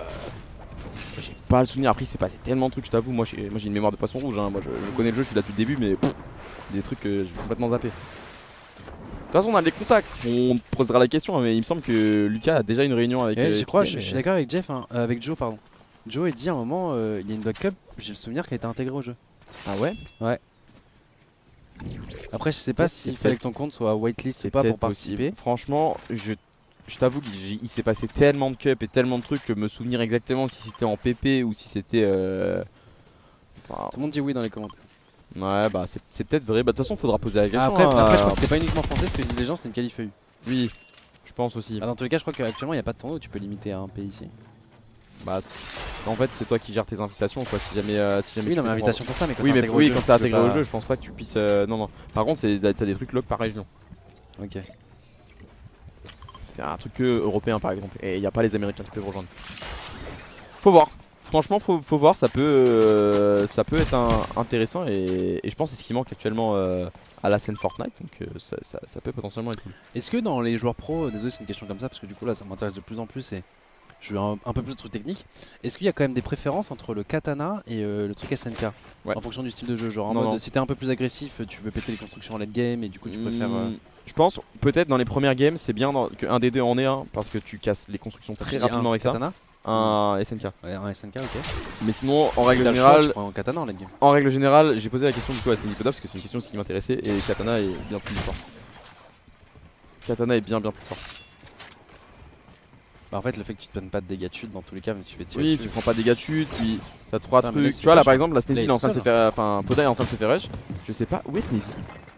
j'ai pas le souvenir. Après, c'est passé tellement de trucs, je t'avoue. Moi, j'ai moi, j'ai une mémoire de poisson rouge, hein. Moi, je, je connais le jeu, je suis là depuis le début, mais pff, des trucs que j'ai complètement zappé. De toute façon, on a les contacts, on te posera la question, mais il me semble que Lucas a déjà une réunion avec. Ouais, euh, je crois, Kylian, je, je suis mais- d'accord avec Jeff, hein, euh, avec Joe, pardon. Joe, il dit à un moment, euh, il y a une Dog Cup, j'ai le souvenir qu'elle était intégrée au jeu. Ah ouais. Après, je sais pas C'est s'il peut-être- fallait que ton compte soit whitelist ou pas peut-être pour participer. possible. Franchement, je, je t'avoue qu'il il s'est passé tellement de cups et tellement de trucs que me souvenir exactement si c'était en P P ou si c'était. Euh... enfin, Tout le monde dit oui dans les commentaires. ouais, bah c'est c'est peut-être vrai. Bah de toute façon, faudra poser la question. Ah, après, hein, après, je euh, crois que c'est pas uniquement français, ce que disent les gens, c'est une qualif E U. Oui, je pense aussi. Ah, dans tous les cas, je crois qu'actuellement, il n'y a pas de tournoi où tu peux limiter à un pays ici. Bah, c'est- en fait, c'est toi qui gères tes invitations, quoi. Si jamais, euh, si jamais Oui, tu non, mais fais invitation pour ça, mais quand Oui, c'est mais intégré au oui, jeu, quand c'est tu peux intégré au pas- jeu, je pense pas que tu puisses. euh, non, non. Par contre, c'est- t'as des trucs log par région. Ok. C'est un truc que européen par exemple. Et il n'y a pas les Américains qui peuvent rejoindre. Faut voir. Franchement, faut, faut voir. Ça peut, euh, ça peut être un- intéressant. Et, et je pense que c'est ce qui manque actuellement euh, à la scène Fortnite. Donc euh, ça, ça- ça peut potentiellement être cool. Est-ce que dans les joueurs pro, euh, désolé c'est une question comme ça parce que du coup là ça m'intéresse de plus en plus et je veux un, un peu plus de trucs techniques. Est-ce qu'il y a quand même des préférences entre le katana et euh, le truc S N K Ouais. en fonction du style de jeu? Genre en Non, mode non. si t'es un peu plus agressif, tu veux péter les constructions en late game et du coup tu préfères. euh, Hmm, Je pense peut-être dans les premières games, c'est bien dans- qu'un des deux en ait un parce que tu casses les constructions tu très dis rapidement un avec ça. katana Un S N K. Ouais, un S N K, ok. Mais sinon, en règle T'as le choix, générale, tu prends un katana en late game. en règle générale, j'ai posé la question du coup à Stenipoda parce que c'est une question aussi qui m'intéressait et Katana est bien plus fort. Katana est bien bien plus fort. Bah en fait le fait que tu te prennes pas de dégâts de chute dans tous les cas, mais tu fais tirer Oui, dessus. tu prends pas de dégâts de chute, puis t'as trois Putain, mais là, trucs. si Tu vois là tu par fais- exemple, la là, Sneasy il il est en est train de se tout faire. Enfin, Poda est en train de se faire rush. Je sais pas où est Sneasy.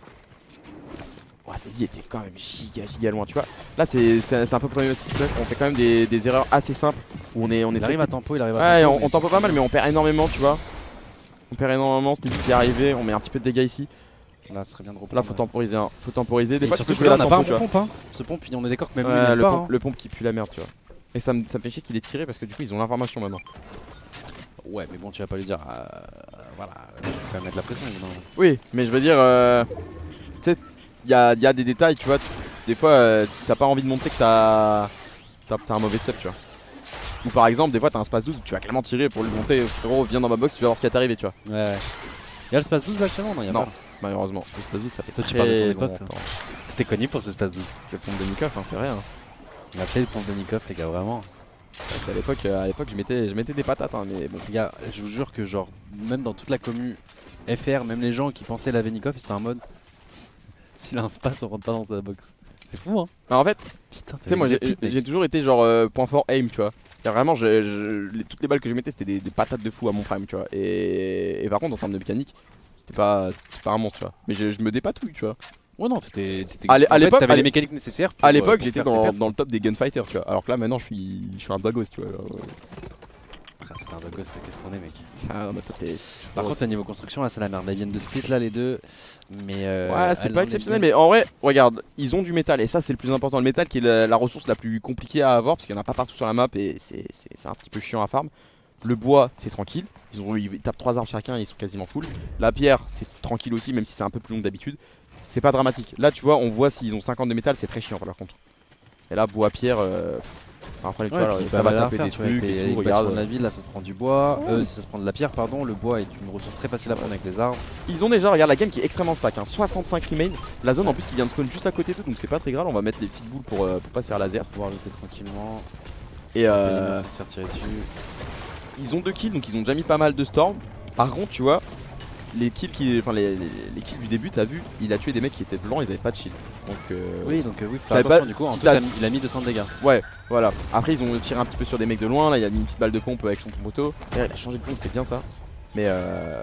Oh, Sneasy était quand même giga giga loin, tu vois. Là c'est c'est- c'est un peu problématique. tu vois, On fait quand même des, des erreurs assez simples où on est, on est Il très arrive à speed. tempo, il arrive à Ouais, tempo, on, mais- on tempo pas mal, mais on perd énormément, tu vois. On perd énormément, Sneasy qui est arrivé, on met un petit peu de dégâts ici. Là ce serait bien de reprendre. Là faut temporiser, hein. Faut temporiser. Des Et fois tu surtout peux que jouer là la on a pas un tempo, tu bon vois. pompe hein. Ce pompe, on est d'accord que même lui Ouais, il aime le, pas. pompe, hein. le pompe qui pue la merde, tu vois. Et ça me, ça me fait chier qu'il ait tiré parce que du coup ils ont l'information maintenant. Ouais, mais bon, tu vas pas lui dire. euh, voilà, tu vas quand même mettre la pression. Non. Oui, mais je veux dire, euh, tu sais, il y a, y a des détails, tu vois. Des fois, euh, t'as pas envie de montrer que t'as t'as un mauvais step, tu vois. Ou par exemple, des fois, t'as un space douze où tu vas clairement tirer pour lui montrer, frérot, viens dans ma box, tu vas voir ce qui va t'arriver, tu vois. Ouais, ouais. Y'a le space douze là actuellement? Non, y'a Non. pas. Malheureusement, le space douze ça fait Toi, tu très parles de tes longtemps. potes. T'es connu pour ce space douze. Le pompe de Nikov, hein, c'est vrai. Hein. On a fait le pompe de Nikov, les gars, vraiment. Parce qu'à l'époque, euh, à l'époque, je mettais, je mettais des patates, hein, mais bon. Les gars, je vous jure que, genre, même dans toute la commu F R, même les gens qui pensaient laver Nikov, c'était un mode. S'il a un space, on rentre pas dans sa box. C'est fou, hein. Bah, en fait, Putain, tu sais, moi, j'ai j'ai toujours été genre euh, point fort aim, tu vois. Et vraiment, je, je- les- toutes les balles que je mettais, c'était des, des patates de fou à mon prime, tu vois. Et, et par contre, en termes de mécanique, c'était pas, c'était pas un monstre, tu vois. Mais je, je me dépatouille, tu vois. Ouais, non, t'étais. t'étais- À l'é- à en fait, l'époque- t'avais à les l'é- mécaniques nécessaires. pour, À euh, l'époque, pour j'étais faire tes dans, perfs. dans le top des gunfighters, tu vois. Alors que là, maintenant, je suis, je suis un dogos, tu vois. Ah, c'était un dogos, qu'est-ce qu'on est, mec. Ah, bah, toi, t'es- Par contre, au niveau construction, là, c'est la merde. Là, ils viennent de split, là, les deux. Mais. euh, ouais, c'est elle pas en est exceptionnel, bien. mais en vrai, regarde, ils ont du métal et ça, c'est le plus important. Le métal qui est la, la ressource la plus compliquée à avoir parce qu'il n'y en a pas partout sur la map et c'est c'est- c'est un petit peu chiant à farm. Le bois, c'est tranquille. Ils, ont, ils tapent trois arbres chacun et ils sont quasiment full. La pierre, c'est tranquille aussi, même si c'est un peu plus long que d'habitude. C'est pas dramatique. Là, tu vois, on voit s'ils ont cinquante de métal, c'est très chiant par contre. Et là, bois, pierre. Euh... Après, tu Ouais, vois, puis ça bah, va la taper refaire, des tu vois, avec trucs les- et les tout. bâtiments Regarde. de la ville, là ça se prend du bois, euh, ça se prend de la pierre, pardon. Le bois est une ressource très facile à prendre avec les arbres. Ils ont déjà, regarde la game qui est extrêmement stack, hein. soixante-cinq remain. La zone en plus qui vient de spawn juste à côté d'eux, donc c'est pas très grave. On va mettre les petites boules pour, euh, pour pas se faire laser. Pouvoir lutter tranquillement. Et euh, Sans se faire tirer dessus. ils ont deux kills, donc ils ont déjà mis pas mal de storm. Par contre, tu vois, les kills, qui, enfin, les, les, les kills du début, t'as vu, il a tué des mecs qui étaient blancs, ils avaient pas de shield. Donc, euh, Oui, donc euh, oui, faut ça faire va attention pas- du coup. En si tout, t'as- il a mis- il a mis deux cents de dégâts. ouais, voilà. Après, ils ont tiré un petit peu sur des mecs de loin. Là, il a mis une petite balle de pompe avec son poteau. D'ailleurs, il a changé de pompe, c'est bien ça. Mais euh,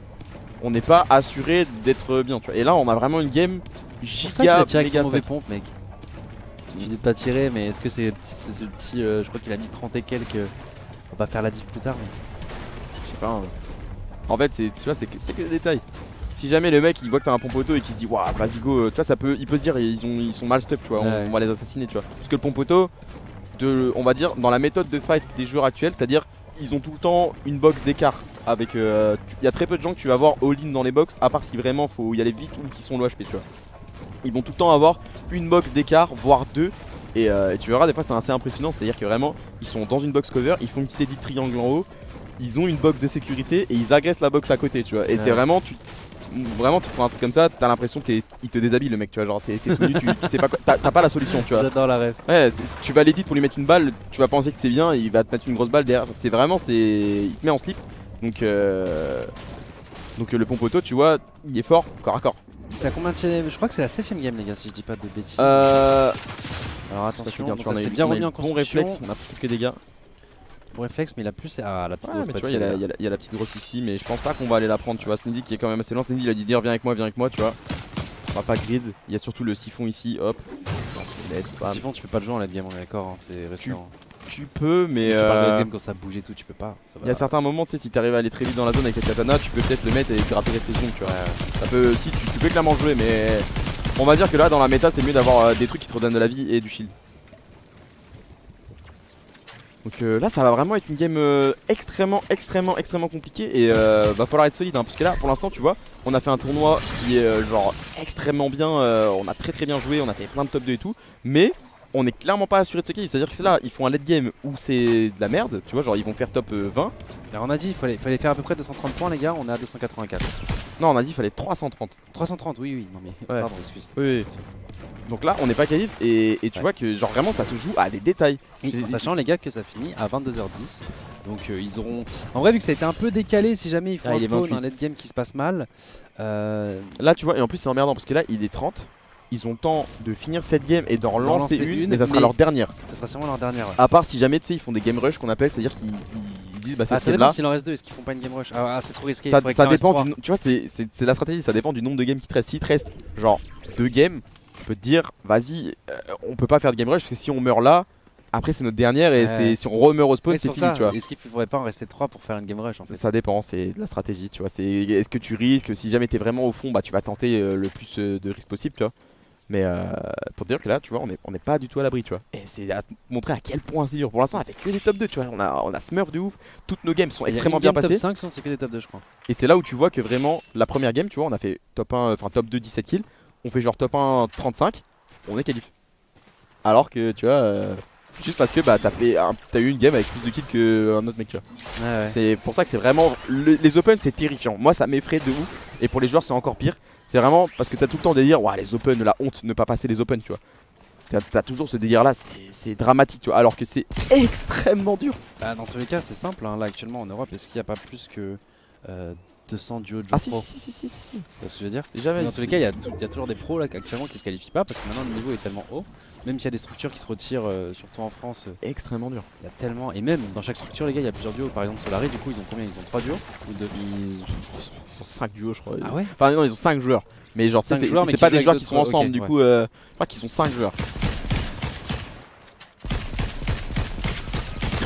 on n'est pas assuré d'être bien, tu vois. Et là, on a vraiment une game C'est pour ça qu'il a giga, tiré avec méga son mauvais stack. pompe, mec. Il dit de pas tirer, mais est-ce que c'est ce, ce petit. euh, je crois qu'il a mis trente et quelques. On va faire la diff plus tard. Mais... Je sais pas. hein. En fait, c'est, tu vois, c'est que, c'est que des détails. Si jamais le mec il voit que t'as un pompoteau et qu'il se dit waouh, vas-y go, euh, tu vois, ça peut, il peut se dire ils, ont, ils sont mal stuck, tu vois, on, Ouais. on va les assassiner, tu vois. Parce que le pompoteau, de, on va dire, dans la méthode de fight des joueurs actuels, c'est-à-dire ils ont tout le temps une box d'écart. Avec, euh, tu- il y a très peu de gens que tu vas voir all-in dans les box, à part si vraiment faut y aller vite ou qui sont low H P, tu vois. Ils vont tout le temps avoir une box d'écart, voire deux. Et, euh, et tu verras, des fois c'est assez impressionnant, c'est-à-dire que vraiment, ils sont dans une box cover, ils font une petite edit triangle en haut, ils ont une box de sécurité et ils agressent la box à côté, tu vois. Et Ouais. c'est vraiment, tu, vraiment, tu prends un truc comme ça, t'as l'impression qu'il te déshabille le mec, tu vois. Genre, t'es t'es tout nu, tu, tu sais pas quoi, t'as t'as pas la solution, tu vois. J'adore la rêve. Ouais, c'est- tu vas l'edit pour lui mettre une balle, tu vas penser que c'est bien, il va te mettre une grosse balle derrière. C'est vraiment, c'est, il te met en slip. Donc, euh... donc euh, le pompoteau, tu vois, il est fort, corps à corps. C'est à combien de Je crois que c'est la septième game, les gars, si je dis pas de bêtises. Euh... Alors Ça, c'est attention, bien, donc tu vois, ça on a s'est eu- bien on a eu remis en bon construction. réflexe, on a pris quelques dégâts. Bon réflexe, mais il a plus. Ah, la petite Ouais, grosse mais tu vois, il y, a la- il y a la- il y a la petite grosse ici, mais je pense pas qu'on va aller la prendre, tu vois. Sneedy qui est quand même assez lent, Sneedy il a dit dire viens avec moi, viens avec moi, tu vois. On va pas grid, il y a surtout le siphon ici, hop. Led, bam. Siphon, tu peux pas le jouer en late game, on est d'accord, hein, c'est récent. Tu peux, mais Tu parles de late euh, game quand ça bouge et tout, tu peux pas. ça il y a va. certains moments, tu sais, si t'arrives à aller très vite dans la zone avec le katana, tu peux peut-être le mettre et gratter les secondes, tu vois. Ça peut, si tu, tu peux clairement jouer, mais on va dire que là dans la méta, c'est mieux d'avoir euh, des trucs qui te redonnent de la vie et du shield. Donc euh, là ça va vraiment être une game euh, extrêmement extrêmement extrêmement compliquée et euh, va falloir être solide hein, parce que là pour l'instant tu vois on a fait un tournoi qui est euh, genre extrêmement bien, euh, on a très très bien joué, on a fait plein de top deux et tout, mais on est clairement pas assuré de ce kill, c'est à dire que c'est là ils font un late game où c'est de la merde, tu vois, genre ils vont faire top euh, vingt. Alors on a dit il fallait, fallait faire à peu près deux cent trente points les gars, on est à deux cent quatre-vingt-quatre. Non on a dit il fallait trois cent trente. trois cent trente, oui oui, non mais Ouais. pardon, excuse. Oui, oui. Donc là on n'est pas qualif et, et tu Ouais. vois que genre vraiment ça se joue à des détails. Oui, C'est- en sachant les gars que ça finit à vingt-deux heures dix. Donc euh, ils auront. En vrai vu que ça a été un peu décalé si jamais ils font Ah, un il est spawn, vingt-huit. un late game qui se passe mal. Euh, Là tu vois et en plus c'est emmerdant parce que là il est trente. Ils ont le temps de finir cette game et d'en D'en relancer lancer une, une, mais ça sera mais- leur dernière. ça sera sûrement leur dernière. ouais. À part si jamais tu sais ils font des game rush qu'on appelle, c'est-à-dire qu'ils ils disent bah Ah, cette ça game dépend là s'il en reste deux, est-ce qu'ils font pas une game rush? Ah, ah, c'est trop risqué. ça, il faudrait ça qu'il en reste dépend trois. du, tu vois c'est c'est- c'est la stratégie, ça dépend du nombre de games qui te reste. Si te reste genre deux games, tu peux te dire vas-y euh, on peut pas faire de game rush parce que si on meurt là, après c'est notre dernière et Ouais. c'est si on remeurt au spawn Ouais, c'est pour fini ça. tu vois. Est-ce qu'il faudrait pas en rester trois pour faire une game rush en fait? Ça dépend, c'est de la stratégie, tu vois. C'est est-ce que tu risques, si jamais t'es vraiment au fond, bah tu vas tenter euh, le plus euh, de risques possible, tu vois. Mais euh, pour te dire que là, tu vois, on est, on est pas du tout à l'abri, tu vois. Et c'est à te montrer à quel point c'est dur. Pour l'instant, avec que des top deux, tu vois, on a, on a Smurf de ouf. Toutes nos games sont Il y a extrêmement une bien game passées. top cinq, sinon c'est que des top deux je crois. Et c'est là où tu vois que vraiment, la première game, tu vois, on a fait top un, enfin top deux, dix-sept kills. On fait genre top un, trente-cinq. On est qualif. Alors que, tu vois, euh, juste parce que bah t'as fait un- t'as eu une game avec plus de kills qu'un autre mec, tu vois. Ouais, ouais. C'est pour ça que c'est vraiment. le- les open, c'est terrifiant. Moi, ça m'effraie de ouf. Et pour les joueurs, c'est encore pire. C'est vraiment parce que t'as tout le temps des délire. Ouah, les open, la honte, ne pas passer les open, tu vois. T'as t'as toujours ce délire là, c'est dramatique, tu vois. Alors que c'est extrêmement dur. Bah, dans tous les cas, c'est simple. Hein. Là, actuellement en Europe, est-ce qu'il n'y a pas plus que euh, deux cents duos de Ah, joueurs si, pro? si, si, si, si, si. Tu vois ce que je veux dire? Déjà, Mais vas-y. dans tous les cas, il y, a tout- il y a toujours des pros là actuellement qui se qualifient pas parce que maintenant le niveau est tellement haut. Même s'il y a des structures qui se retirent, euh, surtout en France, euh, Extrêmement dur. il y a tellement. Et même dans chaque structure, les gars, il y a plusieurs duos. Par exemple, Solari, du coup, ils ont combien? Ils ont trois duos ou deux? Ils, ils sont cinq duos, je crois. Ah ouais? Enfin, non, ils ont cinq joueurs. Mais genre, tu sais, Cinq c'est joueurs, mais c'est qui pas jouent des avec joueurs qui d'autres- sont ensemble. ok, du ouais. coup, euh, je crois qu'ils sont cinq joueurs.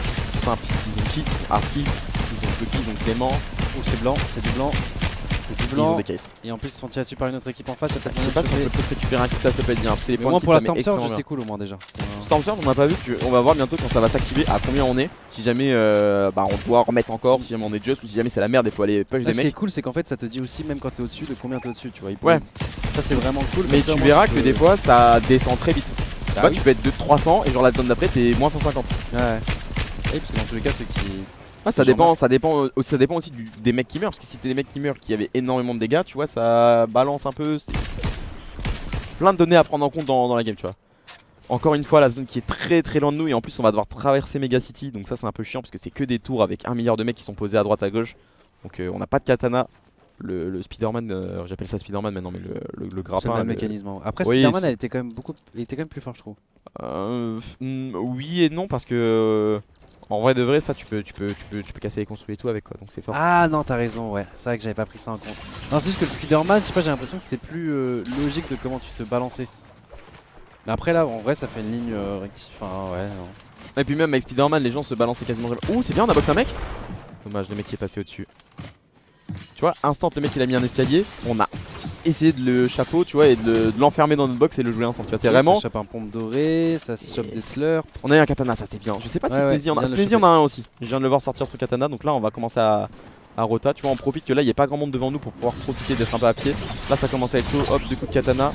Simple. Ils ont Kit, Arski, ils ont Bucky, ils ont Clément. Oh, c'est blanc, c'est du blanc. C'est du qu'ils ont blanc. des cases. Et en plus, ils se font tirer dessus par une autre équipe en face. Ça peut Je sais pas si on peut peut-être récupérer un kit, ça peut être bien. Parce que les Mais au points moins de kit, pour la ça met Storm Surge, extrêmement bien. c'est cool au moins déjà. C'est un- Storm Surge, on n'a pas vu, tu- on va voir bientôt quand ça va s'activer à combien on est. Si jamais euh, bah, on doit remettre encore, si jamais on est just ou si jamais c'est la merde, il faut aller push Là, des ce qui est mecs. cool, c'est qu'en fait, ça te dit aussi, même quand t'es au-dessus, de combien t'es au-dessus, tu vois. il peut- Ouais. Ça, c'est vraiment cool. Mais comme ça, au tu moins, verras tu que peux- des fois ça descend très vite. Bah Toi oui. tu peux être de trois cents et genre la zone d'après t'es moins cent cinquante. Ouais. Oui, parce que dans tous les cas, ceux qui. Ah, ça Genre dépend, ça dépend, euh, ça dépend aussi du- des mecs qui meurent. Parce que si t'es des mecs qui meurent qui avaient énormément de dégâts, tu vois, ça balance un peu. C'est plein de données à prendre en compte dans, dans la game, tu vois. Encore une fois, la zone qui est très très loin de nous et en plus on va devoir traverser Mega City. Donc ça c'est un peu chiant parce que c'est que des tours avec un milliard de mecs qui sont posés à droite à gauche. Donc euh, on n'a pas de katana. Le, le Spider-Man, euh, j'appelle ça Spider-Man maintenant, mais le, le, le C'est le grappin. même le- mécanisme. Après, Oui, Spider-Man, c'est- elle était quand même beaucoup. Il était quand même plus fort, je trouve. Euh, f- mm, oui et non parce que euh, en vrai de vrai ça tu peux tu peux tu peux tu peux casser les construits et tout avec quoi donc c'est fort. Ah non, t'as raison, ouais. C'est vrai que j'avais pas pris ça en compte. Non, c'est juste que le Spider-Man, je sais pas, j'ai l'impression que c'était plus euh, logique de comment tu te balançais. Mais après, là, en vrai, ça fait une ligne euh, recti. Enfin, ouais, non. Et puis même avec Spider-Man les gens se balançaient quasiment jamais. Ouh c'est bien on a boxé un mec. Dommage le mec qui est passé au dessus. Tu vois instant le mec il a mis un escalier. On a essayé de le chapeau tu vois et de le- de l'enfermer dans notre box et le jouer instant tu vois c'est vraiment. Ça chope un pompe doré, ça se chope des slurs. On a eu un katana ça c'est bien. Je sais pas si Ouais, ouais, Sneezy en il a. vient de le Sneezy en choper. a un aussi. Je viens de le voir sortir son katana donc là on va commencer à à rota. Tu vois on profite que là il n'y a pas grand monde devant nous pour pouvoir profiter d'être un peu à pied. Là ça commence à être chaud. Hop deux coups de katana.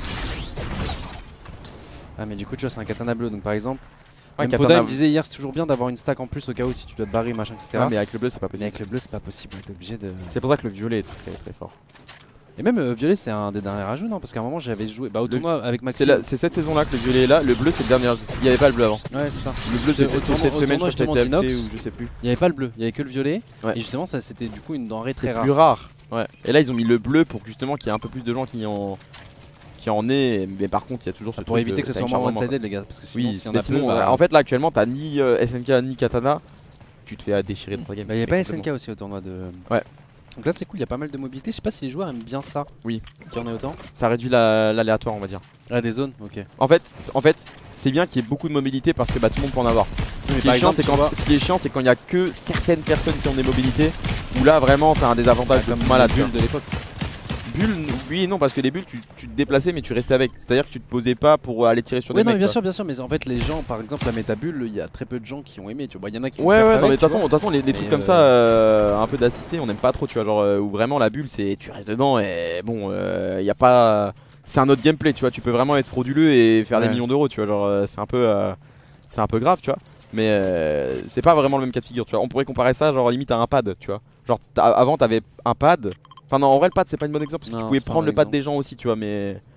Ah, mais du coup, tu vois, c'est un katana bleu. Donc, par exemple, Ouais, même katana- Poda, il me disait hier, c'est toujours bien d'avoir une stack en plus au cas où si tu dois te barrer, machin, et cetera. Ah, mais avec le bleu c'est pas Mais possible. avec le bleu, c'est pas possible. T'es obligé de. C'est pour ça que le violet est très très fort. Et même euh, violet, c'est un des derniers ajouts, non? Parce qu'à un moment, j'avais joué bah, au Le- tournoi avec C'est Maxime. la- c'est cette saison là que le violet est là. Le bleu c'est le dernier ajout. Il n'y avait pas le bleu avant. Ouais, c'est ça. Le bleu C'est c'est au cette, tournoi- cette au semaine je tournoi, crois que ça a été justement, ajouté d'Inox. ou je sais plus. Il y avait pas le bleu, il y avait que le violet. Ouais. Et justement, ça c'était du coup une denrée très C'est rare. plus rare. Ouais. Et là ils ont mis le bleu pour justement qu'il y ait un peu plus de gens qui en qui en aient. Mais par contre il y a toujours ce Pour truc éviter de- que ce t'as soit une moins charge one-sided, les gars. Parce que sinon, Oui, s'il y en mais a sinon, peu, bah, en fait là actuellement t'as ni euh, S N K ni katana. Tu te fais euh, déchirer dans ta game. bah, il y avait Mais pas S N K complètement. aussi au tournoi de. Ouais. Donc là, c'est cool, il y a pas mal de mobilité. Je sais pas si les joueurs aiment bien ça. Oui. Qu'il y en ait autant. Ça réduit la- l'aléatoire on va dire. Ah, des zones, ok. En fait, c- en fait, c'est bien qu'il y ait beaucoup de mobilité parce que bah, tout le monde peut en avoir. Ce qui, par est chiant, exemple, c'est tu quand, vois- ce qui est chiant, c'est quand il y a que certaines personnes qui ont des mobilités. Où là, vraiment, t'as un désavantage de Comme fou malade. la bulle de l'époque. Bulle, oui et non, parce que les bulles, tu, tu te déplaçais, mais tu restais avec. C'est-à-dire que tu te posais pas pour aller tirer sur Oui, des non, mais mecs. bien quoi. sûr, bien sûr. Mais en fait, les gens, par exemple, la métabulle, il y a très peu de gens qui ont aimé. Tu vois, il y en a qui. Ouais, ont ouais, fait non, mais de avec, toute tu façon, vois. de toute façon, les, les Mais, trucs comme euh, ça, euh, un peu d'assister, on n'aime pas trop, tu vois. Genre, euh, où vraiment la bulle, c'est tu restes dedans et bon, il y a pas. C'est un autre gameplay, tu vois. Tu peux vraiment être frauduleux et faire des Ouais. millions d'euros, tu vois. Genre, euh, c'est un peu. euh, c'est un peu grave, tu vois. Mais euh, c'est pas vraiment le même cas de figure, tu vois. On pourrait comparer ça, genre, limite à un pad, tu vois. Genre, t'as- avant, t'avais un pad. Enfin, non, en vrai, le pad, c'est pas une bonne exemple parce que Non, tu pouvais c'est pas un prendre bon le pad exemple. des gens aussi, tu vois. Mais. De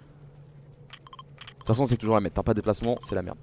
toute façon, c'est toujours la merde. T'as pas de déplacement, c'est la merde.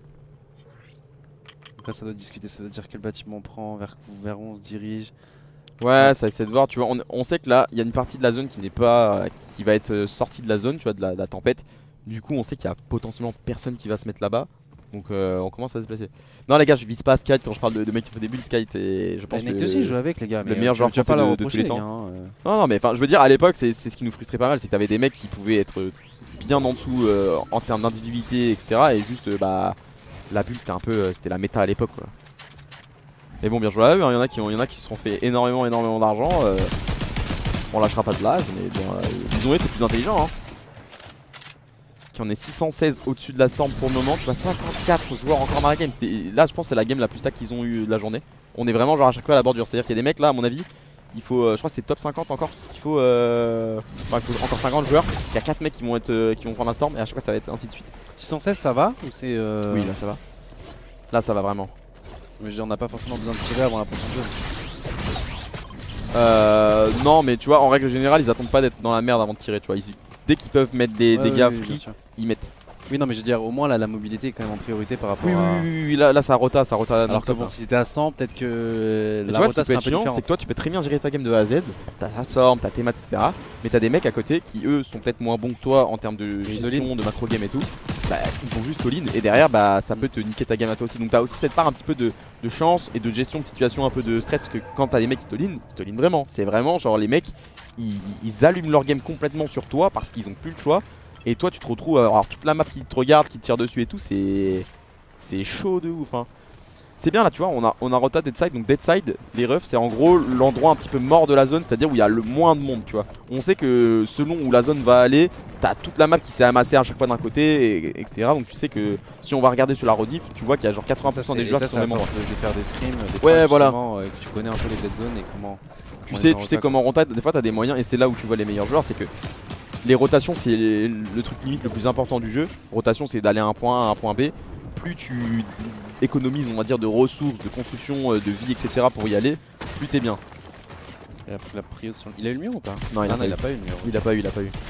Donc là, ça doit discuter. Ça veut dire quel bâtiment on prend, vers, vers où on se dirige. Ouais, ça essaie de voir, tu vois. On, on sait que là, il y a une partie de la zone qui n'est pas. qui va être euh, sortie de la zone, tu vois, de la, de la tempête. Du coup, on sait qu'il y a potentiellement personne qui va se mettre là-bas. Donc, euh, on commence à se déplacer. Non, les gars, je vise pas à Skype quand je parle de, de mecs qui font des bulles Skype. Et je pense Bah, que. aussi, joue avec les gars. le mais, meilleur euh, joueur tu vas pas français leur de- de tous reprocher, les les temps. gars, hein, euh. Non, non, mais enfin, je veux dire, à l'époque, c'est c'est ce qui nous frustrait pas mal. C'est que t'avais des mecs qui pouvaient être euh, bien en dessous euh, en termes d'individualité, et cetera. Et juste, euh, bah. La bulle, c'était un peu. euh, c'était la méta à l'époque, quoi. Mais bon, bien joué à eux. Il y en a qui ont, y en a qui se sont fait énormément, énormément d'argent. euh, on lâchera pas de blase, mais bon, euh, ils ont été plus intelligents, hein. Qui en est six cent seize au-dessus de la Storm pour le moment. Tu vois, cinquante-quatre joueurs encore dans la game. C'est- Là, je pense que c'est la game la plus stack qu'ils ont eu de la journée. On est vraiment genre à chaque fois à la bordure. C'est-à-dire qu'il y a des mecs là, à mon avis, il faut, euh, je crois que c'est top cinquante encore. Il faut, euh, enfin, il faut encore cinquante joueurs. Il y a quatre mecs qui vont être, euh, qui vont prendre la Storm et à chaque fois ça va être ainsi de suite. six cent seize, ça va ou c'est. euh, Oui, là ça va. Là ça va vraiment. Mais je veux dire, on n'a pas forcément besoin de tirer avant la prochaine chose. Euh, non, mais tu vois, en règle générale, ils attendent pas d'être dans la merde avant de tirer. Tu vois, Ils- dès qu'ils peuvent mettre des Ouais, dégâts oui, oui, bien free, sûr. ils mettent. Oui, non, mais je veux dire, au moins là, la mobilité est quand même en priorité par rapport Oui, oui, à. oui, oui, oui, là, là ça rota, ça rota. Alors que non-stop, bon, là. si c'était à cent, peut-être que Mais la tu vois, ce rota qui peut serait un être peu chiant, différente. c'est que toi tu peux très bien gérer ta game de A à Z. T'as ta Storm, t'as tes maths, et cetera. Mais t'as des mecs à côté qui eux sont peut-être moins bons que toi en termes de gestion, de macro game et tout. Bah, ils vont juste all-in et derrière, bah ça peut te niquer ta game à toi aussi. Donc t'as aussi cette part un petit peu de, de chance et de gestion de situation, un peu de stress. Parce que quand t'as des mecs qui all-in, ils all-in vraiment. C'est vraiment genre les mecs, ils, ils allument leur game complètement sur toi parce qu'ils ont plus le choix. Et toi tu te retrouves à avoir toute la map qui te regarde, qui te tire dessus et tout. C'est c'est chaud de ouf. Hein. c'est bien là, tu vois, on a, on a rota Deadside. Donc Deadside, les refs, c'est en gros l'endroit un petit peu mort de la zone, c'est-à-dire où il y a le moins de monde, tu vois. On sait que selon où la zone va aller, t'as toute la map qui s'est amassée à chaque fois d'un côté, et, etc. Donc tu sais que si on va regarder sur la rediff, tu vois qu'il y a genre quatre-vingts pour cent des joueurs ça, qui sont même endroits. de faire des scrims, des Ouais, tracks, voilà. euh, que tu connais un peu les dead zones et comment. Tu sais, tu sais comment rota, des fois t'as des moyens, et c'est là où tu vois les meilleurs joueurs, c'est que les rotations c'est le truc limite le plus important du jeu. Rotation c'est d'aller à un point A à un point B. Plus tu économises on va dire de ressources, de construction, de vie, et cetera pour y aller, plus t'es bien. Il a pris la prio sur le... Il a eu le mur ou pas? Non, il a, ah, pas, non, eu. il a pas eu le mur. Il a pas eu, il a pas eu.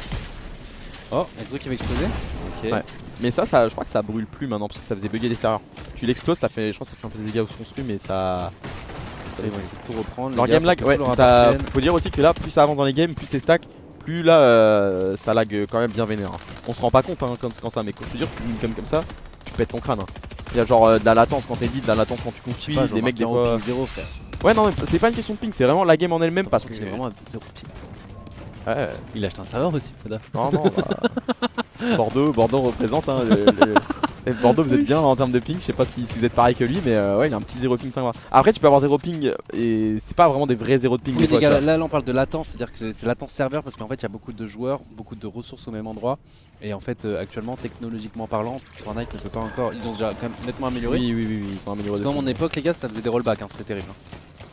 Oh, il y a le truc qui va exploser. Ok. Ouais. Mais ça, ça, je crois que ça brûle plus maintenant parce que ça faisait bugger les serveurs. Tu l'exploses, ça fait, je crois que ça fait un peu des dégâts au construit, mais ça. Ça ils vont essayer de tout reprendre. Leur game lag, ouais, ça. Faut dire aussi que là, plus ça avance dans les games, plus c'est stack, plus là, euh, ça lag quand même bien vénère. Hein. On se rend pas compte hein, quand, quand ça, mais quand je te dire, tu comme comme ça, tu pètes ton crâne. Hein. Il y a genre euh, de la latence quand t'es dit, de la latence quand tu construis, pas, des mecs des fois. zéro, frère. Ouais, non, c'est pas une question de ping, c'est vraiment la game en elle-même parce que. C'est vraiment un zéro ping. Ouais. Il a acheté un serveur aussi, Foda. Non, non, bah, Bordeaux, Bordeaux représente. Hein, le, le... Bordeaux, vous êtes bien en termes de ping. Je sais pas si, si vous êtes pareil que lui, mais euh, ouais, il a un petit zéro ping cinq mois. Après, tu peux avoir zéro ping et c'est pas vraiment des vrais zéros de ping. Oui, les les gars, fois, là, là on parle de latence, c'est-à-dire que c'est latence serveur parce qu'en fait il y a beaucoup de joueurs, beaucoup de ressources au même endroit. Et en fait, euh, actuellement, technologiquement parlant, Fortnite ne peut pas encore. Ils ont déjà quand même nettement amélioré. Oui, oui, oui, oui ils sont améliorés. Parce qu'à mon époque, les gars, ça faisait des rollbacks, hein, c'était terrible. Hein.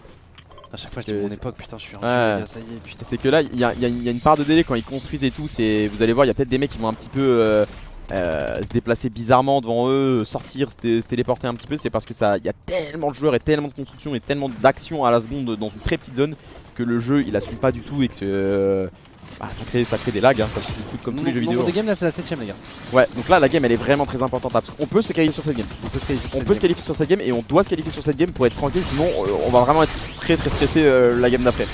À chaque fois, je dis mon époque, putain, je suis un ouais. vieux, ça y est, putain. C'est que là, il y, y, y a une part de délai quand ils construisent et tout. Vous allez voir, il y a peut-être des mecs qui vont un petit peu euh, euh, se déplacer bizarrement devant eux, sortir, se, se téléporter un petit peu. C'est parce que ça, il y a tellement de joueurs et tellement de construction et tellement d'action à la seconde dans une très petite zone que le jeu il assume pas du tout et que euh, bah, ça, crée, ça crée des lags, hein, ça, comme tous les jeux vidéo. Le game là, c'est la septième, les gars. Ouais, donc là, la game elle est vraiment très importante. On peut se qualifier sur cette game. On peut se qualifier, on peut se qualifier sur cette game et on doit se qualifier sur cette game pour être tranquille. Sinon, euh, on va vraiment être très très stressé euh, la game d'après.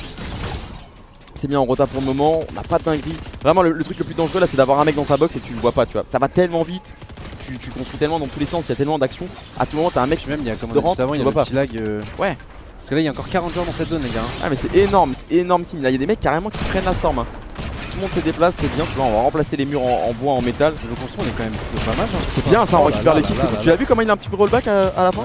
C'est bien en rota pour le moment, on n'a pas de dinguerie. Vraiment, le, le truc le plus dangereux là, c'est d'avoir un mec dans sa box et tu le vois pas, tu vois. Ça va tellement vite, tu, tu construis tellement dans tous les sens, il y a tellement d'action. À tout moment, t'as un mec. Même, il y a comme de rentre, avant, il y a le petit lag. Euh... Ouais. Parce que là, il y a encore quarante joueurs dans cette zone, les gars. Ah, mais c'est énorme, c'est énorme. Là, il y a des mecs carrément qui prennent la storm. Hein. Tout le monde se déplace, c'est bien. Tu vois, on va remplacer les murs en, en bois, en métal. Le construit, on est quand même plutôt pas mal. Hein. C'est bien ça, on oh récupère là les kills. là là Tu l'as vu comment il a un petit peu rollback à, à la fin? Ouais.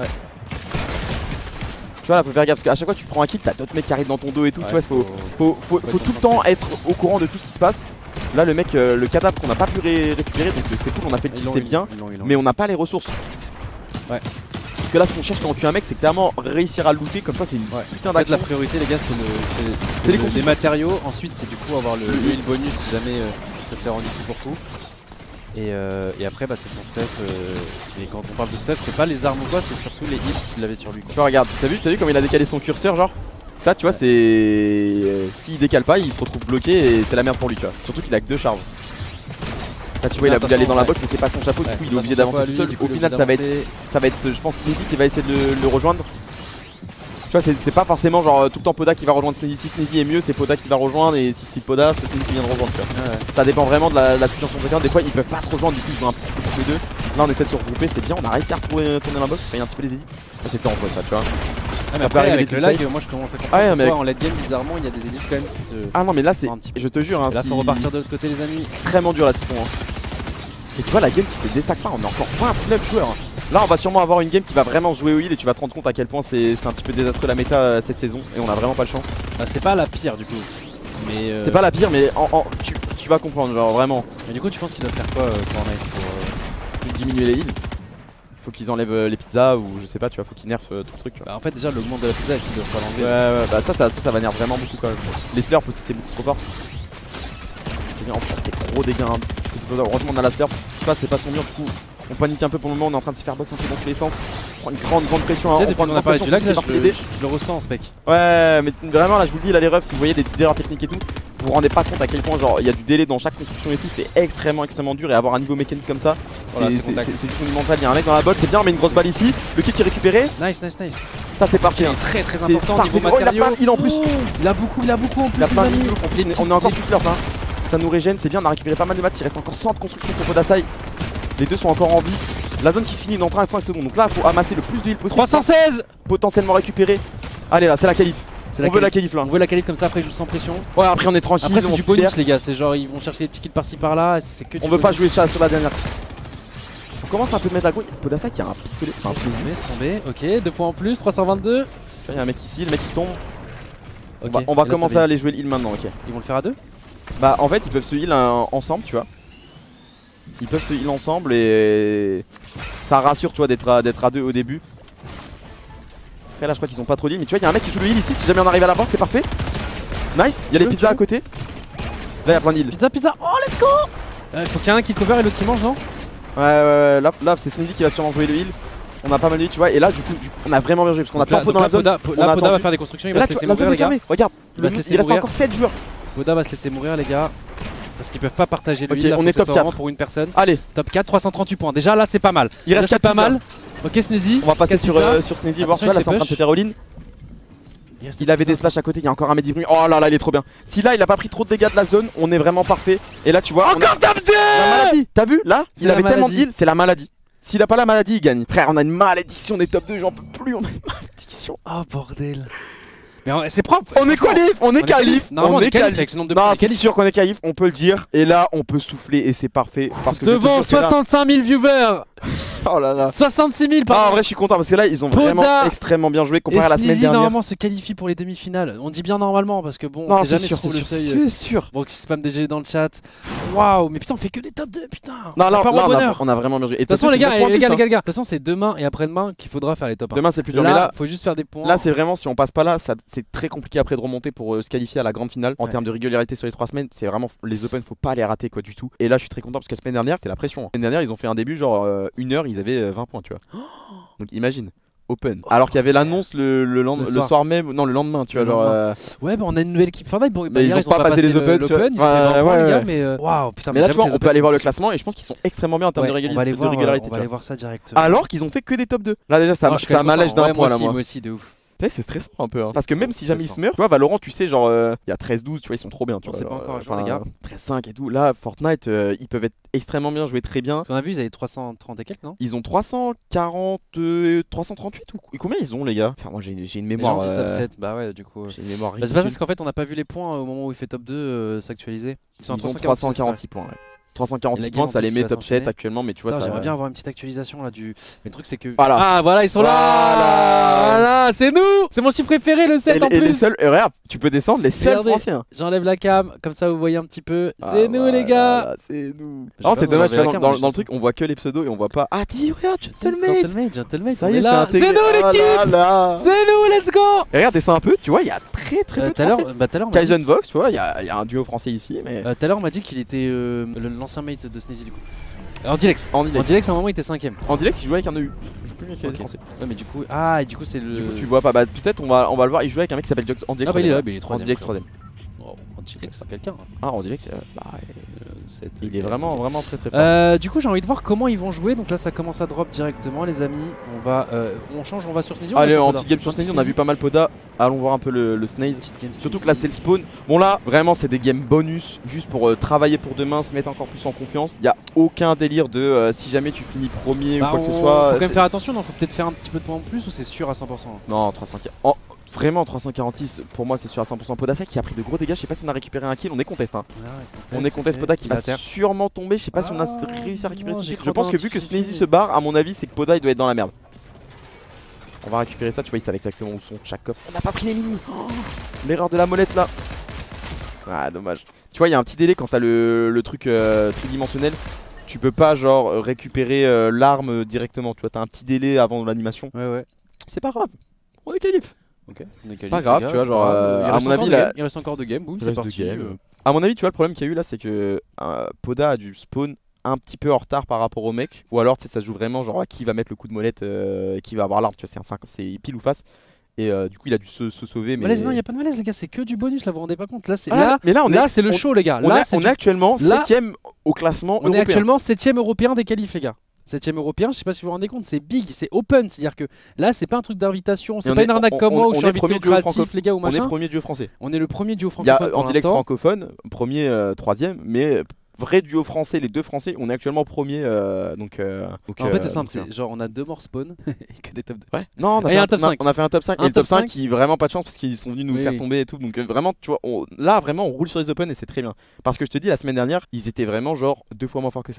Tu vois là, faut faire gaffe parce qu'à chaque fois que tu prends un kill, t'as d'autres mecs qui arrivent dans ton dos et tout. Ouais, tu vois, faut, faut, faut, faut, faut tout le temps être au courant de tout ce qui se passe. Là, le mec, euh, le cadavre qu'on n'a pas pu ré récupérer, donc c'est cool, on a fait le kill, c'est bien, ils l'ont, ils l'ont. mais on n'a pas les ressources. Ouais. Parce que là, ce qu'on cherche quand on tue un mec, c'est clairement réussir à le looter. Comme ça, c'est une ouais. putain En fait, d'action. la priorité, les gars, c'est le, le, les, les matériaux. Ensuite, c'est du coup avoir le heal bonus si jamais euh, ça s'est rendu coup pour coup. Et, euh, et après, bah, c'est son stuff. Euh, et quand on parle de stuff, c'est pas les armes ou quoi, c'est surtout les hits qu'il avait sur lui. Quoi. Tu vois, regarde, t'as vu, t'as vu comme il a décalé son curseur, genre ça, tu vois, ouais. c'est. Euh, S'il décale pas, il se retrouve bloqué et c'est la merde pour lui, tu vois. Surtout qu'il a que deux charges. Là, tu vois, il a voulu aller dans la box, mais c'est pas son chapeau, ouais, du coup, il est obligé d'avancer tout seul. Au final, ça va être, ça va être, je pense, Sneezy qui va essayer de le, le rejoindre. Tu vois, c'est pas forcément genre tout le temps Poda qui va rejoindre Sneezy. Si Sneezy est mieux, c'est Poda qui va rejoindre, et si c'est Poda, c'est Sneezy qui vient de rejoindre. Tu vois. Ouais. Ça dépend vraiment de la, la situation de chacun. Des fois, ils peuvent pas se rejoindre, du coup, ils jouent un peu tous les deux. Là, on essaie de se regrouper, c'est bien. On a réussi à retrouver tourner la box, payer un petit peu les edits. Ça, c'était en vrai, ça, tu vois. Ah, mais après, avec le lag, moi je commence à comprendre. Ah, ouais, mais en late game, bizarrement, il y a des edits quand même qui se. Ah non, mais là, c'est. Je te jure, hein. Là, si... faut repartir de l'autre côté, les amis. Extrêmement dur là, ce qu'ils font. Hein. Et tu vois la game qui se déstack pas, on est encore vingt-neuf joueurs. Là on va sûrement avoir une game qui va vraiment jouer au heal et tu vas te rendre compte à quel point c'est un petit peu désastreux la méta euh, cette saison et on a vraiment pas de chance. Bah, c'est pas la pire du coup. Mais euh... c'est pas la pire mais en, en, tu, tu vas comprendre genre vraiment. Mais du coup tu penses qu'ils doivent faire quoi euh, pour en être pour euh... diminuer les heals? Faut qu'ils enlèvent euh, les pizzas ou je sais pas, tu vois, faut qu'ils nerfent euh, tout le truc. Tu vois. Bah en fait déjà l'augmente de la pizza est-ce qu'ils doivent pas l'enlever? Ouais ouais bah ça ça, ça ça va nerf vraiment beaucoup quand même. Les slurps aussi c'est beaucoup trop fort. C'est bien, on prend des gros dégâts. Hein. Heureusement on a la slurp, je sais pas, c'est pas son mur du coup. On panique un peu pour le moment, on est en train de se faire box un peu dans tous les sens. On prend une grande grande pression. Tu sais, on depuis qu'on a parlé du lag, là, je, le, je le ressens, ce mec. Ouais, mais vraiment là, je vous dis, là, les refs, si vous voyez des petites erreurs techniques et tout, vous vous rendez pas compte à quel point, genre, il y a du délai dans chaque construction et tout, c'est extrêmement, extrêmement dur. Et avoir un niveau mécanique comme ça, voilà, c'est juste monumental. Il y a un mec dans la box, c'est bien, on met une grosse balle ici. Le kill qui est récupéré. Nice, nice, nice. Ça, c'est parfait. Hein. Très, très important. Niveau oh, il a plein, il en plus. Oh, il a beaucoup, il a beaucoup en plus. Il a plein de amis. On est encore plus leur hein. Ça nous régène, c'est bien, on a récupéré pas mal de mats. Il reste encore cent de construction pour Podasai. Les deux sont encore en vie. La zone qui se finit dans trente-cinq secondes. Donc là, il faut amasser le plus de heal possible. trois cent seize. Potentiellement récupérer. Allez là, c'est la qualif. On la veut la qualif là. On veut la qualif comme ça, après je joue sans pression. Ouais, après on est tranquille. Après c'est du bonus les gars, c'est genre ils vont chercher les petits kills par-ci par-là. Que on veut pas jouer ça sur la dernière. commence un peu à mettre la grouille. Podasa qui a un pistolet. Enfin, Laisse tomber, ok, deux points en plus, trois cent vingt-deux. il y a un mec ici, le mec qui tombe. Ok, On va, on va et là, commencer ça va. à aller jouer le heal maintenant, ok. Ils vont le faire à deux. Bah en fait ils peuvent se heal un- ensemble tu vois. Ils peuvent se heal ensemble et ça rassure tu vois d'être à, d'être à deux au début. Après là je crois qu'ils ont pas trop d'heal mais tu vois il y a un mec qui joue le heal ici, si jamais on arrive à l'avoir c'est parfait. Nice, il y a les veux, pizzas tu à côté. Là il y a plein d'heal. Pizza, pizza, oh let's go. euh, Faut qu'il y en ait un qui cover et l'autre qui mange, non? Ouais ouais ouais, là, là c'est Sneezy qui va sûrement jouer le heal. On a pas mal de heal tu vois et là du coup du- on a vraiment bien joué parce qu'on a Donc là- tempo dans donc la là, zone. Poda, on là, a Poda va attendu. faire des constructions, il Et va là se tu laisser vois, la zone mourir est les gars. fermée, regarde. Il va Le- se laisser Il reste mourir. encore sept joueurs. Poda va se laisser mourir les gars. Parce qu'ils peuvent pas partager le Ok, heal, là, on faut est que ça top soit quatre. vraiment pour une personne. Allez, Top quatre, trois cent trente-huit points. Déjà là c'est pas mal. il Là reste c'est quatre pas pizzas. mal. Ok Sneezy. On va passer quatre sur, pizzas. euh, sur Sneezy voir tu vois Attention, là il c'est en train de fait se faire all-in. Il reste Il avait des pizza. splashs à côté, il y a encore un Medivruit. Oh là là, il est trop bien. Si là il a pas pris trop de dégâts de la zone, on est vraiment parfait. Et là tu vois, on a- Encore top deux. la maladie. T'as vu là C'est il la avait tellement de maladie. heal, c'est la maladie. S'il a pas la maladie, il gagne. Frère, on a une malédiction des top deux, j'en peux plus, on a une malédiction. Oh bordel. Mais en- c'est propre. On est qualif, on est qualif, Normalement on est qualif qualif. avec ce nombre de Non, points. c'est sûr qu'on est qualif, on peut le dire. Et là, on peut souffler et c'est parfait. Parce que je te Devant jure que là- soixante-cinq mille viewers. Oh là là. soixante-six mille Ah, en pardon. vrai, je suis content parce que là, ils ont Poda vraiment extrêmement bien joué Et comparé à la semaine Sneezy dernière. normalement se qualifie pour les demi-finales. On dit bien normalement parce que bon, on Non, sait c'est jamais sûr, si on c'est le sûr, seuil. c'est sûr. Bon, qui spam D G dans le chat. Waouh, mais putain, on fait que des top deux, putain. Non, On là, a pas là, au on, a, bonheur. on a vraiment bien joué. Et De toute façon, les gars, c'est les neuf points gars, en les plus, gars, les gars. De toute façon, c'est demain et après-demain qu'il faudra faire les top hein. un. Demain, c'est plus dur. Mais Là, là, faut juste faire des points. là c'est vraiment, si on passe pas là, ça- c'est très compliqué après de remonter pour euh, se qualifier à la grande finale. En Ouais. termes de régularité sur les trois semaines, c'est vraiment les Open, faut pas les rater quoi du tout. Et là, je suis très content parce que la semaine dernière, c'était la pression. La semaine dernière, ils ont fait un début, genre euh, une heure, ils avaient euh, vingt points, tu vois. Donc imagine. Open. Alors qu'il y avait l'annonce le, le, lend- Le le soir. soir même, non le lendemain, tu vois, Le genre. lendemain. euh, Ouais, bah on a une nouvelle équipe Fortnite. Bon, bah, Mais ils hier, ont pas passé les le- Open, tu vois. l'Open, ils Ouais, étaient vingt points, ouais, les gars, ouais. mais euh, waouh, putain. Mais là, tu j'avoue vois, que les on peut aller Open, voir le c'est- classement et je pense qu'ils sont extrêmement bien en termes Ouais, de, réguli- on va aller de voir, régularité. on tu va aller vois. voir ça directement. Alors qu'ils ont fait que des top deux. Là, déjà, ça, Non, je suis ça quand même m'allège content. d'un Ouais, point moi là, aussi, moi. moi aussi, de ouf. Tu sais, c'est stressant un peu. Hein. Parce que même si jamais ils se Stressant. meurent, tu vois, Valorant, tu sais, genre, euh, il y a treize douze, tu vois, ils sont trop bien. Tu On vois, sait pas genre, encore à euh, jour, les enfin, gars. treize cinq et tout. Là, Fortnite, euh, ils peuvent être extrêmement bien, jouer très bien. On a vu, ils avaient trois cent trente et quelques, non? Ils ont trois cent quarante, euh, trois cent trente-huit ou et combien ils ont, les gars? Enfin, moi, j'ai j'ai une Les mémoire. gens disent top euh, sept, bah ouais, du coup. euh. J'ai une mémoire Bah, c'est ridicule. pas parce qu'en fait, on n'a pas vu les points euh, au moment où il fait top deux euh, s'actualiser. Ils ont trois cent quarante-six points. Ouais. trois cent quarante-six Et la points, game, ça en les plus, met il va top sept s'enchaîner. actuellement, mais tu vois, Putain, ça. J'aimerais bien avoir une petite actualisation là du. Mais le truc, c'est que. Voilà. Ah, voilà, ils sont là! Voilà. Voilà, c'est nous! C'est mon chiffre préféré, le Et, sept en et les plus! seuls, euh, regarde, tu peux descendre les seuls Regardez. français. hein. J'enlève la cam, comme ça vous voyez un petit peu. Ah, C'est nous, les gars! voilà, c'est nous. J'ai Non, peur c'est de dommage, tu enlever vois, la dans, cam, dans- moi, je dans le trouve truc, on voit que les pseudos et on voit pas. Ah, dis, regarde, Gentleman! Gentleman, Gentleman, Ça on y est, c'est là. intégré. C'est nous, Oh l'équipe! là là. C'est nous, let's go! Et regarde, descends un peu, tu vois, il y a très très Euh, peu Tout à de français. l'heure, bah, tout à l'heure, on m'a dit- Kaizen Vox, tu vois, il y, a il y a un duo français ici, mais. euh, tout à l'heure, on m'a dit qu'il était euh, le- l'ancien mate de Sneezy du coup. En Dilex. En En direct. Dilex, à un moment, il était cinquième. En direct, il jouait avec un E U. Il joue plus avec Ok. les français. Ouais, mais du coup. Ah, et du coup, c'est le. Du coup, tu vois pas. Bah, peut-être on va, on va le voir. Il joue avec un mec qui s'appelle Jox- en direct. Ah, bah, il est là, troisième. mais il est En troisième. direct troisième. Oh, en Dilex, c'est quelqu'un. hein. Ah, en direct, c'est- bah, Euh, c'est- il est vraiment, vraiment très très fort. Euh, du coup, j'ai envie de voir comment ils vont jouer. Donc là, ça commence à drop directement, les amis. On va, euh, on change, on va sur Sneezy. ou on va Allez, sur en Poda petite game sur Sneezy, on a vu pas mal Poda. Allons voir un peu le, le Snaze. Petite game Surtout Sneezy. que là c'est le spawn. Bon là vraiment c'est des games bonus juste pour euh, travailler pour demain, se mettre encore plus en confiance. Il y a aucun délire de euh, si jamais tu finis premier Bah, ou quoi que on- ce soit. Faut quand c'est- même faire attention, non? Faut peut-être faire un petit peu de points en plus ou c'est sûr à cent pour cent? Non trois cent quarante. Oh, vraiment trois cent quarante-six pour moi c'est sûr à cent pour cent. Podasa qui a pris de gros dégâts. Je sais pas si on a récupéré un kill. On est contest hein. On est contest Poda qui va sûrement tomber. Je sais pas si on a Ah, réussi à récupérer non, ce j'y kill. crois Je pense pas que un vu que petit Sneezy kill. se barre, à mon avis c'est que Poda il doit être dans la merde. On va récupérer ça, tu vois, ils savent exactement où sont chaque coffre. On n'a pas pris les mini. Oh, l'erreur de la molette là. Ah, dommage. Tu vois, il y a un petit délai quand t'as le, le truc euh, tridimensionnel. Tu peux pas, genre, euh, récupérer euh, l'arme directement. Tu vois, t'as un petit délai avant l'animation. Ouais, ouais. C'est pas grave. On est qualif. Ok. On est quali, Pas grave, les gars, tu vois, c'est genre, pas grave. euh, Il à reste mon encore avis, deux là- games, il reste encore deux games. Boum, Il c'est reste deux parti. games. euh. À mon avis, tu vois, le problème qu'il y a eu là, c'est que euh, Poda a dû spawn un petit peu en retard par rapport au mec. Ou alors, tu sais, ça joue vraiment, genre, à qui va mettre le coup de molette euh, et qui va avoir l'arme. Tu vois, c'est un cinq, c'est pile ou face. Et euh, du coup, il a dû se, se sauver. Mais Malaise, non, y a pas de malaise, les gars. C'est que du bonus là. Vous vous rendez pas compte? Là, c'est Ah, là. mais là, on Là, est, c'est le on- show, les gars. On, Là, est, c'est on du- est actuellement là- septième au classement On est européen. actuellement septième européen des qualifs, les gars. septième européen, je sais pas si vous vous rendez compte, c'est big, c'est open, c'est-à-dire que là, c'est pas un truc d'invitation, c'est on pas est- une arnaque on- comme on- moi où on je suis est invité premier au duo créatif, franco- les gars, ou On est machin. premier duo français. On est le premier duo Il y a francophone pour en Dilex l'instant. francophone, premier, euh, troisième, mais vrai duo français, les deux français, on est actuellement premier. euh, donc, euh, donc, En fait, euh, c'est simple, donc, c'est genre on a deux morts spawn et que des top deux. Ouais. Non, on a, Et fait un un, top on a- cinq. on a fait un top cinq. Un et le top top cinq cinq. qui vraiment pas de chance parce qu'ils sont venus nous Oui, faire oui. tomber et tout. Donc euh, vraiment, tu vois, on- là vraiment on roule sur les open et c'est très bien. Parce que je te dis, la semaine dernière, ils étaient vraiment genre deux fois moins forts que ça.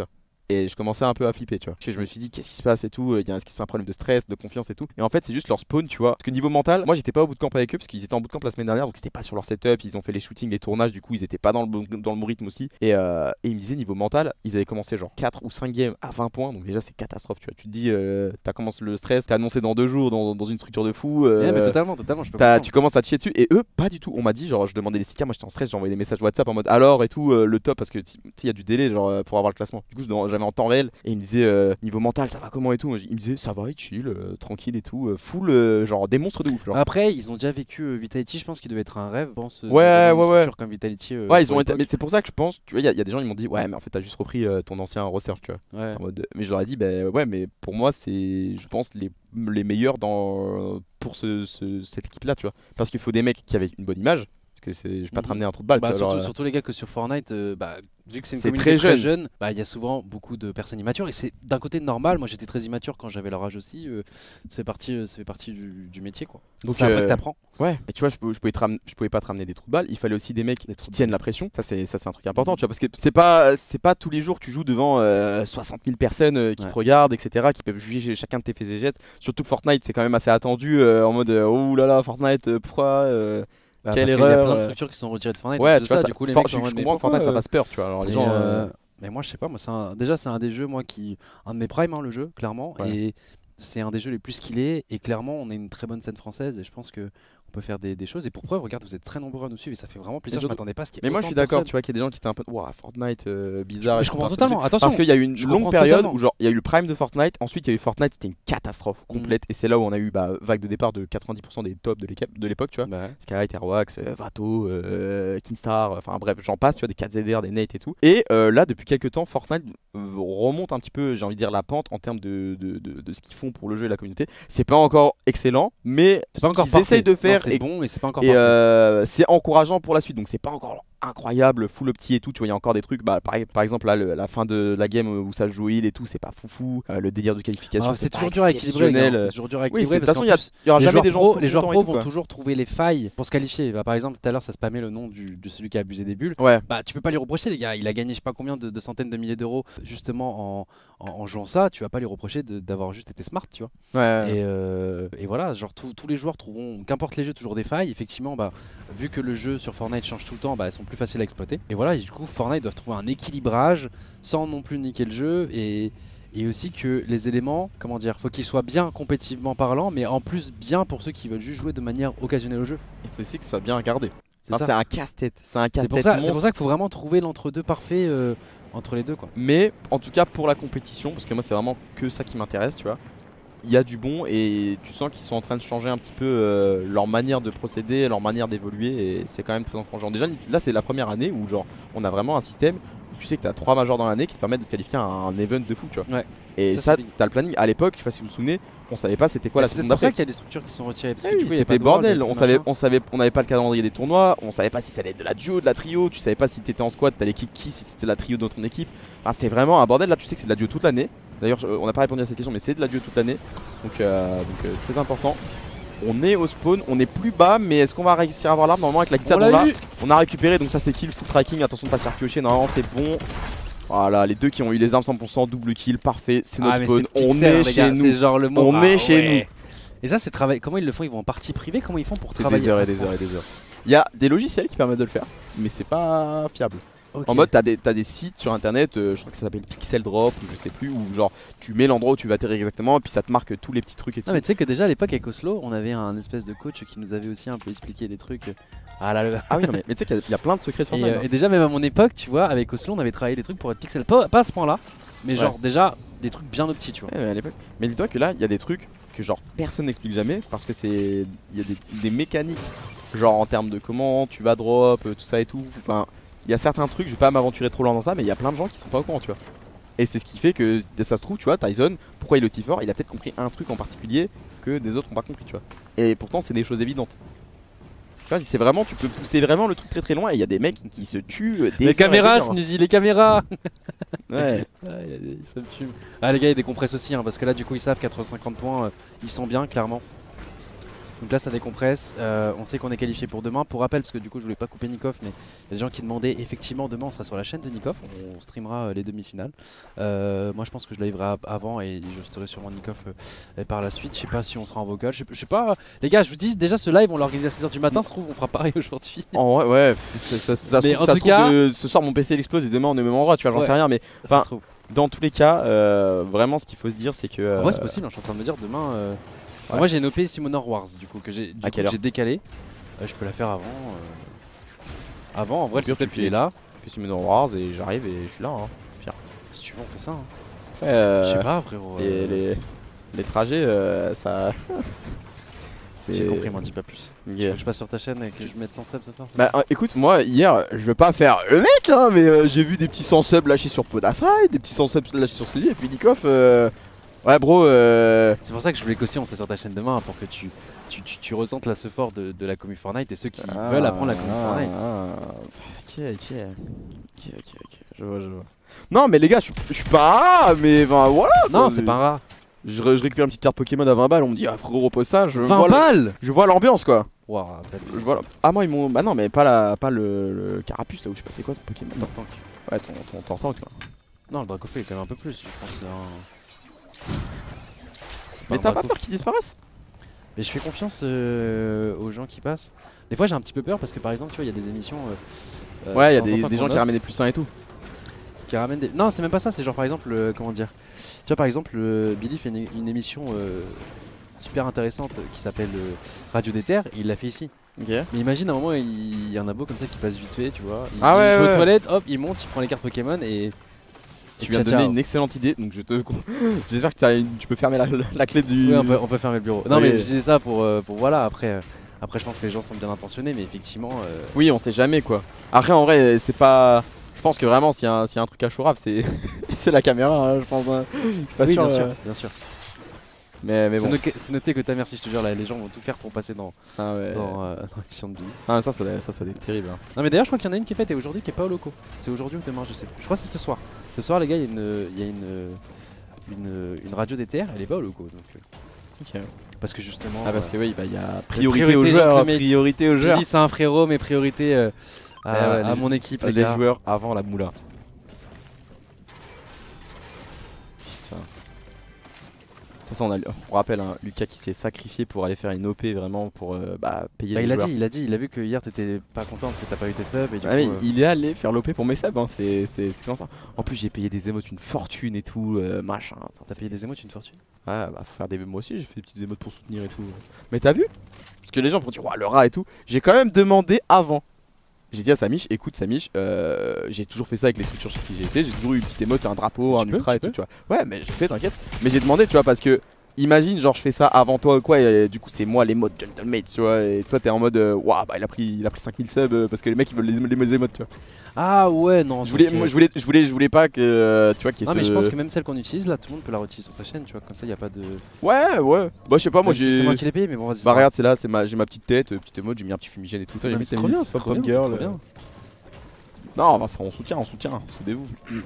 et je commençais un peu à flipper, tu vois. Parce que je me suis dit, qu'est-ce qui se passe et tout, il y a un problème de stress, de confiance et tout. Et en fait, c'est juste leur spawn, tu vois. Parce que niveau mental, moi j'étais pas au bootcamp avec eux parce qu'ils étaient en bootcamp la semaine dernière, donc c'était pas sur leur setup, ils ont fait les shootings, les tournages, du coup ils étaient pas dans le, bon, dans le bon rythme aussi. Et, euh, et ils me disaient, niveau mental, ils avaient commencé genre quatre ou cinq games à vingt points, donc déjà c'est catastrophe, tu vois. Tu te dis, euh, t'as commencé le stress, t'es annoncé dans deux jours dans, dans une structure de fou. Euh, yeah, mais totalement, totalement, je peux tu commences à te chier dessus, et eux, pas du tout. On m'a dit, genre, je demandais les six K, moi j'étais en stress, j'envoyais des messages WhatsApp en mode alors et tout, euh, le top, parce que tu sais, il y a du délai genre, euh, pour avoir le classement. Du coup, j'avais en temps réel, et il me disait, euh, niveau mental, ça va comment et tout. Moi, il me disait, ça va, chill, euh, tranquille et tout, euh, full, euh, genre des monstres de ouf. Genre. Après, ils ont déjà vécu euh, Vitality, je pense qu'il devait être un rêve. Je pense, euh, ouais, ouais, ouais. Comme Vitality, euh, ouais, ils ont été, mais c'est pour ça que je pense, tu vois, il y, y a des gens, ils m'ont dit, ouais, mais en fait, t'as juste repris euh, ton ancien roster, tu vois. Ouais. En mode, mais je leur ai dit, bah ouais, mais pour moi, c'est, je pense, les, les meilleurs dans, pour ce, ce, cette équipe-là, tu vois. Parce qu'il faut des mecs qui avaient une bonne image. Que c'est, je vais pas te ramener un trou de balle. Bah, tu vois, surtout, alors, surtout les gars que sur Fortnite, euh, bah, vu que c'est une c'est communauté très très jeune, jeune, bah il y a souvent beaucoup de personnes immatures et c'est d'un côté normal. Moi j'étais très immature quand j'avais leur âge aussi. Euh, ça fait partie, euh, ça fait partie du, du métier quoi. Donc c'est après euh, que t'apprends. Ouais. Et tu vois, je, je pouvais te ramener, je pouvais pas te ramener des trous de balle. Il fallait aussi des mecs des qui tiennent la pression. Ça c'est, ça c'est un truc important, tu vois, parce que c'est pas, c'est pas tous les jours que tu joues devant euh, soixante mille personnes euh, qui ouais. te regardent, et cetera, qui peuvent juger chacun de tes faits et gestes. Surtout que Fortnite, c'est quand même assez attendu euh, en mode, euh, oh là là, Fortnite, euh, pourquoi euh, Bah, quelle parce erreur. Il y a plein de structures qui sont retirées de Fortnite. Ouais, de tu vois, ça, ça, du coup, les for, mecs je, sont je comprends que Fortnite ça fasse peur, tu vois. Alors les et gens. euh, Euh... Mais moi, je sais pas, moi, c'est un... déjà, c'est un des jeux, moi, qui. Un de mes primes, hein, le jeu, clairement. Ouais. Et c'est un des jeux les plus skillés. Et clairement, on est une très bonne scène française. Et je pense que. On peut faire des, des choses et pour preuve, regarde, vous êtes très nombreux à nous suivre et ça fait vraiment plaisir. Je m'attendais pas à ce qu'il y ait. Mais moi je suis d'accord, tu vois qu'il y a des gens qui étaient un peu waouh Fortnite euh, bizarre. Je, je comprends totalement. Attention. Parce qu'il y a eu une longue période totalement. où genre il y a eu le prime de Fortnite, ensuite il y a eu Fortnite, c'était une catastrophe complète mmh. et c'est là où on a eu bah, vague de départ de quatre-vingt-dix pour cent des tops de l'époque, tu vois. Bah ouais. Sky, Airwax, euh, Vato, euh, Kinstar, enfin bref, j'en passe, tu vois, des quatre Z R, des Nate et tout. Et euh, là depuis quelques temps, Fortnite remonte un petit peu, j'ai envie de dire la pente en termes de, de, de, de ce qu'ils font pour le jeu et la communauté. C'est pas encore excellent, mais c'est pas encore ce qu'ils essayent de faire c'est bon et c'est pas encore et euh, c'est encourageant pour la suite, donc c'est pas encore incroyable, full opti et tout, tu vois, il y a encore des trucs, bah, par, par exemple là, le, la fin de la game où ça se joue heal et tout, c'est pas foufou, euh, le délire de qualification, c'est toujours dur à équilibrer, c'est toujours dur à équilibrer. Oui, de toute façon, il y aura jamais des gens Les joueurs pro vont toujours trouver les failles pour se qualifier. Bah, par exemple, tout à l'heure, ça spammait le nom du, de celui qui a abusé des bulles. Ouais. Bah, tu peux pas lui reprocher, les gars, il a gagné je sais pas combien de, de centaines de milliers d'euros justement en, en, en jouant ça, tu vas pas lui reprocher d'avoir juste été smart, tu vois. Ouais. Et, euh, et voilà, genre tous les joueurs trouveront, qu'importe les jeux, toujours des failles. Effectivement, bah, vu que le jeu sur Fortnite change tout le temps, bah, elles sont plus faciles à exploiter. Et voilà, et du coup, Fortnite doit trouver un équilibrage sans non plus niquer le jeu et, et aussi que les éléments, comment dire, faut qu'ils soient bien compétitivement parlant, mais en plus bien pour ceux qui veulent juste jouer de manière occasionnelle au jeu. Il faut aussi que ce soit bien regardé. C'est un casse-tête. C'est un casse-tête. C'est pour ça qu'il faut vraiment trouver l'entre-deux parfait euh, entre les deux, quoi. Mais en tout cas, pour la compétition, parce que moi, c'est vraiment que ça qui m'intéresse, tu vois. Il y a du bon et tu sens qu'ils sont en train de changer un petit peu euh, leur manière de procéder, leur manière d'évoluer et c'est quand même très encourageant. Déjà là c'est la première année où genre on a vraiment un système où tu sais que tu as trois majors dans l'année qui te permettent de te qualifier à un event de fou, tu vois. Ouais. Et ça, ça tu as le planning. À l'époque, je sais pas si vous vous souvenez, on savait pas c'était quoi la saison d'après. C'est pour ça qu'il y a des structures qui sont retirées parce que oui, du coup c'était bordel, on savait, on savait, on n'avait pas le calendrier des tournois, on savait pas si ça allait être de la duo, de la trio, tu savais pas si t'étais en squad, t'allais kick qui, si c'était la trio dans ton équipe. Enfin, c'était vraiment un bordel. Là tu sais que c'est de la duo toute l'année. D'ailleurs, on n'a pas répondu à cette question, mais c'est de la duo toute l'année. Donc, euh, donc euh, très important. On est au spawn, on est plus bas, mais est-ce qu'on va réussir à avoir l'arme? Normalement, avec la glissade, on, on, a, on a récupéré. Donc, ça, c'est kill, full tracking. Attention de pas se faire piocher. Normalement, c'est bon. Voilà, les deux qui ont eu les armes cent pour cent, double kill, parfait. C'est notre ah, spawn. Est on est chez gars, nous. Genre le mot. On ah, est chez ouais. nous. Et ça, c'est travail. Comment ils le font? Ils vont en partie privée? Comment ils font pour travailler? C'est des heures et des heures et des heures. Il y a des logiciels qui permettent de le faire, mais c'est pas fiable. Okay. En mode t'as des, t'as des sites sur internet, euh, je crois que ça s'appelle Pixel Drop ou je sais plus, où genre tu mets l'endroit où tu vas atterrir exactement et puis ça te marque tous les petits trucs et tout. Non mais tu sais que déjà à l'époque avec Oslo on avait un espèce de coach qui nous avait aussi un peu expliqué les trucs. Ah là là. Ah oui non mais, mais tu sais qu'il y, y a plein de secrets sur et, Fortnite. Euh, et déjà même à mon époque tu vois avec Oslo on avait travaillé des trucs pour être pixel, pas, pas à ce point là, mais genre ouais. déjà des trucs bien petits tu vois. Ouais, à l'époque. Mais dis-toi que là il y a des trucs que genre personne n'explique jamais parce que c'est. Il y a des, des mécaniques genre en termes de comment tu vas drop, tout ça et tout. Enfin. Il y a certains trucs, je vais pas m'aventurer trop loin dans ça, mais il y a plein de gens qui sont pas au courant, tu vois. Et c'est ce qui fait que ça se trouve, tu vois, Tyson, pourquoi il est aussi fort, il a peut-être compris un truc en particulier que des autres n'ont pas compris, tu vois. Et pourtant, c'est des choses évidentes. Tu vois, c'est vraiment, tu peux pousser vraiment le truc très très loin et il y a des mecs qui se tuent. Des les caméras, Sneezy, les caméras. Ouais. Ouais ça me tue. Ah les gars, ils décompressent aussi, hein, parce que là, du coup, ils savent quatre cent cinquante points, euh, ils sont bien, clairement. Donc là ça décompresse, euh, on sait qu'on est qualifié pour demain. Pour rappel, parce que du coup je voulais pas couper Nikoff, mais il y a des gens qui demandaient, effectivement demain on sera sur la chaîne de Nikoff, on streamera euh, les demi-finales. Euh, moi je pense que je liverai avant et je serai sûrement Nikoff euh, par la suite. Je sais pas si on sera en vocal, je sais, je sais pas. Les gars, je vous dis déjà ce live on l'organise à six heures du matin, ça se trouve on fera pareil aujourd'hui. En vrai, ouais, ça, ça, ça, Mais se en trouve, ça tout se trouve cas- que ce soir mon P C il explose et demain on est au même endroit, tu vois, j'en Ouais. sais rien, mais Ça enfin, se trouve. dans tous les cas, euh, vraiment ce qu'il faut se dire c'est que. En euh, vrai c'est possible, hein, je suis en train de me dire demain. Euh... Ouais. Moi j'ai une O P Summoner Wars du coup que j'ai À quelle heure j'ai décalé. Euh, je peux la faire avant. euh, Avant, en vrai, Au pire, le setup tu il est fais- là. Je fais Summoner Wars et j'arrive et je suis là. Hein. Si tu veux, on fait ça. Hein. Euh, Je sais pas, frérot. Les, euh, les, les trajets, euh, ça. C'est- J'ai compris, m'en dis pas plus. Tu Yeah. veux que je passe sur ta chaîne et que je mette cent subs ce soir? Bah euh, écoute, moi hier, je veux pas faire le mec, hein, mais euh, j'ai vu des petits cent subs lâchés sur Podasai, des petits cent subs lâchés sur C D, et puis Nikoff, euh, ouais bro, euh, C'est pour ça que je voulais qu'aussi on soit sur ta chaîne demain pour que tu, tu, tu, tu ressentes la ce fort de, de la commu Fortnite et ceux qui ah, veulent apprendre la commu ah, Fortnite. ah, ok, ok, ok, ok, ok, je vois, je vois. Non mais les gars, je suis- je suis pas rare, mais ben voilà. Non, quoi, c'est mais- pas rare. Je, re- je récupère une petite carte Pokémon à vingt balles, on me dit ah frérot repose ça, je vingt vois le- balles. je vois l'ambiance quoi. Waouh, belle Je vois la- Ah moi ils m'ont, bah non mais pas la, pas le, le carapuce là où je sais pas c'est quoi ton Pokémon. Tortank. Ouais ton, ton, ton tank là. Non, le Dracofeu est quand même un peu plus, je pense. que c'est un- c'est pas Mais un t'as pas Dracofeu. peur qu'ils disparaissent? Mais je fais confiance euh, aux gens qui passent. Des fois j'ai un petit peu peur parce que par exemple, tu vois, il y a des émissions. euh, euh, Ouais, il y a de temps en des, temps des qu'on gens qui hoste, ramènent des plus un et tout. qui ramènent des... Non, c'est même pas ça, c'est genre par exemple, euh, comment dire. Tu vois, par exemple, euh, Billy fait une, une émission euh, super intéressante qui s'appelle euh, Radio des Terres, et il l'a fait ici. Ok. Mais imagine à un moment, il y a un abo comme ça qui passe vite fait, tu vois. Il Ah dit, ouais, je vais ouais. aux toilettes, hop, il monte, il prend les cartes Pokémon et. Tu et viens de ciao, donner ciao. une excellente idée, donc je te. J'espère que t'as une- tu peux fermer la, la clé du. Oui, on peut, on peut fermer le bureau. Non, Oui. mais je disais ça pour, euh, pour voilà, après. euh, Après, je pense que les gens sont bien intentionnés, mais effectivement. euh, Oui, on sait jamais quoi. Après, en vrai, c'est pas. Je pense que vraiment, s'il y, a un- s'il y a un truc à Chourave, c'est c'est la caméra, hein, je pense. hein. Je suis pas oui, sûr. bien sûr, euh, bien sûr. Mais, mais C'est bon. noté, c'est noté que ta mère, si je te jure, là, les gens vont tout faire pour passer dans, Ah ouais. dans, euh, dans l'émission de Billy. Ah, mais ça, ça, doit- ça, ça doit être terrible. hein. Non, mais d'ailleurs, je crois qu'il y en a une qui est faite et aujourd'hui qui est pas au loco. C'est aujourd'hui ou demain, je sais plus. Je crois que c'est ce soir. Ce soir, les gars, il y a une, il y a une, une, une radio des terres, elle est pas au loco. Donc, euh, Ok. parce que justement. Ah, parce euh, que oui, bah, il y a priorité, priorité, aux joueurs. Jean-Claude Priorité aux joueurs. Billy, c'est un frérot, mais priorité euh, à, Eh ouais, à les- mon équipe, les, Les gars. joueurs avant la moula. Putain. De toute façon, on, a, on rappelle hein, Lucas qui s'est sacrifié pour aller faire une O P vraiment pour euh, bah, payer Bah, les il a joueurs. dit, il a dit, il a vu que hier t'étais pas content parce que t'as pas eu tes subs et du Ah, mais coup. euh, il est allé faire l'O P pour mes subs, hein, c'est c'est- c'est comme ça. En plus, j'ai payé des émotes, une fortune et tout, euh, machin. Attends, T'as c'est- payé des émotes une fortune. Ouais, bah faut faire des. Moi aussi, j'ai fait des petites émotes pour soutenir et tout. Mais t'as vu? Parce que les gens vont dire, ouah, le rat et tout. J'ai quand même demandé avant. J'ai dit à Samish, écoute Samish, euh, j'ai toujours fait ça avec les structures sur qui j'ai été. J'ai toujours eu une petite émote, un drapeau, Tu un peux, ultra tu et tout, peux. tu vois. Ouais, mais je fais, t'inquiète. Mais j'ai demandé, tu vois, parce que. Imagine, genre, je fais ça avant toi ou quoi, et du coup, c'est moi les modes Gentlemate, tu vois. Et toi, t'es en mode, euh, waouh, bah il a pris, il a pris cinq mille subs euh, parce que les mecs ils veulent les, les, les émotes, tu vois. Ah ouais, non. Je voulais, donc, moi, euh, je voulais, je voulais, je voulais pas que, euh, tu vois, qu'il y ait Non, mais ce- je pense que même celle qu'on utilise là, tout le monde peut la réutiliser sur sa chaîne, tu vois. Comme ça, y a pas de. Ouais, ouais. Bah, je sais pas, moi Même si j'ai. C'est moi qui l'ai payé, mais bon, vas-y. Bah regarde, c'est là, c'est ma, j'ai ma petite tête, euh, petite émote, j'ai mis un petit fumigène et tout. J'ai Non, mais mis c'est des trop bien, petites c'est trop pop bien, c'est girl, trop bien. euh. Non, bah, ça, on soutient, on soutient, c'est des vous.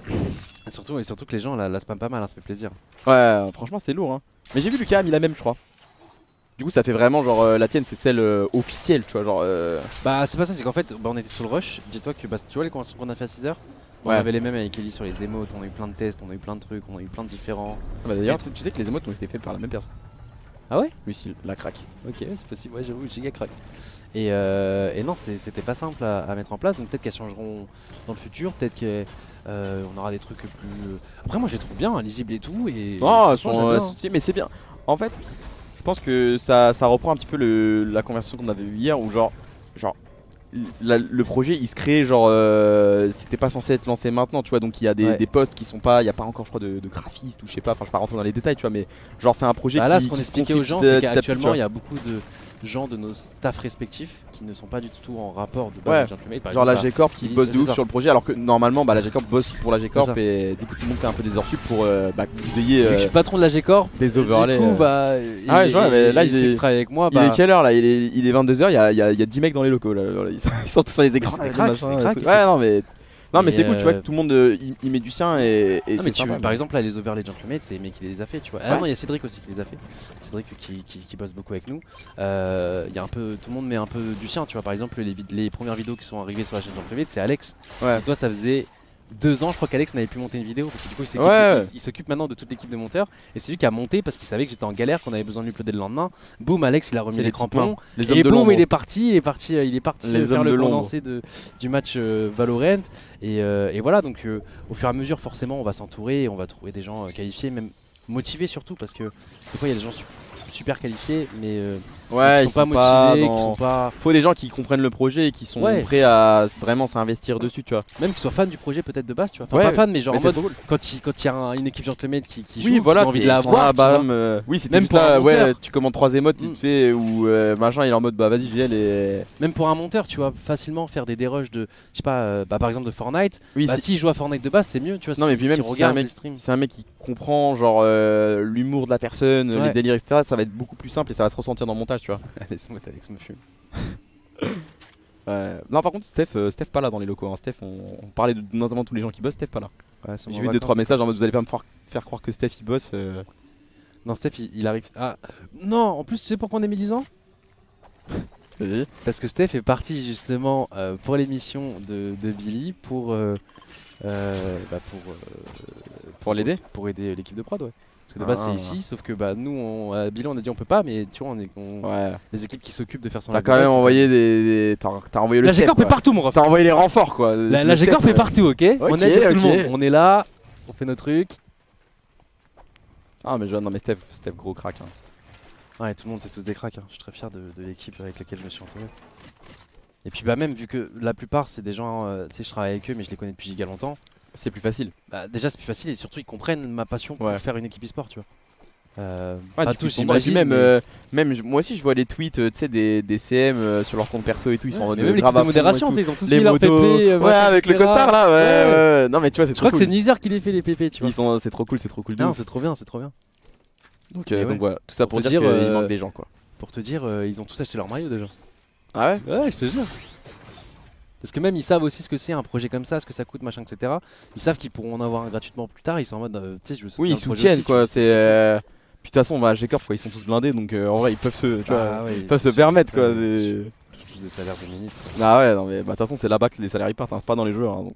Et surtout, et surtout que les gens la, la spam pas mal, hein, ça fait plaisir. Ouais, franchement, c'est lourd. Hein. Mais j'ai vu Lucas a mis la même, je crois. Du coup, ça fait vraiment genre euh, la tienne, c'est celle euh, officielle, tu vois, genre. Euh... Bah, c'est pas ça, c'est qu'en fait, bah, on était sur le rush. Dis-toi que bah, tu vois les conversations qu'on a fait à six heures. On Ouais. avait les mêmes avec Ellie sur les émotes, on a eu plein de tests, on a eu plein de trucs, on a eu plein de différents. Bah d'ailleurs, tu sais- tu sais que les émotes ont été faites par la même personne. Ah ouais? Lui, si, la craque. Ok, c'est possible, ouais, j'avoue, giga crack. Et, euh, et non, c'était c'était pas simple à, à mettre en place, donc peut-être qu'elles changeront dans le futur, peut-être qu'on aura des trucs plus. Après, moi je les trouve bien, hein, lisibles et tout. Et Non, elles franchement, sont, j'aime elles bien, sont stylées, mais c'est bien. En fait, je pense que ça, ça reprend un petit peu le, la conversation qu'on avait eue hier où genre, genre la- le projet il se crée genre euh, c'était pas censé être lancé maintenant, tu vois, donc il y a des, Ouais. des postes qui sont pas, il y a pas encore je crois de, de graphiste ou je sais pas, enfin je vais pas rentrer dans les détails, tu vois, mais genre c'est un projet Bah qui là, ce qu'on qui se expliquait construit aux gens, petit à- c'est petit à petit, tu qu'actuellement, vois. il y a beaucoup de gens de nos staffs respectifs qui ne sont pas du tout en rapport de base Ouais. avec Gentleman. Par Genre la exemple, G-Corp qui Elise, bosse de c'est ouf ça. sur le projet alors que normalement bah, la G-Corp bosse pour la G-Corp C'est ça. et du coup tout le monde fait un peu des heures sup pour euh, bah, que vous ayez vu que euh, je suis patron de la G-Corp, des overlays. du coup, euh. bah, Ah ouais, il- je vois, il- mais là, il il sait est- qu'il travaille avec moi. Il Bah, est quelle heure là? Il est, il est vingt-deux heures, il y a, il y a- il y a dix mecs dans les locaux là. Ils sont, ils sont tous sur les écrans. c'était là, crack, machin, c'était et crack, tout. il Ouais, faut- non, mais Non, mais Et c'est cool, tu vois euh, que tout le monde euh, y, y met du sien et, et Non, c'est mais tu- sympa. par exemple, là, les overlay Gentlemate, c'est Aimé qui les a fait, tu vois. Ah Ouais. non, il y a Cédric aussi qui les a fait. Cédric qui, qui, qui bosse beaucoup avec nous. Euh, Il y a un peu, tout le monde met un peu du sien, tu vois. Par exemple, les, vid- les premières vidéos qui sont arrivées sur la chaîne Gentlemate, c'est Alex. Ouais. Et toi, ça faisait deux ans, je crois qu'Alex n'avait plus monté une vidéo parce que du coup, il s'occupe Ouais. il- il s'occupe maintenant de toute l'équipe de monteurs. Et c'est lui qui a monté parce qu'il savait que j'étais en galère, qu'on avait besoin de lui uploader le lendemain. Boum, Alex, il a remis C'est les les petites crampons. mains. Les hommes Et de boum, l'ombre. il est parti, il est parti, euh, il est parti Les euh, faire hommes de le l'ombre. condensé de, du match euh, Valorant. Et, euh, et voilà, donc euh, au fur et à mesure, forcément, on va s'entourer, et on va trouver des gens euh, qualifiés, même motivés surtout, parce que des fois, il y a des gens su- super qualifiés, mais euh, Ouais, qui ils sont pas sont pas motivés, dans- qui sont pas, Faut des gens qui comprennent le projet et qui sont Ouais. prêts à vraiment s'investir dessus, tu vois. même qui soient fans du projet peut-être de base, tu vois. Enfin, Ouais, pas fans, mais genre mais en c'est mode trop cool. quand il quand il y a un- une équipe Gentleman qui, qui Oui, joue, voilà, qui ont envie de t'es- la ils sont voir, là, tu vois. bam, euh, oui, c'était Même juste pour un là, ouais, monteur. tu commandes trois émotes, Mm. il te fait, ou euh, machin, il est en mode, bah vas-y, G L et. Même pour un monteur, tu vois, facilement faire des dérushs de, je sais pas, euh, bah, par exemple de Fortnite. Oui, Bah, c'est- s'il joue à Fortnite de base, c'est mieux, tu vois. Non, si- mais puis même s'il si c'est un regarde mec- les streams. c'est un mec qui comprend, genre, euh, l'humour de la personne, Ouais. les délires, et cetera. Ça va être beaucoup plus simple et ça va se ressentir dans le montage, tu vois. Laisse-moi, Alex me fume. Ouais. Non, par contre, Steph, euh, Steph pas là dans les locaux. Hein. Steph, on, on parlait de notamment tous les gens qui bossent, Steph pas là. Ouais, sur J'ai mon vu deux vacances. trois messages en mode vous allez pas me faire, faire croire que Steph il bosse. euh. Non, Steph, il, il arrive. Ah, non, en plus, tu sais pourquoi on est médisant? Vas-y. Parce que Steph est parti justement euh, pour l'émission de, de Billy pour, euh, euh, bah, pour, euh, Pour l'aider. pour aider l'équipe de prod, ouais. Parce que de base, Ah. c'est ici, sauf que bah, nous, on, à Billy, on a dit on peut pas, mais tu vois, on est, on- Ouais. les équipes qui s'occupent de faire son T'as live quand de même base, envoyé des. des- T'as t'as envoyé le La Steph, G-Corp est quoi. partout, mon ref. T'as envoyé les renforts quoi. La, C'est la le G-Corp Steph, est euh. partout, ok, on Ok, aide tout le ok. monde. On est là, on fait nos trucs. Ah, mais je... non, mais Steph, Steph gros crack. Hein. Ouais, tout le monde, c'est tous des cracks. Hein. Je suis très fier de, de l'équipe avec laquelle je me suis entouré. Et puis, bah, même vu que la plupart, c'est des gens, euh, tu sais, je travaille avec eux, mais je les connais depuis giga longtemps. C'est plus facile. Bah, déjà, c'est plus facile et surtout, ils comprennent ma passion pour Ouais. faire une équipe e-sport, tu vois. Euh, Ouais, pas du coup, tous, ils sont dans- et puis j'imagine. même, mais- euh, même je- moi aussi je vois les tweets euh, tu sais des, des C M euh, sur leur compte perso et tout, ils sont en mais mode même l'équipe grave à de fond modération, et tu tout. sais, ils ont tous Les mis leur P P. motos. euh, Ouais, machin, avec le et cetera. costard là, ouais, Ouais. ouais, ouais. Non mais tu vois, c'est Je trop crois que c'est cool. Nizar qui les fait les P P, tu vois. Ils sont, c'est trop cool, c'est trop cool. de Non, ouf. c'est trop bien, c'est trop bien. Donc, euh, Et donc ouais. voilà, tout ça pour, Pour te dire, dire, qu'il euh, manque des gens quoi. Pour te dire, euh, ils ont tous acheté leur maillot déjà. Ah ouais. Ouais, je te jure. Parce que même ils savent aussi ce que c'est un projet comme ça, ce que ça coûte, machin, et cetera. Ils savent qu'ils pourront en avoir un gratuitement plus tard. Ils sont en mode, euh, tu sais, je veux Oui, soutenir ils le projet soutiennent aussi, quoi. C'est. euh, Puis de toute façon, bah, G-Corp quoi, ils sont tous blindés donc euh, en vrai ils peuvent se, tu tu vois. vois, Ah ouais, ils peuvent se tous- permettre quoi. ouais, c'est- tous- tous des salaires de ministre. Ah ouais, non mais bah, de toute façon c'est là-bas que les salaires ils partent, hein, pas dans les joueurs. Hein, donc.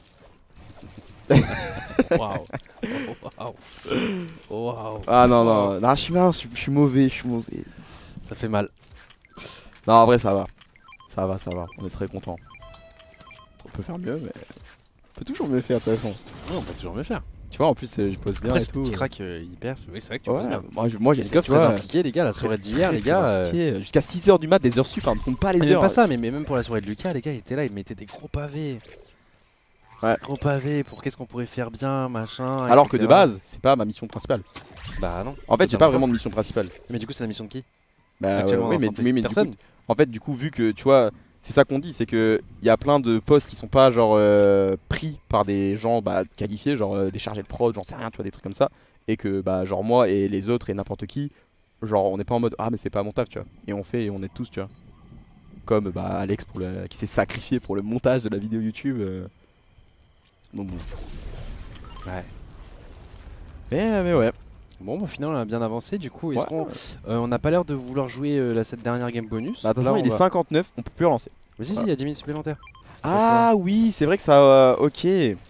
euh, Waouh. Waouh. Waouh. Ah non non, non, je suis mal, je suis- je suis mauvais, je suis mauvais. Ça fait mal. Non, en vrai, ça va. Ça va, ça va. On est très content. On peut faire mieux, mais. On peut toujours mieux faire de toute façon. Ouais, on peut toujours mieux faire. Tu vois, en plus, euh, je pose bien Après, et ce tout. petit crack euh, hyper. Oui, c'est vrai que tu Ouais, poses bien. moi, je- moi j'ai Les gars, tu très vois, impliqués, les gars. La soirée d'hier, très, les très gars. euh, impliqué. Jusqu'à six heures du mat, des heures sup, hein, ne compte pas les mais même heures. pas ça, mais, mais même pour la soirée de Lucas, les gars, ils étaient là, ils mettaient des gros pavés. Ouais. Gros pavés pour qu'est-ce qu'on pourrait faire bien, machin. Alors que de et cetera. base, c'est pas ma mission principale. Bah non. En fait, j'ai Totalement pas vraiment de mission principale. Mais du coup, c'est la mission de qui Bah, Actuellement, oui, dans mais, Santé. oui, mais du coup, Personne. en fait, du coup, vu que tu vois, c'est ça qu'on dit, c'est que il y a plein de postes qui sont pas genre euh, pris par des gens bah, qualifiés, genre euh, des chargés de prod, j'en sais rien, tu vois, des trucs comme ça, et que bah genre moi et les autres et n'importe qui, genre on n'est pas en mode ah mais c'est pas mon taf, tu vois, et on fait et on est tous, tu vois, comme bah Alex pour le, qui s'est sacrifié pour le montage de la vidéo YouTube. euh. Donc bon. Ouais. Mais, mais ouais. Bon, bah, au final, on a bien avancé. Du coup, est-ce Ouais. qu'on euh, on n'a pas l'air de vouloir jouer euh, la, cette dernière game bonus Bah, attention, Là, il on est va- cinquante-neuf, on peut plus relancer. Mais si, si, Voilà. il y a dix minutes supplémentaires. Ah oui, c'est vrai que ça. euh, ok.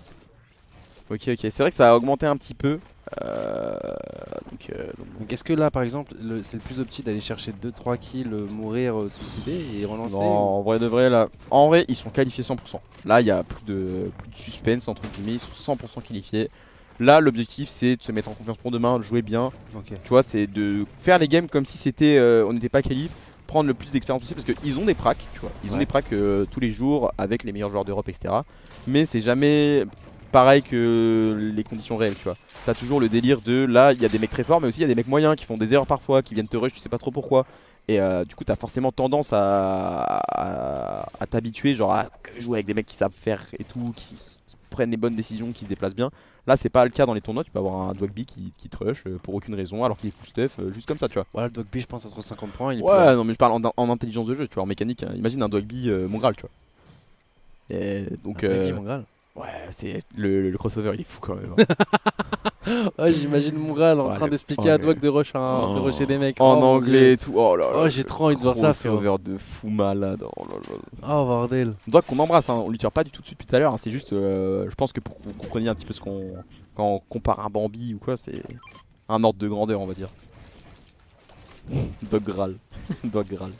Ok, ok. C'est vrai que ça a augmenté un petit peu. Euh, donc, euh, donc, Donc, est-ce que là, par exemple, le- c'est le plus opti d'aller chercher deux trois kills, euh, mourir, euh, suicider et relancer non, en vrai de vrai, là. En vrai, ils sont qualifiés cent pour cent. Là, il y a plus de, plus de suspense, entre guillemets. Ils sont cent pour cent qualifiés. Là, l'objectif, c'est de se mettre en confiance pour demain, de jouer bien. ou- Ok. Tu vois, c'est de faire les games comme si c'était, euh, on n'était pas qualif. Prendre le plus d'expérience possible parce qu'ils ont des pracs, tu vois. Ils ont Ouais. des pracs euh, tous les jours avec les meilleurs joueurs d'Europe, et cetera. Mais c'est jamais pareil que les conditions réelles, tu vois. T'as toujours le délire de là, il y a des mecs très forts, mais aussi il y a des mecs moyens qui font des erreurs parfois, qui viennent te rush, tu sais pas trop pourquoi. Et euh, du coup, t'as forcément tendance à, à, à t'habituer, genre à jouer avec des mecs qui savent faire et tout, qui, qui prennent les bonnes décisions, qui se déplacent bien. Là, c'est pas le cas dans les tournois. Tu peux avoir un Dogby qui, qui te rush euh, pour aucune raison, alors qu'il est full stuff, euh, juste comme ça, tu vois. Voilà, le Dogby, je pense, entre cinquante points. Il est Ouais, non, mais je parle en, en intelligence de jeu, tu vois, en mécanique. Hein. Imagine un Dogby euh, mon Graal, tu vois. Et donc, plus là. Un Dogby, euh, mon Graal. Ouais, c'est le, le crossover, il est fou quand même. Hein. Oh, j'imagine mon Graal en Ouais, train le- d'expliquer ouais. à Dwag de rush un, En- de rusher des mecs. En Oh, mon anglais Dieu. et tout. Oh là là. Oh, j'ai trop envie de voir ça, frérot. Crossover de fou malade. Oh là là. Oh, bordel. Doit qu'on embrasse, hein. On lui tire pas du tout dessus depuis tout à l'heure. Hein. C'est juste, euh, je pense que pour que vous compreniez un petit peu ce qu'on. Quand on compare un Bambi ou quoi, c'est un ordre de grandeur, on va dire. Dog Graal. Dog Graal.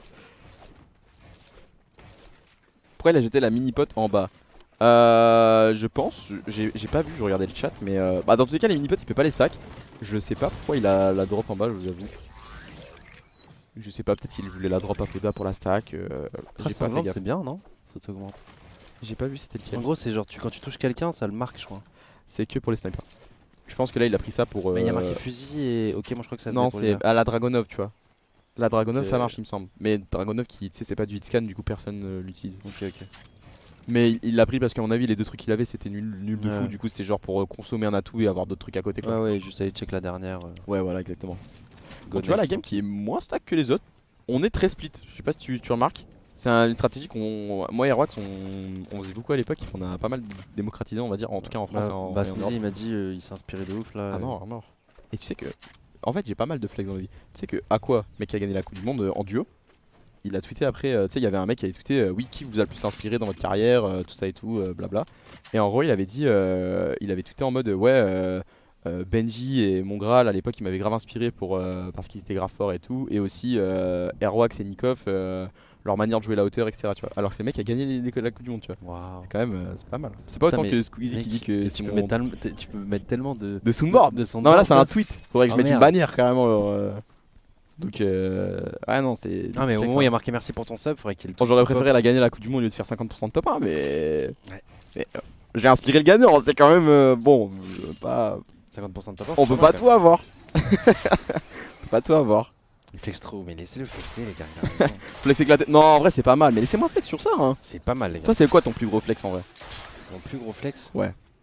Pourquoi il a jeté la mini-pot en bas? Euh, je pense, j'ai j'ai pas vu, je regardais le chat, mais euh, bah dans tous les cas, les mini-pots il peut pas les stack. Je sais pas pourquoi il a la drop en bas, je vous avoue. Je sais pas, peut-être qu'il voulait la drop à Poda pour la stack. Euh, j'ai Trace pas fait sanglante, gaffe. c'est bien, non? Ça t'augmente. J'ai pas vu c'était lequel. En gros, c'est genre tu, quand tu touches quelqu'un, ça le marque, je crois. C'est que pour les snipers. Je pense que là il a pris ça pour. Mais il y a euh, marqué fusil et. Ok, moi je crois que ça le Non, fait pour c'est les- à la Dragonov, tu vois. La Dragonov Ok. ça marche, il me semble. Mais Dragonov, qui, tu sais, c'est pas du hitscan, du coup personne euh, l'utilise. Ok, ok. Mais il- il l'a pris parce qu'à mon avis, les deux trucs qu'il avait c'était nul, nul de Ouais. fou. Du coup, c'était genre pour euh, consommer un atout et avoir d'autres trucs à côté, quoi. Ouais, ouais, juste aller check la dernière. euh, Ouais, voilà, exactement. go Bon, tu vois la next. game qui est moins stack que les autres, on est très split. Je sais pas si tu, tu remarques. C'est un- une stratégie qu'on. Moi et Airwax, on, on faisait beaucoup à l'époque. On a pas mal démocratisé, on va dire, en tout cas en France Bah, et en, bah, et en Sneezy, Europe. il m'a dit, euh, il s'est inspiré de ouf là. Ah euh. mort, à mort. Et tu sais que. En fait, j'ai pas mal de flex dans la vie. Tu sais que Aqua, mec qui a gagné la Coupe du Monde euh, en duo, il a tweeté après. euh, tu sais, il y avait un mec qui avait tweeté euh, oui, qui vous a le plus inspiré dans votre carrière, euh, tout ça et tout, euh, blabla. Et en gros, il avait dit. euh, il avait tweeté en mode euh, ouais. euh, Euh, Benji et mon Graal à l'époque ils m'avaient grave inspiré pour, euh, parce qu'ils étaient grave forts et tout, et aussi euh, Airwax et Nikov, euh, leur manière de jouer la hauteur, etc, tu vois. Alors que c'est le mec qui a gagné les, les- la Coupe du Monde, tu vois. Waouh. Quand même euh, c'est pas mal, c'est pas Putain, autant mais que Squeezie Mec, qui dit que et c'est tu, peux mon- mettre talm- t- tu peux mettre tellement de. de Soundboard. de son Non là c'est un board, tweet, faudrait que Ah, je mette une merde. bannière carrément, alors, euh. Donc euh... ouais non c'est Ah, mais au flex, moment où il y hein. a marqué merci pour ton sub, faudrait qu'il. Bon, j'aurais qu'il préféré la gagner la Coupe du Monde au lieu de faire cinquante pour cent de top un, mais, Ouais. mais, euh, j'ai inspiré le gagnant, c'est quand même euh, bon, euh, pas... pop. cinquante pour cent de ta part. on peut pas tout avoir. On peut pas tout avoir. Il flex trop, mais laissez-le flexer, les gars. il a raison. Flex éclaté. Non, en vrai, c'est pas mal, mais laissez-moi flex sur ça. Hein. C'est pas mal, les gars. Toi, c'est quoi ton plus gros flex en vrai? Mon plus gros flex.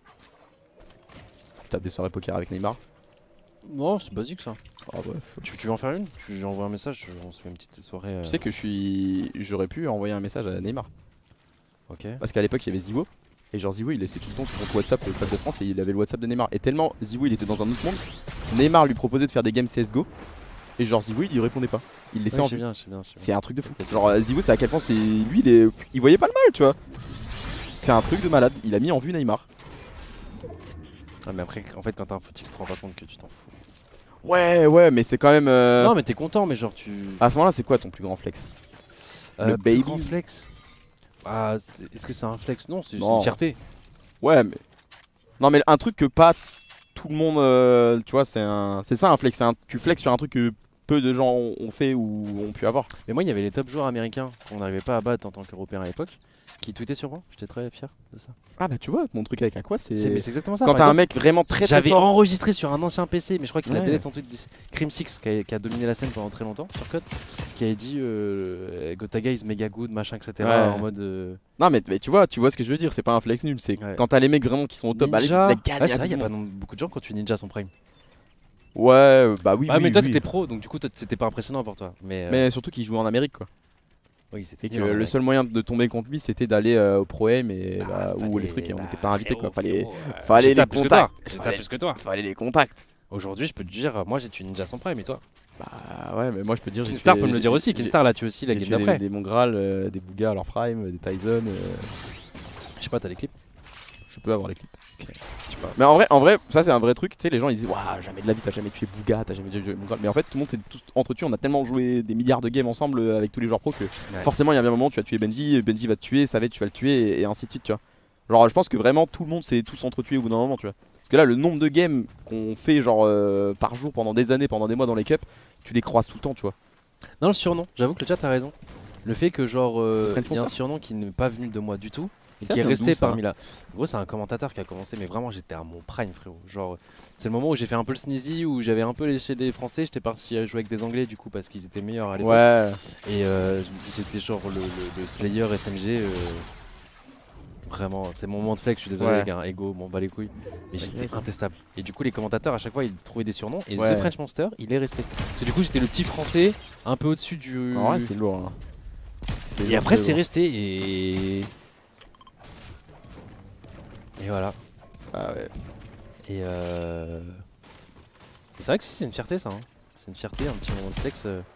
Tu tapes des soirées poker avec Neymar? Non, c'est basique ça. Ah, bref. Tu, tu veux en faire une? Tu lui envoies un message, on se fait une petite soirée. euh, Tu sais que je suis. J'aurais pu envoyer un message à Neymar. Ok. Parce qu'à l'époque, il y avait Zivo. Et genre, Zivo, il laissait tout le temps sur son WhatsApp au Stade de France et il avait le WhatsApp de Neymar. Et tellement Zivo, il était dans un autre monde, Neymar lui proposait de faire des games C S G O. Et genre, Zivo, il lui répondait pas. Il laissait Ouais, en je sais vue. bien, je sais bien. je sais bien. C'est un truc de fou. Genre, euh, Zivo, c'est à quel point c'est. Lui, il, est... il voyait pas le mal, tu vois. C'est un truc de malade. Il a mis en vue Neymar. Ah, mais après, en fait, quand t'as un footing, tu te rends pas compte que tu t'en fous. Ouais, ouais, mais c'est quand même. euh, Non, mais t'es content, mais genre tu. À ce moment-là, c'est quoi ton plus grand flex? Euh, le plus baby. grand flex. Ah, c'est- est-ce que c'est un flex? Non, c'est c'est Non. une fierté. Ouais, mais. Non, mais un truc que pas tout le monde. euh, tu vois, c'est un. C'est ça un flex. c'est Un... Tu flex sur un truc que peu de gens ont ont fait ou ont pu avoir. Mais moi, il y avait les top joueurs américains qu'on n'arrivait pas à battre en tant qu'Européens à l'époque, qui tweetaient sur moi. J'étais très fier de ça. Ah, bah, tu vois, mon truc avec Aqua, c'est. C'est mais c'est exactement ça. Quand par t'as un exemple, mec vraiment très très j'avais fort. enregistré sur un ancien P C, mais je crois qu'il a Ouais. délai son tweet. dix- Crim six qui a, qui a dominé la scène pendant très longtemps sur Code, qui avait dit euh, Gotaga is mega good, machin, et cetera. Ouais. En mode. euh, Non, mais, mais tu vois, tu vois ce que je veux dire. C'est pas un flex nul. C'est Ouais. quand t'as les mecs vraiment qui sont au top. Bah, les Ninja. mecs gagnent Ouais, c'est à vrai, il y a tout pas le monde. non- beaucoup de gens quand tu ninja son prime. Ouais, euh, bah oui. Ah, oui, mais toi, oui. t'étais pro, donc du coup, toi, c'était pas impressionnant pour toi. Mais, euh, Mais surtout qu'il jouait en Amérique, quoi. oui, c'était Et que nul, en le vrai. seul moyen de tomber contre lui, c'était d'aller euh, au Pro M et bah, ou fallait- les trucs et on bah, n'était pas invité, quoi. frérot, Fallait, frérot, euh, fallait j'ai les ça plus que contacts. toi. J'ai ça Fallait- plus que toi. Fallait les contacts. Aujourd'hui, je peux te dire, moi j'ai tué Ninja sans prime et toi? Bah ouais, mais moi je peux te dire. j'ai Kinstar tué- peut me le dire j'ai- aussi. j'ai- Kinstar l'a tué aussi la j'ai game tué d'après. Des, des Mongral, euh, des Bouga à leur prime, des Tyson. euh, Je sais pas, t'as les clips? je peux avoir les clips. Je sais pas. Mais en vrai, en vrai, ça c'est un vrai truc. Tu sais, les gens ils disent waouh, jamais de la vie t'as jamais tué Bouga, t'as jamais tué Mongral. Mais en fait, tout le monde s'est tous entretenu. On a tellement joué des milliards de games ensemble euh, avec tous les joueurs pro que forcément il y a bien un moment où tu vas tuer Benji, Benji va te tuer, Savage tu vas le tuer et, et ainsi de suite, tu vois. Genre, je pense que vraiment tout le monde s'est tous entretués au bout d'un moment, tu vois. Parce que là, le nombre de games qu'on fait genre euh, par jour pendant des années, pendant des mois dans les cups, tu les croises tout le temps, tu vois. Non, le surnom, j'avoue que le chat a raison. Le fait que, genre, euh, French il y a un Monster surnom qui n'est pas venu de moi du tout. Et Ça qui est vient resté d'où, ça parmi la. En gros, c'est un commentateur qui a commencé, mais vraiment, j'étais à mon prime, frérot. Genre, c'est le moment où j'ai fait un peu le sneezy, où j'avais un peu léché les Français. J'étais parti à jouer avec des Anglais, du coup, parce qu'ils étaient meilleurs à l'époque. Ouais. Et euh, j'étais genre le, le- le Slayer S M G. euh, Vraiment, c'est mon moment de flex, je suis désolé Ouais. les gars, ego, m'en bat les couilles. Mais j'étais intestable. Et du coup, les commentateurs à chaque fois ils trouvaient des surnoms. Et Ouais. The French Monster, il est resté. Parce que du coup, j'étais le petit français, un peu au-dessus du. En vrai, c'est lourd. Hein. C'est Et lourd, après, c'est lourd. resté. Et. Et voilà. Ah ouais. Et euh... c'est vrai que si, c'est une fierté ça. Hein. C'est une fierté, un petit moment de flex. Euh...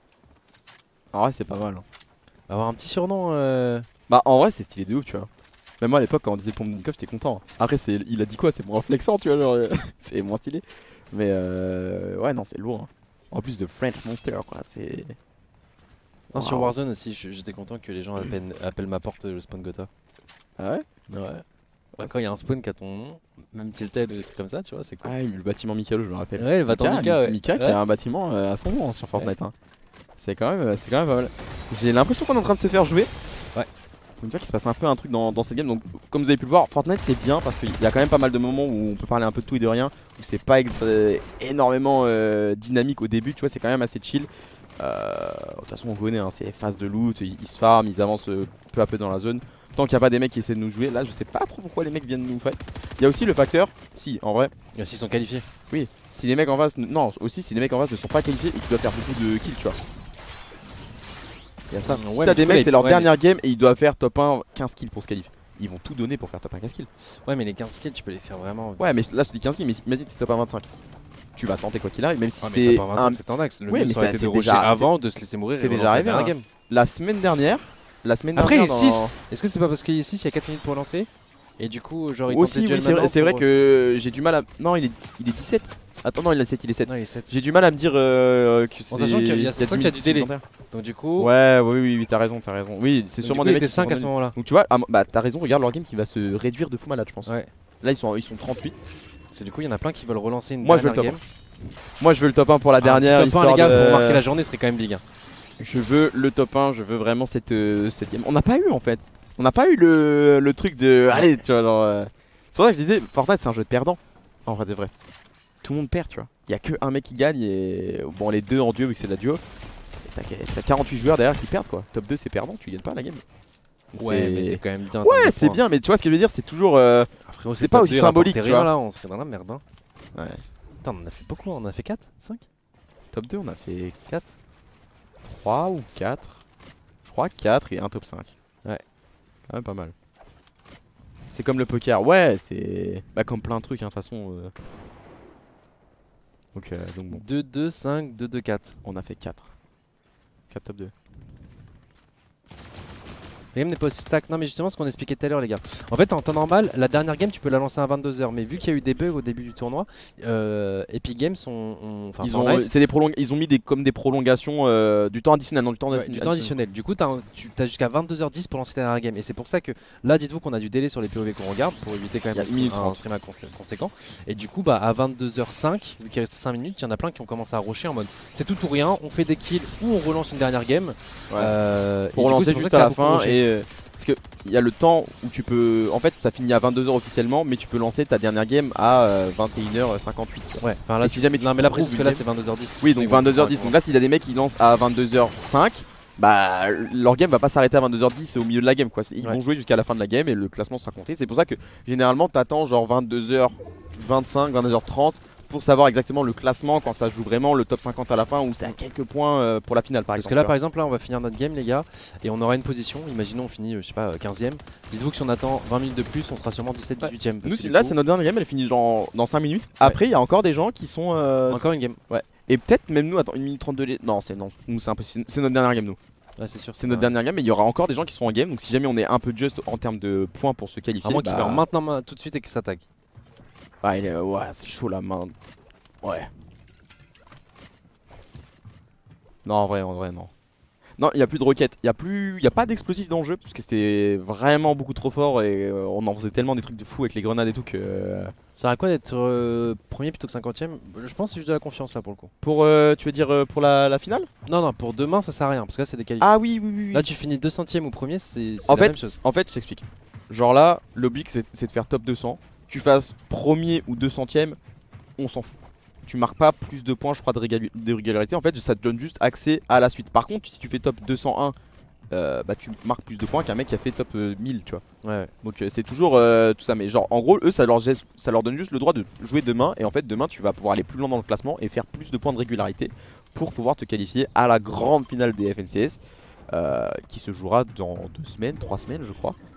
En vrai, c'est pas mal. Hein. Avoir un petit surnom. Euh... Bah, en vrai, c'est stylé de ouf, tu vois. Même moi à l'époque, quand on disait Pomnikov, j'étais content. Après, c'est, il a dit quoi? C'est moins flexant, tu vois, genre, euh, c'est moins stylé. Mais euh, ouais, non, c'est lourd. Hein. En plus de French Monster, quoi, c'est. Non, Wow. sur Warzone aussi, j'étais content que les gens appellent, appellent ma porte le spawn Gotha. Ah ouais? Ouais. Bah, quand il y a un spawn qui a ton nom, même Tilted ou des trucs comme ça, tu vois, c'est cool. Ah, il y a eu le bâtiment Mikalo, je me rappelle. Ouais, le bâtiment Mika, Mika, ouais. Mika qui Ouais. a un bâtiment euh, à son nom hein, sur Fortnite. Hein. C'est quand même, c'est quand même pas mal. J'ai l'impression qu'on est en train de se faire jouer. Ouais. On dire qu'il se passe un peu un truc dans, dans cette game. Donc, comme vous avez pu le voir, Fortnite c'est bien parce qu'il y a quand même pas mal de moments où on peut parler un peu de tout et de rien, où c'est pas ex- euh, énormément euh, dynamique au début. Tu vois, c'est quand même assez chill. Euh, de toute façon, on connaît, hein, c'est phase de loot, ils, ils se farment, ils avancent euh, peu à peu dans la zone. Tant qu'il n'y a pas des mecs qui essaient de nous jouer, là je sais pas trop pourquoi les mecs viennent nous fight. Il y a aussi le facteur, si en vrai, Et s'ils sont qualifiés. oui, si les mecs en face, non, aussi si les mecs en face ne sont pas qualifiés et qu'ils doivent faire beaucoup de kills, tu vois. Il y a ça. Ouais, Si mais t'as du des coup, mecs, les- c'est leur ouais, dernière game et ils doivent faire top un quinze kills pour se qualifier. Ils vont tout donner pour faire top un quinze kills. Ouais, mais les quinze kills, tu peux les faire vraiment. Ouais, mais là je te dis quinze kills, mais imagine c'est top un vingt-cinq. Tu vas tenter quoi qu'il arrive, même si Ah, mais c'est top un vingt-cinq, c'est un axe. Le Ouais, mieux mais ça aurait ça, été c'est de rusher déjà- avant, de se laisser mourir. c'est et déjà relancer arrivé, la hein. game. la semaine dernière. La semaine Après, il dernière. est dans- six. Est-ce que c'est pas parce qu'il est six, il y a quatre minutes pour lancer? Et du coup, genre, il Aussi, tentait oui, duel c'est vrai, maintenant c'est vrai pour- que j'ai du mal à. Non, il est, il est dix-sept. Attends, non, il est sept, il est sept. Non, il est sept. J'ai du mal à me dire euh, que c'est. En sachant qu'il y a- qu'il sachant dix qu'il y a du minutes délai. supplémentaires. Donc, du coup. Ouais, oui, oui, oui, t'as raison, t'as raison. Oui, c'est donc, sûrement du coup, des il mecs était qui sont cinq à ce rendus- moment-là. Donc tu vois, ah, bah t'as raison, regarde leur game qui va se réduire de fou malade, je pense. Ouais. Là, ils sont, ils sont trente-huit. Parce que du coup, il y en a plein qui veulent relancer une Moi, je veux dernière le top game. Moi, je veux le top un pour la Un dernière. petit top un, histoire les gars, de- pour marquer la journée, serait quand même big. Hein. Je veux le top un, je veux vraiment cette, euh, cette game. On n'a pas eu en fait. On n'a pas eu le, le truc de. Allez, tu vois, genre. euh, C'est pour ça que je disais, Fortnite c'est un jeu de perdant. En vrai de vrai. Tout le monde perd, tu vois. Il y a que un mec qui gagne et. Bon, les deux en duo, vu que c'est de la duo. Et T'as t'as quarante-huit joueurs derrière qui perdent quoi. Top deux c'est perdant, tu gagnes pas la game. Donc, Ouais, c'est- mais t'es quand même bien. en termes Ouais, de c'est points. bien, mais tu vois ce que je veux dire, c'est toujours. euh, Après, aussi, c'est pas top aussi deux, il rapporte symbolique, tu rien, vois. là, on serait dans la merde. Hein. Ouais. Putain, on en a fait beaucoup, on en a fait quatre, cinq, Top deux, on a fait quatre. trois ou quatre. Je crois quatre et un top cinq. Ouais. Quand même pas mal. C'est comme le poker, ouais, c'est. Bah, comme plein de trucs, hein, de toute façon. euh. Donc, euh, donc bon, deux, deux, cinq, deux, deux, quatre. on a fait quatre. quatre top deux. La game n'est pas aussi stack. Non, mais justement, ce qu'on expliquait tout à l'heure, les gars. En fait, en temps normal, la dernière game, tu peux la lancer à vingt-deux heures. Mais vu qu'il y a eu des bugs au début du tournoi, euh, Epic Games ont. ont- Enfin, Ils ont, Fortnite, c'est des prolong- ils ont mis des, comme des prolongations euh, du temps additionnel, non, du temps ouais, additionnel. du temps additionnel. Du coup, t'as un- tu as jusqu'à vingt-deux heures dix pour lancer ta dernière game. Et c'est pour ça que là, dites-vous qu'on a du délai sur les P O V qu'on regarde pour éviter quand Il y a même une minute un, un trente. stream à consé- conséquent. Et du coup, bah, à vingt-deux heures cinq, vu qu'il reste cinq minutes, il y en a plein qui ont commencé à rusher en mode c'est tout ou rien, on fait des kills ou on relance une dernière game. Ouais. Euh, et Pour du coup, relancer c'est pour ça juste que à ça a la beaucoup fin rushé. et euh, parce que il y a le temps où tu peux en fait ça finit à vingt-deux heures officiellement mais tu peux lancer ta dernière game à euh, vingt et une heures cinquante-huit. Ouais, enfin là, Et si tu- jamais tu non, mais là, trouves parce que une là, game- c'est vingt-deux heures dix. Oui, donc vingt-deux heures dix. Donc là, s'il y a des mecs qui lancent à vingt-deux heures cinq, bah leur game va pas s'arrêter à vingt-deux heures dix au milieu de la game quoi. C'est- Ils Ouais. vont jouer jusqu'à la fin de la game et le classement sera compté. C'est pour ça que généralement t'attends genre vingt-deux heures vingt-cinq, vingt-deux heures trente pour savoir exactement le classement quand ça joue vraiment le top cinquante à la fin ou c'est à quelques points euh, pour la finale par Parce exemple. que là, tu par exemple, là, on va finir notre game, les gars, et on aura une position. Imaginons, on finit, euh, je sais pas, quinzième. Dites-vous que si on attend vingt minutes de plus, on sera sûrement dix-sept, dix-huitième. vois. Nous, si- là, c'est notre dernière game, elle finit genre dans cinq minutes. Après, il y a encore des gens qui sont. euh, Encore une game. Et peut-être même nous, attends, une minute trente-deux. Les... Non, c'est non, nous, c'est impossible. C'est notre dernière game, nous. Là, c'est sûr. C'est notre dernière game, mais il y aura encore des gens qui sont en game. Donc, si jamais on est un peu juste en termes de points pour se qualifier. À moins qu'il bah... meure maintenant, ma- tout de suite, et qu'il s'attaque. Ah, il est... ouais, c'est chaud la main. Ouais. Non, en vrai, en vrai, non. Non, il n'y a plus de roquettes. Il n'y a, plus... y a pas d'explosifs dans le jeu parce que c'était vraiment beaucoup trop fort et euh, on en faisait tellement des trucs de fou avec les grenades et tout que. euh, Ça sert à quoi d'être euh, premier plutôt que cinquantième? Je pense que c'est juste de la confiance là pour le coup. Pour, euh, tu veux dire euh, pour la, la finale? Non, non, pour demain, ça sert à rien parce que là, c'est des qualifs. Ah oui, oui, oui. oui. Là, tu finis deux centièmes ou premier, c'est c'est En la fait- même chose. En fait, je t'explique. Genre là, l'objectif c'est c'est de faire top deux cents. Tu fasses premier ou deux centièmes, on s'en fout. Tu marques pas plus de points, je crois, de, régalu- de régularité. En fait, ça te donne juste accès à la suite. Par contre, si tu fais top deux cent un, euh, bah tu marques plus de points qu'un mec qui a fait top euh, mille, tu vois. Ouais, ouais. Donc euh, c'est toujours euh, tout ça. Mais genre, en gros, eux, ça leur, geste- ça leur donne juste le droit de jouer demain. Et en fait, demain, tu vas pouvoir aller plus loin dans le classement et faire plus de points de régularité pour pouvoir te qualifier à la grande finale des F N C S euh, qui se jouera dans deux semaines, trois semaines, je crois.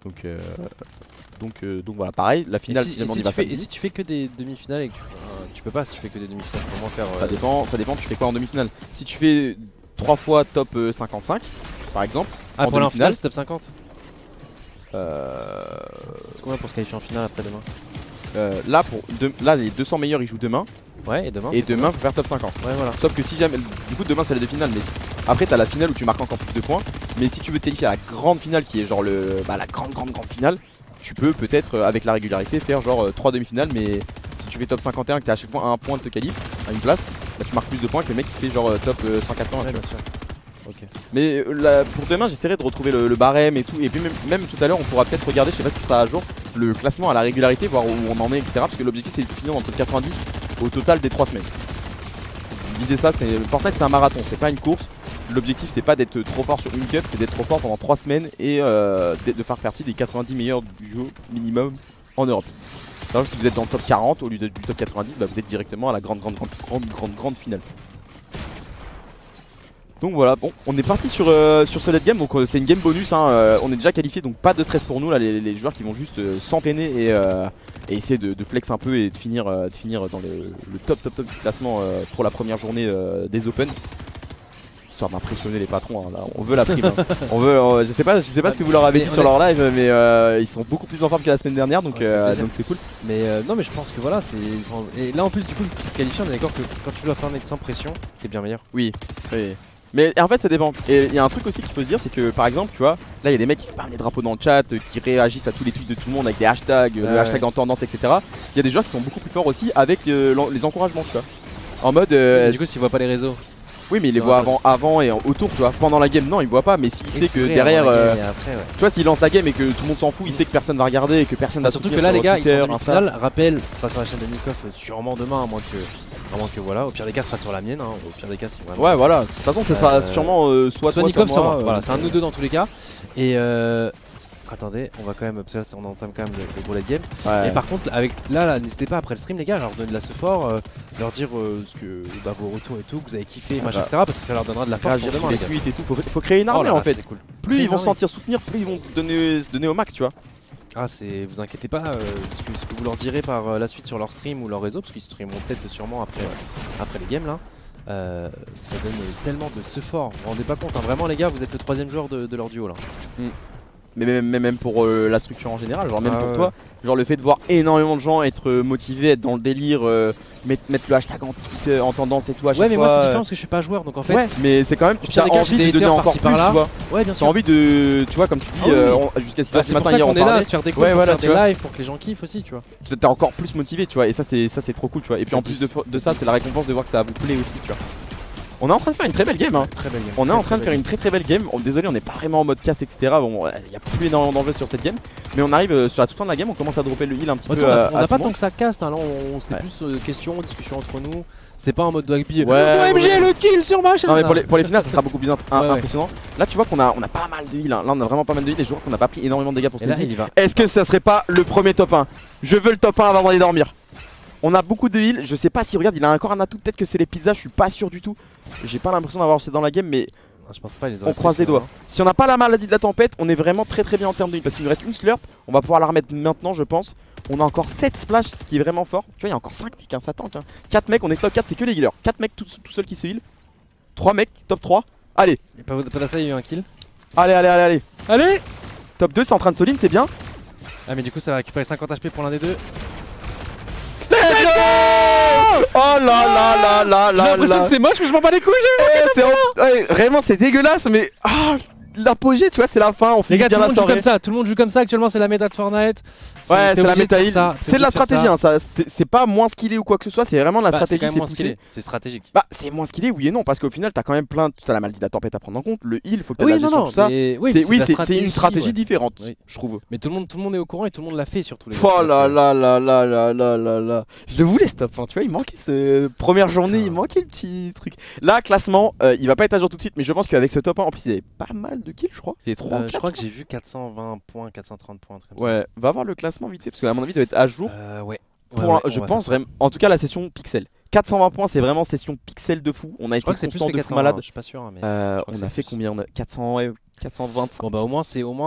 Donc, euh, donc, euh, donc voilà, pareil, la finale, et si, si jamais et on si y va tu fais, et samedi. si tu fais que des demi-finales et que tu, euh, tu peux pas, si tu fais que des demi-finales, comment faire euh, Ça dépend, ça dépend, tu fais quoi en demi-finale. Si tu fais trois fois top euh, cinquante-cinq, par exemple, Ah, en pour aller en demi-finale, finale, c'est top cinquante. euh, C'est combien pour se qualifier en finale après demain? euh, là, pour deux- là, les deux cents meilleurs ils jouent demain, Ouais, et demain et c'est demain faut faire top cinquante. combien? Ouais, voilà. Sauf que si jamais, du coup demain c'est la deux finales, mais si- après t'as la finale où tu marques encore plus de points. Mais si tu veux te qualifier à la grande finale qui est genre le, bah, la grande grande grande finale, tu peux peut-être euh, avec la régularité faire genre trois demi-finales. Mais si tu fais top cinquante et un que t'as à chaque fois un point de te qualif à une place, bah, tu marques plus de points que le mec qui fait genre euh, top euh, cent quatre-vingts. Ouais, tu vois. bien sûr. Ok. Mais euh, là, pour demain j'essaierai de retrouver le, le barème et tout. Et puis même, même tout à l'heure on pourra peut-être regarder, je sais pas si ce sera à jour, le classement à la régularité, voir où on en est, et cetera. Parce que l'objectif c'est de finir entre quatre-vingt-dix au total des trois semaines. Viser ça, c'est Fortnite c'est un marathon, c'est pas une course. L'objectif c'est pas d'être trop fort sur une cup, c'est d'être trop fort pendant trois semaines et euh, de faire partie des quatre-vingt-dix meilleurs du jeu minimum en Europe. Par exemple, si vous êtes dans le top quarante au lieu de- du top quatre-vingt-dix, bah vous êtes directement à la grande grande grande grande grande grande finale. Donc voilà, bon, on est parti sur, euh, sur ce late game, donc euh, c'est une game bonus, hein, euh, on est déjà qualifié, donc pas de stress pour nous là, les, les joueurs qui vont juste euh, s'entraîner et, euh, et essayer de, de flex un peu et de finir, euh, de finir dans le, le top top top du classement euh, pour la première journée euh, des Open. Histoire d'impressionner les patrons, hein, là, on veut la prime. Hein. On veut, euh, je sais pas, je sais pas ce que vous leur avez Mais dit on sur est- leur live, mais euh, ils sont beaucoup plus en forme que la semaine dernière, donc Ouais, c'est euh, plaisir. donc c'est cool. Mais euh, non, mais je pense que voilà, c'est. ils sont- Et là en plus, du coup, pour se qualifier, on est d'accord que quand tu dois faire un net sans pression, t'es bien meilleur. Oui, oui. Mais en fait ça dépend. Et il y a un truc aussi qu'il faut se dire, c'est que par exemple, tu vois, là il y a des mecs qui spamment les drapeaux dans le chat, euh, qui réagissent à tous les tweets de tout le monde avec des hashtags, euh, Ouais, le hashtag ouais. en tendance, et cetera. Il y a des joueurs qui sont beaucoup plus forts aussi avec euh, l'en- les encouragements, tu vois. En mode, euh, Et du coup, s'ils voient pas les réseaux. oui, mais il les ça voit va avant, avant et en- autour, tu vois. Pendant la game, non, il voit pas, mais s'il sait que Exprès, derrière, avant la euh, game et après, ouais. tu vois, s'il lance la game et que tout le monde s'en fout, il sait que personne va regarder et que personne Bah, va surtout que soutenir là, sur les gars, Twitter, ils sont en Insta. demi-finale. Rappel, ce sera sur la chaîne de Nikoff euh, sûrement demain, à moins que, à moins que voilà. Au pire des cas, ce sera sur la mienne. Hein. Au pire des cas, si vraiment. Ouais, voilà. De toute façon, ça sera Euh, sûrement euh, soit, soit toi, Nikoff, soit soit moi. moi. euh, Voilà, donc, c'est un de euh, nous deux dans tous les cas. Et euh. Attendez, on va quand même, parce que là on entame quand même le, le gros late game. ouais. Et par contre, avec là, là n'hésitez pas après le stream, les gars, à leur donner de la support, euh, leur dire euh, ce que, bah, vos retours et tout, que vous avez kiffé, machin, bah. et cetera. Parce que ça leur donnera de la force Réagir pour sur demain, les les gars. tweets et tout. Faut, faut créer une armée Oh là en là, fait. c'est cool. Plus Créer ils une vont se armée. sentir soutenir, plus ils vont donner, se donner au max, tu vois. Ah, c'est, vous inquiétez pas, euh, ce, que, ce que vous leur direz par euh, la suite sur leur stream ou leur réseau, parce qu'ils streameront peut-être sûrement après, euh, après les games là. Euh, ça donne tellement de ce fort, vous vous rendez pas compte, hein. Vraiment les gars, vous êtes le troisième joueur de, de leur duo là. Mais même, même, même pour euh, la structure en général, genre même Ah pour ouais. toi, genre le fait de voir énormément de gens être euh, motivés, être dans le délire, euh, mettre, mettre le hashtag en, tweet, euh, en tendance et tout à chaque Ouais, mais moi fois, c'est euh, différent parce que je suis pas joueur, donc en fait. Ouais, mais c'est quand même, au tu pire as des cas, envie j'ai de des donner haters encore par-ci, plus, tu par-là. vois. Ouais, bien T'as sûr. envie de, tu vois, comme tu dis, Ah oui, euh, oui. on- jusqu'à six Bah, heures du c'est pour matin ça hier on qu'on est là à parlait, se faire des calls, Ouais, pour voilà, faire tu des vois. lives pour que les gens kiffent aussi, tu vois. t'es encore plus motivé, tu vois, et ça c'est ça c'est trop cool, tu vois. Et puis en plus de, dix, de ça, c'est la récompense de voir que ça vous plaît aussi, tu vois. On est en train de faire une très belle game, hein. Très belle game. On est Très, en train de très faire belle une très très belle game. Oh, désolé, on n'est pas vraiment en mode cast, et cetera. Bon, il n'y a plus énormément d'enjeux sur cette game, mais on arrive euh, sur la toute fin de la game. On commence à dropper le heal un petit Ouais, peu. tu sais, on a, à- on à a tout pas le tant monde. que ça caste, hein. Là on, c'était Ouais. plus euh, question, discussion entre nous. C'était pas en mode dog Ouais, ouais, O M G ouais. le kill sur ma chaîne. Non mais pour les, pour les finales ça sera beaucoup plus int- Ouais, ouais. impressionnant. Là tu vois qu'on a, on a pas mal de heal, hein. Là on a vraiment pas mal de heal. Les joueurs qu'on a pas pris énormément de dégâts pour Et là Sneazy. il y va. Est-ce que ça serait pas le premier top un? Je veux le top un avant d'aller dormir. On a beaucoup de heal, je sais pas si regarde il a encore un atout, peut-être que c'est les pizzas, je suis pas sûr du tout. J'ai pas l'impression d'avoir c'est dans la game, mais Non, je pense pas, ils on auraient croise pris les ça, doigts. hein. Si on n'a pas la maladie de la tempête, on est vraiment très très bien en termes de heal. Parce qu'il nous reste une slurp, on va pouvoir la remettre maintenant je pense. On a encore sept splash, ce qui est vraiment fort. Tu vois il y a encore cinq mecs, hein, ça tank hein. quatre mecs, on est top quatre, c'est que les healers. quatre mecs tout, tout seuls qui se heal. trois mecs, top trois. Allez, Et pas, pas ça, il y a eu un kill. allez, allez, allez, allez. Allez. Top deux c'est en train de soline, c'est bien. Ah mais du coup ça va récupérer cinquante H P pour l'un des deux. Let's go! Oh là là là là J'ai là l'impression là. que c'est moche mais je m'en bats les couilles. Eh, c'est en- ouais, vraiment c'est dégueulasse mais ah, l'apogée tu vois c'est la fin, on Les finit gars, tout bien le la monde joue soirée. comme ça, tout le monde joue comme ça actuellement, c'est la méta de Fortnite. Ouais t'es c'est la obligé de méta faire heal. ça, t'es C'est de la obligé faire stratégie ça. hein, ça, c'est c'est pas moins skillé ou quoi que ce soit, c'est vraiment de la Bah, c'est stratégie, quand même c'est moins poussé. skillé, c'est stratégique. Bah c'est moins skillé oui et non parce qu'au final t'as quand même plein, t'as la maladie de la tempête à prendre en compte, le heal faut que t'aies Oui, la non, gestion non, tout ça. mais oui, C'est mais oui de la c'est c'est une stratégie ouais. différente Oui. je trouve. Mais tout le monde, tout le monde est au courant et tout le monde l'a fait sur tous les. Oh là là là là là là là là. Je le voulais ce top hein, tu vois il manquait ce première journée, Putain. il manquait le petit truc. Là classement euh, il va pas être à jour tout de suite mais je pense qu'avec ce top un en plus il y avait pas mal de kills je crois. Il y avait trois, Euh, je quatre, crois que j'ai vu quatre cent vingt points, quatre cent trente points, un truc comme ça. Ouais, va voir le classement vite fait parce qu'à mon avis il doit être à jour. Euh, ouais. Pour Ouais, un- ouais, je on va pense faire ça. vraiment, en tout cas la session pixel. quatre cent vingt points c'est vraiment session pixel de fou. On a Je été crois que c'est plus constant que de quatre fou cents, malade. je suis pas sûr. hein, Mais... Euh, crois que on c'est a fait plus. combien on a quatre cents, ouais, quatre cent vingt-cinq. Bon bah au moins c'est au moins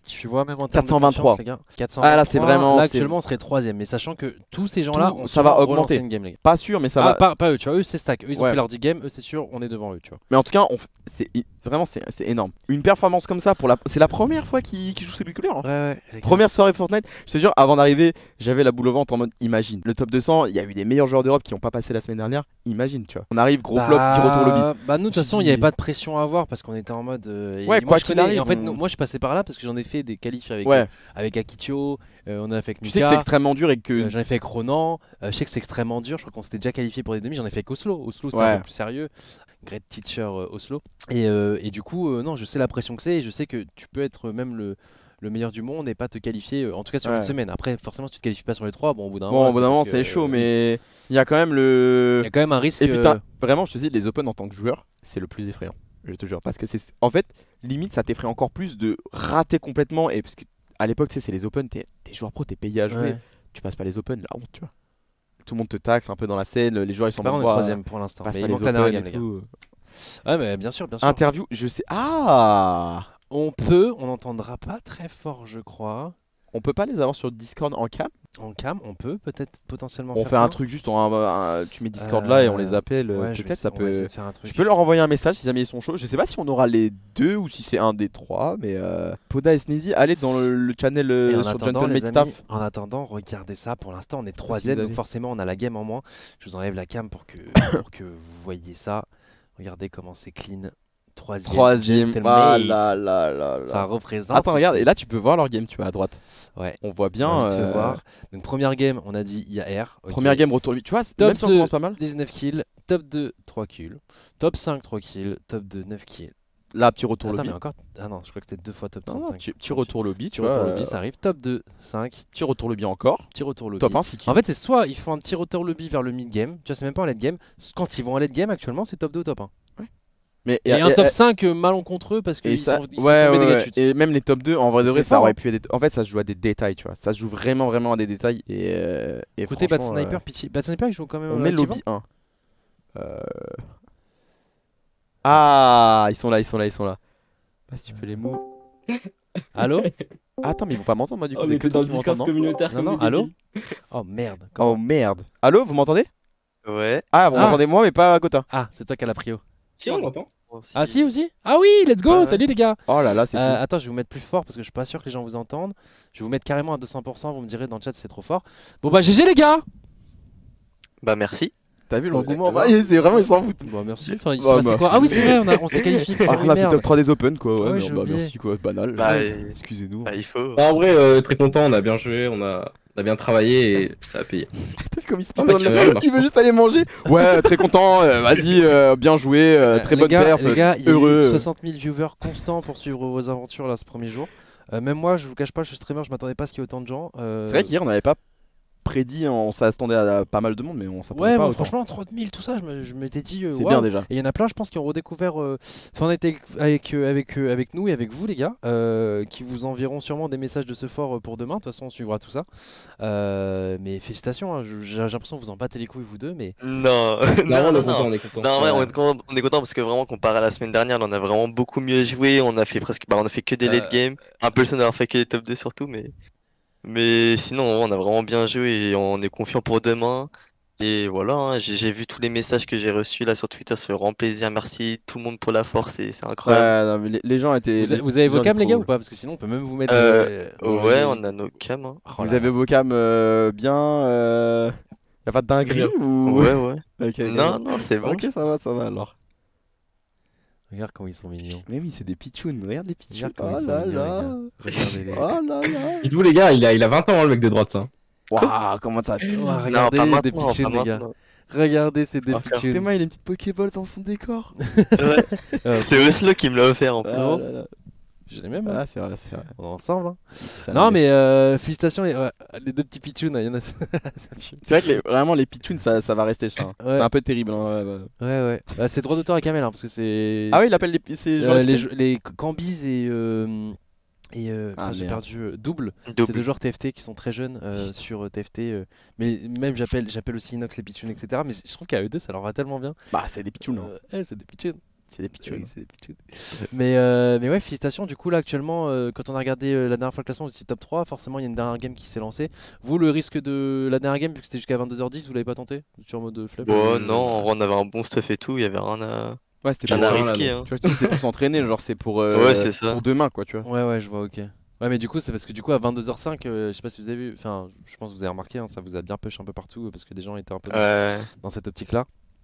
Tu vois, même en termes quatre cent vingt-trois. de confiance, les gars. quatre cent vingt-trois. Ah, là, c'est vraiment- Là, c'est- actuellement, on serait troisième. Mais sachant que tous ces gens-là, Tout- on ça va augmenter. une game, les gars. Pas sûr, mais ça ah, va. pas, pas eux, tu vois, eux c'est stack. Eux ils ont Ouais. fait leur dix games, eux c'est sûr, on est devant eux, tu vois. Mais en tout cas, on f- c'est i- vraiment c'est c'est énorme. Une performance comme ça pour la, c'est la première fois qu'il qu'il joue ses couleurs. Hein. Ouais, ouais. les gars. Première soirée Fortnite, je te jure, avant d'arriver, j'avais la boule au ventre en mode imagine. Le top deux cents, il y a eu des meilleurs joueurs d'Europe qui n'ont pas passé la semaine dernière. Imagine, tu vois. On arrive, gros flop, petit retour lobby. Bah, nous, de toute Je façon, il dis- n'y avait pas de pression à avoir parce qu'on était en mode. euh, et Ouais, moi, quoi je qu'il connais. arrive, et en fait, on- nous- moi, je suis passé par là parce que j'en ai fait des qualifs avec, Ouais. euh, avec Akitio, euh, on a fait avec Tu sais que Mika, c'est extrêmement dur et que. euh, j'en ai fait avec Ronan. euh, je sais que c'est extrêmement dur. Je crois qu'on s'était déjà qualifié pour des demi. J'en ai fait avec Oslo. Oslo, c'était Ouais. un peu plus sérieux. Great teacher euh, Oslo. Et, euh, et du coup, euh, non, je sais la pression que c'est. Et je sais que tu peux être même le. le meilleur du monde et pas te qualifier, euh, en tout cas sur Ouais. une semaine. Après, forcément, si tu te qualifies pas sur les trois, bon, au bout d'un Bon, au bout d'un moment, parce que, c'est chaud, euh, mais il y a quand même le. il y a quand même un risque. Et putain, euh, vraiment, je te dis, les Open en tant que joueur, c'est le plus effrayant. Je te jure. Parce que c'est. En fait, limite, ça t'effraie encore plus de rater complètement. Et parce que à l'époque, tu sais, c'est les Open, t'es t'es joueur pro, t'es payé à jouer. ouais. Tu passes pas les Open, la honte, tu vois. Tout le monde te tacle un peu dans la scène, les joueurs ils sont Bah, on est bon, troisième pour l'instant. passe Mais pas il les manque la dernière Open game, et les gars. tout. Ouais, mais bien sûr, bien sûr. Interview, je sais. Ah On peut, on n'entendra pas très fort, je crois. On peut pas les avoir sur Discord en cam. En cam, on peut peut-être potentiellement On faire fait ça. un truc juste, en, un- un- tu mets Discord là et on les appelle. Ouais, je vais Peut-être ça essa- on va essayer peut. de faire un truc. Je peux leur envoyer un message si jamais ils sont chauds. Je sais pas si on aura les deux ou si c'est un des trois, mais euh... Poda et Sneezy, allez dans le, le channel euh, Et en sur attendant, Gentleman les amis, Staff. en attendant, regardez ça. Pour l'instant, on est si troisième, vous donc avez. forcément, on a la game en moins. Je vous enlève la cam pour que, pour que vous voyez ça. Regardez comment c'est clean. Troisième. Troisième. Ah Gentlemate. là là là Ça là. représente. Attends, regarde, ici. et là tu peux voir leur game, tu vois, à droite. Ouais. On voit On bien. va vite euh, voir. Donc, première game, on a dit I A R. ok. Première game, retour lui. Tu vois, Top même si on deux. commence pas mal. dix-neuf kills. Top deux, trois kills. Top cinq, trois kills. Top deux, neuf kills. Là, petit retour Attends, lobby. mais encore. Ah non, je crois que c'était deux fois top Non, non, trente-cinq. petit, petit retour lobby, tu Petit vois. retour euh, lobby, ça arrive. Top deux, cinq. Petit retour lobby encore. Petit retour lobby. Top un, six kills. En fait, c'est soit ils font un petit retour lobby vers le mid-game. Tu vois, c'est même pas en late-game. Quand ils vont en late-game, actuellement, c'est top deux ou top un. Mais, Et, un top cinq euh, malencontreux parce et qu'ils ça, sont, ils sont ouais, tombés ouais, des gars de ouais. chute. Et même les top deux, en vrai de C'est vrai, ça fort, aurait hein. pu être. En fait, ça se joue à des détails, tu vois. Ça se joue vraiment, vraiment à des détails. Et, euh, et Écoutez, Bad franchement, Sniper, euh, pitié. Bad Sniper, il joue quand même. on euh, met le activement. lobby un. Euh... Ah, ils sont là, ils sont là, ils sont là. Bah, si tu peux les mots. Allô Attends, mais ils vont pas m'entendre, moi, du coup. On c'est est que dans toi le qui Discord m'entends, non communautaire. Non, comme non, des allô débiles. Oh merde. Oh comment- merde. Allô, vous m'entendez? Ouais. Ah, vous Ah. m'entendez moi, mais pas à Gotha. Ah, c'est toi qui as la prio. Si, on l'entend. Ah, si aussi Ah oui, let's go Ouais. Salut les gars Oh là là, c'est Euh, fou. attends, je vais vous mettre plus fort parce que je suis pas sûr que les gens vous entendent. Je vais vous mettre carrément à deux cents pour cent. Vous me direz dans le chat si c'est trop fort. Bon bah G G les gars. Bah merci. T'as vu Bon, l'engouement? d'accord. Ouais, c'est vraiment, ils s'en foutent. Bon merci. Enfin, il Bah, s'est passé bah, quoi Ah oui c'est vrai, on, a- on s'est qualifié. Ah, Oui, on a fait merde. top trois des Open, quoi. Ouais, Ouais, mais j'ai bah, oublié. merci, quoi. Banal. Bah, Euh, et- Excusez-nous. Bah il faut. Bah, en vrai, euh, très content, on a bien joué, on a, on a bien travaillé et ça a payé. T'as vu comme il se Ah, mais speedrun tu le- vois, marche Il veut juste aller manger. Ouais, très content. euh, Vas-y, euh, bien joué. euh, Euh, très les bonne gars, perf. Les gars, il y a heureux. eu soixante mille viewers constants pour suivre vos aventures là ce premier jour. Euh, même moi, je vous cache pas, je suis streamer, je m'attendais pas à ce qu'il y ait autant de gens. Euh, C'est vrai qu'hier, on n'avait pas prédit, on s'attendait à pas mal de monde, mais on s'attendait Ouais, pas bon, autant. franchement, trente mille, tout ça, je me- je m'étais dit. euh, C'est waouh. bien déjà. Et il y en a plein, je pense, qui ont redécouvert. euh, Enfin, on était avec, euh, avec, euh, avec nous et avec vous, les gars, euh, qui vous enverront sûrement des messages de ce fort euh, pour demain. De toute façon, on suivra tout ça. Euh, mais félicitations, hein, je- j'ai l'impression que vous en battez les couilles, vous deux. Mais Non. Non, on non, est content, non. on est content. Non, ouais, Ouais. on est content, on est content parce que vraiment comparé à la semaine dernière, on a vraiment beaucoup mieux joué. On a fait presque, bah, on a fait que des Euh, late game. Un peu le seul d'avoir fait que des top deux surtout, mais mais sinon on a vraiment bien joué et on est confiant pour demain. Et voilà, hein, j'ai j'ai vu tous les messages que j'ai reçus là sur Twitter, ça fait vraiment plaisir. Merci tout le monde pour la force, et c'est Ouais, incroyable. non, mais les, les gens étaient. vous, a- les- vous avez les gens vos cams, étaient les gars, trop ou pas? Parce que sinon, on peut même vous mettre. Euh, euh, Ouais, euh, on a nos cams. Hein. oh Vous là avez là. vos cams euh, bien. Euh... Y'a pas de dinguerie ou. Ouais, ouais. Ok, ok. Non, non, c'est bon. Ok, ça va, ça va alors. Regarde comment ils sont mignons. Mais oui, c'est des pitchouns. Regarde les pitchouns. Regarde comme Oh ils sont là mignons, là. Regardez-les. Oh là là. Dites-vous, les gars, il a, il a vingt ans, hein, le mec de droite. Hein. Waouh, comment ça. Oh, Non, regardez pas des maintenant, pas pitchouns, les gars. maintenant. Regardez ces des Ah, frère, pitchouns. Théma, il a une petite Pokéball dans son décor. Ouais. Euh, C'est Oslo qui me l'a offert en plus. Ah, là là. Je l'ai même. hein. Ah, c'est vrai, c'est vrai. On est ensemble. hein. Ça Non, la mais lèche. euh, félicitations, les, ouais, les deux petits pitchouns. Il y en a. Ça me fume. C'est vrai que les- vraiment les pitchouns, ça, ça va rester ça. hein. Ouais. C'est un peu terrible. hein, ouais, ouais. Ouais, ouais. Bah, c'est droit d'auteur à Kamel, hein, parce que c'est. Ah oui, il appelle les, ces gens Euh, les, jeux- les Cambiz et. euh, et euh, Ah, putain, j'ai merde. perdu euh, double. C'est Double. deux joueurs T F T qui sont très jeunes euh, sur euh, T F T. euh, mais même j'appelle j'appelle aussi Inox les pitchouns, et cetera. Mais je trouve qu'à eux deux, ça leur va tellement bien. Bah, c'est des pitchouns. hein. Euh, eh, c'est des pitchouns. C'est des pitchouns. C'est des pitchouns. mais, euh, mais ouais, félicitations. Du coup, là, actuellement, euh, quand on a regardé euh, la dernière fois le classement, vous étiez top trois. Forcément, il y a une dernière game qui s'est lancée. Vous, le risque de la dernière game, vu que c'était jusqu'à vingt-deux heures dix, vous l'avez pas tenté? Sur mode flemme? Bon, non, en vrai, on avait un bon stuff et tout, il y avait rien à, Ouais, c'était rien pour, à euh, risquer. Hein. tu vois, tu dis, c'est pour s'entraîner, genre c'est pour, euh, Ouais, c'est ça. pour demain quoi, tu vois. Ouais, ouais, je vois, ok. Ouais, mais du coup, c'est parce que du coup, à vingt-deux heures cinq, euh, je sais pas si vous avez vu, enfin, je pense que vous avez remarqué, hein, ça vous a bien push un peu partout euh, parce que des gens étaient un peu dans, Ouais. dans cette optique-là.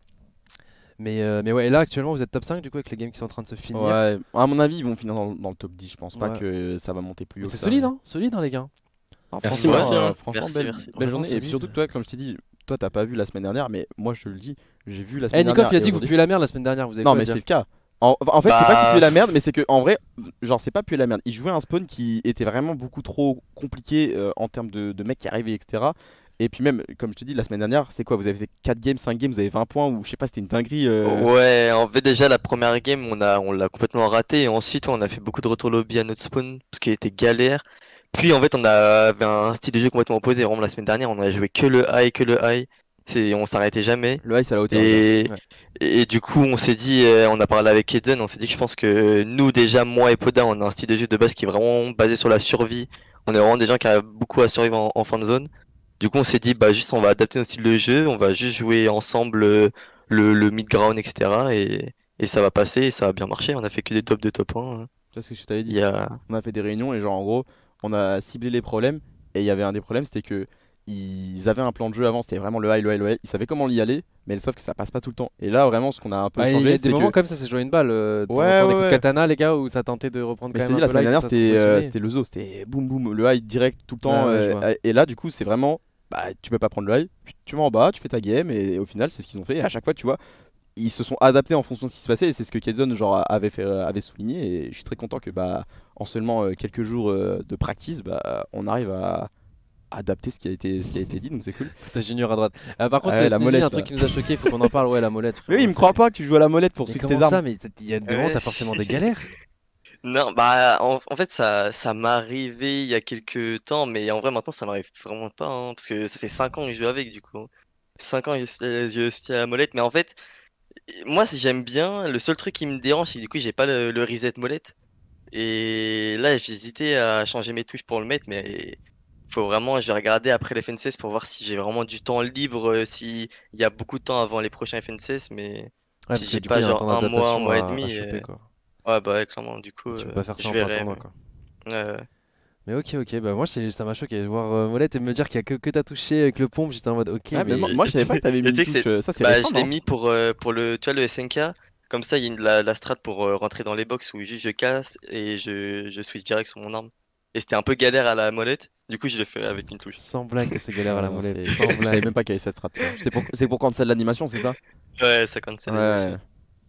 Mais, euh, mais ouais, et là, actuellement, vous êtes top cinq du coup avec les games qui sont en train de se finir. Ouais, à mon avis, ils vont finir dans, dans le top dix. Je pense pas Ouais. que ça va monter plus Mais haut. c'est que ça, solide, mais- hein, solide, hein, les gars. Ah, Merci, franchement, merci, euh, hein. franchement, Merci, belle, merci. belle Vraiment journée. Et puis solide. surtout que toi, comme je t'ai dit, toi t'as pas vu la semaine dernière, mais moi je te le dis, j'ai vu la Eh, semaine Nicoff, dernière. il a et dit que vous aujourd'hui- puez la merde la semaine dernière, vous avez Non, quoi à mais dire c'est le cas. En, en fait, c'est pas Bah. qu'il puait la merde, mais c'est que en vrai, genre, c'est pas puer la merde. Il jouait un spawn qui était vraiment beaucoup trop compliqué euh, en termes de, de mecs qui arrivaient, et cetera. Et puis, même, comme je te dis, la semaine dernière, c'est quoi? Vous avez fait quatre games, cinq games, vous avez vingt points, ou je sais pas, c'était une dinguerie. euh. Ouais, en fait déjà la première game on a on l'a complètement raté et ensuite on a fait beaucoup de retour lobby à notre spawn parce qu'il était galère. Puis en fait on a- avait un style de jeu complètement opposé. Vraiment la semaine dernière on a joué que le high, que le high. C'est on s'arrêtait jamais. Le ice à la hauteur. Et, Ouais. et du coup on s'est dit, euh, on a parlé avec Eden, on s'est dit que je pense que nous déjà moi et Poda on a un style de jeu de base qui est vraiment basé sur la survie. On est vraiment des gens qui arrivent beaucoup à survivre en, en fin de zone. Du coup, on s'est dit, bah, juste, on va adapter notre style de jeu, on va juste jouer ensemble euh, le, le mid-ground, et cetera. Et, et ça va passer, et ça a bien marché. On a fait que des tops de top un. Hein. C'est ce que je t'avais Il dit. y a... On a fait des réunions et genre en gros on a ciblé les problèmes et il y avait un des problèmes, c'était que ils avaient un plan de jeu avant, c'était vraiment le high, le high, le high. Ils savaient comment y aller, mais sauf que ça passe pas tout le temps. Et là vraiment ce qu'on a un peu Bah, il y a changé, des c'est moments que comme ça, c'est jouer une balle. Euh, Ouais, ouais, ouais, des coups de ouais. katana, les gars, où ça tentait de reprendre mais quand je t'ai même dit un la peu semaine live, dernière ça se c'était euh, positionnait. c'était le zoo, c'était boum boum, le high direct tout le temps. Ouais, ouais, je euh, vois. et là du coup c'est vraiment, bah, tu peux pas prendre le high, puis tu vas en bas, tu fais ta game et au final c'est ce qu'ils ont fait. Et à chaque fois tu vois, ils se sont adaptés en fonction de ce qui se passait et c'est ce que Killzone genre avait fait, euh, avait souligné et je suis très content que bah en seulement euh, quelques jours euh, de practice, bah on arrive à adapter ce qui a été ce qui a été dit, donc c'est cool. T'as Junior à droite. Euh, par contre, Ouais, euh, la Sneezy, molette, un truc là. qui nous a choqué, faut qu'on en parle. Ouais, la molette. Mais frérot, oui, il me c'est- croit pas que tu joues à la molette pour Mais suivre comment tes armes. ça? Mais t'as- il y a vraiment, Ouais, t'as forcément des c'est- galères. Non, bah, en, en fait, ça, ça m'est arrivé il y a quelques temps, mais en vrai, maintenant, ça m'arrive vraiment pas, hein, parce que ça fait cinq ans que je joue avec, du coup. cinq ans que je suis je suis à la molette, mais en fait, moi, si j'aime bien, le seul truc qui me dérange, c'est que du coup, j'ai pas le, le reset molette. Et là, j'ai hésité à changer mes touches pour le mettre, mais faut vraiment, je vais regarder après les F N C S pour voir si j'ai vraiment du temps libre, euh, s'il y a beaucoup de temps avant les prochains F N C S, mais Ouais, parce si que j'ai du pas coup, il y a un genre temps un mois, un d'adaptation mois et à- à demi, choper, euh, quoi. ouais, bah ouais, clairement, du coup, Tu peux euh, pas faire ça je en plein verrai. tournoi, mais- quoi. Ouais, Mais ok, ok, bah moi c'est- ça m'a choqué de voir euh, Molette et me dire qu'il y a que, que t'as touché avec le pompe, j'étais en mode ok, Ah, mais mais. moi, moi, je savais pas que t'avais mis Et une tu sais que touche, c'est- euh, ça c'est bah, récent, je l'ai non mis pour, euh, pour le, tu vois, le S N K. Comme ça, il y a une- la, la strat pour euh, rentrer dans les box où juste je casse et je, je switch direct sur mon arme. Et c'était un peu galère à la molette, du coup je l'ai fait avec une touche. Sans blague que c'est galère à la Ah, non, molette, c'est- sans Je savais blague. même pas qu'il y avait cette strat. tu vois. C'est pour, c'est pour quand c'est de l'animation, c'est ça? Ouais, ça compte, c'est Ouais. l'animation.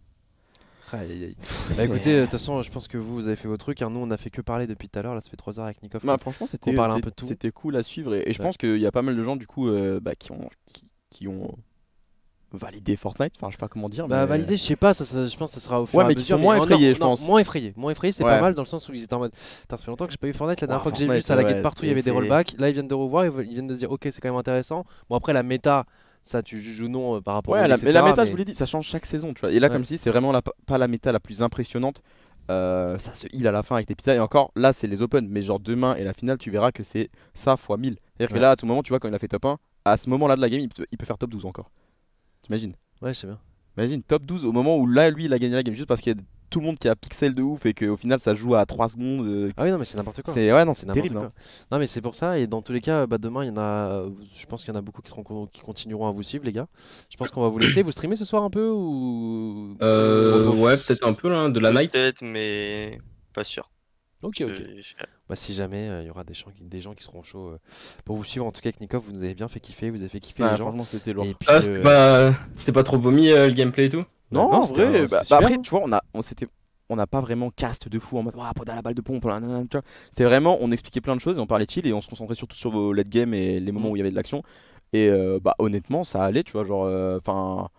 Aïe, aïe, aïe. Bah écoutez, euh, de toute façon, je pense que vous, vous avez fait vos trucs. Hein. Nous, on a fait que parler depuis tout à l'heure. Là, ça fait trois heures avec Nikov. Bah, franchement, c'était parle un c'est- peu de tout. c'était cool à suivre et, et je Ouais. pense qu'il y a pas mal de gens du coup euh, bah, qui ont qui, qui ont validé Fortnite. Enfin, je sais pas comment dire. Bah mais... valider, je sais pas, ça, ça- je pense que ça sera au fur Ouais, et à mais qui mesure. sont moins non, effrayés, non, je non, pense. Moins effrayés, moins effrayés, c'est Ouais. pas mal dans le sens où ils étaient en mode. Putain, ça fait longtemps que j'ai pas eu Fortnite. La dernière Ouais, fois que j'ai vu, Fortnite, ça laguait ouais, de partout, il y avait des c'est- rollbacks. Là, ils viennent de revoir, ils veulent- ils viennent de se dire, ok, c'est quand même intéressant. Bon, après, la méta, ça, tu juges ou non euh, par rapport Ouais, au la, et mais la cetera, méta, mais- je vous l'ai dit, ça change chaque saison, tu vois. Et là, Ouais. comme je dis, c'est vraiment la, pas la méta la plus impressionnante. Euh, ça se heal à la fin avec tes pizzas. Et encore, là, c'est les open. Mais genre demain et la finale, tu verras que c'est ça fois mille. C'est-à-dire Ouais. que là, à tout moment, tu vois, quand il a fait top un, à ce moment-là de la game, il peut, il peut faire top douze encore. T'imagines? Ouais, je sais bien. Imagine, top douze au moment où là, lui, il a gagné la game. Juste parce qu'il y a tout le monde qui a pixel de ouf et qu'au final, ça joue à trois secondes. euh, Ah oui, non, mais c'est n'importe quoi. C'est ouais, non, C'est c'est n'importe terrible. quoi. hein. Non, mais c'est pour ça. Et dans tous les cas, bah, demain, il y en a. euh, Je pense qu'il y en a beaucoup qui, seront, con- qui continueront à vous suivre, les gars. Je pense qu'on va vous laisser. Vous streamez ce soir un peu ou. Euh, Repos ouais, peut-être un peu là, de la night. Peut-être, mais pas sûr. Ok, Je- ok. je- Bah, si jamais euh, il y aura des gens, qui, des gens qui seront chauds euh, pour vous suivre. En tout cas, avec Nikov, vous nous avez bien fait kiffer. Vous avez fait kiffer Ouais, les gens. franchement, c'était lourd. Et puis, Ah, euh, c'était pas... c'était pas trop vomi euh, le gameplay et tout? Non, non, en c'était vrai, un- bah, c'était bah super, après, hein. tu vois, on a, on s'était, on n'a pas vraiment cast de fou en mode, waouh, Poda la balle de pompe, là, nanana, tu vois. C'était vraiment, on expliquait plein de choses et on parlait chill et on se concentrait surtout sur vos late game et les moments Mm. où il y avait de l'action. Et euh, bah honnêtement, ça allait, tu vois, genre, enfin,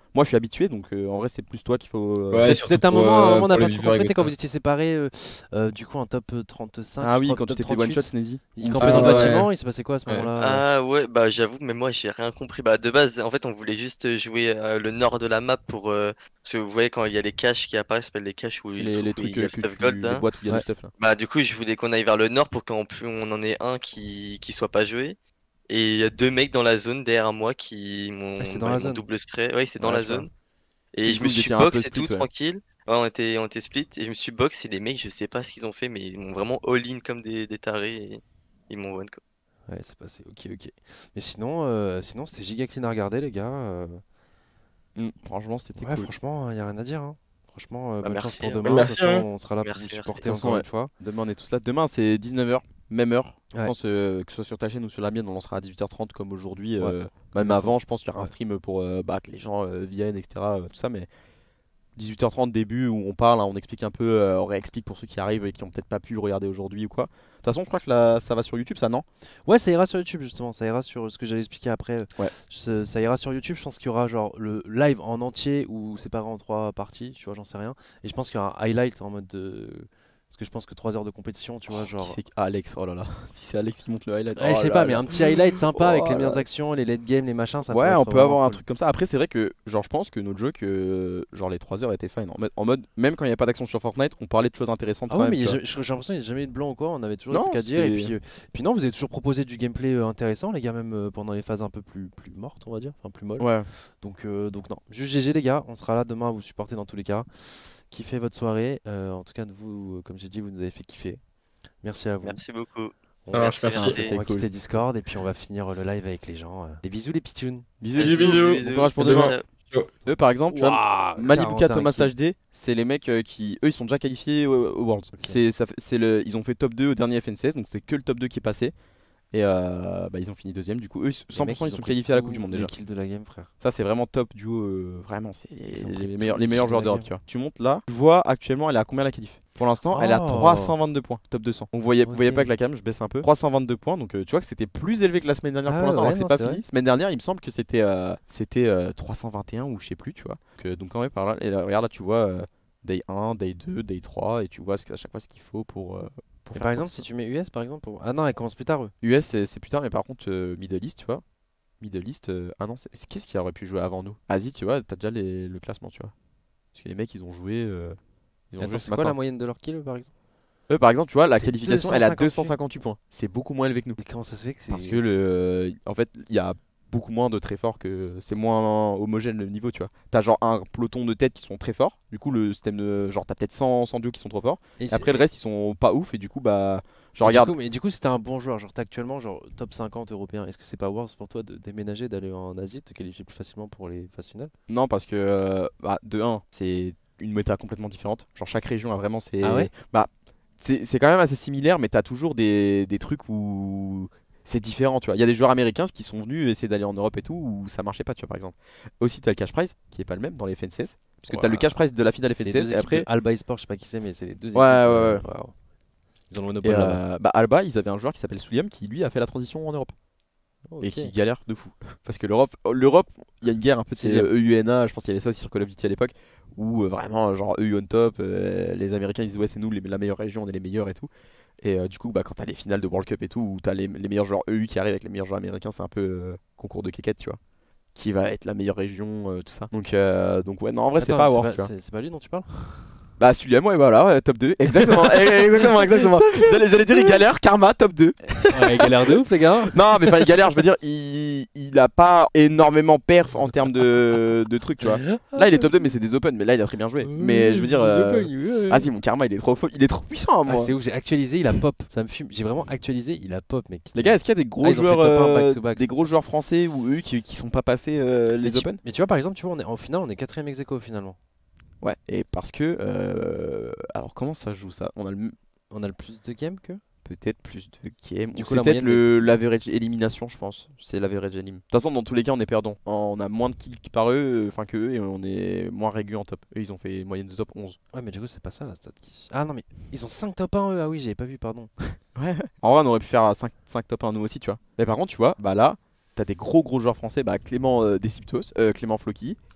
Moi je suis habitué donc euh, en vrai c'est plus toi qu'il faut. euh, Ouais, Peut-être surtout peut-être un pour, moment, euh, un moment on n'a pour pas les trop viewers compris, tu sais, quand avec vous étiez séparés, euh, euh, du coup en top euh, trente-cinq. Ah je oui, crois, quand tu top t'étais one shot trente-huit. Sneezy. Il Ou campait ça- dans le ouais. bâtiment, il s'est passé quoi à ce Ouais. moment-là? Ah ouais, bah j'avoue, mais moi j'ai rien compris. Bah de base, en fait, on voulait juste jouer euh, le nord de la map pour. euh, Parce que vous voyez, quand il y a les caches qui apparaissent, ça s'appelle les caches où C'est il, les, les où trucs il y a euh, le que stuff tu. gold. Les Hein. boîtes où il y a Ouais. le stuff là. Bah du coup, je voulais qu'on aille vers le nord pour qu'en plus on en ait un qui qui soit pas joué. Et il y a deux mecs dans la zone derrière moi qui m'ont Ah, c'était dans bah, la ils m'ont zone. double spray. Ouais, c'est dans Ouais, la tu vois. zone. Et Et du je coup, me vous suis étiez un peu box et split, tout ouais. tranquille. Ouais, on était, on était split et je me suis box et les mecs, je sais pas ce qu'ils ont fait, mais ils m'ont vraiment all-in comme des, des tarés et ils m'ont one quoi. Ouais, c'est passé, ok, ok. Mais sinon, euh, sinon c'était giga clean à regarder, les gars. euh. Mm, franchement c'était Ouais, cool. franchement, il n'y a rien à dire. Hein. Franchement, euh, Bah, bonne chance merci, pour hein. demain. Merci, de toute façon, hein. on sera là Merci, pour vous merci. supporter De toute encore façon, une fois. Demain on est tous là. Demain c'est dix-neuf heures, même heure. Je Ouais. pense euh, que ce soit sur ta chaîne ou sur la mienne, on lancera à dix-huit heures trente comme aujourd'hui. euh, Ouais. Même Exactement. avant, je pense qu'il y aura un Ouais. stream pour euh, bah, que les gens euh, viennent, et cetera. euh, tout ça, mais dix-huit heures trente début où on parle, hein, on explique un peu, euh, on réexplique pour ceux qui arrivent et qui ont peut-être pas pu le regarder aujourd'hui ou quoi. De toute façon, je crois que là, ça va sur YouTube, ça non? Ouais, ça ira sur YouTube justement, ça ira sur ce que j'allais expliquer après. Ouais. Ça, ça ira sur YouTube, je pense qu'il y aura genre le live en entier ou séparé en trois parties, tu vois, j'en sais rien. Et je pense qu'il y aura un highlight en mode de. Parce que je pense que trois heures de compétition, tu vois, Qui genre. c'est que- ah, Alex, oh là là, si c'est Alex qui monte le highlight. Ouais, je oh sais là pas, mais là. un petit highlight sympa avec Oh les là meilleures là. actions, les late game, les machins, ça peut Ouais, être on peut vraiment avoir un cool. truc comme ça. Après, c'est vrai que, genre, je pense que notre jeu, que genre les trois heures étaient fine. En mode, en mode même quand il n'y avait pas d'action sur Fortnite, on parlait de choses intéressantes. Ah quand oui, même, mais il y a tu jamais- j'ai j'ai l'impression qu'il n'y a jamais eu de blanc ou quoi, on avait toujours des Non, trucs à dire. Et c'était- puis, euh, puis non, vous avez toujours proposé du gameplay euh, intéressant, les gars, même euh, pendant les phases un peu plus, plus mortes, on va dire, enfin plus molles. vois. Ouais. Donc, euh, donc non, juste G G les gars, on sera là demain à vous supporter dans tous les cas. Kiffez votre soirée, euh, en tout cas, vous, euh, comme j'ai dit, vous nous avez fait kiffer. Merci à vous. Merci beaucoup. On, Ça marche, merci. on C'était va cool. quitter Discord et puis on va finir le live avec les gens. euh. Des bisous les pitchouns. Bisous, Bisous, bisous. Bon courage pour À demain. demain. Ciao. Eux, par exemple, tu vois, Waouh, Malibuka, quarante et un Thomas kills. H D, c'est les mecs euh, qui, eux, ils sont déjà qualifiés au, au Worlds. Ok. C'est, ça fait- c'est le, ils ont fait top deux au dernier F N C S, donc c'est que le top deux qui est passé. Et euh, bah, ils ont fini deuxième. Du coup, eux, Les cent pour mecs, cent ils ont sont pris qualifiés à la tous Coupe du Monde les déjà. kills de la game, frère. Ça, c'est vraiment top duo. euh, vraiment, c'est Ils ont les, pris les tous meilleurs, les les meilleurs kills joueurs de la d'Europe. game. Tu vois. Tu montes là, tu vois actuellement, elle est à combien la qualif? Pour l'instant, elle est à Oh. trois cent vingt-deux points, top deux cents. On voyait, vous voyez Ok. pas avec la cam, je baisse un peu. trois cent vingt-deux points, donc euh, tu vois que c'était plus élevé que la semaine dernière Ah pour l'instant, ouais, alors que c'est non, pas c'est fini. Semaine dernière, il me semble que c'était euh, c'était euh, trois cent vingt et un ou je sais plus, tu vois. Donc, euh, donc quand même par là, et là, regarde là, tu vois euh, day un, day deux, day trois, et tu vois ce que- à chaque fois ce qu'il faut pour. euh, pour Et faire par exemple, quoi si que tu mets U S par exemple. pour- Ah non, elle commence plus tard eux. U S c'est c'est plus tard, mais par contre euh, Middle East, tu vois. Middle East, euh, ah non, c'est- c'est- qu'est-ce qui aurait pu jouer avant nous? Asie, tu vois, t'as déjà les- le classement, tu vois. Parce que les mecs, ils ont joué. euh, ils ont Attends, joué ce c'est quoi matin. la moyenne de leur kill eux, par exemple? Eux, par exemple, tu vois, la C'est qualification, elle est à deux cent cinquante-huit. deux cent cinquante-huit points. C'est beaucoup moins élevé que nous. Mais comment ça se fait que c'est. Parce que, le, en fait, il y a beaucoup moins de très forts que. C'est moins homogène le niveau, tu vois. T'as genre un peloton de têtes qui sont très forts. Du coup, le système de. Genre, t'as peut-être cent, cent duos qui sont trop forts. Et Et c'est- après, le reste, ils sont pas ouf. Et du coup, bah. et Genre, du regarde. coup- mais du coup, si t'es un bon joueur, genre t'es actuellement genre top cinquante européen, est-ce que c'est pas worse pour toi de déménager, d'aller en Asie, de te qualifier plus facilement pour les phases finales? Non, parce que. euh, bah, de un, c'est une méta complètement différente. Genre, chaque région a vraiment ses. Ah ouais Bah. C'est c'est quand même assez similaire, mais t'as toujours des, des trucs où. C'est différent, tu vois. Il y a des joueurs américains qui sont venus essayer d'aller en Europe et tout, où ça marchait pas, tu vois, par exemple. Aussi, t'as le cash prize, qui est pas le même dans les F N C S. Parce que t'as Ouais. le cash prize de la finale C'est les F N C S, deux et équipes après. de Alba Esport, je sais pas qui c'est, mais c'est les deux équipes. Ouais, ouais, euh, ouais. waouh. Ils ont le Et monopole là-bas. euh, bah, Alba, ils avaient un joueur qui s'appelle Souliam, qui lui a fait la transition en Europe. Et Ok. qui galère de fou. Parce que l'Europe, l'Europe, il y a une guerre un peu de Sixième. E U N A, je pense qu'il y avait ça aussi sur Call of Duty à l'époque, où euh, vraiment, genre, E U on top, euh, les Américains ils disent ouais, c'est nous les- la meilleure région, on est les meilleurs et tout. Et euh, du coup, bah, quand t'as les finales de World Cup et tout, où t'as les, les meilleurs joueurs E U qui arrivent avec les meilleurs joueurs américains, c'est un peu euh, concours de quéquette, tu vois. Qui va être la meilleure région, euh, tout ça. Donc, euh, donc ouais, non, en vrai, c'est Attends, pas à voir, tu vois. c'est c'est pas lui dont tu parles? Bah, Souliam, ouais, voilà, ouais, top deux. Exactement, eh, exactement, exactement. J'allais j'allais dire, il galère, Karma, top deux. Ouais, il galère de ouf, les gars. Non, mais enfin, il galère, je veux dire, il, il a pas énormément perf en termes de, de trucs, tu vois. Là, il est top deux, mais c'est des open, mais là, il a très bien joué. Mais je veux dire, euh, vas-y, mon Karma, il est trop faux, il est trop puissant, Ah, moi. c'est ouf, j'ai actualisé, il a pop. Ça me fume. J'ai vraiment actualisé, il a pop, mec. Les gars, est-ce qu'il y a des gros Ah, ils ont fait joueurs, top un euh, back-to-back, des c'est gros joueurs français ou eux qui, qui sont pas passés euh, mais les tu, open? mais tu vois, par exemple, tu vois, on est, en finale, on est quatrième ex aequo finalement. Ouais, et parce que, euh, alors comment ça se joue ça? On a le, On a le plus de games que. peut-être plus de games. Du Ou coup, c'est la peut-être moyenne le l'average élimination, je pense. C'est l'average élim. De toute façon, dans tous les cas, on est perdant. On a moins de kills par eux, enfin que eux, et on est moins régulier en top. Eux, ils ont fait une moyenne de top onze. Ouais, mais du coup, c'est pas ça la stat qui. Ah non, mais ils ont cinq top un eux. Ah oui, j'avais pas vu, pardon. Ouais. En vrai, on aurait pu faire cinq, cinq top un nous aussi, tu vois. Mais par contre, tu vois, bah là, t'as des gros gros joueurs français. Bah Clément euh, Deciptos, euh, Clément Floki.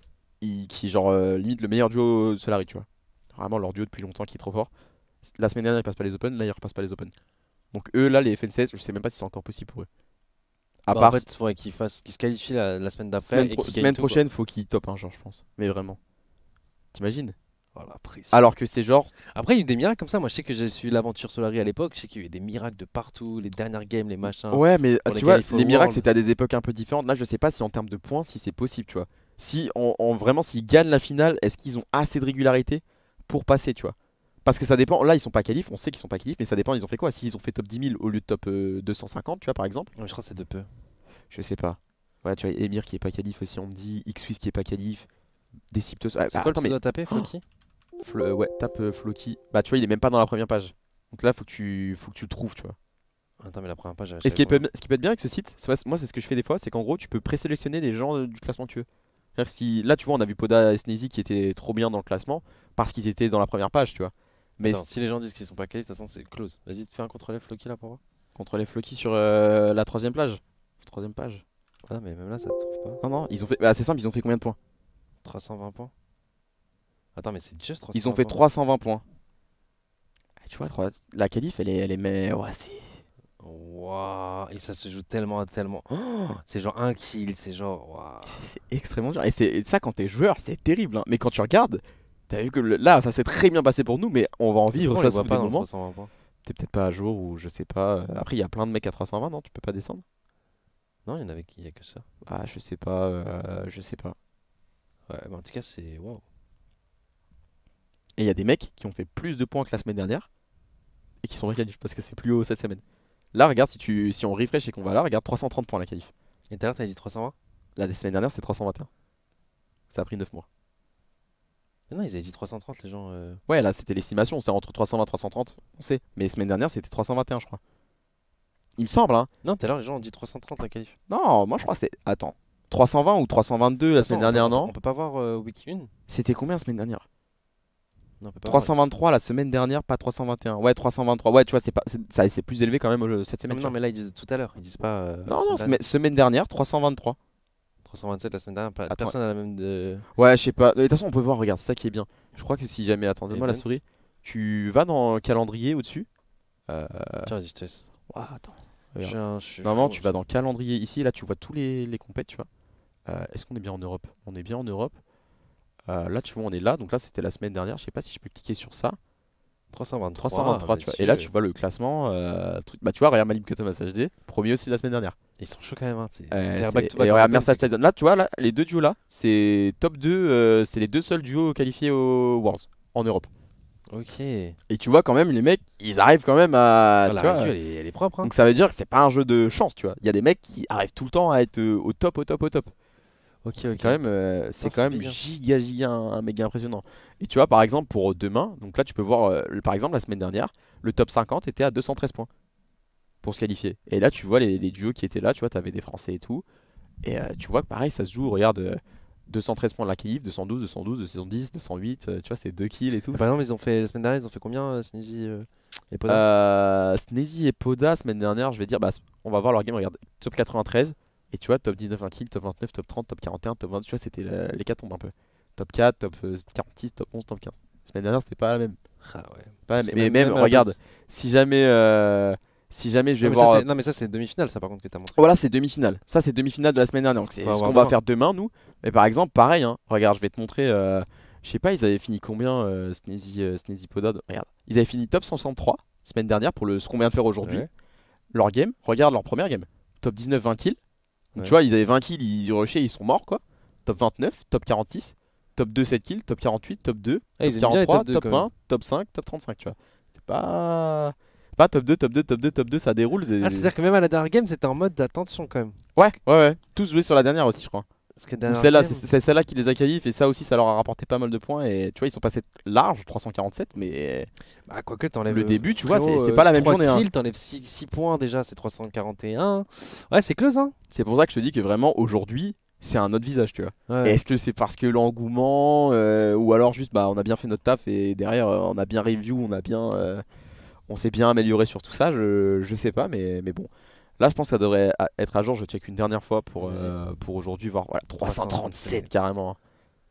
ils- qui genre euh, limite le meilleur duo Solari, tu vois. Vraiment leur duo depuis longtemps qui est trop fort. La semaine dernière ils passent pas les Open, là ils repassent pas les Open. Donc eux là les F N C S, je sais même pas si c'est encore possible pour eux. À Bah, part en fait, il faudrait qu'ils fassent, qu'ils se qualifient la, la semaine d'après semaine, et pro- qu'ils semaine gagnent tout, quoi. prochaine, faut qu'ils top un genre je pense. Mais vraiment. T'imagines? Voilà, après, c'est- Alors que c'est genre Après, il y a eu des miracles comme ça. Moi, je sais que j'ai suivi l'aventure Solari à l'époque. Je sais qu'il y a eu des miracles de partout, les dernières games, les machins. ouais, mais pour tu les vois, qualifs au les miracles World. c'était à des époques un peu différentes. Là, je sais pas si en termes de points, si c'est possible, tu vois. Si en, en- vraiment, s'ils gagnent la finale, est-ce qu'ils ont assez de régularité pour passer, tu vois. Parce que ça dépend. Là, ils sont pas qualifs, on sait qu'ils sont pas qualifs, mais ça dépend. Ils ont fait quoi? S'ils ont fait top dix mille au lieu de top euh, deux cent cinquante, tu vois, par exemple. Ouais, je crois que c'est de peu. Je sais pas. Ouais, tu vois, Emir qui est pas qualif aussi, on me dit. X-Swiss qui est pas qualif. Déciptos. Ouais, C'est bah, quoi attends, le mais pseudo à taper, Floki? Flo- euh, ouais, tape euh, Floki. Bah, tu vois, il est même pas dans la première page. Donc là, faut que tu, faut que tu le trouves, tu vois. Attends, mais la première page. Et ce qui, peut, ce qui peut être bien avec ce site, c'est- moi c'est ce que je fais des fois, c'est qu'en gros tu peux présélectionner des gens euh, du classement que tu veux. C'est-à-dire que si, là tu vois on a vu Poda et Sneezy qui étaient trop bien dans le classement parce qu'ils étaient dans la première page, tu vois. Mais Attends, c- si les gens disent qu'ils sont pas qualifiés, de toute façon, c'est close. Vas-y, fais un contrôle F Floki là pour voir. contre les Floki sur euh, la troisième plage. Troisième page. Ah, mais même là, ça te trouve pas. Non non, ils ont fait. Bah, c'est simple, ils ont fait combien de points? trois cent vingt points. Attends, mais c'est juste trois cent vingt Ils ont fait points. trois cent vingt points. Ah, tu vois, trois- la qualif elle est, elle est mais ouais, c'est. Waouh, et ça se joue tellement, tellement. Oh, c'est genre un kill, c'est genre. Waouh. C'est c'est extrêmement dur. Et, c'est- et ça, quand t'es joueur, c'est terrible. Hein. Mais quand tu regardes, t'as vu que le- là, ça s'est très bien passé pour nous, mais on va en vivre Pourquoi on ça les sous voit des pas dans le moments. trois cent vingt points. T'es peut-être pas à jour ou je sais pas. Euh, Après, il y a plein de mecs à trois cent vingt, non? Tu peux pas descendre? Non, il y en avait, il y a que ça. Ah, je sais pas. euh, je sais pas. Ouais, mais en tout cas, c'est. Waouh. Et il y a des mecs qui ont fait plus de points que la semaine dernière et qui sont réqualifs parce que c'est plus haut cette semaine. Là, regarde, si, tu, si on refresh et qu'on va là, regarde trois cent trente points la qualif. Et tout à l'heure, t'avais dit trois cent vingt? La semaine dernière, c'était trois cent vingt et un. Ça a pris neuf mois. Mais non, ils avaient dit trois cent trente, les gens. euh. Ouais, là, c'était l'estimation. C'est entre trois cent vingt et trois cent trente. On sait. Mais semaine dernière, c'était trois cent vingt et un, je crois. Il me semble, hein. Non, tout à l'heure, les gens ont dit trois cent trente la qualif. Non, moi, je crois que c'est. Attends. trois cent vingt ou trois cent vingt-deux la semaine Attends, on dernière, peut- non? On peut pas voir euh, Wiki un? C'était combien la semaine dernière? Non, on peut pas trois voir. cent vingt-trois la semaine dernière, pas trois cent vingt et un. Ouais, trois cent vingt-trois. Ouais, tu vois, c'est pas, c'est- ça c'est plus élevé quand même euh, cette Ah, semaine. mais tu non, vois. mais là, ils disent tout à l'heure. Ils disent pas. euh, non, semaine non, dernière. semaine, semaine dernière, trois cent vingt-trois. trois cent vingt-sept la semaine dernière. pas- Attends. Personne n'a la même. De... Ouais, je sais pas. De toute façon, on peut voir, regarde, c'est ça qui est bien. Je crois que si jamais, attends, donne-moi la Events. souris. Tu vas dans le calendrier au-dessus. Euh... Tiens, vas-y, je te laisse. ouah, attends. Je Regarde. suis un- je suis Normalement, fou, tu vas dans le calendrier ici, et là, tu vois tous les, les compètes, tu vois. Euh, Est-ce qu'on est bien en Europe? On est bien en Europe. Euh, là, tu vois, on est là. Donc là, c'était la semaine dernière. Je sais pas si je peux cliquer sur ça. trois cent vingt-trois. trois cent vingt-trois, tu vois. Et là, tu vois le classement. euh, truc... Bah, tu vois, regarde Malim Custom H D. Premier aussi la semaine dernière. Ils sont chauds quand même. Hein, tu sais. Euh, Faire c'est- back-to-back et en regarde open, Mercedes c'est- Tyson. Là, tu vois, là, les deux duos là, c'est top deux. euh, c'est les deux seuls duos qualifiés aux Worlds en Europe. Ok. Et tu vois, quand même, les mecs, ils arrivent quand même à. Ah, tu la vois, review, elle est, elle est propre. Hein. donc ça veut dire que c'est pas un jeu de chance, tu vois. Il y a des mecs qui arrivent tout le temps à être euh, au top, au top, au top. Ok, C'est ok. quand même, euh, c'est Non, quand c'est même bien. giga, giga, un, un méga impressionnant. Et tu vois, par exemple, pour demain, donc là, tu peux voir, euh, le- par exemple, la semaine dernière, le top cinquante était à deux cent treize points pour se qualifier. Et là, tu vois les, les duos qui étaient là, tu vois, t'avais des Français et tout. Et euh, tu vois que pareil, ça se joue, regarde, euh, deux cent treize points de la qualif, deux cent douze, deux cent douze, deux cent dix, deux cent huit, euh, tu vois, c'est deux kills et tout. Par exemple, ils ont fait la semaine dernière, ils ont fait combien, euh, Sneezy euh, et Poda? Euh, Sneezy et Poda, semaine dernière, je vais dire, bah, on va voir leur game, regarde, top quatre-vingt-treize, et tu vois, top dix-neuf, un kill, top vingt-neuf, top trente, top quarante et un, top vingt, tu vois, c'était la- l'hécatombe un peu. Top quatre, top euh, quarante-six, top onze, top quinze. Semaine dernière, c'était pas la même. Ah ouais. Pas la Parce même. que Mais même- même, même à la regarde, base- si jamais, euh, si jamais je Non, vais mais ça, voir. c'est- non, mais ça, c'est demi-finale, ça, par contre, que t'as montré. Voilà, c'est demi-finale. Ça, c'est demi-finale de la semaine dernière. Donc, c'est On va ce voir qu'on va demain. faire demain, nous. Mais par exemple, pareil, hein, regarde, je vais te montrer. euh, je sais pas, ils avaient fini combien, euh, Sneezy, euh, Sneezy Poda. Regarde, ils avaient fini top cent soixante-trois semaine dernière pour le, ce qu'on vient de faire aujourd'hui. Ouais. Leur game, regarde leur première game. Top dix-neuf, vingt kills. Donc, Ouais. tu vois, ils avaient vingt kills, ils rushaient, ils sont morts, quoi. Top vingt-neuf, top quarante-six, top deux, sept kills, top quarante-huit, top deux, Ah, ils top aiment bien les quarante-trois, top deux, top quand même. vingt, top cinq, top trente-cinq, tu vois. C'est pas. Pas top deux, top deux, top deux, top deux, ça déroule. c'est- Ah, c'est-à-dire que même à la dernière game, c'était en mode d'attention quand même. Ouais, ouais, ouais. Tous joués sur la dernière aussi, je crois. Parce que Ou dernière celle-là, game- c'est c'est celle-là qui les a qualifiés et ça aussi, ça leur a rapporté pas mal de points. Et tu vois, ils sont passés large, trois cent quarante-sept, mais Bah, quoique, t'enlèves. le début, tu vois, c'est frérot, c'est euh, pas la même trois journée. hein. kills, t'enlèves six points déjà, c'est trois cent quarante et un. Ouais, c'est close, hein. C'est pour ça que je te dis que vraiment, aujourd'hui, c'est un autre visage, tu vois. Ouais. Est-ce que c'est parce que l'engouement euh, ou alors juste, bah, on a bien fait notre taf et derrière, euh, on a bien review, on a bien. euh, on s'est bien amélioré sur tout ça, je, je sais pas, mais, mais bon. Là, je pense que ça devrait a- être à jour. Je check une dernière fois pour, euh, pour aujourd'hui, voir voilà, trois cent trente-sept carrément. hein.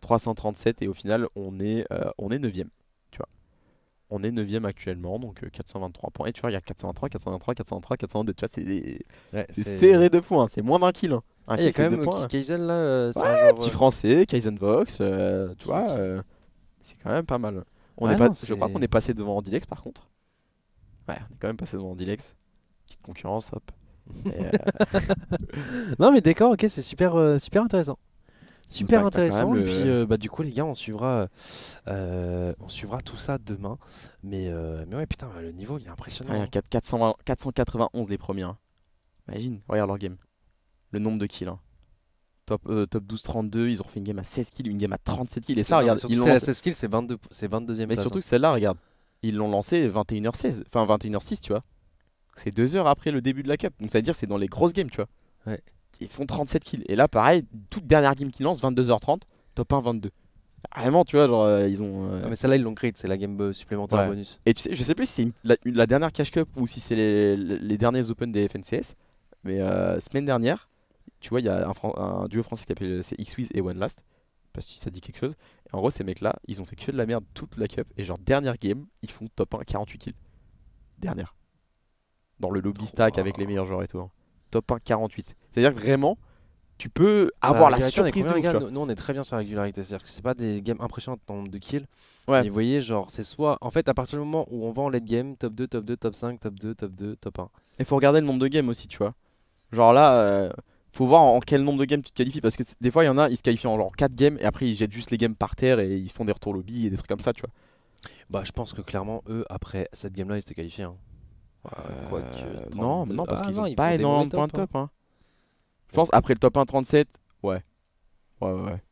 trois cent trente-sept et au final on est, euh, on est neuvième. Tu vois. On est neuvième actuellement, donc euh, quatre cent vingt-trois points. Et tu vois, il y a quatre cent vingt-trois, quatre cent vingt-trois, quatre cent vingt-trois, quatre cent vingt-deux. Tu vois, c'est des... Ouais, c'est c'est- serré de fou, hein. C'est moins d'un kill. Hein. Un Ah, il y a kill, c'est quand deux même points. Ki- Kaizen là, euh, c'est Ouais, un genre, petit euh, français, Kaizen Vox, euh, tu Qui- vois, qui- euh, c'est quand même pas mal. On Ouais, est pas, non, je crois c'est- qu'on est passé devant Andilex par contre. Ouais, on est quand même passé devant Andilex. Petite concurrence, hop. Et, euh, Non mais d'accord, ok, c'est super, euh, super intéressant. Super t'as- t'as quand intéressant. même Et le- puis euh, bah du coup les gars, on suivra, euh, on suivra tout ça demain. Mais euh, mais ouais putain, le niveau il est impressionnant. ouais, hein. quatre- quatre cent vingt quatre cent quatre-vingt-onze les premiers. Hein. Imagine, regarde leur game. Le nombre de kills. Hein. Top, euh, top douze trente-deux, ils ont fait une game à seize kills, une game à trente-sept kills. Et ça, Non, mais regarde, surtout ils l'ont c'est la lancé. seize kills, c'est vingt-deux, c'est vingt-deuxième Mais place. surtout hein. que celle-là, regarde, ils l'ont lancé vingt et une heures seize, enfin vingt et une heures six, tu vois. C'est deux heures après le début de la cup. Donc ça veut dire que c'est dans les grosses games, tu vois. Ouais. Ils font trente-sept kills. Et là, pareil, toute dernière game qu'ils lancent, vingt-deux heures trente, top un, vingt-deux. Vraiment, tu vois, genre, euh, ils ont. euh, Non, mais celle-là ils l'ont créé, c'est la game euh, supplémentaire Ouais. bonus. Et tu sais, je sais plus si c'est une- la, une- la dernière Cash Cup ou si c'est les, les derniers Open des F N C S. Mais euh, semaine dernière, tu vois, il y a un, Fran- un duo français qui s'appelle c'est X-Wiz et One Last. Parce que ça dit quelque chose. Et en gros, ces mecs-là, ils ont fait que de la merde toute la Cup. Et genre, dernière game, ils font top un, quarante-huit kills. Dernière. Dans le lobby stack avec les meilleurs joueurs et tout. hein. Top un, quarante-huit. C'est-à-dire que vraiment, tu peux avoir la régularité, on est surprise de combien, ouf, les tu gars vois. nous, nous, on est très bien sur la régularité, c'est-à-dire que c'est pas des games impressionnantes en nombre de kills. Ouais. Mais vous voyez, genre, c'est soit. En fait, à partir du moment où on va en late game, top deux, top deux, top cinq, top deux, top deux, top un. Il faut regarder le nombre de games aussi, tu vois. Genre là, euh, faut voir en quel nombre de games tu te qualifies. Parce que c'est- des fois, il y en a, ils se qualifient en genre quatre games et après ils jettent juste les games par terre et ils font des retours lobby et des trucs comme ça, tu vois. Bah, je pense que clairement, eux, après cette game-là, ils étaient qualifiés. Hein. Euh, quoique, Euh, non, trente-deux non, parce ah qu'ils non, ont il pas faut des énormément mauvais de points de tops, hein. top. Hein. Je pense après le top un trente-sept, ouais. Ouais, ouais, ouais.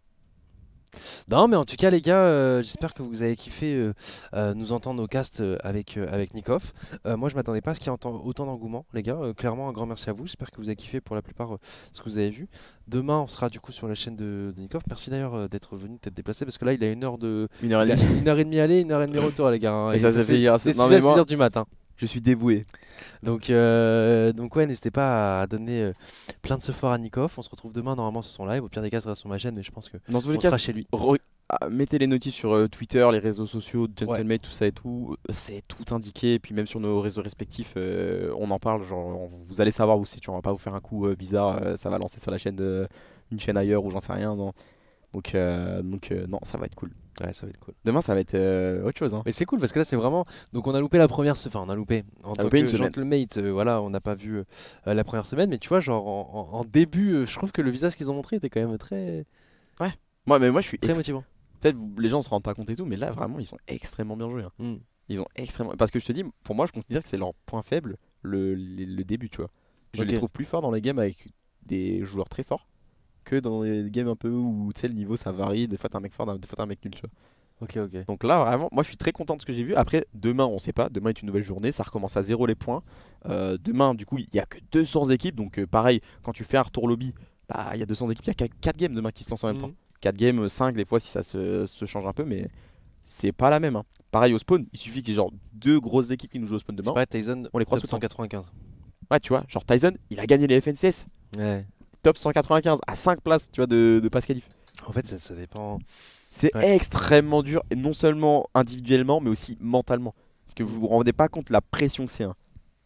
Non, mais en tout cas, les gars, euh, j'espère que vous avez kiffé euh, euh, nous entendre au cast euh, avec, euh, avec Nikoff. Euh, moi, je m'attendais pas à ce qu'il y ait autant, autant d'engouement, les gars. Euh, clairement, un grand merci à vous. J'espère que vous avez kiffé pour la plupart euh, ce que vous avez vu. Demain, on sera du coup sur la chaîne de, de Nikoff. Merci d'ailleurs euh, d'être venu, d'être déplacé, parce que là, il a une heure de. Une heure et Il a demie. une heure et demie aller, une heure et demie retour, les gars. hein. Et ça, ça c'est- fait hier, C'est c'est- non, six mais à six moi- heures du matin. Je suis dévoué. Donc, euh, donc ouais, n'hésitez pas à donner euh, plein de ce fort à Nikoff. On se retrouve demain normalement sur son live. Au pire des cas, ça sera sur ma chaîne, mais je pense que Dans tous on les cas, sera chez lui. re- ah, mettez les notifs sur euh, Twitter, les réseaux sociaux, Gentlemate, tout ça et tout. C'est tout indiqué. Et puis même sur nos réseaux respectifs, euh, on en parle. Genre, on- vous allez savoir où c'est. Tu vois, on va pas vous faire un coup euh, bizarre. euh, ça va lancer sur la chaîne de, une chaîne ailleurs ou j'en sais rien. Non. Donc, euh, donc euh, non, ça va être cool. Ouais, ça va être cool. Demain, ça va être euh, autre chose. Hein. Mais c'est cool parce que là c'est vraiment. Donc on a loupé la première se- enfin on a loupé en tant loupé que une semaine. gentlemate, euh, voilà, on n'a pas vu euh, la première semaine, mais tu vois, genre en, en- en début, euh, je trouve que le visage qu'ils ont montré était quand même très, Moi, mais moi, je suis très ex- motivant. peut-être vous- les gens se rendent pas compte et tout, mais là, vraiment, ils sont extrêmement bien joués. hein. Mm. Ils ont extrêmement. Parce que je te dis, pour moi, je considère que c'est leur point faible, le, le, le début, tu vois. Je Ok. les trouve plus forts dans les games avec des joueurs très forts que dans les games un peu où tu sais le niveau ça varie. Des fois t'as un mec fort, des fois t'as un mec nul, tu vois. Ok, ok. Donc là, vraiment, moi je suis très content de ce que j'ai vu. Après, demain, on sait pas. Demain est une nouvelle journée, ça recommence à zéro les points. Euh, demain, du coup, il y a que deux cents équipes. Donc euh, pareil, quand tu fais un retour lobby, bah il y a deux cents équipes, il y a quatre games demain qui se lancent en même Mhm. temps. quatre games, cinq des fois si ça se, se change un peu, mais c'est pas la même. hein. Pareil au spawn, il suffit qu'il y ait genre deux grosses équipes qui nous jouent au spawn C'est demain. pas Tyson, on les croise top tout le temps. cent quatre-vingt-quinze. Ouais, tu vois, genre Tyson, il a gagné les F N C S, Ouais. top cent quatre-vingt-quinze à cinq places, tu vois, de, de pass qualif. En fait, ça, ça dépend. C'est Ouais. extrêmement dur, et non seulement individuellement, mais aussi mentalement. Parce que vous vous rendez pas compte la pression que c'est. hein.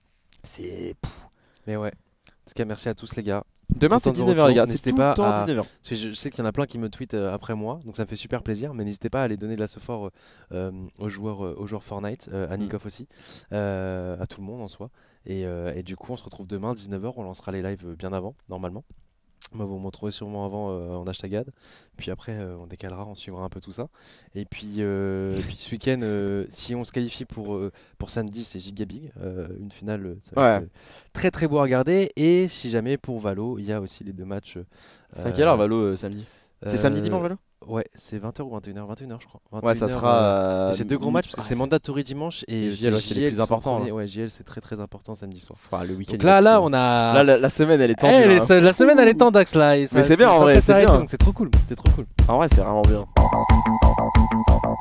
C'est. pff. Mais ouais. En tout cas, merci à tous les gars. Demain, c'est Content de dix-neuf heures, les gars. retour. C'est N'hésitez tout pas le temps à- dix-neuf heures. Parce que je, je sais qu'il y en a plein qui me tweetent euh, après moi, donc ça me fait super plaisir. Mais n'hésitez pas à aller donner de la support euh, euh, aux joueurs, euh, aux joueurs Fortnite, euh, à Mm. Nikoff aussi, euh, à tout le monde en soi. Et, euh, et du coup, on se retrouve demain dix-neuf heures. On lancera les lives euh, bien avant, normalement. Moi, vous me retrouverez sûrement avant euh, en hashtag ad. Puis après, euh, on décalera, on suivra un peu tout ça. Et puis, euh, et puis ce week-end, euh, si on se qualifie pour, euh, pour samedi, c'est Gigabig. Euh, une finale, euh, ça va Ouais. être euh, très très beau à regarder. Et si jamais pour Valo, il y a aussi les deux matchs. euh, C'est à quelle heure, Valo, euh, samedi C'est samedi, euh, dimanche, Valo Ouais, c'est vingt heures ou vingt et une heures, vingt et une heures je crois. Ouais, ça vingt et une heures, sera. euh, euh, et c'est deux gros mi- matchs parce que ah, c'est mandatory dimanche et et J L, ouais, c'est les plus qui sont importants, premiers. là. Ouais, J L c'est très très important samedi soir. Enfin, le week-end. Donc il va là, être là, fou. on a. Là, la, la semaine, elle est tendue. Eh, les- hein. la semaine elle est tendax là. et ça- Mais c'est bien, pas en vrai, prêt de c'est s'arrêter, bien. donc c'est trop cool. C'est trop cool. En vrai, c'est vraiment bien.